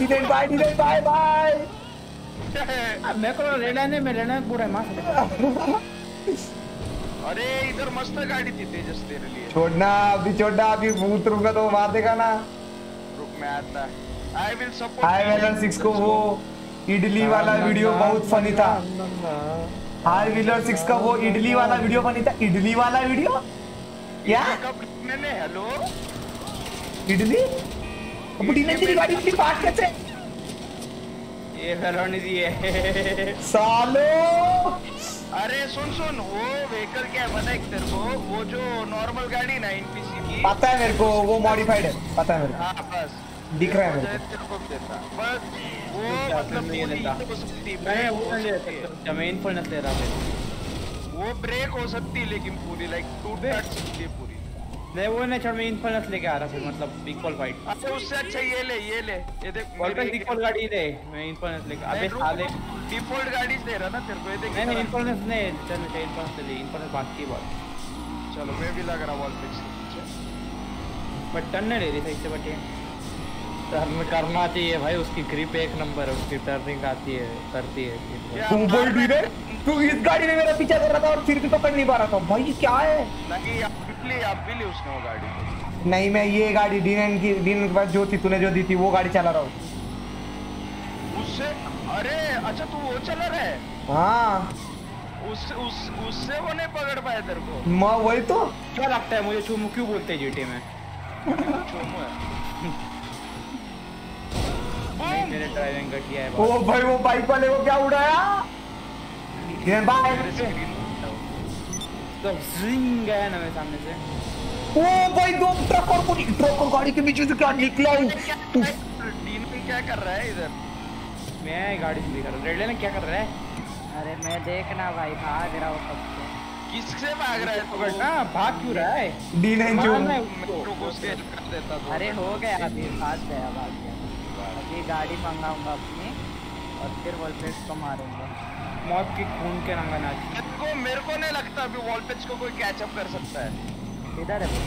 Speaker 12: मैं को रहना पूरा मार।
Speaker 16: अरे इधर मस्त गाड़ी थी तेजस तेरे लिए।
Speaker 3: छोड़ना अभी भूत रुका तो मार देगा ना।
Speaker 16: रुक मैं आता। I will support.
Speaker 3: High wheeler 6 को वो इडली वाला वीडियो बहुत फनी था। हाई व्हीलर 6 का वो इडली वाला वीडियो फनी था। इडली वाला वीडियो क्या?
Speaker 16: मैंने हेलो
Speaker 3: इडली अब डीने तेरी गाड़ी की बात कैसे?
Speaker 12: ये फैलाने दिए
Speaker 3: सालो।
Speaker 16: अरे सुन वो व्हीकल क्या है पता है तेरे को? वो जो नॉर्मल गाड़ी ना NPC की।
Speaker 3: पता है मेरे को, वो मॉडिफाइड है, पता है मेरे को।
Speaker 16: हाँ बस
Speaker 3: दिख रहा है मेरे को।
Speaker 16: तेरे को देता बस वो मतलब
Speaker 12: नहीं लेता। मैं वो ले सकता, जमीन पर न ले रहा।
Speaker 16: वो ब्रेक हो सकती है लेकिन पूरी लाइक टूट सकती है पूरी।
Speaker 12: नहीं वो नहीं, मैं इनफिनिट लेके आ रहा था, मतलब इक्वल फाइट।
Speaker 16: अच्छा उससे अच्छा ये ले ये देख।
Speaker 12: वॉलपेक्स इक्वल गाड़ी दे, मैं इनफिनिट लेके। अबे साले
Speaker 16: डिफॉल्ट गाड़ी दे रहा ना तेरे को, ये देख।
Speaker 12: नहीं इनफिनिट नहीं, चल मैं इनफिनिट ले, इनफिनिट बात की बात।
Speaker 16: चलो मैं भी लग रहा वॉलपेक्स के पीछे,
Speaker 12: बट टर्न नहीं ले रही सही से। बट ये
Speaker 8: टर्न करना चाहिए भाई, उसकी ग्रिप एक नंबर है, उसकी टर्निंग आती है, करती है।
Speaker 3: तू बोल दी रे, तू इस गाड़ी में मेरा पीछा कर रहा था और फिर भी पकड़ नहीं पा रहा था भाई, ये क्या है?
Speaker 16: नहीं आप भी ले उसने वो गाड़ी।
Speaker 3: नहीं मैं ये गाड़ी D9 के पास जो थी, तूने जो दी थी वो गाड़ी चला रहा हूँ
Speaker 16: उससे। अरे अच्छा तू वो चला रहा है?
Speaker 3: हाँ
Speaker 16: उससे वो नहीं पकड़ पाया तेरे को?
Speaker 3: मैं वही तो।
Speaker 12: क्या लगता है मुझे चूमू क्यों बोलते हैं जीटी में?
Speaker 16: चूमू है।
Speaker 12: मेरे ड्राइविंग घटिया है।
Speaker 3: ओ भाई वो बाइक वाले को क्या उड़ाया? ये बाइक
Speaker 12: तो जिंग गया ना मेरे सामने से।
Speaker 3: ओ भाई दो ट्रक और गाड़ी के बीच से क्या निकला?
Speaker 16: क्या कर रहा है इधर?
Speaker 12: मैं गाड़ी से दिखा रहा हूँ। रेड क्या कर रहा है?
Speaker 5: अरे मैं देखना भाई, भाग रहा हूँ सबसे।
Speaker 16: किससे भाग रहा है
Speaker 12: तो? ना भाग क्यों रहा है?
Speaker 3: D9 जो
Speaker 5: अरे हो गया अभी, भाग गया भाग गया। अभी गाड़ी मंगाऊंगा अपनी और फिर वॉलपेक्स को मारूंगा।
Speaker 12: मौत की खून के रंगा नाच।
Speaker 16: मेरे को नहीं लगता अभी वॉलपेक्स को कोई कैचअप कर सकता है।
Speaker 5: इधर है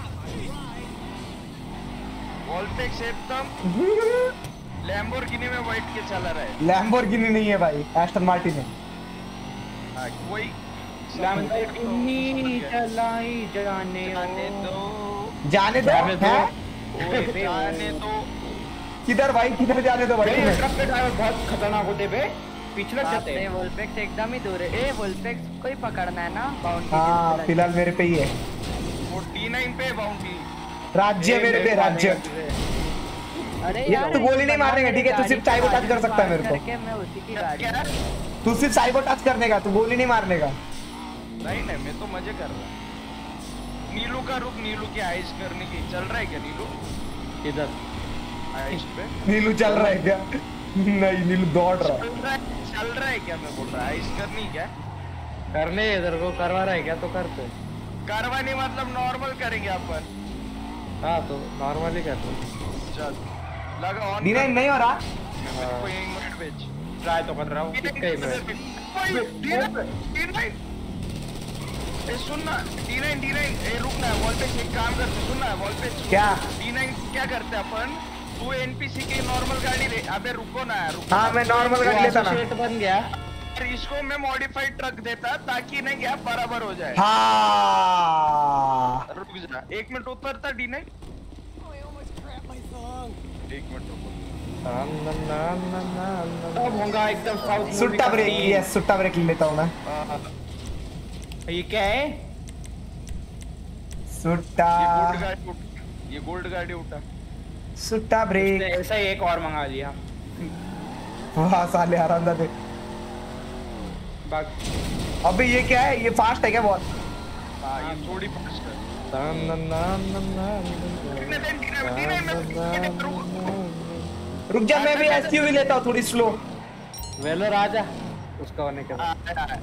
Speaker 16: वॉलपेक्स एकदम लैम्बोर्गिनी में वाइट के चला रहा है।
Speaker 3: लैम्बोर्गिनी नहीं है भाई, एस्टन मार्टिन है।
Speaker 16: वही
Speaker 12: लैम्बोर्गिनी चलाई जाने
Speaker 16: दो
Speaker 3: जाने दो। किधर भाई, किधर जाने दो भाई?
Speaker 12: ट्रक के ड्राइवर बहुत खतरनाक होते बे, पिछले जाते हैं।
Speaker 5: वॉलपेक्स एकदम ही दूर है। ए वॉलपेक्स को ही पकड़ना है ना बाउंड्री?
Speaker 3: हाँ फिलहाल मेरे पे ही है।
Speaker 16: वो D9 पे बाउंड्री।
Speaker 3: राज्य मेरे पे, राज्य।
Speaker 5: अरे
Speaker 3: यार तू गोली नहीं मारने का, ठीक है? तू सिर्फ साइबोटाज कर सकता है मेरे को।
Speaker 5: मैं उसी की गाड़ी।
Speaker 3: तू सिर्फ साइबोटाज करने का, तू गोली नहीं मारने का।
Speaker 16: नहीं मैं तो मजे कर रहा हूँ। नीलू का रुक, नीलू की आइस करने की चल रहा है क्या नीलू?
Speaker 8: इधर
Speaker 3: नीलू चल रहा है क्या? नहीं नीलू दौड़ रहा है।
Speaker 16: चल रहा है क्या? मैं बोल रहा है आइस करनी क्या?
Speaker 8: करने इधर को करवा रहा है क्या? तो करते
Speaker 16: करवानी मतलब नॉर्मल करेंगे अपन।
Speaker 8: हाँ तो नॉर्मली करते।
Speaker 16: चल लगा ऑन।
Speaker 3: D9 नहीं हो रहा?
Speaker 16: कोई एक मिनट भेज।
Speaker 12: ट्राई तो कर रहा हूँ।
Speaker 16: सुनना D9 ए रुकना है वॉल पे। एक काम करते सुनना है वॉल पे
Speaker 3: क्या
Speaker 16: D9 क्या करते अपन? तू एनपीसी की नॉर्मल गाड़ी ले। अबे रुको ना रुको।
Speaker 3: हाँ मैं नॉर्मल गाड़ी लेता ना।
Speaker 16: बन गया इसको मैं मॉडिफाइड ट्रक देता ताकि नहीं गैप बराबर हो जाए।
Speaker 3: हाँ
Speaker 16: रुक जा 1 मिनट उतरता D9। 1 मिनट रुको।
Speaker 12: अब होगा एकदम साउथ।
Speaker 3: सुट्टा ब्रेक। यस सुट्टा ब्रेक ले लेता हूँ मैं।
Speaker 12: ये क्या है?
Speaker 3: सुट्टा।
Speaker 16: ये गोल्ड गाड़ी उठा।
Speaker 3: सुट्टा ब्रेक।
Speaker 12: ऐसा ही एक और मंगा लिया।
Speaker 3: वाह साले आरामदादे। अबे ये क्या है? ये फास्ट है क्या बहुत?
Speaker 16: हाँ ये थोड़ी फास्ट है।
Speaker 3: रुक जा मैं भी एसयूवी लेता हूँ थोड़ी स्लो।
Speaker 8: वेलो राजा उसका होने के बाद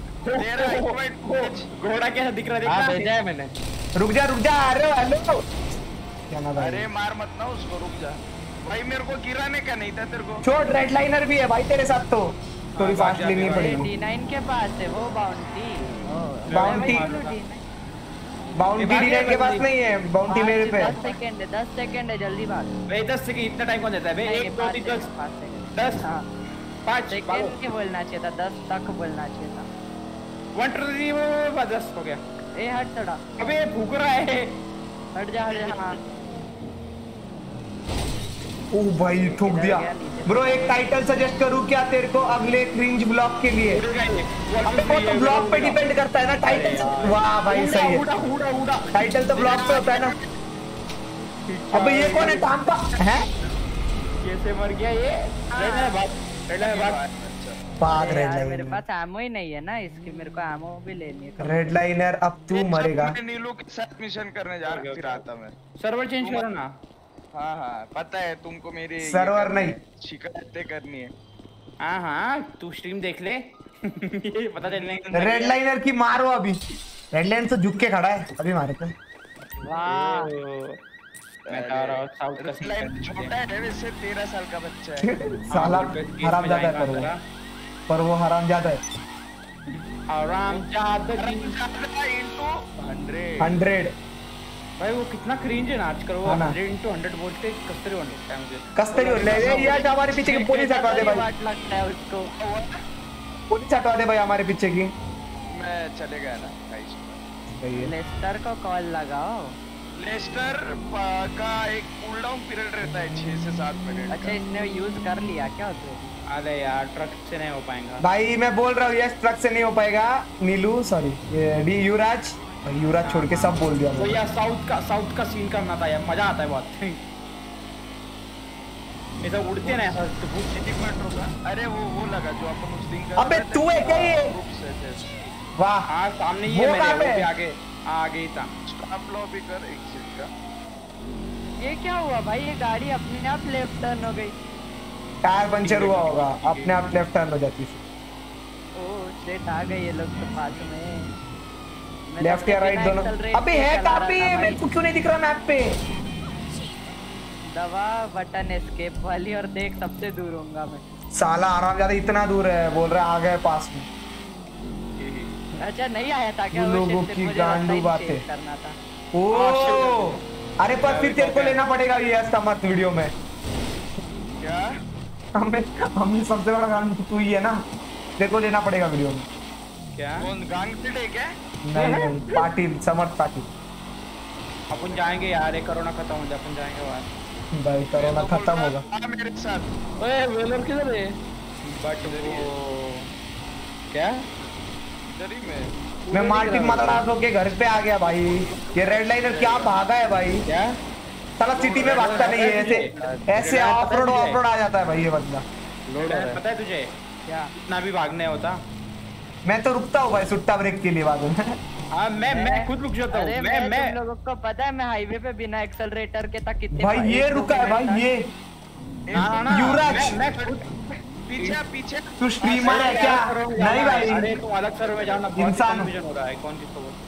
Speaker 12: घोड़ा कैसा दिख रहा है?
Speaker 8: हाँ भेजा है मैंने।
Speaker 3: रुक जा अरे हेलो क्या ना भाई?
Speaker 16: अरे मार मत ना उसको। रुक जा भाई मेरे को गिराने का नहीं था तेरे को।
Speaker 3: छोड़ रेड लाइनर भी है भाई तेरे साथ तो थोड़ी फास्ट लेनी पड़ेगी।
Speaker 5: D9 के पास है वो बाउंटी।
Speaker 3: बाउंटी D9 के पास नहीं है। बाउंटी मेरे पे।
Speaker 5: 10 सेकंड है जल्दी भाग।
Speaker 12: भाई 10 सेकंड इतना टाइम कौन देता है? 1 2 3 10 5
Speaker 5: सेकंड के बोलना चाहिए था। 10 तक बोलना चाहिए था।
Speaker 12: 1 2 3 10 हो गया।
Speaker 5: ए हट थोड़ा।
Speaker 12: अबे भूख रहा है।
Speaker 5: हट जा हाँ।
Speaker 3: ओ भाई ठोक दिया। ब्रो एक टाइटल सजेस्ट करूं क्या तेरे को अगले क्रिंज ब्लॉग के लिए? अबे वो तो ब्लॉग पे डिपेंड करता है ना टाइटल। वाह भाई सही है। टाइटल तो ब्लॉग पे होता है ना। अबे ये कौन है? टाम्पा है?
Speaker 12: कैसे मर गया ये?
Speaker 3: भाग रेड लाइनर।
Speaker 5: मेरे पास एमो ही नहीं है ना इसकी। मेरे को एमो भी लेनी है।
Speaker 3: रेड लाइनर अब तू मरेगा।
Speaker 16: नीलू के साथ मिशन करने जा रहा फिर आता मैं।
Speaker 12: सर्वर चेंज करो ना।
Speaker 16: हाँ पता है तुमको मेरी
Speaker 3: सर्वर नहीं
Speaker 16: शिकायतें करनी है।
Speaker 12: हाँ तू स्ट्रीम देख ले। ये पता चलने।
Speaker 3: रेड लाइनर की मारो अभी। रेड लाइन तो झुक के खड़ा है अभी मारे पे।
Speaker 12: वाह मैं कह रहा हूँ साउथ का
Speaker 16: सीन छोटा है वैसे 13 साल का बच्चा है।
Speaker 3: साला हरामजादा है पर वो हरामजादा है।
Speaker 12: हरामजादा
Speaker 16: इनटू 100
Speaker 12: भाई वो कितना क्रिंज है ना आजकल। वो 100 बोलते कस्तरी होने मुझे।
Speaker 3: कस्तरी होने ये यार हमारे पीछे की पुलिस हटवा दे भाई।
Speaker 5: लगता है उसको।
Speaker 3: पुलिस हटवा दे भाई हमारे पीछे की।
Speaker 16: मैं चले गया ना।
Speaker 5: लेस्टर को कॉल लगाओ।
Speaker 16: लेस्टर का एक कूल डाउन पीरियड रहता है 6 से 7 मिनट।
Speaker 5: अच्छा इसने यूज कर लिया क्या तो?
Speaker 12: अरे यार ट्रक से नहीं हो पाएगा
Speaker 3: भाई। मैं बोल रहा हूँ यस ट्रक से नहीं हो पाएगा। नीलू सॉरी डी युवराज युवराज छोड़ के सब बोल दिया।
Speaker 12: तो यार साउथ का सीन करना था यार। मजा आता है बहुत। ये सब उड़ते ना ऐसा।
Speaker 16: अरे वो लगा जो अपन उस दिन।
Speaker 3: अबे तू है क्या ये? वाह
Speaker 12: हाँ सामने ही है मेरे। आगे आगे था।
Speaker 16: स्टॉप लॉबी कर एग्जिट का।
Speaker 5: ये क्या हुआ भाई? ये गाड़ी अपने आप लेफ्ट टर्न हो गई।
Speaker 3: टायर पंचर हुआ होगा अपने आप लेफ्ट टर्न हो जाती है।
Speaker 5: ओह शिट आ गए ये लोग तो पास में।
Speaker 3: लेफ्ट या राइट दोनों। अबे है कहाँ पे? मेरे को क्यों नहीं दिख रहा मैप पे?
Speaker 5: दबा बटन एस्केप वाली और देख सबसे दूर होऊंगा मैं।
Speaker 3: साला आरामजादा इतना दूर है बोल रहा है आ गए पास में।
Speaker 5: अच्छा नहीं आया था क्या?
Speaker 3: लोगों की गांडू बातें
Speaker 5: करना था।
Speaker 3: ओ अरे पर फिर तेरे को लेना पड़ेगा ये समर्थ वीडियो में।
Speaker 16: क्या?
Speaker 3: हमें सबसे बड़ा गांडू तू ही है ना। तेरे को लेना पड़ेगा वीडियो में।
Speaker 12: क्या?
Speaker 16: कौन गांगपिट है क्या?
Speaker 3: नहीं पाटिल समर्थ पाटिल।
Speaker 12: अपन जाएंगे यार। कोरोना खत्म हो जाए अपन जाएंगे बाहर।
Speaker 3: भाई कोरोना खत्म होगा।
Speaker 16: मेरे साथ।
Speaker 12: ओए वेलर किधर है? बट वो क्या
Speaker 3: मैं मार्टिन मदरास होके घर पे आ गया भाई। ये रेड लाइनर क्या भागा है भाई।
Speaker 12: क्या
Speaker 3: साला सिटी में भागता नहीं है। ऐसे ऑफ रोड आ जाता है भाई ये बंदा।
Speaker 12: पता है तुझे क्या? इतना भी भागने होता।
Speaker 3: मैं तो रुकता हूँ भाई सुट्टा ब्रेक के लिए बाद में।
Speaker 12: हाँ मैं खुद रुक जाता हूँ। मैं
Speaker 5: तुम लोगों को पता है मैं हाईवे पे बिना एक्सेलरेटर के तक कितने
Speaker 3: भाई ये रुका है भाई। युवराज
Speaker 16: पीछे पीछे
Speaker 3: तू स्ट्रीमर है क्या? नहीं भाई,
Speaker 12: अरे तुम अलग सर्वर में जाओ ना,
Speaker 3: इंसान
Speaker 12: हो रहा है कौन किसको बोल।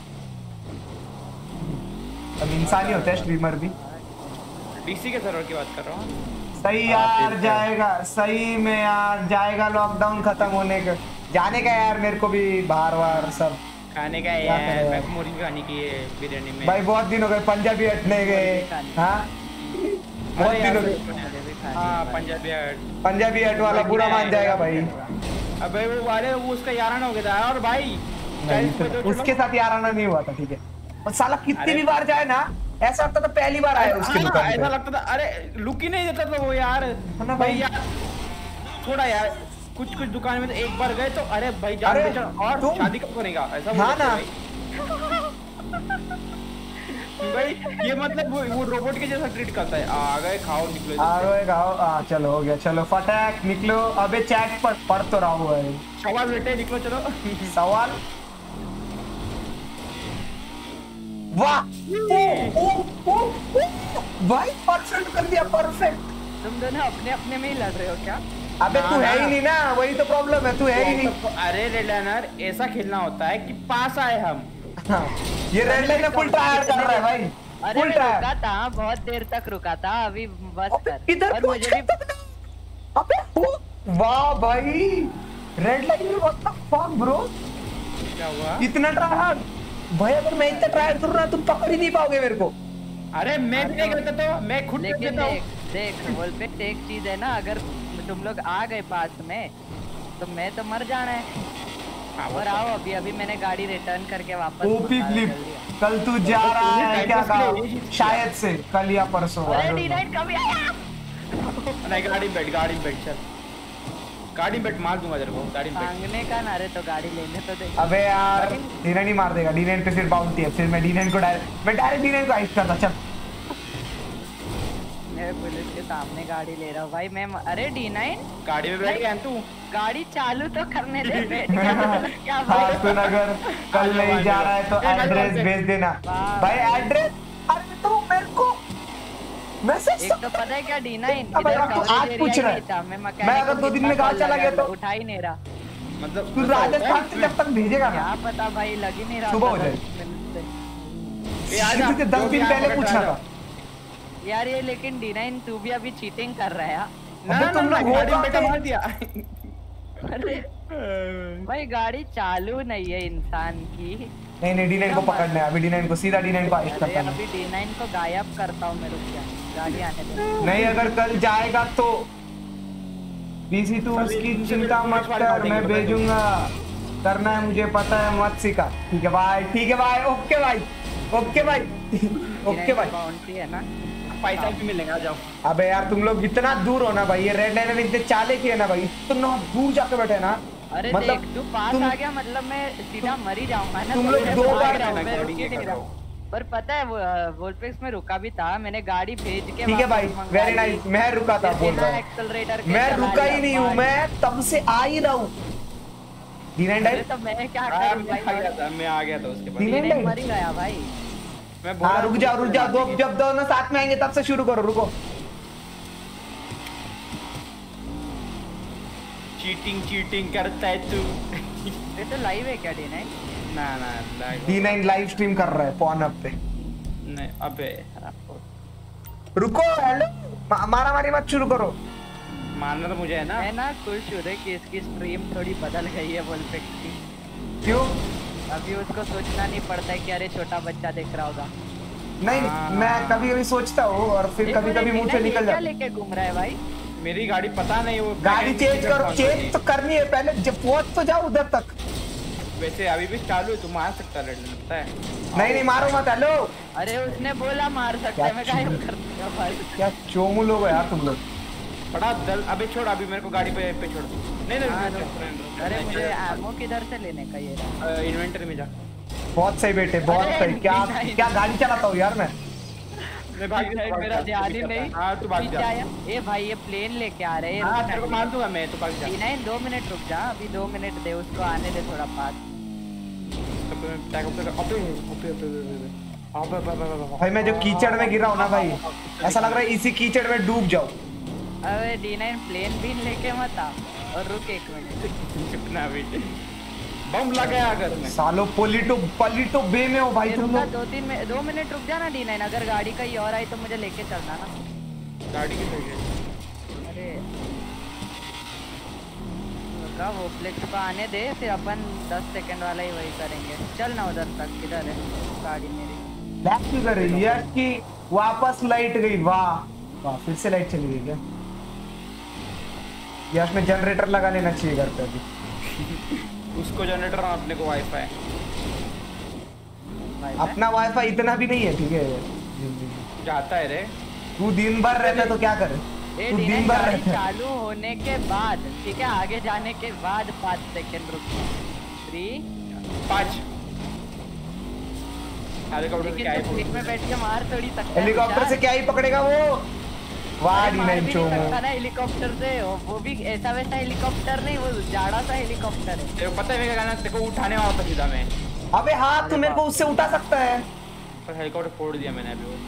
Speaker 3: अब इंसान ही होता है स्ट्रीमर भी।
Speaker 12: डीसी के सर्वर की बात कर रहा हूँ।
Speaker 3: सही यार जाएगा, सही में यार जाएगा लॉकडाउन खत्म होने का, जाने का यार मेरे को भी बाहर वार सब
Speaker 12: खाने का यार, मैं मुर्गी खाने की है बिरयानी में
Speaker 3: भाई। बहुत दिन हो गए पंजाबी हटने गए। हाँ बहुत दिन हो गए।
Speaker 12: हाँ
Speaker 3: पंजाबी हट वाला बुरा मान जाएगा भाई।
Speaker 12: अबे वो वाले वो उसका याराना हो गया था। और भाई
Speaker 3: उसके साथ याराना नहीं हुआ था, ठीक है। और साला कितनी भी बार जाए ना ऐसा लगता था पहली बार आया उसके दुकान पे।
Speaker 12: ऐसा लगता था, अरे लुक ही नहीं देता था वो यार।
Speaker 3: ना
Speaker 12: भाई यार थोड़ा यार कुछ दुकान में तो एक बार गए तो अरे भाई जान बेचा और शादी कब करेगा ऐसा
Speaker 3: हाँ ना
Speaker 12: भाई। ये मतलब वो रोबोट के जैसा ट्रीट करता है। आ गए खाओ निकलो,
Speaker 3: आ गए खाओ। चलो हो गया, चलो फटाक निकलो। अबे चैट पर पढ़ तो रहा हूँ भाई।
Speaker 12: सवाल बेटे निकलो चलो।
Speaker 3: सवाल वाह भाई परफेक्ट कर दिया, परफेक्ट।
Speaker 5: तुम दोनों अपने अपने में ही लड़ रहे हो क्या?
Speaker 3: अबे तू है ही नहीं ना, वही तो प्रॉब्लम है, तू है ही नहीं।
Speaker 12: अरे रेड लाइनर ऐसा खेलना होता है कि पास आए हम।
Speaker 3: ये रेड लाइनर फुल ट्रायर कर रहा है भाई।
Speaker 5: अरे मैं रुका था, बहुत देर तक रुका था, अभी बस कर।
Speaker 3: इधर
Speaker 5: और मुझे भी
Speaker 3: अबे वाह भाई red liner what the fuck bro,
Speaker 12: क्या हुआ?
Speaker 3: इतना ट्रायर भाई। अगर मैं इतना ट्रायर कर रहा तुम पकड़ ही नहीं पाओगे मेरे को।
Speaker 12: अरे मैं भी नहीं करता तो मैं खुद
Speaker 5: लेकिन देख बोल पे एक चीज है ना, अगर तुम लोग आ गए पास में तो मैं तो मर जाना है। और आओ अभी अभी मैंने गाड़ी रिटर्न करके वापस
Speaker 3: ओपी फ्लिप कल तू जा रहा है क्या कहा? शायद से कल या परसों।
Speaker 5: अरे D9 कभी आया?
Speaker 12: नहीं गाड़ी बैठ चल, गाड़ी बैठ मार दूंगा तेरे को। गाड़ी बैठ
Speaker 5: मांगने का ना रे, तो गाड़ी लेने तो दे।
Speaker 3: अबे यार D9 ही मार देगा। D9 पे फिर बाउंटी है, फिर मैं D9 को डायरेक्ट D9 को आइस करता। चल
Speaker 5: मैं पुलिस के सामने गाड़ी ले रहा हूँ भाई मैं। अरे D9
Speaker 12: गाड़ी में बैठ गया तू,
Speaker 5: गाड़ी चालू तो करने दे। क्या
Speaker 3: हाँ सुन, अगर कल नहीं जा रहा है तो एड्रेस भेज देना भाई। एड्रेस अरे तो मेरे को मैसेज
Speaker 5: एक तो पता है क्या D9
Speaker 3: अब तू आज पूछ रहा है, मैं अगर 2 दिन में गाँव चला गया तो
Speaker 5: उठा ही नहीं रहा।
Speaker 3: मतलब तू राजस्थान से जब तक भेजेगा ना,
Speaker 5: क्या पता भाई लग ही नहीं रहा।
Speaker 3: सुबह हो जाए 10 दिन पहले पूछना था
Speaker 5: यार। ये लेकिन D9 तू भी अभी चीटिंग कर रहा है।
Speaker 3: अबे तुम लोग
Speaker 12: गाड़ी बेटा मार दिया।
Speaker 5: अरे भाई गाड़ी चालू नहीं है इंसान की।
Speaker 3: नहीं D9 को पकड़ना है अभी। D9 को सीधा D9 को आइस करता है।
Speaker 5: अभी D9 को गायब करता हूँ मैं, रुक जा गाड़ी आने दे।
Speaker 3: नहीं अगर कल जाएगा तो बीसी तू उसकी चिंता मत कर, मैं भेजूंगा। करना है मुझे पता है, मत सिखा। ठीक है भाई, ठीक है भाई, ओके भाई, ओके भाई, ओके भाई।
Speaker 5: बाउंड्री है ना,
Speaker 12: पैसा भी मिलेगा। जाओ।
Speaker 3: अबे यार तुम लोग इतना दूर हो ना भाई, ये रेड लाइनर इतने चाले की है ना भाई, इतना दूर जाके बैठे ना।
Speaker 5: अरे
Speaker 3: मतलब
Speaker 5: देख तू पास आ गया मतलब मैं सीधा मर ही जाऊंगा ना।
Speaker 3: तुम लोग 2 बार
Speaker 5: पर पता है वोल्पेक्स में रुका भी था मैंने, गाड़ी भेज के।
Speaker 3: ठीक है भाई वेरी नाइस। मैं रुका था बोल रहा हूँ, मैं रुका ही नहीं हूँ, मैं तब से आ ही रहा हूँ। D9 डाइव
Speaker 5: तो मैं क्या करूं भाई,
Speaker 12: मैं आ गया था उसके बाद।
Speaker 3: D9 डाइव
Speaker 5: मर ही गया भाई।
Speaker 12: मैं
Speaker 3: हाँ रुक जाओ जब दोनों साथ में आएंगे तब से शुरू करो। रुको
Speaker 12: चीटिंग करता है तू।
Speaker 5: ये तो लाइव है क्या D9?
Speaker 12: ना
Speaker 3: D9 लाइव स्ट्रीम कर रहा है पॉनअप पे।
Speaker 12: नहीं अबे
Speaker 3: रुको, हेलो मारा मारी मत शुरू करो।
Speaker 12: मारना तो मुझे है ना।
Speaker 5: मैं ना खुश हूँ कि इसकी स्ट्रीम थोड़ी बदल गई है वोल्पेक्स की।
Speaker 3: क्यों?
Speaker 5: अभी उसको सोचना नहीं पड़ता है कि अरे छोटा बच्चा देख रहा होगा।
Speaker 3: नहीं मैं कभी सोचता हूँ और फिर कभी मुंह से निकल जाता।
Speaker 5: लेके घूम रहा है भाई
Speaker 12: मेरी गाड़ी, पता नहीं वो
Speaker 3: गाड़ी चेंज करो। चेंज तो करनी है पहले, जब पहुंच तो जाओ उधर तक।
Speaker 12: वैसे अभी भी चालू है, तू मार सकता है लगता है।
Speaker 3: नहीं मारो मत। हेलो
Speaker 5: अरे उसने बोला मार सकते हैं, मैं काहे कर दूंगा भाई।
Speaker 3: क्या चोमू लोग हो यार तुम लोग।
Speaker 12: बड़ा दल। अबे छोड़, अभी मेरे को गाड़ी पे छोड़। नहीं
Speaker 5: अरे मुझे एमो किधर से लेने का ये
Speaker 12: इन्वेंटरी में जा।
Speaker 3: बहुत सही बेटे, बहुत सही। क्या गाड़ी चलाता हूँ यार मैं
Speaker 5: मेरा ध्यान ही नहीं।
Speaker 12: हाँ तू भाग जा।
Speaker 5: ए भाई ये प्लेन लेके आ रहे हैं।
Speaker 12: हाँ तेरे को मार दूंगा मैं, तू भाग जा।
Speaker 5: D9 2 मिनट रुक जा, अभी 2 मिनट दे उसको आने दे थोड़ा पास।
Speaker 3: भाई मैं जो कीचड़ में गिरा हूँ ना भाई, ऐसा लग रहा है इसी कीचड़ में डूब जाओ।
Speaker 5: अबे D9 प्लेन भी लेके मत आ और रुक 1 मिनट।
Speaker 12: चुपना बेटे बम लगाया अगर मैं
Speaker 3: सालो पलिटो बे में हो भाई तुम लोग।
Speaker 5: 2 मिनट रुक जाना D9, अगर गाड़ी कहीं और आई तो मुझे लेके चलना ना।
Speaker 12: गाड़ी की सही है।
Speaker 5: अरे का वो फ्लेक्स को आने दे, फिर अपन 10 सेकंड वाला ही वही करेंगे। चल ना उधर तक, किधर है गाड़ी मेरी?
Speaker 3: लैग क्यों कर रही है कि वापस लाइट गई? वाह वाह, फिर से लाइट चली गई क्या? यश में जनरेटर लगा लेना चाहिए घर पे अभी।
Speaker 12: उसको जनरेटर और अपने को वाईफाई।
Speaker 3: अपना वाईफाई इतना भी नहीं है, ठीक है?
Speaker 12: जाता है रे।
Speaker 3: तू दिन भर रहता तो क्या करे? तू दिन भर रहता
Speaker 5: चालू होने के बाद, ठीक है, आगे जाने के बाद 5 सेकंड रुक। 3 5
Speaker 12: हेलीकॉप्टर से क्या ही
Speaker 5: में बैठ के मार थोड़ी सकता है।
Speaker 3: हेलीकॉप्टर से क्या ही पकड़ेगा वो? वाह D9 चो
Speaker 5: ना हेलीकॉप्टर से, वो भी ऐसा वैसा हेलीकॉप्टर नहीं, वो जाड़ा सा हेलीकॉप्टर है।
Speaker 12: तेरे को पता है मेरा गाना तेरे को उठाने वाला था सीधा मैं।
Speaker 3: अबे हाँ, तू मेरे को उससे उठा सकता है।
Speaker 12: पर हेलीकॉप्टर फोड़ दिया मैंने अभी वो।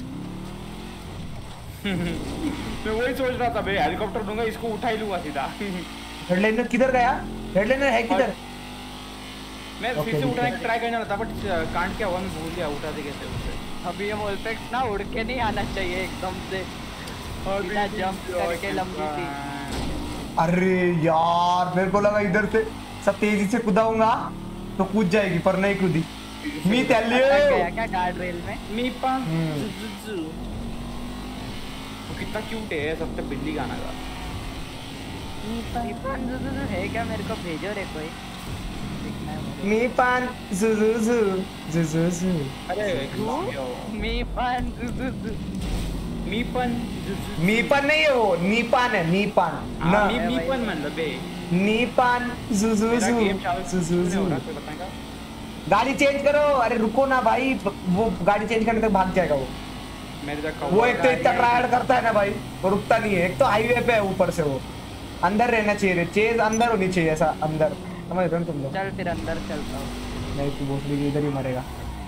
Speaker 12: मैं वही सोच रहा था भाई, हेलीकॉप्टर दूंगा इसको उठा ही लूंगा सीधा।
Speaker 3: हेडलाइनर किधर गया? हेडलाइनर है किधर?
Speaker 12: मैं फिर से उठाने की ट्राई करने वाला था बट कांड क्या वन भूल गया उठाते कैसे उससे।
Speaker 5: अभी ये वॉलपेक्स ना उड़ के नहीं आना चाहिए एकदम से, बिना जंप करके लंबी सी।
Speaker 3: अरे यार, मेरे को लगा इधर से सब तेजी से कूदाऊंगा तो कूद जाएगी, पर नहीं कूदी। मी टेल यू
Speaker 5: क्या गार्ड रेल में
Speaker 12: मीपा वो कितना क्यूट है, सबसे बिल्ली गाना गा।
Speaker 5: मीपा है क्या? मेरे को भेजो रे कोई।
Speaker 3: मीपान जुजुजु जुजुजु।
Speaker 12: अरे
Speaker 5: मीपान जुजुजु।
Speaker 3: मीपान नहीं है वो, नीपान है, नीपान ना।
Speaker 12: मीपान मतलब बे
Speaker 3: नीपान जुजुजु जुजुजु। गाड़ी चेंज करो। अरे रुको ना भाई, वो गाड़ी चेंज करने तक भाग जाएगा वो। वो एक तो इतना ट्रायल करता है ना भाई, वो रुकता नहीं है। एक तो हाईवे पे है, ऊपर से वो अंदर रहना चाहिए, चेज अंदर होनी चाहिए, ऐसा अंदर। समझ रहे हो तुम लोग?
Speaker 5: चल फिर अंदर चलता हूँ।
Speaker 3: नहीं, तू भोसड़ी इधर ही मरेगा।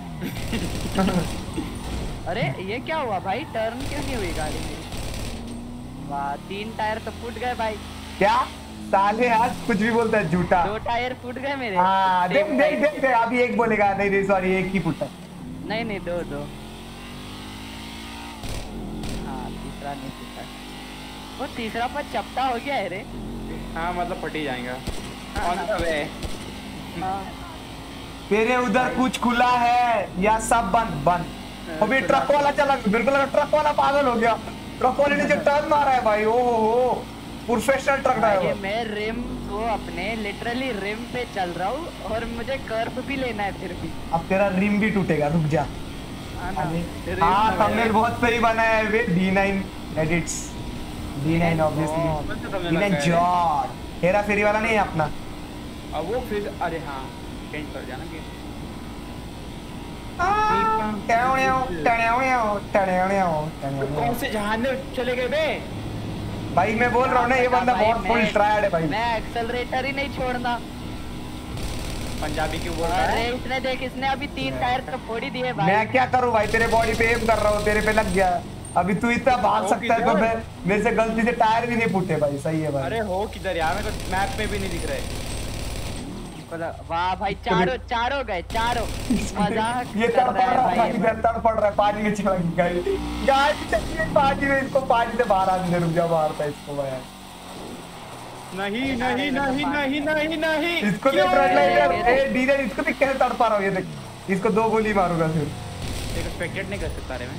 Speaker 5: अरे ये क्या हुआ भाई, टर्न क्यों नहीं हुई गाड़ी मेरी? वाह, 3 टायर तो फूट गए भाई।
Speaker 3: क्या साले, आज कुछ भी बोलता है झूठा।
Speaker 5: 2 टायर फूट गए मेरे।
Speaker 3: हाँ देख देख देख देख, अभी एक बोलेगा। नहीं नहीं सॉरी, एक ही फूटा।
Speaker 5: नहीं नहीं, 2 हाँ, तीसरा नहीं फूटा। वो तीसरा पर चपटा हो गया है रे।
Speaker 12: हाँ मतलब फट ही जाएगा। On the way.
Speaker 3: तेरे उधर कुछ खुला है या सब बंद? बंद। अभी ट्रक वाला चला, मेरे को लगा ट्रक वाला पागल हो गया। ट्रक वाले ने जो टर्न मारा है भाई, ओहो प्रोफेशनल ट्रक ड्राइवर।
Speaker 5: मैं रिम को अपने लिटरली रिम पे चल रहा हूँ और मुझे कर्व भी लेना है फिर भी।
Speaker 3: अब तेरा रिम भी टूटेगा, रुक जा। हाँ थंबनेल बहुत सही बना है वे। D9 edits, D9 obviously, D9 George. Hera Pheri वाला नहीं है अपना।
Speaker 12: अब वो फिर अरे हाँ चेंज कर जाना गेम। कौन से जहान में चले गए बे?
Speaker 3: भाई मैं बोल रहा हूँ ना, ये बंदा बहुत फुल ट्रायड है भाई।
Speaker 5: मैं एक्सेलरेटर ही नहीं छोड़ना।
Speaker 12: पंजाबी क्यों बोल रहा है?
Speaker 5: अरे इसने देख, इसने अभी 3 टायर तो फोड़ ही दिए भाई।
Speaker 3: मैं क्या करूँ भाई, तेरे बॉडी पे एम कर रहा हूँ, तेरे पे लग गया। अभी तू इतना भाग सकता है तो मेरे से गलती से टायर भी नहीं फूटे भाई। सही है भाई।
Speaker 12: अरे हो किधर यार, मेरे को मैप पे भी नहीं दिख रहे।
Speaker 5: वाह भाई, चारों गए, चारों। मजाक
Speaker 3: ये तड़पड़ रहा है, पानी में चला गई गाड़ी चलिए पानी में। इसको पानी से बाहर आने दे, रुक जा, मारता है इसको भाई।
Speaker 12: नहीं नहीं नहीं नहीं नहीं नहीं,
Speaker 3: इसको भी D9 इसको भी कैसे तड़पा रहा हूँ, ये देख। इसको 2 गोली मारूंगा फिर।
Speaker 12: एक्सपेक्टेड नहीं कर सकता रे मैं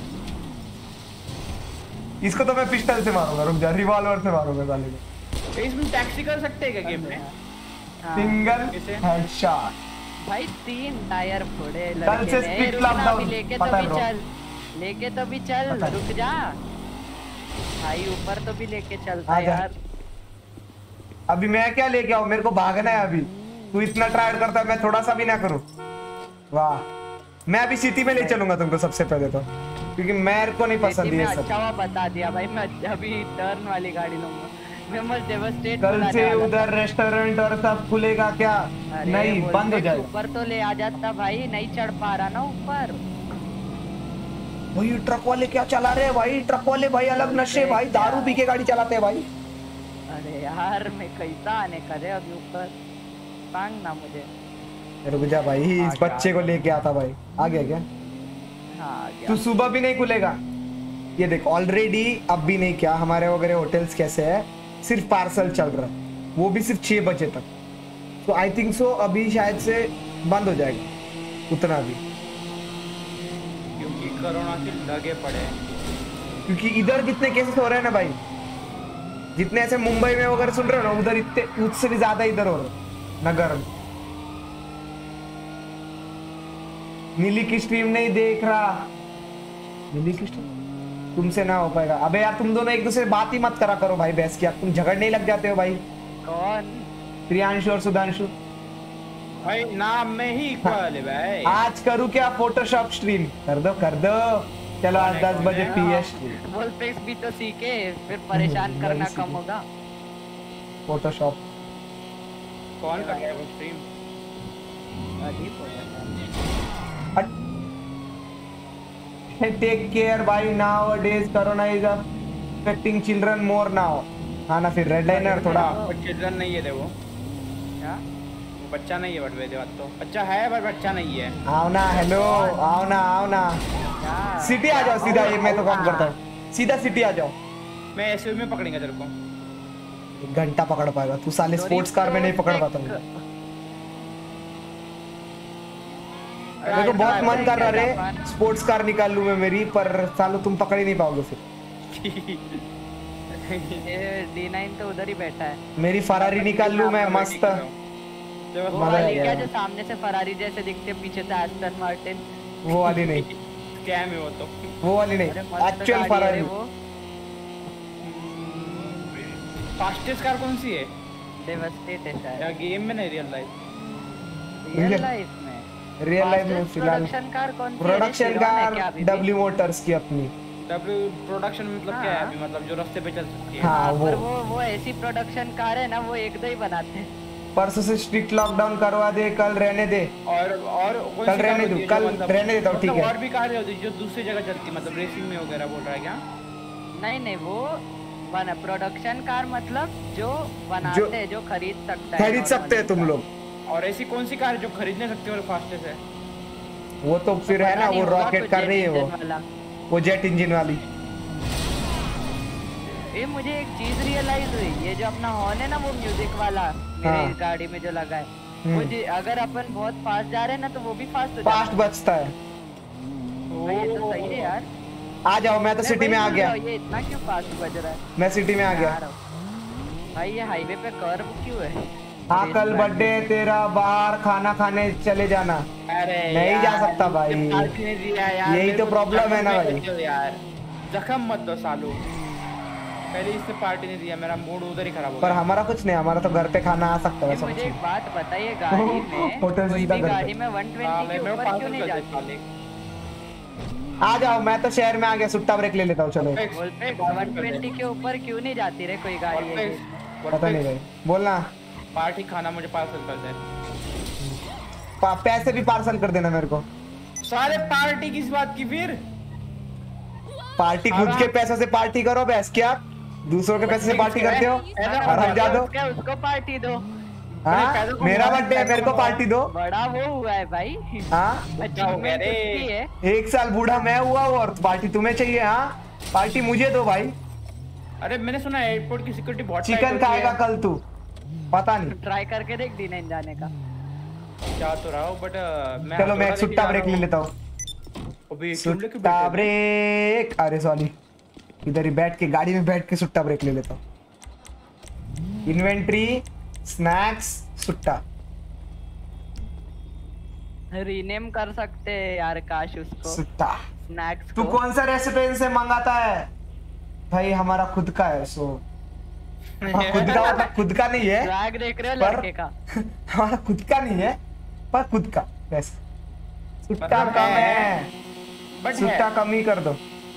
Speaker 3: इसको। तो मैं पिस्टल से मारूंगा, रुक जा, रिवॉल्वर से मारूंगा साले को।
Speaker 12: इसमें टैक्सी कर सकते हैं क्या गेम में?
Speaker 3: सिंगल हेडशॉट
Speaker 5: भाई। 3 टायर फोड़े
Speaker 3: कल से स्पीड क्लब डाउन।
Speaker 5: लेके तो भी चल, लेके तो भी चल, रुक जा भाई, ऊपर तो भी लेके चलता यार।
Speaker 3: अभी मैं क्या लेके आऊं, मेरे को भागना है अभी। तू इतना ट्राई करता है, मैं थोड़ा सा भी ना करूं। वाह, मैं अभी सिटी में ले चलूंगा तुमको सबसे पहले तो, क्योंकि मेरे को नहीं पसंद ये सब।
Speaker 5: अच्छा हुआ बता दिया भाई, मैं अभी टर्न वाली गाड़ी लूंगा।
Speaker 3: कल से उधर रेस्टोरेंट और सब खुलेगा क्या? नहीं, बंद हो जाएगा।
Speaker 5: ऊपर तो ले आ जाता भाई, नहीं चढ़ पा रहा ना ऊपर।
Speaker 3: भाई ट्रक वाले क्या चला रहे हैं भाई, ट्रक वाले भाई अलग नशे भाई, दारू पी के गाड़ी चलाते हैं भाई।
Speaker 5: अरे यार मैं कैसा आने का रे अभी ऊपर, सांग ना मुझे।
Speaker 3: रुक जा भाई, इस बच्चे को लेके आता भाई। आ गया क्या?
Speaker 5: हाँ आ गया।
Speaker 3: तू सुबह भी नहीं खुलेगा? ये देख ऑलरेडी अब भी नहीं क्या, हमारे वगैरह होटल्स कैसे है, सिर्फ पार्सल चल रहा है, वो भी सिर्फ 6 बजे तक। तो आई थिंक सो अभी शायद से बंद हो जाएगा उतना भी,
Speaker 12: क्योंकि कोरोना के लगे पड़े हैं।
Speaker 3: क्योंकि इधर कितने केसेस हो रहे हैं ना भाई, जितने ऐसे मुंबई में वगैरह सुन रहे हो ना, उधर इतने उससे भी ज्यादा इधर हो रहे नगर में। नीली की स्ट्रीम नहीं देख रहा, नीली की स्ट्रीम तुमसे ना हो पाएगा। अबे यार तुम दोनों एक दूसरे से बात ही मत करा करो भाई, बहस की, तुम झगड़ने लग जाते हो भाई।
Speaker 5: कौन?
Speaker 3: प्रियांशु और सुधांशु
Speaker 12: भाई नाम में ही इक्वल है भाई।
Speaker 3: आज करूँ क्या फोटोशॉप स्ट्रीम? कर दो चलो आज 10 बजे पीएस।
Speaker 5: वॉलपेक्स भी तो सीखे, फिर परेशान करना कम होगा।
Speaker 3: फोटोशॉप
Speaker 12: कौन कर रहा है वो स्ट्रीम?
Speaker 3: टेक केयर भाई, nowadays corona is affecting children more now। हाँ ना, फिर रेड लाइनर थोड़ा
Speaker 12: चिल्ड्रन नहीं है वो क्या, वो बच्चा नहीं है, बट वैसे बात तो बच्चा है पर बच्चा नहीं है।
Speaker 3: आओ ना, हेलो आओ ना सिटी आ जाओ सीधा, ये मैं तो काम करता हूँ, सीधा सिटी आ जाओ।
Speaker 12: मैं ऐसे में पकड़ेंगे तेरे को,
Speaker 3: 1 घंटा पकड़ पाएगा तू, साले स्पोर्ट्स कार में नहीं पकड़ पाता हूँ। मेरे को बहुत मन कर रहा है स्पोर्ट्स कार निकाल लूं मैं मेरी, पर सालों तुम पकड़ ही नहीं पाओगे फिर।
Speaker 5: D9 तो उधर ही बैठा है।
Speaker 3: मेरी फरारी निकाल लूं मैं मस्त।
Speaker 5: वो वाली क्या जो सामने से फरारी जैसे दिखते है, पीछे से एस्टन मार्टिन?
Speaker 3: वो वाली नहीं,
Speaker 12: स्कैम है वो तो,
Speaker 3: वो वाली नहीं, एक्चुअल फरारी।
Speaker 12: फास्टेस्ट कार कौन सी है?
Speaker 5: डेवास्टेट है शायद।
Speaker 12: या गेम में नहीं, रियल
Speaker 5: लाइफ में।
Speaker 3: रियल लाइफ में फिलहाल प्रोडक्शन कार W मोटर्स की अपनी।
Speaker 12: W प्रोडक्शन मतलब क्या है अभी, मतलब जो रास्ते पे चल सकती है?
Speaker 3: हाँ
Speaker 5: वो ऐसी प्रोडक्शन कार है ना, वो एक दो ही बनाते हैं।
Speaker 3: परसों से स्ट्रिक्ट लॉकडाउन करवा दे, कल रहने दे।
Speaker 12: और
Speaker 3: कल रहने दो, कल रहने देता हूँ, ठीक है।
Speaker 12: और भी कार है जो दूसरी जगह चलती है, मतलब रेसिंग में वगैरह बोल रहा है क्या?
Speaker 5: नहीं वो बना प्रोडक्शन कार, मतलब जो बनाते हैं, जो खरीद सकते हैं
Speaker 3: तुम लोग।
Speaker 12: और ऐसी कौन सी कार जो खरीद नहीं सकते और फास्टेस्ट है?
Speaker 3: वो तो फिर है ना, वो रॉकेट कार नहीं है, वो जेट इंजन वाली।
Speaker 5: ये मुझे एक चीज रियलाइज हुई, ये जो अपना हॉर्न है ना, वो म्यूजिक वाला मेरी गाड़ी में जो लगा है, वो अगर अपन बहुत फास्ट जा रहे हैं ना, तो वो भी फास्ट
Speaker 3: बजता है।
Speaker 5: ये तो सही है यार।
Speaker 3: आ जाओ, मैं तो सिटी में आ गया।
Speaker 5: ये इतना क्यों फास्ट बज रहा है?
Speaker 3: मैं सिटी में आ गया
Speaker 5: भाई। ये हाईवे पे कर्व क्यों है?
Speaker 3: हाँ कल बर्थडे तेरा, बाहर खाना खाने चले जाना।
Speaker 12: अरे
Speaker 3: नहीं जा सकता भाई, यही तो प्रॉब्लम है ना भाई।
Speaker 12: यार जख्म मत दो सालू, पहले इससे पार्टी नहीं दिया, मेरा मूड उधर ही खराब हो गया।
Speaker 3: पर हमारा कुछ नहीं, हमारा तो घर पे खाना आ सकता है।
Speaker 5: मुझे एक बात बताइए, गाड़ी में कोई भी गाड़ी में 120 के ऊपर क्यों नहीं जाती?
Speaker 3: आ जाओ, मैं तो शहर में आ गया, सुट्टा ब्रेक ले लेता हूँ। चलो
Speaker 5: 120 के ऊपर क्यों नहीं जाती रे कोई गाड़ी?
Speaker 3: पता नहीं भाई, बोलना।
Speaker 12: पार्टी खाना मुझे पार्सल कर दे,
Speaker 3: पैसे भी पार्सल कर देना मेरे को।
Speaker 12: सारे पार्टी किस बात की? फिर
Speaker 3: पार्टी खुद के पैसों से पार्टी करो, बस क्या दूसरों के पैसे से पार्टी करते हो? और हम जा दो,
Speaker 5: उसको पार्टी दो।
Speaker 3: हाँ मेरा बर्थडे है, मेरे को पार्टी दो।
Speaker 5: बड़ा वो हुआ है भाई।
Speaker 3: हाँ
Speaker 5: 1
Speaker 3: साल बूढ़ा मैं हुआ हूँ और पार्टी तुम्हें चाहिए? हाँ पार्टी मुझे दो भाई।
Speaker 12: अरे मैंने सुना एयरपोर्ट की सिक्योरिटी बहुत
Speaker 3: चिकन खाएगा कल तू, पता नहीं।
Speaker 5: ट्राई करके देख D9 जाने का।
Speaker 12: क्या तो रहा हूँ, बट
Speaker 3: चलो मैं एक सुट्टा ब्रेक ले लेता हूँ। सुट्टा ब्रेक, अरे सॉरी, इधर ही बैठ के गाड़ी में बैठ के सुट्टा ब्रेक ले लेता हूँ। इन्वेंट्री, स्नैक्स, सुट्टा
Speaker 5: रीनेम कर सकते हैं यार काश उसको,
Speaker 3: सुट्टा
Speaker 5: स्नैक्स।
Speaker 3: तू कौन सा रेस्टोरेंट से मंगाता है भाई? हमारा खुद का है, सो खुद का मतलब खुद का नहीं है,
Speaker 5: स्वैग देख रहे हो लड़के का।
Speaker 3: हमारा खुद का नहीं है पर खुद का वैसे। सुट्टा कम है, सुट्टा कम ही कर दो।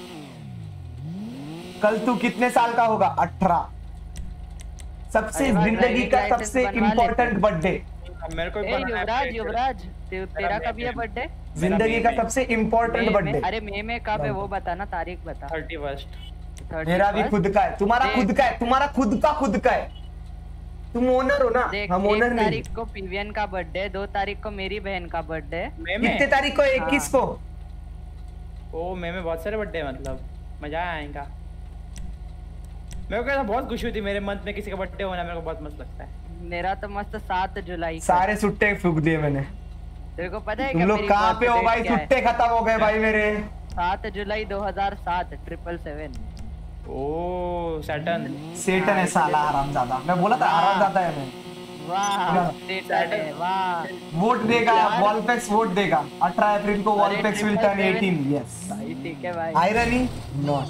Speaker 3: कल तू कितने साल का होगा? 18। सबसे जिंदगी का सबसे इम्पोर्टेंट बर्थडे।
Speaker 12: मेरे को
Speaker 5: युवराज युवराज तेरा कब है बर्थडे?
Speaker 3: जिंदगी का सबसे इम्पोर्टेंट बर्थडे।
Speaker 5: अरे मई में कब है वो बता ना, तारीख बता।
Speaker 12: 31।
Speaker 3: मेरा भी खुद का है, तुम्हारा खुद का है, तुम्हारा खुद का है। तुम ओनर हो ना, हम ओनर नहीं।
Speaker 5: 1 तारीख को पीवीएन का बर्थडे, 2 तारीख को मेरी बहन का बर्थडे।
Speaker 3: कितने तारीख को? 21 को।
Speaker 12: ओ मई में बहुत सारे बर्थडे, मतलब मजा आएगा। मेरे को बहुत खुशी हुई थी मेरे मंथ में किसी का बर्थडे होना, मेरे को बहुत मस्त लगता है।
Speaker 5: मेरा तो मस्त 7 जुलाई।
Speaker 3: सारे सुट्टे फूंक दिए मैंने।
Speaker 5: तेरे को पता है
Speaker 3: तुम लोग कहाँ पे हो भाई? सुट्टे खत्म हो गए भाई मेरे।
Speaker 5: 7 जुलाई 2007 777।
Speaker 12: ओ
Speaker 3: सेटन है साला हरामजादा। मैं बोला था हरामजादा है मैं।
Speaker 5: वाह सेटन है, वाह।
Speaker 3: वोट देगा, वॉलपेक्स वोट देगा। 18 अप्रैल को वॉलपेक्स विल टर्न 18। यस
Speaker 5: भाई ठीक है भाई।
Speaker 3: Irony no.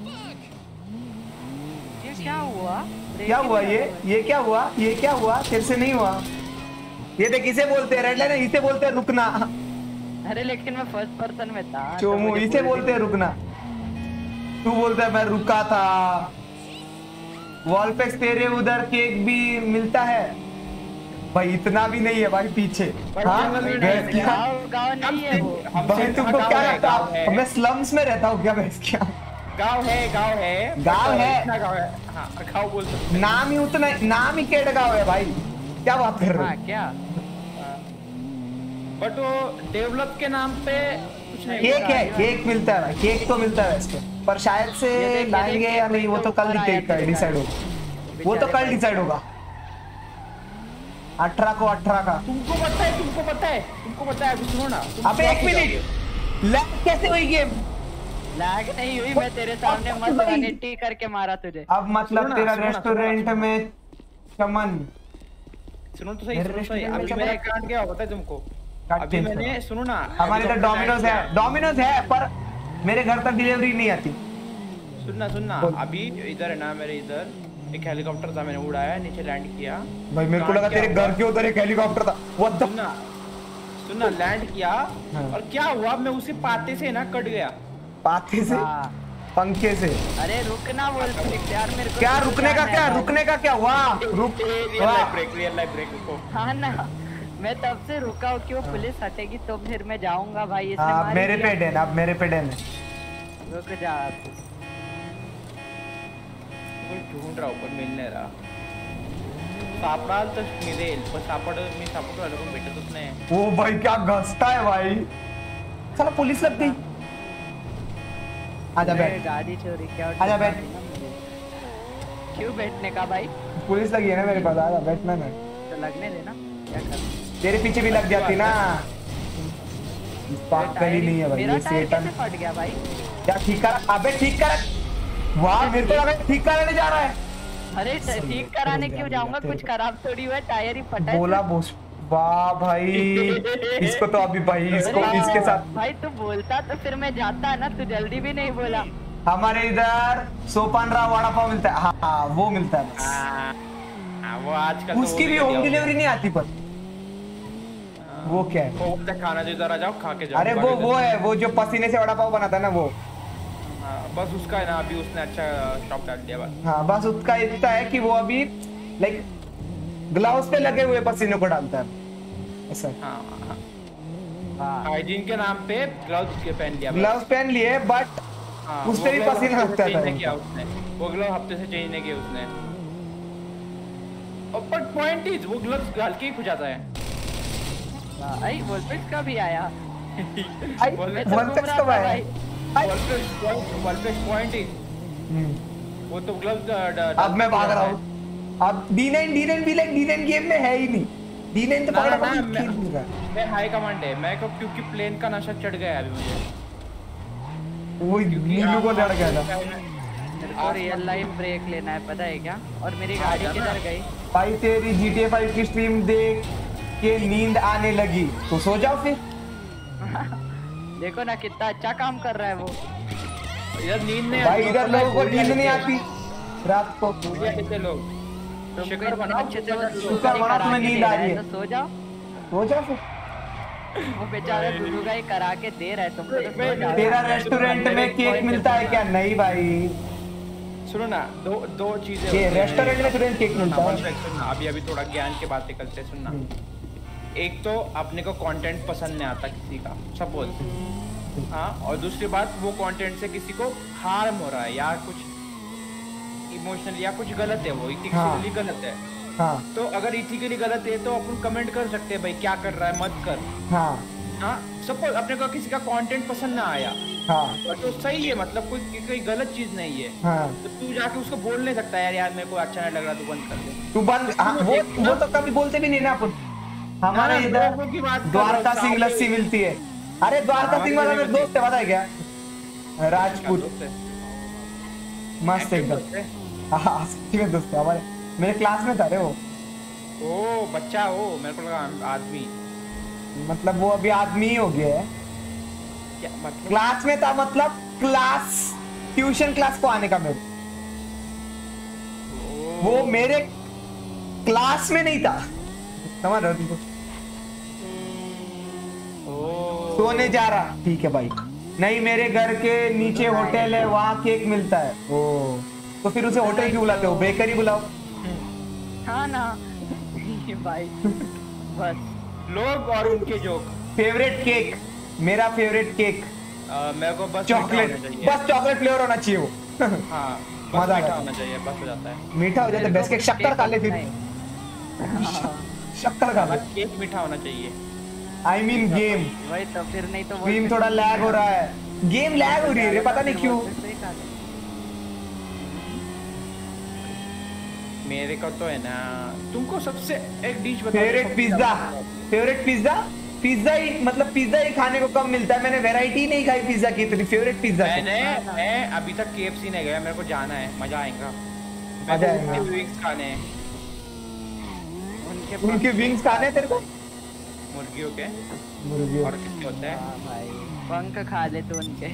Speaker 5: ये क्या हुआ?
Speaker 3: क्या हुआ? ये क्या हुआ? ये क्या हुआ? तेरे से नहीं हुआ। ये देख, इसे बोलते हैं रेड लाइन, इसे बोलते हैं रुकना।
Speaker 5: अरे लेकिन मैं फर्स्ट पर्सन में था।
Speaker 3: चोमू, इसे बोलते हैं रुकना। तू बोलता है मैं रुका था। वॉलपेक्स तेरे उधर केक भी मिलता है भाई? इतना भी नहीं है भाई पीछे। हाँ
Speaker 5: गाँव नहीं है वो
Speaker 3: भाई। तुमको क्या लगता है मैं स्लम्स में रहता हूँ क्या? भैंस क्या
Speaker 12: गाँव है?
Speaker 3: गाँव है।
Speaker 12: हाँ, गाँव बोल सकते।
Speaker 3: नाम ही उतना, नाम ही केड़ गाँव है भाई। क्या बात कर रहे हो?
Speaker 5: क्या
Speaker 12: बट वो डेवलप के नाम पे कुछ नहीं।
Speaker 3: केक है, केक मिलता है, केक तो मिलता है वैसे, पर शायद से लाएंगे या नहीं वो तो कल डिसाइड होगा। वो तो कल डिसाइड होगा। 18 को 18 का।
Speaker 12: तुमको पता है अभी सुनो ना।
Speaker 3: अबे 1 मिनट, लैग कैसे हुई गेम?
Speaker 5: लैग नहीं हुई, मैं तेरे सामने मस्त 180 करके मारा तुझे।
Speaker 3: अब मतलब तेरा रेस्टोरेंट में चमन।
Speaker 12: सुनो तो सही। अभी मैंने काट गया पता है तुमको? अभी मैंने सुनो ना,
Speaker 3: हमारे इधर डोमिनोज है पर मेरे घर तक डिलीवरी नहीं आती।
Speaker 12: सुनना अभी इधर है ना, मेरे इधर एक हेलीकॉप्टर था, मैंने उड़ाया, नीचे लैंड किया
Speaker 3: भाई। मेरे को लगा तेरे घर के उधर एक हेलीकॉप्टर था। What the?
Speaker 12: सुनना लैंड किया और क्या हुआ, मैं उसे पाते से ना कट गया।
Speaker 3: पाते से? पंखे से?
Speaker 5: अरे रुकना बोल यार मेरे को।
Speaker 3: क्या रुकने का क्या हुआ? रुक
Speaker 12: रियल लाइफ ब्रेक रुको।
Speaker 5: हाँ ना, मैं तब से रुका हूँ, क्यों पुलिस हटेगी तो फिर मैं जाऊंगा भाई। इसने
Speaker 3: मेरे पे डन, अब मेरे पे डन है।
Speaker 5: रुक जा,
Speaker 12: ढूंढ रहा हूँ पर मिल नहीं रहा। सापडाल तर मिळेल पण मी सापडतो आलो पण भेटतच नाही।
Speaker 3: ओ भाई क्या घसता है भाई। चलो पुलिस लग गई। आजा बैठ।
Speaker 5: गाड़ी चोरी क्या?
Speaker 3: आजा बैठ।
Speaker 5: क्यों बैठने का भाई?
Speaker 3: पुलिस लगी है ना मेरे पास। आजा बैठना ना।
Speaker 5: तो लगने देना, क्या कर?
Speaker 3: तेरे पीछे भी लग जाती ना। पागल ही नहीं है भाई ये सेटन।
Speaker 5: फट गया भाई।
Speaker 3: क्या ठीक कर? अबे ठीक कर। वाह मेरे को लगा ठीक कराने जा रहा है।
Speaker 5: अरे ठीक कराने क्यों जाऊंगा? कुछ खराब थोड़ी हुआ, टायर ही फटा है।
Speaker 3: बोला बोस। वाह भाई इसको तो अभी भाई इसके साथ
Speaker 5: भाई तू बोलता तो फिर मैं जाता ना, तू जल्दी भी नहीं बोला।
Speaker 3: हमारे इधर सोपानराव वड़ा पाव मिलता है। हाँ वो मिलता है।
Speaker 12: वो आजकल
Speaker 3: उसकी भी होम डिलीवरी नहीं आती पर वो क्या है?
Speaker 12: वो खाना जो इधर आ जाओ खा के जाओ।
Speaker 3: अरे वो है वो जो पसीने से वड़ा पाव बनाता है ना वो।
Speaker 12: बस उसका है ना, अभी उसने अच्छा स्टॉप डाल दिया बस।
Speaker 3: हाँ बस उसका इतना है कि वो अभी लाइक ग्लव्स पे लगे हुए पसीने को डालता है ऐसा।
Speaker 12: हाइजीन के नाम पे ग्लव्स पहन लिया।
Speaker 3: ग्लव्स पहन लिए बट उस पे भी पसीना लगता है।
Speaker 12: वो ग्लव हफ्ते से चेंज नहीं किया उसने। बट पॉइंट इज वो ग्लव्स डाल के ही खुजाता है।
Speaker 5: आई वॉलपेक्स का भी आया।
Speaker 3: वॉलपेक्स कब आया?
Speaker 12: वॉलपेक्स पॉइंट इज वो तो ग्लव्स।
Speaker 3: अब मैं भाग रहा हूँ। अब D9 गेम में है ही नहीं। D9 तो पकड़ा खेल नहीं रहा।
Speaker 12: मैं हाई कमांड है मैं को, क्योंकि प्लेन का नशा चढ़ गया अभी मुझे।
Speaker 3: वो नीलू को लड़ गया था।
Speaker 5: मेरे को रियल लाइफ ब्रेक लेना है पता है क्या? और मेरी गाड़ी किधर गई?
Speaker 3: भाई तेरी GTA 5 की स्ट्रीम देख के नींद आने लगी तो सो जाओ फिर।
Speaker 5: देखो ना कितना अच्छा काम कर रहा है वो।
Speaker 12: इधर नींद नहीं
Speaker 3: भाई इधर लोगों को नींद नहीं आती रात को।
Speaker 12: कैसे लोग शुक्र बना
Speaker 5: अच्छे से
Speaker 3: तुम्हें नींद आ रही है
Speaker 5: तो सो जाओ
Speaker 3: फिर।
Speaker 5: वो बेचारा दुनू का ही करा के दे रहा है तुमको।
Speaker 3: तेरा रेस्टोरेंट में केक मिलता है क्या? नहीं भाई
Speaker 12: सुनो ना, दो चीजें।
Speaker 3: ये रेस्टोरेंट में तुरंत केक मिलता है।
Speaker 12: सुनना अभी थोड़ा ज्ञान की बातें करते सुनना। एक तो अपने को कंटेंट पसंद नहीं आता किसी का, सपोज, हाँ, और दूसरी बात वो कंटेंट से किसी को हार्म हो रहा है या कुछ इमोशनल या कुछ गलत है, वो इथिकली गलत है।
Speaker 3: हाँ।
Speaker 12: तो अगर इथिकली गलत है तो अपन कमेंट कर सकते हैं भाई क्या कर रहा है, मत कर।
Speaker 3: हाँ।
Speaker 12: हाँ, सपोज अपने को किसी का कंटेंट पसंद ना आया,
Speaker 3: हाँ,
Speaker 12: तो सही है, मतलब कोई गलत चीज नहीं है।
Speaker 3: हाँ।
Speaker 12: तो तू जाके उसको बोल नहीं सकता यार मेरे को अच्छा नहीं लग रहा, तू बंद कर दे,
Speaker 3: तू बंद। हाँ, वो तो कभी बोलते भी नहीं ना अपन। हमारे इधर द्वारका सिंह लस्सी मिलती है। अरे द्वारका सिंह वाला मेरा दोस्त है, पता है क्या, राजपूत, मस्त एकदम। हाँ, सच्ची में दोस्त है हमारे, मेरे क्लास में था रे वो।
Speaker 12: ओ बच्चा हो, मेरे को लगा आदमी,
Speaker 3: मतलब वो अभी आदमी ही हो गया है।
Speaker 12: क्या मतलब?
Speaker 3: क्लास में था, मतलब क्लास, ट्यूशन क्लास को आने का मेरे, वो मेरे क्लास में नहीं था, समझ रहे हो तुमको? सोने जा रहा, ठीक है भाई, नहीं मेरे घर के नीचे होटल है, वहाँ केक मिलता है। ओ, तो फिर उसे होटल क्यों बुलाते हो, बेकरी बुलाओ।
Speaker 5: हाँ ना भाई, बस
Speaker 12: लोग और उनके जोक।
Speaker 3: फेवरेट केक, मेरा फेवरेट केक
Speaker 12: मेरे को बस
Speaker 3: चॉकलेट, बस चॉकलेट फ्लेवर होना चाहिए वो।
Speaker 12: हाँ, मजा होना चाहिए, बस हो जाता है,
Speaker 3: मीठा हो जाता है, बेस्ट केक। शक्कर खा ले फिर, शक्कर खा ले,
Speaker 12: केक मीठा होना चाहिए।
Speaker 3: आई मीन गेम,
Speaker 5: वही तो, फिर नहीं तो
Speaker 3: गेम थोड़ा लैग हो रहा है, गेम लैग हो रही है, पता नहीं क्यों।
Speaker 12: मेरे को तो है ना, तुमको सबसे एक डिश बताओ।
Speaker 3: Favourite pizza, favourite pizza, pizza ही, मतलब पिज्जा ही खाने को कम मिलता है, मैंने वैरायटी नहीं खाई पिज्जा की इतनी। फेवरेट पिज्जा
Speaker 12: मैं अभी तक KFC नहीं गया, मेरे को जाना है, मजा आएगा,
Speaker 3: मजा आएगा।
Speaker 12: विंग्स खाने हैं,
Speaker 3: उनके विंग्स खाने तेरे को,
Speaker 12: मुर्गियों के,
Speaker 3: मुर्गियों
Speaker 12: और किसके होते हैं
Speaker 5: भाई, पंख खा ले तो उनके।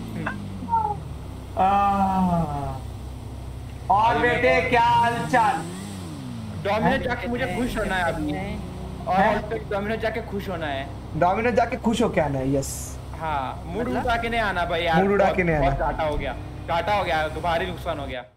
Speaker 3: और बेटे क्या हालचाल?
Speaker 12: डोमिनोज जाके मुझे खुश होना है अभी, और डोमिनोज जाके खुश होना है,
Speaker 3: डोमिनोज जाके खुश हो क्या आना है। यस,
Speaker 12: हाँ, मूड उड़ा के नहीं आना भाई यार,
Speaker 3: मूड उड़ा के नहीं आना,
Speaker 12: घाटा हो गया, घाटा हो गया, तो भारी नुकसान हो गया।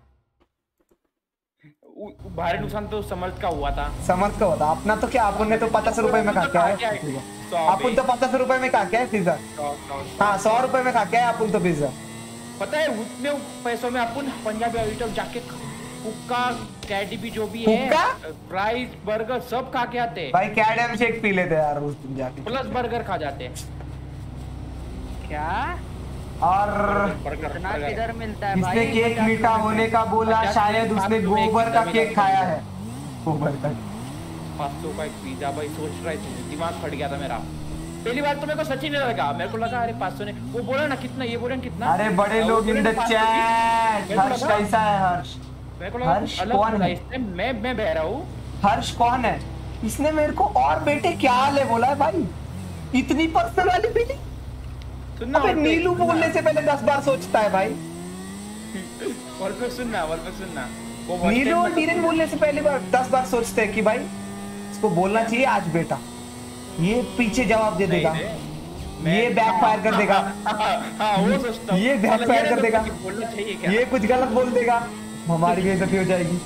Speaker 12: भारी नुकसान तो समर्थ का हुआ था,
Speaker 3: समर्थ का हुआ था, अपना तो क्या, अपन ने तो 50 रुपए में खा के आए, अपन तो 50 रुपए में खा के आए पिज्जा। हाँ, 100 रुपए में खा के आए अपन तो पिज्जा।
Speaker 12: पता है उतने पैसों में अपन पंजाबी आइटम जाके हुक्का, कैडबी जो भी है, फ्राइज, बर्गर सब खा के आते।
Speaker 3: भाई कैडम शेक पी लेते यार उस दिन जाके,
Speaker 12: प्लस बर्गर खा जाते।
Speaker 5: क्या?
Speaker 3: और
Speaker 5: किधर मिलता है भाई?
Speaker 3: इसने केक मीठा होने का बोला, शायद उसने गोबर का केक खाया है। गोबर का
Speaker 12: 500 का एक पिज्जा भाई, सोच रहा है, दिमाग फट गया था मेरा। पहली बार तो मेरे को सच्ची नहीं लगा, मेरे को लगा अरे 500 ने, वो बोला ना कितना, ये बोले कितना।
Speaker 3: अरे बड़े लोग इन द चैट, हर्ष कैसा है हर्ष?
Speaker 12: मेरे को लगा
Speaker 3: हर्ष कौन है?
Speaker 12: मैं बह रहा हूँ।
Speaker 3: हर्ष कौन है? इसने मेरे को और बेटे क्या हाल है बोला है भाई, इतनी पर्सनल वाली फीलिंग। अबे नीलू बोलने से पहले 10 बार सोचता है भाई।
Speaker 12: वॉलपेपर सुनना।
Speaker 3: नीलू और नीरन बोलने से पहले 10 बार सोचते हैं कि भाई इसको बोलना चाहिए आज बेटा, ये पीछे जवाब दे देगा, ये बैकफायर कर देगा,
Speaker 12: वो सोचता हूं,
Speaker 3: ये बैकफायर कर देगा,
Speaker 12: बोलना चाहिए क्या,
Speaker 3: ये कुछ गलत बोल देगा, हमारी बेइज्जती हो जाएगी।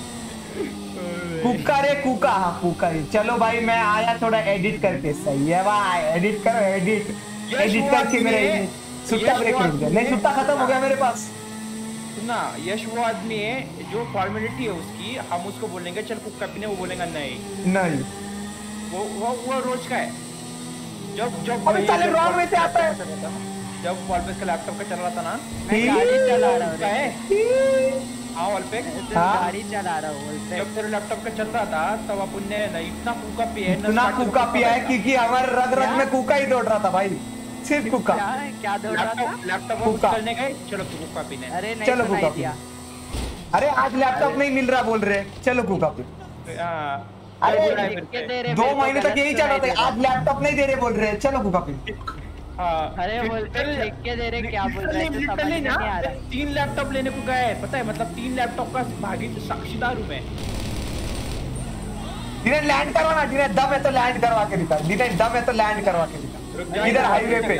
Speaker 3: कुका रे कुका, हाँ कुका ही। चलो भाई मैं आया थोड़ा एडिट करके, सही है भाई, एडिट करो, एडिट करके मेरे सुट्टा ब्रेक रुक गया, नहीं सुट्टा खत्म हो गया मेरे पास।
Speaker 12: सुनना, यश वो आदमी है जो फॉर्मेलिटी है उसकी, हम उसको बोलेंगे चल कुक पीने, वो बोलेगा नहीं, वो रोज का है। जब
Speaker 3: अबे साले रॉन्ग में से आता है,
Speaker 12: जब वॉलपेक्स का लैपटॉप का चल रहा था ना,
Speaker 5: मैं गाड़ी चला रहा हूँ।
Speaker 12: हाँ वॉलपेक्स,
Speaker 5: गाड़ी चला रहा हूँ।
Speaker 12: जब तेरे लैपटॉप का चल रहा था तब अपन ने इतना कूका पिया है,
Speaker 3: इतना कूका पिया है क्योंकि हमारे रग में कूका ही दौड़ रहा था भाई, सिर्फ कूका।
Speaker 5: क्या दौड़ रहा था?
Speaker 12: लैपटॉप करने गए, चलो कूका पीने।
Speaker 5: अरे नहीं,
Speaker 3: चलो कूका पी। अरे आज लैपटॉप नहीं मिल रहा बोल रहे, चलो कूका पी। अरे 2 महीने तक यही चल रहा था, आज लैपटॉप नहीं दे रहे बोल रहे, चलो कूका पी।
Speaker 5: अरे बोलते लिख के दे रहे, क्या बोल रहे हैं, समझ नहीं आ रहा।
Speaker 12: 3 लैपटॉप लेने को गए, पता है, मतलब 3 लैपटॉप का भागी साक्षीदार हूं मैं।
Speaker 3: जिन्हें लैंड करवाना, जिन्हें दम है तो लैंड करवा के दिखा, जिन्हें दम है तो लैंड करवा के दिखा, इधर हाईवे पे।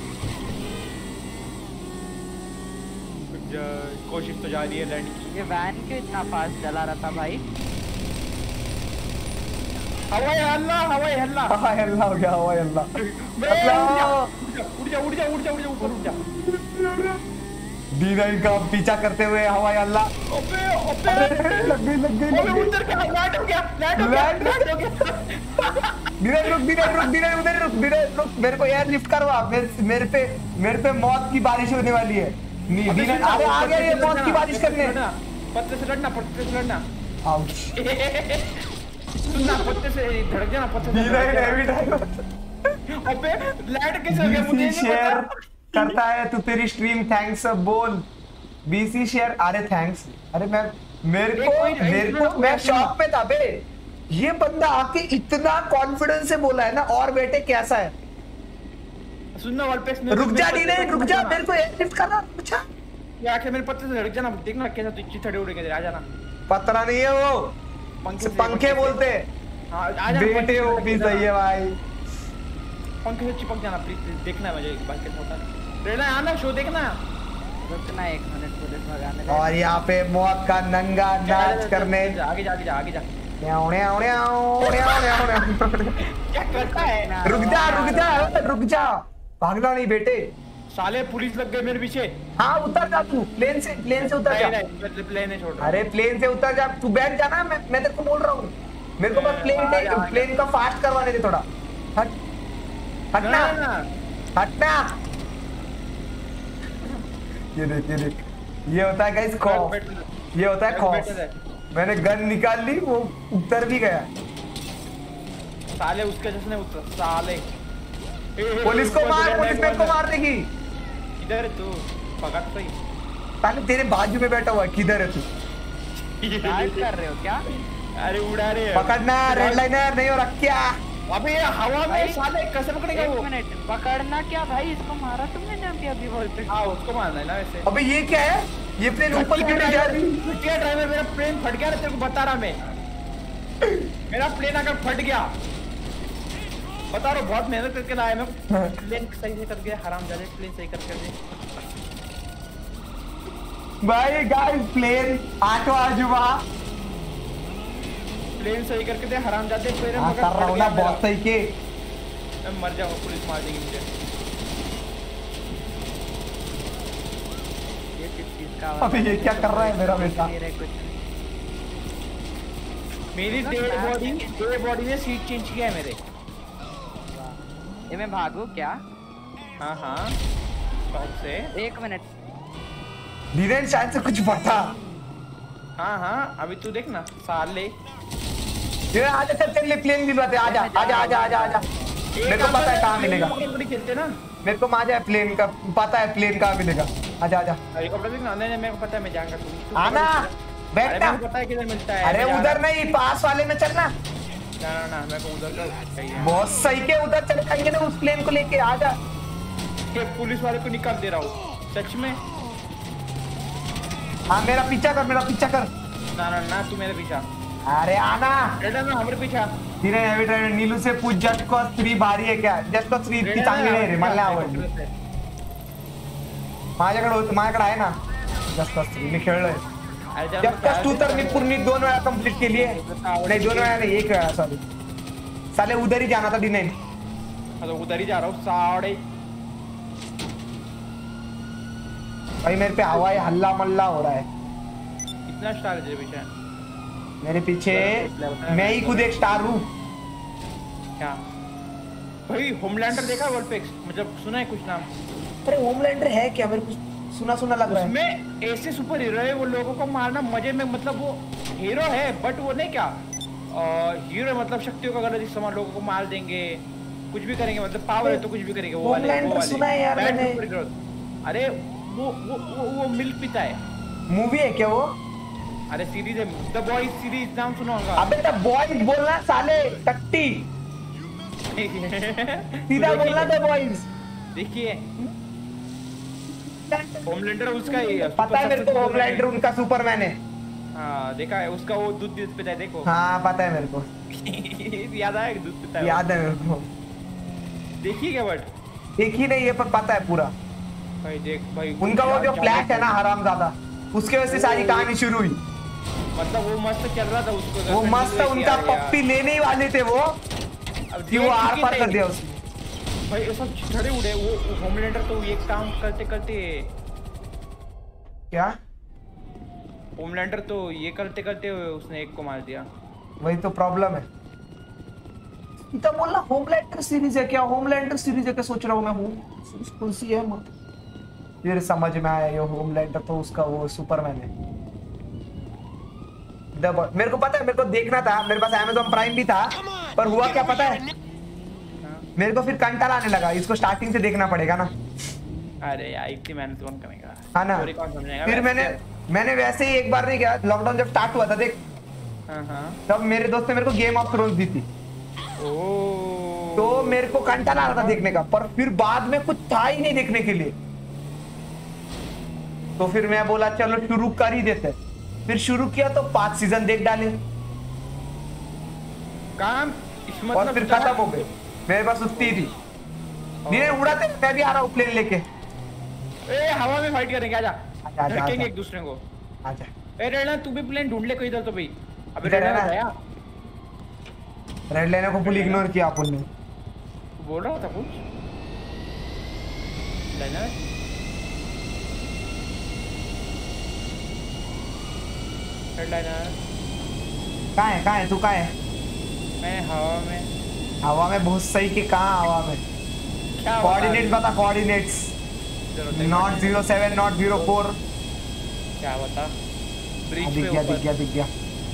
Speaker 12: कोशिश तो जारी है लैंड की।
Speaker 5: ये वैन क्यों इतना फास्ट चला रहा था भाई?
Speaker 12: हवाई हल्ला
Speaker 3: हो गया हवाई हल्ला।
Speaker 12: उड़ जा ऊपर उड़ जा।
Speaker 3: D9 का पीछा करते हुए हवाई हल्ला। लग गई
Speaker 12: उधर क्या लैंड हो गया।
Speaker 3: D9 रुक मेरे को एयर लिफ्ट करवा। मेरे पे मौत की बारिश होने वाली है। D9 अरे आ गया ये मौत की बारिश करने।
Speaker 12: पत्ते से लड़ना
Speaker 3: आउच।
Speaker 12: सुनना पत्ते से धड़क जाना पत्ते से।
Speaker 3: D9 heavy driver.
Speaker 12: अबे लैंड कैसे हो गया मुझे
Speaker 3: शेयर करता है तू तेरी स्ट्रीम थैंक्स अब बोल। BC शेयर अरे थैंक्स। अरे मेरे को मैं शॉक पे था बे। ये बंदा आके इतना कॉन्फिडेंस से बोला है ना। और बेटे कैसा है
Speaker 12: सुनना वॉलपेक्स में
Speaker 3: रुक जा मेरे को एयर लिफ्ट करना। अच्छा
Speaker 12: ये आके मेरे पत्ते से धड़क जाना। देखना कैसा तू चिथड़े उड़ेंगे। आ जाना।
Speaker 3: पतरा नहीं है वो पंखे बोलते। बेटे वो भी सही है भाई।
Speaker 12: पंखे से चिपक जाना प्लीज। देखना है मुझे एक बार कैसा होता है। रेना आना शो देखना।
Speaker 5: रुकना 1 मिनट पुलिस भगाने।
Speaker 3: और यहाँ पे मौत का नंगा नाच करने।
Speaker 12: आगे जा।
Speaker 3: क्या
Speaker 12: करता है।
Speaker 3: रुक जा भागना नहीं बेटे।
Speaker 12: साले पुलिस लग गए मेरे पीछे।
Speaker 3: हाँ उतर जा तू प्लेन से उतर जा।
Speaker 12: प्लेन छोड़।
Speaker 3: अरे प्लेन से उतर जा तू। बैठ जाना। मैं तेरे को बोल रहा हूँ। मेरे को बस प्लेन का फास्ट करवाने दे थोड़ा। हटना। ये देख ये होता है गाइस खौफ। ये होता है खौफ। मैंने गन निकाल ली वो उतर भी गया।
Speaker 12: साले उसके जिसने उतर साले।
Speaker 3: पुलिस को मार। पुलिस मेरे को मार देगी।
Speaker 12: किधर है तू पकड़ सही।
Speaker 3: साले तेरे बाजू में बैठा हुआ है। किधर है तू
Speaker 5: डाइव कर रहे हो क्या?
Speaker 12: अरे उड़ा रहे हैं।
Speaker 3: पकड़ना रेड लाइनर नहीं हो रखा क्या।
Speaker 12: अबे ये हवा में साले कैसे पकड़ेगा वो।
Speaker 5: 1 मिनट पकड़ना क्या भाई। इसको मारा तुमने ना अभी वॉल पे।
Speaker 12: हाँ उसको मारना है ना वैसे।
Speaker 3: अबे ये क्या है। ये प्लेन ऊपर क्यों नहीं जा रही।
Speaker 12: ड्राइवर मेरा प्लेन फट गया। तेरे को बता रहा मैं। मेरा प्लेन अगर फट गया बता रहा हूँ। बहुत मेहनत करके लाया मैं। प्लेन सही से कर दिया। हरामजादे प्लेन सही कर दे
Speaker 3: भाई। गाइस प्लेन 8वां अजूबा
Speaker 12: प्लेन सही करके दे। हरामजादे प्लेन
Speaker 3: कर रहा हूँ ना बहुत सही के।
Speaker 12: मैं मर जाऊंगा। पुलिस मार देगी मुझे।
Speaker 3: अबे ये क्या कर रहा है मेरा बेटा।
Speaker 12: मेरी डेड बॉडी ने सीट चेंज किया है मेरे।
Speaker 5: ये मैं भागू क्या?
Speaker 12: हाँ शॉट से।
Speaker 5: 1 मिनट।
Speaker 3: धीरेन शायद से कुछ पता।
Speaker 12: हाँ अभी तू देखना साले।
Speaker 3: ये आजा चल प्लेन दिलवाते। आजा। मेरे को पता है कहाँ मिलेगा।
Speaker 12: खेलते ना।
Speaker 3: मेरे को मजा है प्लेन का। पता है प्लेन कहाँ मिलेगा। आजा।
Speaker 12: हेलीकॉप्टर देखना। नहीं मेरे को पता है मैं जाऊंगा। तू
Speaker 3: आना बैठना।
Speaker 12: पता है किधर मिलता है।
Speaker 3: अरे उधर नहीं पास वाले में चलना।
Speaker 12: ना मेरे को उधर का
Speaker 3: बहुत सही के उधर चले जाएंगे ना उस प्लेन को लेके। आजा।
Speaker 12: पुलिस वाले को निकाल दे रहा हूँ सच में।
Speaker 3: हाँ मेरा पीछा कर।
Speaker 12: ना तू मेरे पीछा।
Speaker 3: अरे आना
Speaker 12: हमारे पीछा।
Speaker 3: धीरे हेवी ड्राइवर नीलू से पूछ जस्ट कॉज 3 भारी है क्या। जस्ट कॉज 3 इतनी चांगली नहीं रे मला आवडली। माझ्याकडे आहे ना जस्ट कॉज 3 मी खेळलोय। जस्ट कॉज 2 तर मी पूर्ण 2 वेळा कंप्लीट केली आहे। नहीं 2 वेळा नहीं 1 वेळा सॉरी। साले उधर ही जाना था D9।
Speaker 12: उधर ही जा रहा हूँ साढ़े।
Speaker 3: भाई मेरे पे हवाई हल्ला मल्ला हो रहा है।
Speaker 12: कितना स्टार है तेरे पीछे?
Speaker 3: मेरे पीछे मैं ही खुद एक स्टार हूँ।
Speaker 12: क्या भाई होमलैंडर देखा वॉलपेक्स? मतलब सुना है कुछ नाम?
Speaker 3: अरे होमलैंडर है क्या? मेरे को सुना लग रहा है।
Speaker 12: उसमें ऐसे सुपर हीरो है वो लोगों को मारना मजे में। मतलब वो हीरो है बट वो नहीं क्या हीरो मतलब शक्तियों का गलत इस्तेमाल। लोगों को मार देंगे कुछ भी करेंगे। मतलब पावर है तो कुछ भी करेंगे। वो वाले
Speaker 3: सुना है यार मैंने।
Speaker 12: अरे वो मिल्क पीता है।
Speaker 3: मूवी है क्या वो?
Speaker 12: अरे सीरीज है द बॉयज सीरीज। नाम सुना होगा।
Speaker 3: अबे द बॉयज बोलना साले टट्टी। सीधा बोलना द बॉयज।
Speaker 12: देखिए होमलैंडर उसका ही है।
Speaker 3: पता है मेरे को होमलैंडर उनका सुपरमैन है।
Speaker 12: हाँ देखा है उसका। वो दूध पीता है देखो।
Speaker 3: हाँ पता है मेरे को।
Speaker 12: याद आया दूध पीता है।
Speaker 3: याद है मेरे को।
Speaker 12: देखिए क्या बट
Speaker 3: देखी नहीं है पर पता है पूरा।
Speaker 12: भाई देख भाई
Speaker 3: उनका वो जो फ्लैश है ना हरामजादा उसके वजह से सारी कहानी शुरू हुई।
Speaker 12: मतलब वो मस्त चल रहा था उसको,
Speaker 3: वो मस्त उनका पप्पी लेने ही वाले थे वो, कि वो आर पार कर दिया उसने
Speaker 12: भाई। ये सब छड़े उड़े। वो होमलैंडर तो ये काम करते करते
Speaker 3: क्या,
Speaker 12: होमलैंडर तो ये करते करते उसने एक को मार दिया।
Speaker 3: वही तो प्रॉब्लम है। इतना बोलना होमलैंडर सीरीज है क्या, होमलैंडर सीरीज है क्या सोच रहा हूँ मैं, होम सीरीज कौन सी है। फिर समझ में आया ये होमलैंडर तो उसका वो सुपरमैन है। मेरे को पता है, मेरे को देखना था, मेरे पास Amazon प्राइम भी था, पर हुआ क्या पता है, मेरे को फिर कंटाला आने लगा, इसको स्टार्टिंग से देखना पड़ेगा ना।
Speaker 12: अरे यार इतनी मेहनत कौन करेगा,
Speaker 3: हाँ ना। फिर मैंने वैसे ही एक बार नहीं किया, लॉकडाउन जब स्टार्ट हुआ था देख, तब मेरे दोस्त ने मेरे को गेम ऑफ थ्रोन्स दी थी, तो मेरे को कंटाला आ रहा था देखने का, पर फिर बाद में कुछ था ही नहीं देखने के लिए, तो फिर मैं बोला चलो शुरू कर ही देते। फिर शुरू किया तो 5 सीजन देख डाले
Speaker 12: काम,
Speaker 3: और फिर खत्म हो गए। मेरे पास उतनी थी, धीरे उड़ाते, मैं भी आ रहा हूँ प्लेन लेके।
Speaker 12: ए हवा में फाइट करेंगे, आजा धड़केंगे एक दूसरे को।
Speaker 3: आजा
Speaker 12: ए रेडलाइन तू भी प्लेन ढूंढ ले कोई इधर तो भाई। अबे
Speaker 3: रेड लाइन को फुल इग्नोर किया अपन ने।
Speaker 12: बोल रहा था कुछ लाइनर। रेडलाइनर
Speaker 3: कहाँ है तू, कहाँ है?
Speaker 12: मैं
Speaker 3: हवा में बहुत सही के, कहाँ हवा में? कोऑर्डिनेट्स बता, कोऑर्डिनेट्स। Not 07 not 04।
Speaker 12: क्या बता? ब्रिज पे
Speaker 3: दिख गया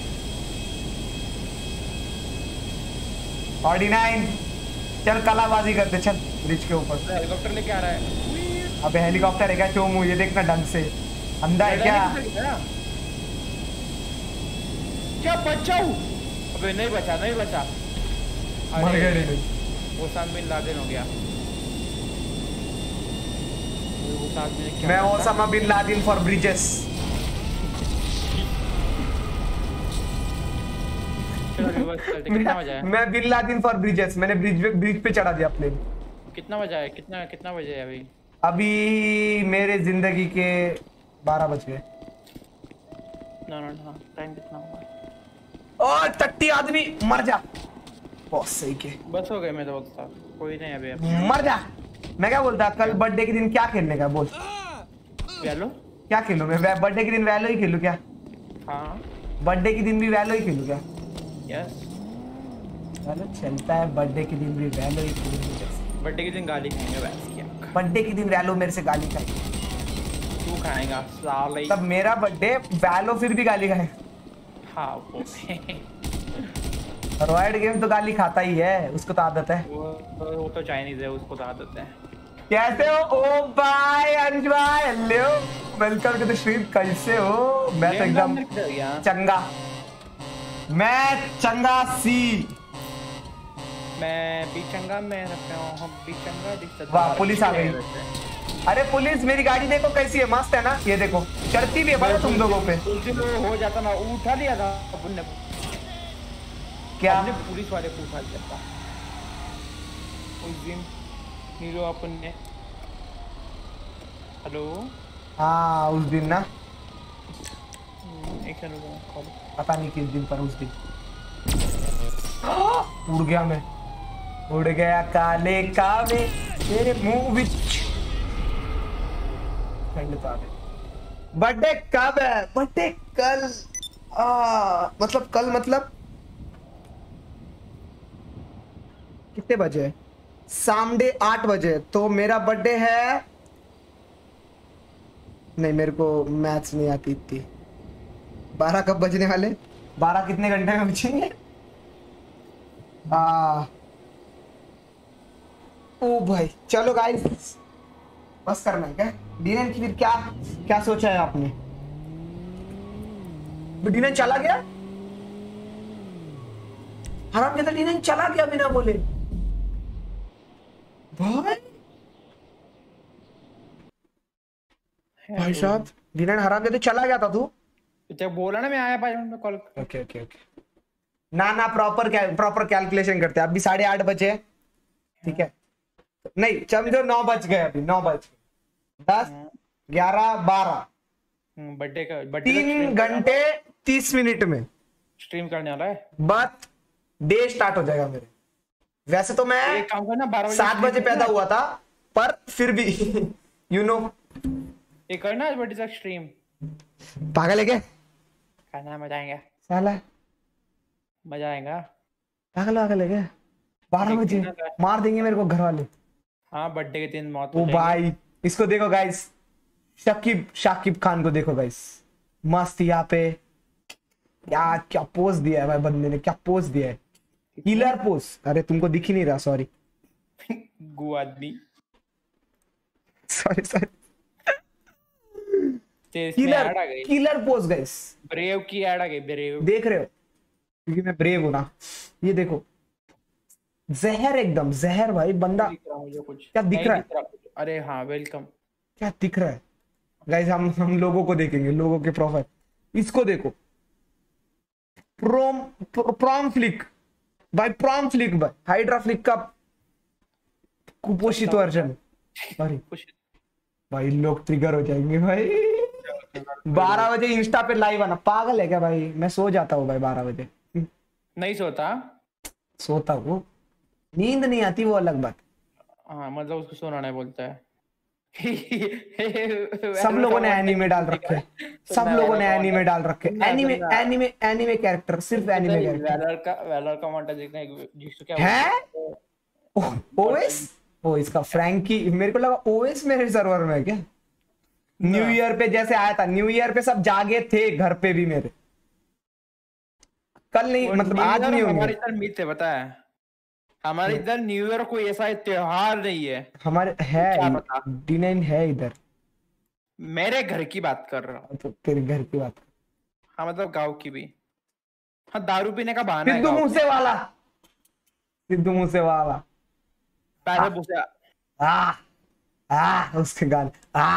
Speaker 3: 49। चल कलाबाजी करते, चल ब्रिज के ऊपर।
Speaker 12: हेलीकॉप्टर लेके आ रहा है।
Speaker 3: अबे हेलीकॉप्टर है क्या चोमू, ये देखना ढंग से, अंधा है क्या?
Speaker 12: क्या बचाऊ? अबे नहीं बचा
Speaker 3: मर गए।
Speaker 12: ओसामा बिन लादेन हो गया।
Speaker 3: मैं Osama bin Laden for bridges.
Speaker 12: कितना बजा है?
Speaker 3: मैं बिन लादेन फॉर ब्रिजेस। मैंने ब्रिज पे चढ़ा दिया प्लेन।
Speaker 12: कितना बजा है? कितना बजे है अभी?
Speaker 3: अभी मेरे जिंदगी के 12 बज गए।
Speaker 12: ना टाइम कितना हुआ?
Speaker 3: और टट्टी आदमी मर जा। बहुत सही के
Speaker 12: बस हो गए। मैं तो बोलता कोई नहीं अभी
Speaker 3: मर जा। मैं क्या बोलता, कल बर्थडे के दिन क्या खेलने का बोल?
Speaker 12: वैलो।
Speaker 3: क्या खेलूं मैं? बर्थडे के दिन वैलो ही खेलूं क्या?
Speaker 12: हाँ
Speaker 3: बर्थडे के दिन भी वैलो ही खेलूं क्या?
Speaker 12: यस
Speaker 3: चलो चलता है, बर्थडे के दिन भी वैलो ही खेलूंगा।
Speaker 12: बर्थडे के दिन गाली खाएंगे वैसे क्या?
Speaker 3: बर्थडे के दिन वैलो मेरे से गाली खाएगा।
Speaker 12: तू खाएगा साले।
Speaker 3: तब मेरा बर्थडे वैलो फिर भी गाली खाएगा।
Speaker 12: हाँ वो
Speaker 3: रॉयड गेम तो गाली खाता ही है, उसको तो आदत है।
Speaker 12: वो तो चाइनीज है, उसको तो आदत है।
Speaker 3: कैसे हो? ओ भाई अंश भाई, hello, welcome to the stream. कैसे हो? मैं तो एकदम चंगा, मैं चंगा सी।
Speaker 12: मैं भी चंगा, मैं रखता हूँ हम भी चंगा दिखता।
Speaker 3: वाह पुलिस आ गई। अरे पुलिस, मेरी गाड़ी देखो कैसी है, मस्त है ना? ये देखो चढ़ती भी है बड़ा तुम लोगों पे।
Speaker 12: हो जाता ना, उठा लिया था अपन ने।
Speaker 3: क्या?
Speaker 12: हमने पुलिस वाले को उठा लिया था उस दिन नीरो अपन ने। हेलो।
Speaker 3: हाँ उस दिन ना,
Speaker 12: एक सेकंड
Speaker 3: पता नहीं किस दिन पर, उस दिन उड़ गया मैं, उड़ गया काले कावे तेरे मुंह विच। बर्थडे कब है? बर्थडे कल। मतलब कल, मतलब कितने बजे? 8:30 बजे। तो मेरा बर्थडे है, नहीं मेरे को मैथ्स नहीं आती इतनी। 12 कब बजने वाले? 12 कितने घंटे में बजेंगे? ओ भाई चलो गाइस, बस करना है क्या? डिनर की फिर क्या सोचा है आपने? डिनर चला गया, हराम कहता डिनर चला गया बिना बोले। भाई साहब डिनर हराम कहते चला गया था तू?
Speaker 12: जब बोला ना मैं आया भाई मैं कॉल।
Speaker 3: ओके ना प्रॉपर कैलकुलेशन करते हैं। अभी 8:30 बजे, ठीक है? नहीं समझो 9 बज गए, अभी 9 बज 10 11 12
Speaker 12: बर्थडे का
Speaker 3: 3 घंटे 30 मिनट में
Speaker 12: स्ट्रीम करने वाला है,
Speaker 3: बट डे स्टार्ट हो जाएगा मेरे। वैसे तो मैं
Speaker 12: एक काम करना 12 बजे
Speaker 3: 7 बजे पैदा हुआ था, पर फिर भी यू नो
Speaker 12: ये करना आज बड़ी तक स्ट्रीम
Speaker 3: पागल है क्या?
Speaker 12: करना, मजा आएगा
Speaker 3: साला
Speaker 12: मजा आएगा।
Speaker 3: पागल है क्या? 12 बजे मार देंगे मेरे को घर वाले।
Speaker 12: हाँ बर्थडे के दिन मौत
Speaker 3: ओ भाई इसको देखो गाइस, शाकिब खान को देखो गाइस, मस्त यहाँ पे यार क्या पोज दिया है भाई बंदे ने, क्या पोज दिया है, किलर पोज। अरे तुमको दिख ही नहीं रहा, सॉरी
Speaker 12: गु आदमी,
Speaker 3: sorry
Speaker 12: killer
Speaker 3: killer pose guys.
Speaker 12: Brave की ऐड आ गई, ब्रेव
Speaker 3: देख रहे हो क्योंकि मैं ब्रेव हूं ना। ये देखो जहर, एकदम जहर भाई बंदा। क्या दिख रहा है?
Speaker 12: अरे हाँ वेलकम,
Speaker 3: क्या दिख रहा है गाइस? हम लोगों को देखेंगे, लोगों के प्रोफाइल। इसको देखो, प्रॉम फ्लिक भाई, प्रॉम फ्लिक भाई, हाइड्रा फ्लिक का कुपोषित वर्जन। भाई लोग ट्रिगर हो जाएंगे भाई। 12 बजे इंस्टा पे लाइव आना, पागल है क्या भाई? मैं सो जाता हूँ भाई 12 बजे।
Speaker 12: नहीं
Speaker 3: सोता हूँ, नींद नहीं आती, वो अलग बात।
Speaker 12: हाँ मतलब उसको सोना नहीं बोलता है।
Speaker 3: सब लोगों ने एनीमे डाल रखे, सब लोगों ने एनीमे डाल रखे, एनीमे कैरेक्टर, सिर्फ एनीमे कैरेक्टर।
Speaker 12: वैलर का मोंटा देखना जिसको क्या
Speaker 3: है? ओएस, ओ इसका फ्रैंकी, मेरे को लगा ओएस मेरे सर्वर में है क्या? न्यू ईयर पे जैसे आया था, न्यू ईयर पे सब जागे थे घर पे भी मेरे, कल नहीं मतलब आज नहीं होंगे।
Speaker 12: हमारे इधर मीत है पता है, हमारे इधर न्यू ईयर कोई ऐसा त्योहार नहीं है।
Speaker 3: हमारे है D9 है इधर।
Speaker 12: मेरे घर की बात कर रहा हूँ।
Speaker 3: तो तेरे घर की बात।
Speaker 12: हाँ मतलब गांव की भी। हाँ दारू पीने का बहाना है।
Speaker 3: सिद्धू मूसे वाला
Speaker 12: पहले पूछा
Speaker 3: उसके गाल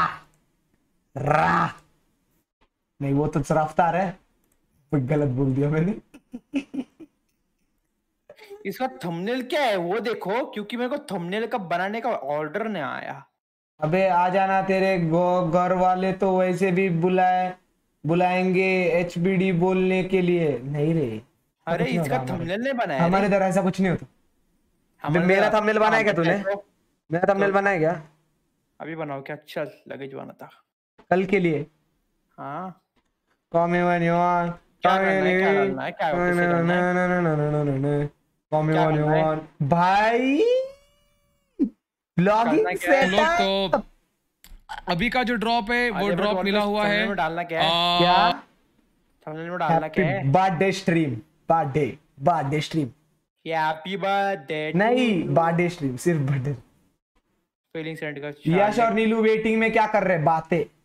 Speaker 3: रा नहीं, वो तो रफ्तार है, गलत बोल दिया मैंने।
Speaker 12: इसका थंबनेल क्या है वो देखो, क्योंकि मेरे को थंबनेल का बनाने का ऑर्डर नहीं आया।
Speaker 3: अबे आ जाना, तेरे घर वाले तो वैसे भी बुलाएंगे HBD बोलने के लिए। नहीं रे,
Speaker 12: अरे इसका थंबनेल नहीं बनाया।
Speaker 3: हमारे इधर ऐसा कुछ नहीं होता। मेरा थंबनेल बनाया क्या तूने? मेरा थंबनेल बनाया क्या?
Speaker 12: अभी बनाओ क्या? अच्छा लगेज बना था
Speaker 3: कल के लिए।
Speaker 12: हाँ
Speaker 3: भाई ब्लॉगिंग
Speaker 11: तो अभी का जो ड्रॉप है वो ड्रॉप मिला हुआ है।
Speaker 12: डालना क्या है? क्या थंबनेल में डालना क्या है?
Speaker 3: Birthday stream, birthday stream,
Speaker 12: happy birthday
Speaker 3: नहीं बर्थडे स्ट्रीम, सिर्फ बर्थडे।
Speaker 12: फीलिंग सेंड का
Speaker 3: यश और नीलू वेटिंग में क्या कर रहे हैं?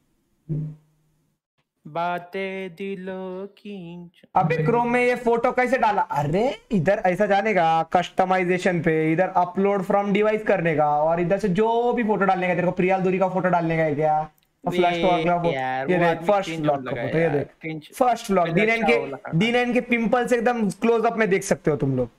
Speaker 12: बातें दिलों की।
Speaker 3: अबे क्रोम में ये फोटो कैसे डाला? अरे इधर ऐसा जाने का कस्टमाइजेशन पे, इधर अपलोड फ्रॉम डिवाइस करने का, और इधर से जो भी फोटो डालने का, तेरे को प्रियाल दूरी का फोटो डालने का है क्या? फ्लैश तो अगला फोटो, ये देख फर्स्ट व्लॉग का फोटो, ये देख फर्स्ट व्लॉग। D9 के पिंपल्स एकदम क्लोज अप में देख सकते हो तुम लोग।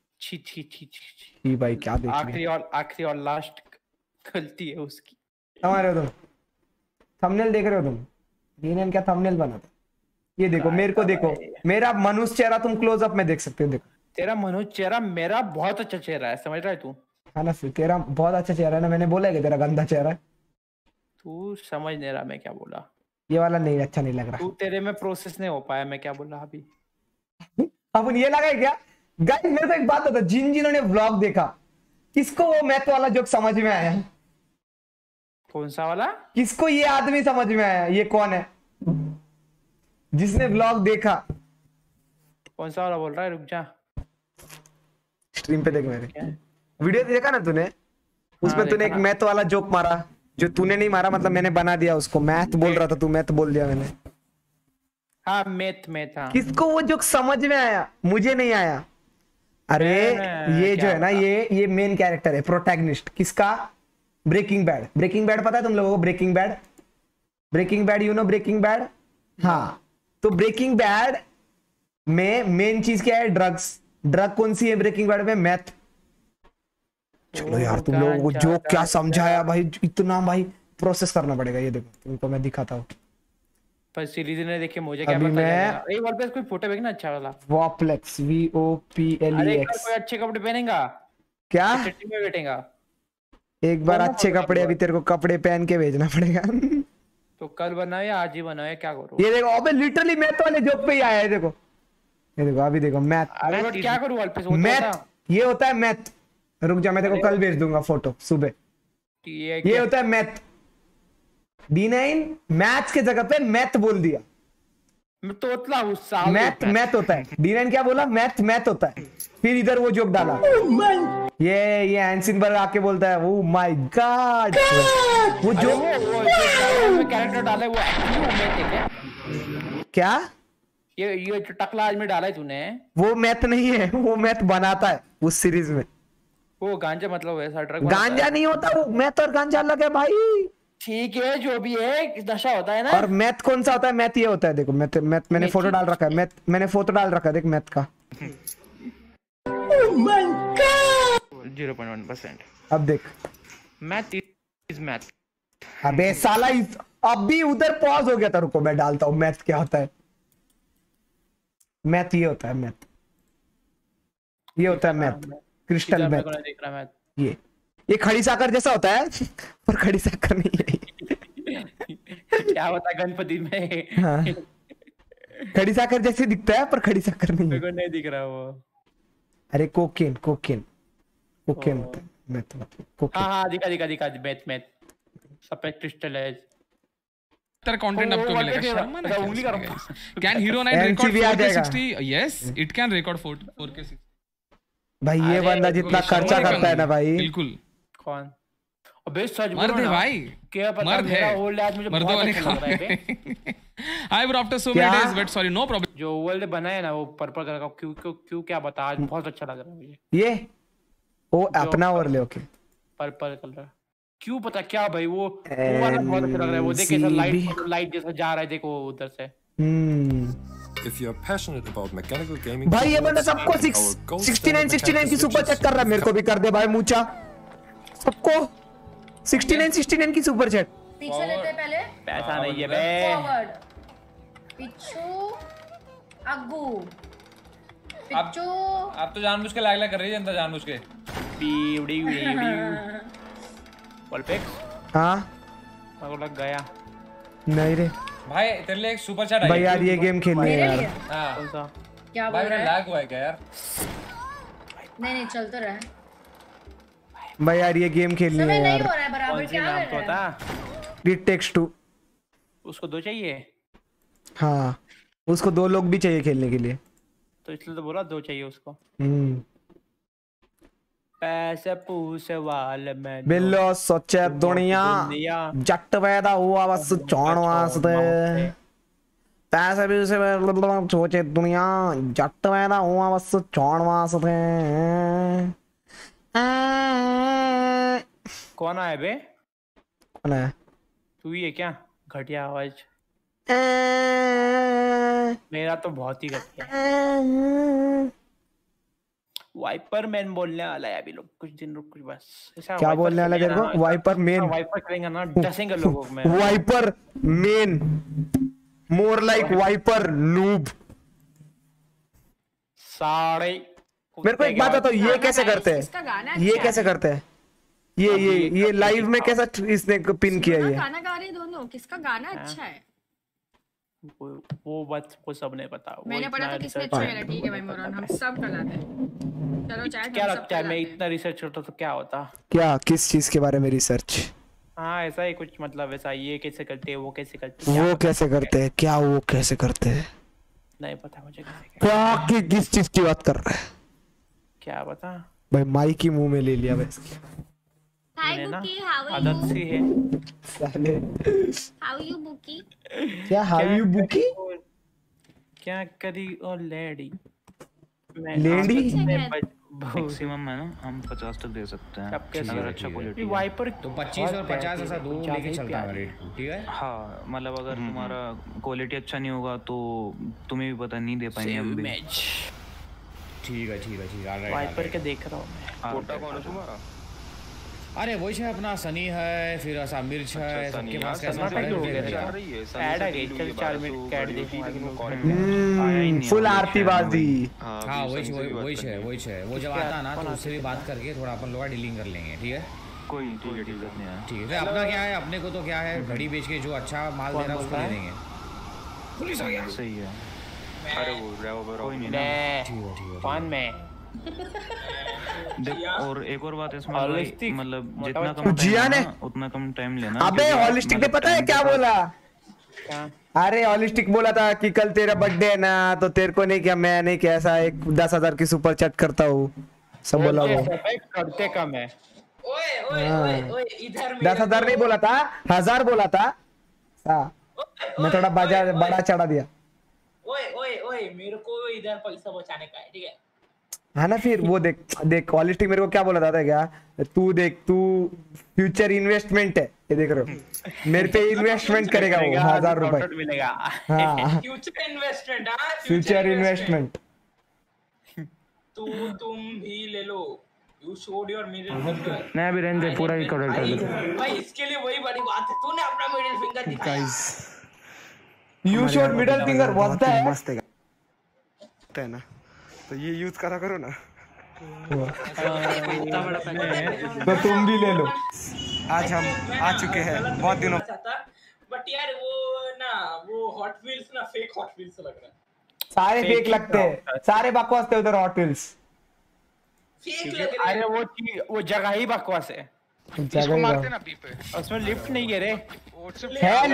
Speaker 3: छी भाई क्या देख
Speaker 12: आखिरी और लास्ट गलती है उसकी।
Speaker 3: हमारे तुम थंबनेल देख रहे हो तुम? D9 क्या थंबनेल बना था? ये देखो, मेरे को देखो, मेरा मनुष्य चेहरा तुम क्लोज अप में देख सकते हो। देखो
Speaker 12: तेरा मनुष्य चेहरा मेरा बहुत अच्छा चेहरा है, समझ रहा है तू?
Speaker 3: हाँ ना, तेरा बहुत अच्छा चेहरा है ना। मैंने बोला है कि तेरा गंदा चेहरा है।
Speaker 12: तू समझ नहीं रहा मैं क्या बोला।
Speaker 3: ये वाला नहीं अच्छा नहीं लग रहा।
Speaker 12: तू तेरे में प्रोसेस नहीं हो पाया मैं क्या बोला अभी।
Speaker 3: अब ये लगा है क्या? गाइस मेरे को एक बात बता, जिन्होंने व्लॉग देखा, किसको वो मैथ वाला जोक समझ में आया?
Speaker 12: कौन सा वाला?
Speaker 3: किसको ये आदमी समझ में आया? ये कौन है जिसने व्लॉग देखा?
Speaker 12: कौन सा वाला बोल रहा है? रुक जा,
Speaker 3: स्ट्रीम पे देख, मेरे वीडियो देखा ना तूने? उसमें तूने एक मैथ वाला जोक मारा, जो तूने नहीं मारा, मतलब मैंने बना दिया उसको। मैथ बोल रहा था तू, मैथ बोल दिया मैंने।
Speaker 12: हाँ मैथ हाँ।
Speaker 3: किसको वो जोक समझ में आया? मुझे नहीं आया। अरे ये जो है ना, ये मेन कैरेक्टर है, प्रोटैगनिस्ट। किसका? ब्रेकिंग बैड पता है तुम लोगों को? Breaking Bad you know Breaking Bad? हाँ, तो ब्रेकिंग बैड में मेन चीज क्या है? ड्रग कौन सी है ब्रेकिंग बैड में? मैथ। चलो यार, तुम लोगों को जो क्या समझाया भाई, इतना भाई प्रोसेस करना पड़ेगा। ये देखो तुमको मैं दिखाता हूँ,
Speaker 12: पर सीरीज ने देखे मुझे क्या
Speaker 3: अभी
Speaker 12: पता
Speaker 3: मैं
Speaker 12: चलेगा। वॉल पे कोई फोटो भेजना अच्छा वाला।
Speaker 3: वॉपलेक्स VOPLEX।
Speaker 12: अरे कोई अच्छे कपड़े पहनेगा
Speaker 3: क्या
Speaker 12: छुट्टी में बैठेगा।
Speaker 3: एक बार अच्छे कपड़े, अभी तेरे को कपड़े पहन के भेजना पड़ेगा।
Speaker 12: तो कल बनाओ या आज ही बनाओ या क्या करो?
Speaker 3: ये देखो अबे लिटरली मैथ वाले जॉब पे ही आया है। देखो ये देखो अभी देखो मैथ।
Speaker 12: अरे क्या करूं वॉल पे?
Speaker 3: मैथ ये होता है मैथ। रुक जा मैं तेरे को कल भेज दूंगा फोटो सुबह। ये होता है मैथ। D9 मैथ्स के जगह पे मैथ बोल दिया।
Speaker 12: मैं तोतला हूं साले।
Speaker 3: मैथ होता है। D9 क्या बोला? मैथ होता है। फिर इधर वो जोक डाला। ये हैंसिनबर्ग आके बोलता है ओह माय गॉड। वो जो
Speaker 12: कैरेक्टर डाला है वो मैथ है
Speaker 3: क्या?
Speaker 12: ये जो टकला आज में डाला है तूने
Speaker 3: वो मैथ नहीं है, वो मैथ बनाता है उस सीरीज में।
Speaker 12: वो गांजा मतलब वैसा ड्रग
Speaker 3: गांजा नहीं होता, वो मैथ और गांजा अलग है भाई।
Speaker 12: ठीक है जो भी है नशा होता है ना।
Speaker 3: और मैथ कौन सा होता है? मैथ ये होता है देखो। मैथ मैंने फोटो डाल रखा है। मैंने फोटो डाल रखा है देख मैथ का।
Speaker 12: 0.1%।
Speaker 3: अब देख
Speaker 12: मैथ इज मैथ।
Speaker 3: अबे साला अब भी उधर पॉज हो गया था। रुको मैं डालता हूँ मैथ क्या होता है। मैथ ये होता है। मैथ ये होता है मैथ। Crystal math. ये खड़ी साकर जैसा होता है पर खड़ी साकर नहीं है।
Speaker 12: क्या होता है गणपति में?
Speaker 3: हाँ खड़ी साकर जैसे दिखता है पर खड़ी साकर नहीं है।
Speaker 12: मेरे को नहीं दिख रहा वो।
Speaker 3: अरे कोकेन होता है मैथ मतलब।
Speaker 12: हाँ दिखा मैथ सब पे क्रिस्टल है।
Speaker 17: तेरा कंटेंट आपको मिलेगा। शर्मा ना उंगली कर रहा हूं। Can Hero 9 record 4K 60? Yes it can record 4K 60।
Speaker 3: भाई ये बंदा जितना खर्चा करता है ना भाई।
Speaker 17: बिल्कुल।
Speaker 12: कौन? अबे सच
Speaker 17: मर्द है भाई।
Speaker 12: क्या पता मेरा ओल्ड एज मुझे बहुत अच्छा लग रहा है।
Speaker 17: I bro after so many days but sorry no problem.
Speaker 12: जो ओल्ड बनाया ना वो पर्पल कलर का क्यों क्या बता आज बहुत अच्छा लग रहा है मुझे।
Speaker 3: ये वो अपना ओवरले ओके
Speaker 12: पर्पल कलर क्यों पता क्या भाई वो वाला बहुत अच्छा लग रहा है। वो देख कैसा लाइट जैसा जा रहा है देखो उधर से।
Speaker 18: If you're passionate about mechanical gaming,
Speaker 3: भाई ये बंदा सबको 69 की सुपर चेक कर रहा है। मेरे को भी कर दे भाई मूचा। सबको 69 की सुपर चेक।
Speaker 15: पीछे लेते पहले।
Speaker 12: पैसा नहीं है बे।
Speaker 15: फॉरवर्ड पिछू अग्गू पिछू।
Speaker 17: आप तो जानबूझ के लाग कर रही है जनता जानबूझ के।
Speaker 12: बीड़ी वॉलपेक्स।
Speaker 3: हाँ
Speaker 12: मेरे को लग गया।
Speaker 3: नहीं रे
Speaker 17: भाई तेरे लिए एक सुपर चैट आई
Speaker 3: भाई यार ये गेम खेलनी है यार।
Speaker 17: हां
Speaker 12: कौन सा?
Speaker 15: क्या बोल
Speaker 17: रहा है? भाई
Speaker 15: मेरा
Speaker 17: लैग हुआ है क्या यार?
Speaker 15: नहीं चल तो रहा है
Speaker 3: भाई यार ये गेम खेलनी है यार।
Speaker 15: नहीं हो रहा है बराबर। क्या
Speaker 12: नाम होता?
Speaker 3: It Takes Two।
Speaker 12: उसको 2 चाहिए।
Speaker 3: हाँ उसको 2 लोग भी चाहिए खेलने के लिए
Speaker 12: तो इसलिए तो बोला 2 चाहिए उसको। पैसे पूसे वाल में
Speaker 3: बिल्लो सोचे दुनिया जट पैदा हुआ बस चौड़ वास्ते। पैसे भी उसे सोचे दुनिया जट पैदा हुआ बस चौड़ वास्ते।
Speaker 12: कौन आया बे?
Speaker 3: कौन है?
Speaker 12: तू ही है क्या? घटिया आवाज। मेरा तो बहुत ही घटिया। वाइपर मैन बोलने वाला है अभी लोग कुछ दिन रुक कुछ बस।
Speaker 3: क्या बोलने वाला तेरे को? Wiper man.
Speaker 12: वाइपर करेंगे ना डसेंगे लोगों में।
Speaker 3: Viper man more like Viper noob.
Speaker 12: साड़े
Speaker 3: मेरे को एक बात बताओ ये कैसे करते हैं? ये कैसे करते हैं? ये लाइव में कैसा इसने पिन किया? ये
Speaker 15: गाना गा रहे दोनों। किसका गाना अच्छा है?
Speaker 12: वो बात को सब नहीं पता।
Speaker 15: मैंने पढ़ा था किसने अच्छा गाना। ठीक है भाई मोरन हम सब गलाते हैं। चलो चैट
Speaker 12: क्या लगता है मैं इतना रिसर्च करता तो क्या होता?
Speaker 3: क्या किस चीज के बारे में रिसर्च?
Speaker 12: हाँ ऐसा ही कुछ मतलब ऐसा ये कैसे करते हैं वो कैसे करते हैं
Speaker 3: वो कैसे करते हैं क्या वो कैसे करते हैं
Speaker 12: नहीं पता मुझे कैसे
Speaker 3: क्या किस चीज की बात कर रहा है
Speaker 12: क्या बता
Speaker 3: भाई माइक की मुंह में ले लिया बस
Speaker 15: हाय बुकी हाउ आर
Speaker 12: आदत सी है
Speaker 3: साले
Speaker 15: हाउ यू बुकी
Speaker 3: क्या हाउ यू बुकी
Speaker 12: क्या करी ओ लेडी
Speaker 3: लेडी
Speaker 8: मैक्सिमम है ना हम 50 तक दे सकते हैं अगर अच्छा क्वालिटी
Speaker 12: वाइपर
Speaker 4: तो 25 और 50 ऐसा दो लेके चलता है रेट ठीक है
Speaker 8: हाँ मतलब अगर तुम्हारा क्वालिटी अच्छा नहीं होगा तो तुम्हें भी पता नहीं दे पाएंगे हम भी
Speaker 4: ठीक है
Speaker 12: वाइपर के देख रहा हूं मैं
Speaker 16: फोटो कौन है तुम्हारा
Speaker 4: अरे वही है अपना सनी है, फिर असम मिर्च है, सबके पास कैसा
Speaker 12: हो गया ऐड आ गई। चल 4 मिनट कैट देखूंगा
Speaker 3: फुल आरती बाजी।
Speaker 4: हाँ वही है वो जब आता ना तो उससे भी बात करके थोड़ा अपन लोग डीलिंग कर लेंगे, ठीक है?
Speaker 16: कोई ठीक है
Speaker 4: ठीक है। अपना क्या है, अपने को तो क्या है, घड़ी बेच के जो अच्छा माल दे रहा है उसको दे देंगे। पुलिस आ गया।
Speaker 16: सही है। अरे वो कोई नहीं
Speaker 12: ना, कौन मैं
Speaker 16: देख। और एक और बात है इसमें, मतलब जितना कम
Speaker 3: जिया ने
Speaker 16: उतना कम टाइम लेना।
Speaker 3: अबे हॉलिस्टिक ने पता है क्या बोला? अरे हॉलिस्टिक बोला था कि कल तेरा बर्थडे है ना, तो तेरे को नहीं क्या, मैं नहीं कैसा एक 10,000 की सुपर चैट करता हूँ सब बोला वो।
Speaker 12: करते कम है। ओए इधर
Speaker 3: 10,000 नहीं बोला था, 1000 बोला था। मैं थोड़ा बड़ा चढ़ा दिया।
Speaker 12: ओए मेरे को इधर पैसा बचाने का है, ठीक है?
Speaker 3: है ना? फिर वो देख हॉलिस्टिक मेरे को क्या बोला था क्या, तू देख, तू फ्यूचर इन्वेस्टमेंट है, ये देख रहे हो, मेरे पे इन्वेस्टमेंट करेगा वो 1000 रुपए
Speaker 12: मिलेगा।
Speaker 3: Future investment.
Speaker 12: तुम भी ले लो। You showed your middle finger।
Speaker 16: मैं अभी रहने दे, पूरा रिकॉर्ड कर दे
Speaker 12: भाई। इसके लिए वही बड़ी बात है, तूने अपना मिडिल फिंगर दिखाया।
Speaker 3: You showed middle finger, what the heck?
Speaker 19: मस्त है ना, तो ये यूज करो ना।
Speaker 3: तो तुम भी ले लो।
Speaker 19: आज हम आ चुके हैं बहुत दिनों।
Speaker 12: बट यार वो हॉट व्हील्स ना फेक हॉट व्हील्स लग रहा है।
Speaker 3: सारे फेक लगते हैं, सारे बकवास थे उधर हॉट व्हील्स।
Speaker 12: अरे वो जगह ही बकवास है।
Speaker 19: इसको मारते ना पी पे।
Speaker 12: उसमें लिफ्ट नहीं है रे।
Speaker 3: है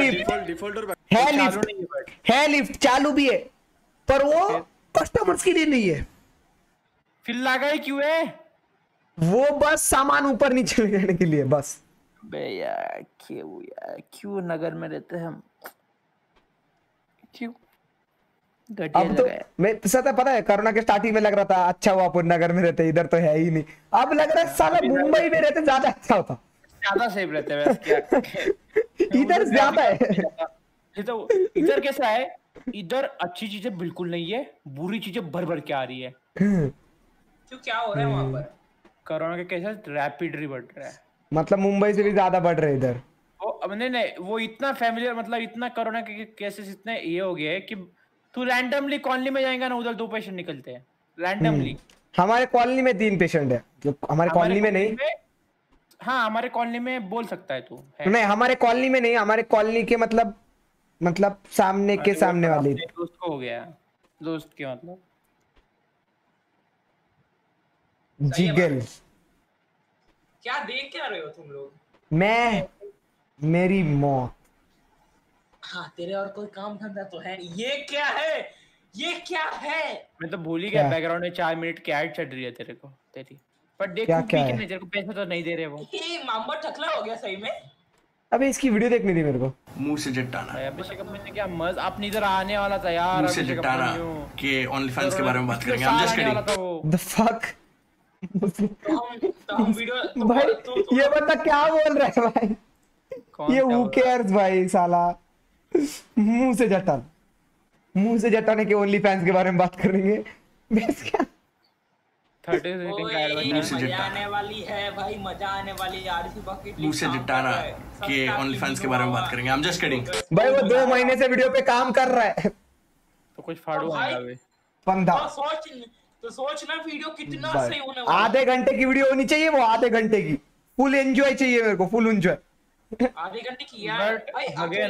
Speaker 3: लिफ्ट चालू भी है, पर वो कस्टमर्स के लिए नहीं है।
Speaker 12: फिर लगा ही क्यों है?
Speaker 3: वो बस सामान ऊपर नीचे ले जाने के लिए बस।
Speaker 12: बे यार क्यों नगर में रहते हैं हम, क्यों?
Speaker 3: अब तो मैं सता पता है, कोरोना के स्टार्टिंग में लग रहा था अच्छा हुआ अपन नगर में रहते, इधर तो है ही नहीं। अब लग रहा है साला मुंबई में रहते ज्यादा अच्छा होता,
Speaker 12: ज्यादा सेफ रहते हैं। क्या
Speaker 3: इधर ज्यादा है।
Speaker 12: ये तो इधर कैसा है, इधर अच्छी चीजें बिल्कुल नहीं है, बुरी चीजें भर के आ रही है। तो क्या हो रहा है वहां पर? कोरोना के केसेस रैपिडली बढ़ रहा है,
Speaker 3: मतलब मुंबई से भी ज्यादा बढ़ रहे इधर।
Speaker 12: नहीं वो इतना फैमिलियर, मतलब इतना कोरोना के केसेस इतने ये हो गए कि तू रैंडमली कॉलोनी में जाएगा ना, उधर 2 पेशेंट निकलते हैं रैंडमली।
Speaker 3: हमारे कॉलोनी में 3 पेशेंट है, जो हमारे कॉलोनी में नहीं।
Speaker 12: हाँ हमारे कॉलोनी में बोल सकता है तू।
Speaker 3: नहीं हमारे कॉलोनी में नहीं, हमारे कॉलोनी के मतलब सामने के सामने वाली
Speaker 12: दोस्त को हो गया, दोस्त के मतलब
Speaker 3: जिगल।
Speaker 12: क्या देख क्या रहे हो तुम लोग?
Speaker 3: मैं मेरी मौत।
Speaker 12: हाँ तेरे और कोई काम धंधा तो है नहीं। ये क्या है? मैं तो भूल ही गया, बैकग्राउंड में 4 मिनट की ऐड चल रही है तेरे को तेरी। पर देखो तेरे को पैसा तो नहीं दे रहे वो। ये मामा टकला हो गया सही में।
Speaker 3: अबे इसकी वीडियो देखनी थी मेरे को।
Speaker 19: मुंह से जट्टाना।
Speaker 12: अभिषेक मैंने क्या मजा, आपने इधर आने वाला था यार।
Speaker 19: मुंह से जट्टाना के ओनली फैंस के बारे में बात करेंगे। I'm just kidding।
Speaker 3: The fuck?
Speaker 12: तो हम वीडियो
Speaker 3: भाई ये बंदा क्या बोल रहा है भाई? ये who cares भाई साला। मुंह से जटाने के ओनली फैंस के बारे में बात करेंगे। बस क्या
Speaker 12: 30 सेकंड का एडवर्टाइजमेंट मजा आने वाली है भाई, मजा आने वाली है। आरसी बकेट
Speaker 19: मुंह से जटाना के ओनली फैंस के बारे में बात करेंगे। I'm just kidding।
Speaker 3: भाई वो 2 महीने से वीडियो पे काम कर रहा है,
Speaker 12: तो कुछ फाड़ू आएगा बे
Speaker 3: बंदा।
Speaker 12: तो सोच ना वीडियो कितना सही होने वाला।
Speaker 3: आधे घंटे की वीडियो होनी चाहिए, वो आधे घंटे की फुल एंजॉय चाहिए मेरे को, फुल एंजॉय।
Speaker 12: आधे घंटे की यार भाई,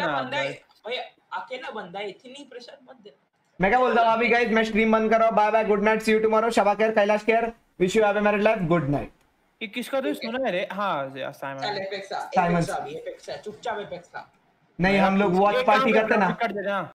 Speaker 12: अकेला बंदा है, इतनी प्रेशर मत दे।
Speaker 3: मैं क्या बोलता हूँ अभी गाइस, मैं स्ट्रीम बंद कर रहा हूँ। Bye bye, good night, see you tomorrow. शबा care, Kailash care, wish you have a married life, good night.
Speaker 12: ये किसका दोस्त सुना है रे? हां साइमन। चुपचाप एपेक्स।
Speaker 3: नहीं हम लोग वॉच पार्टी करते ना।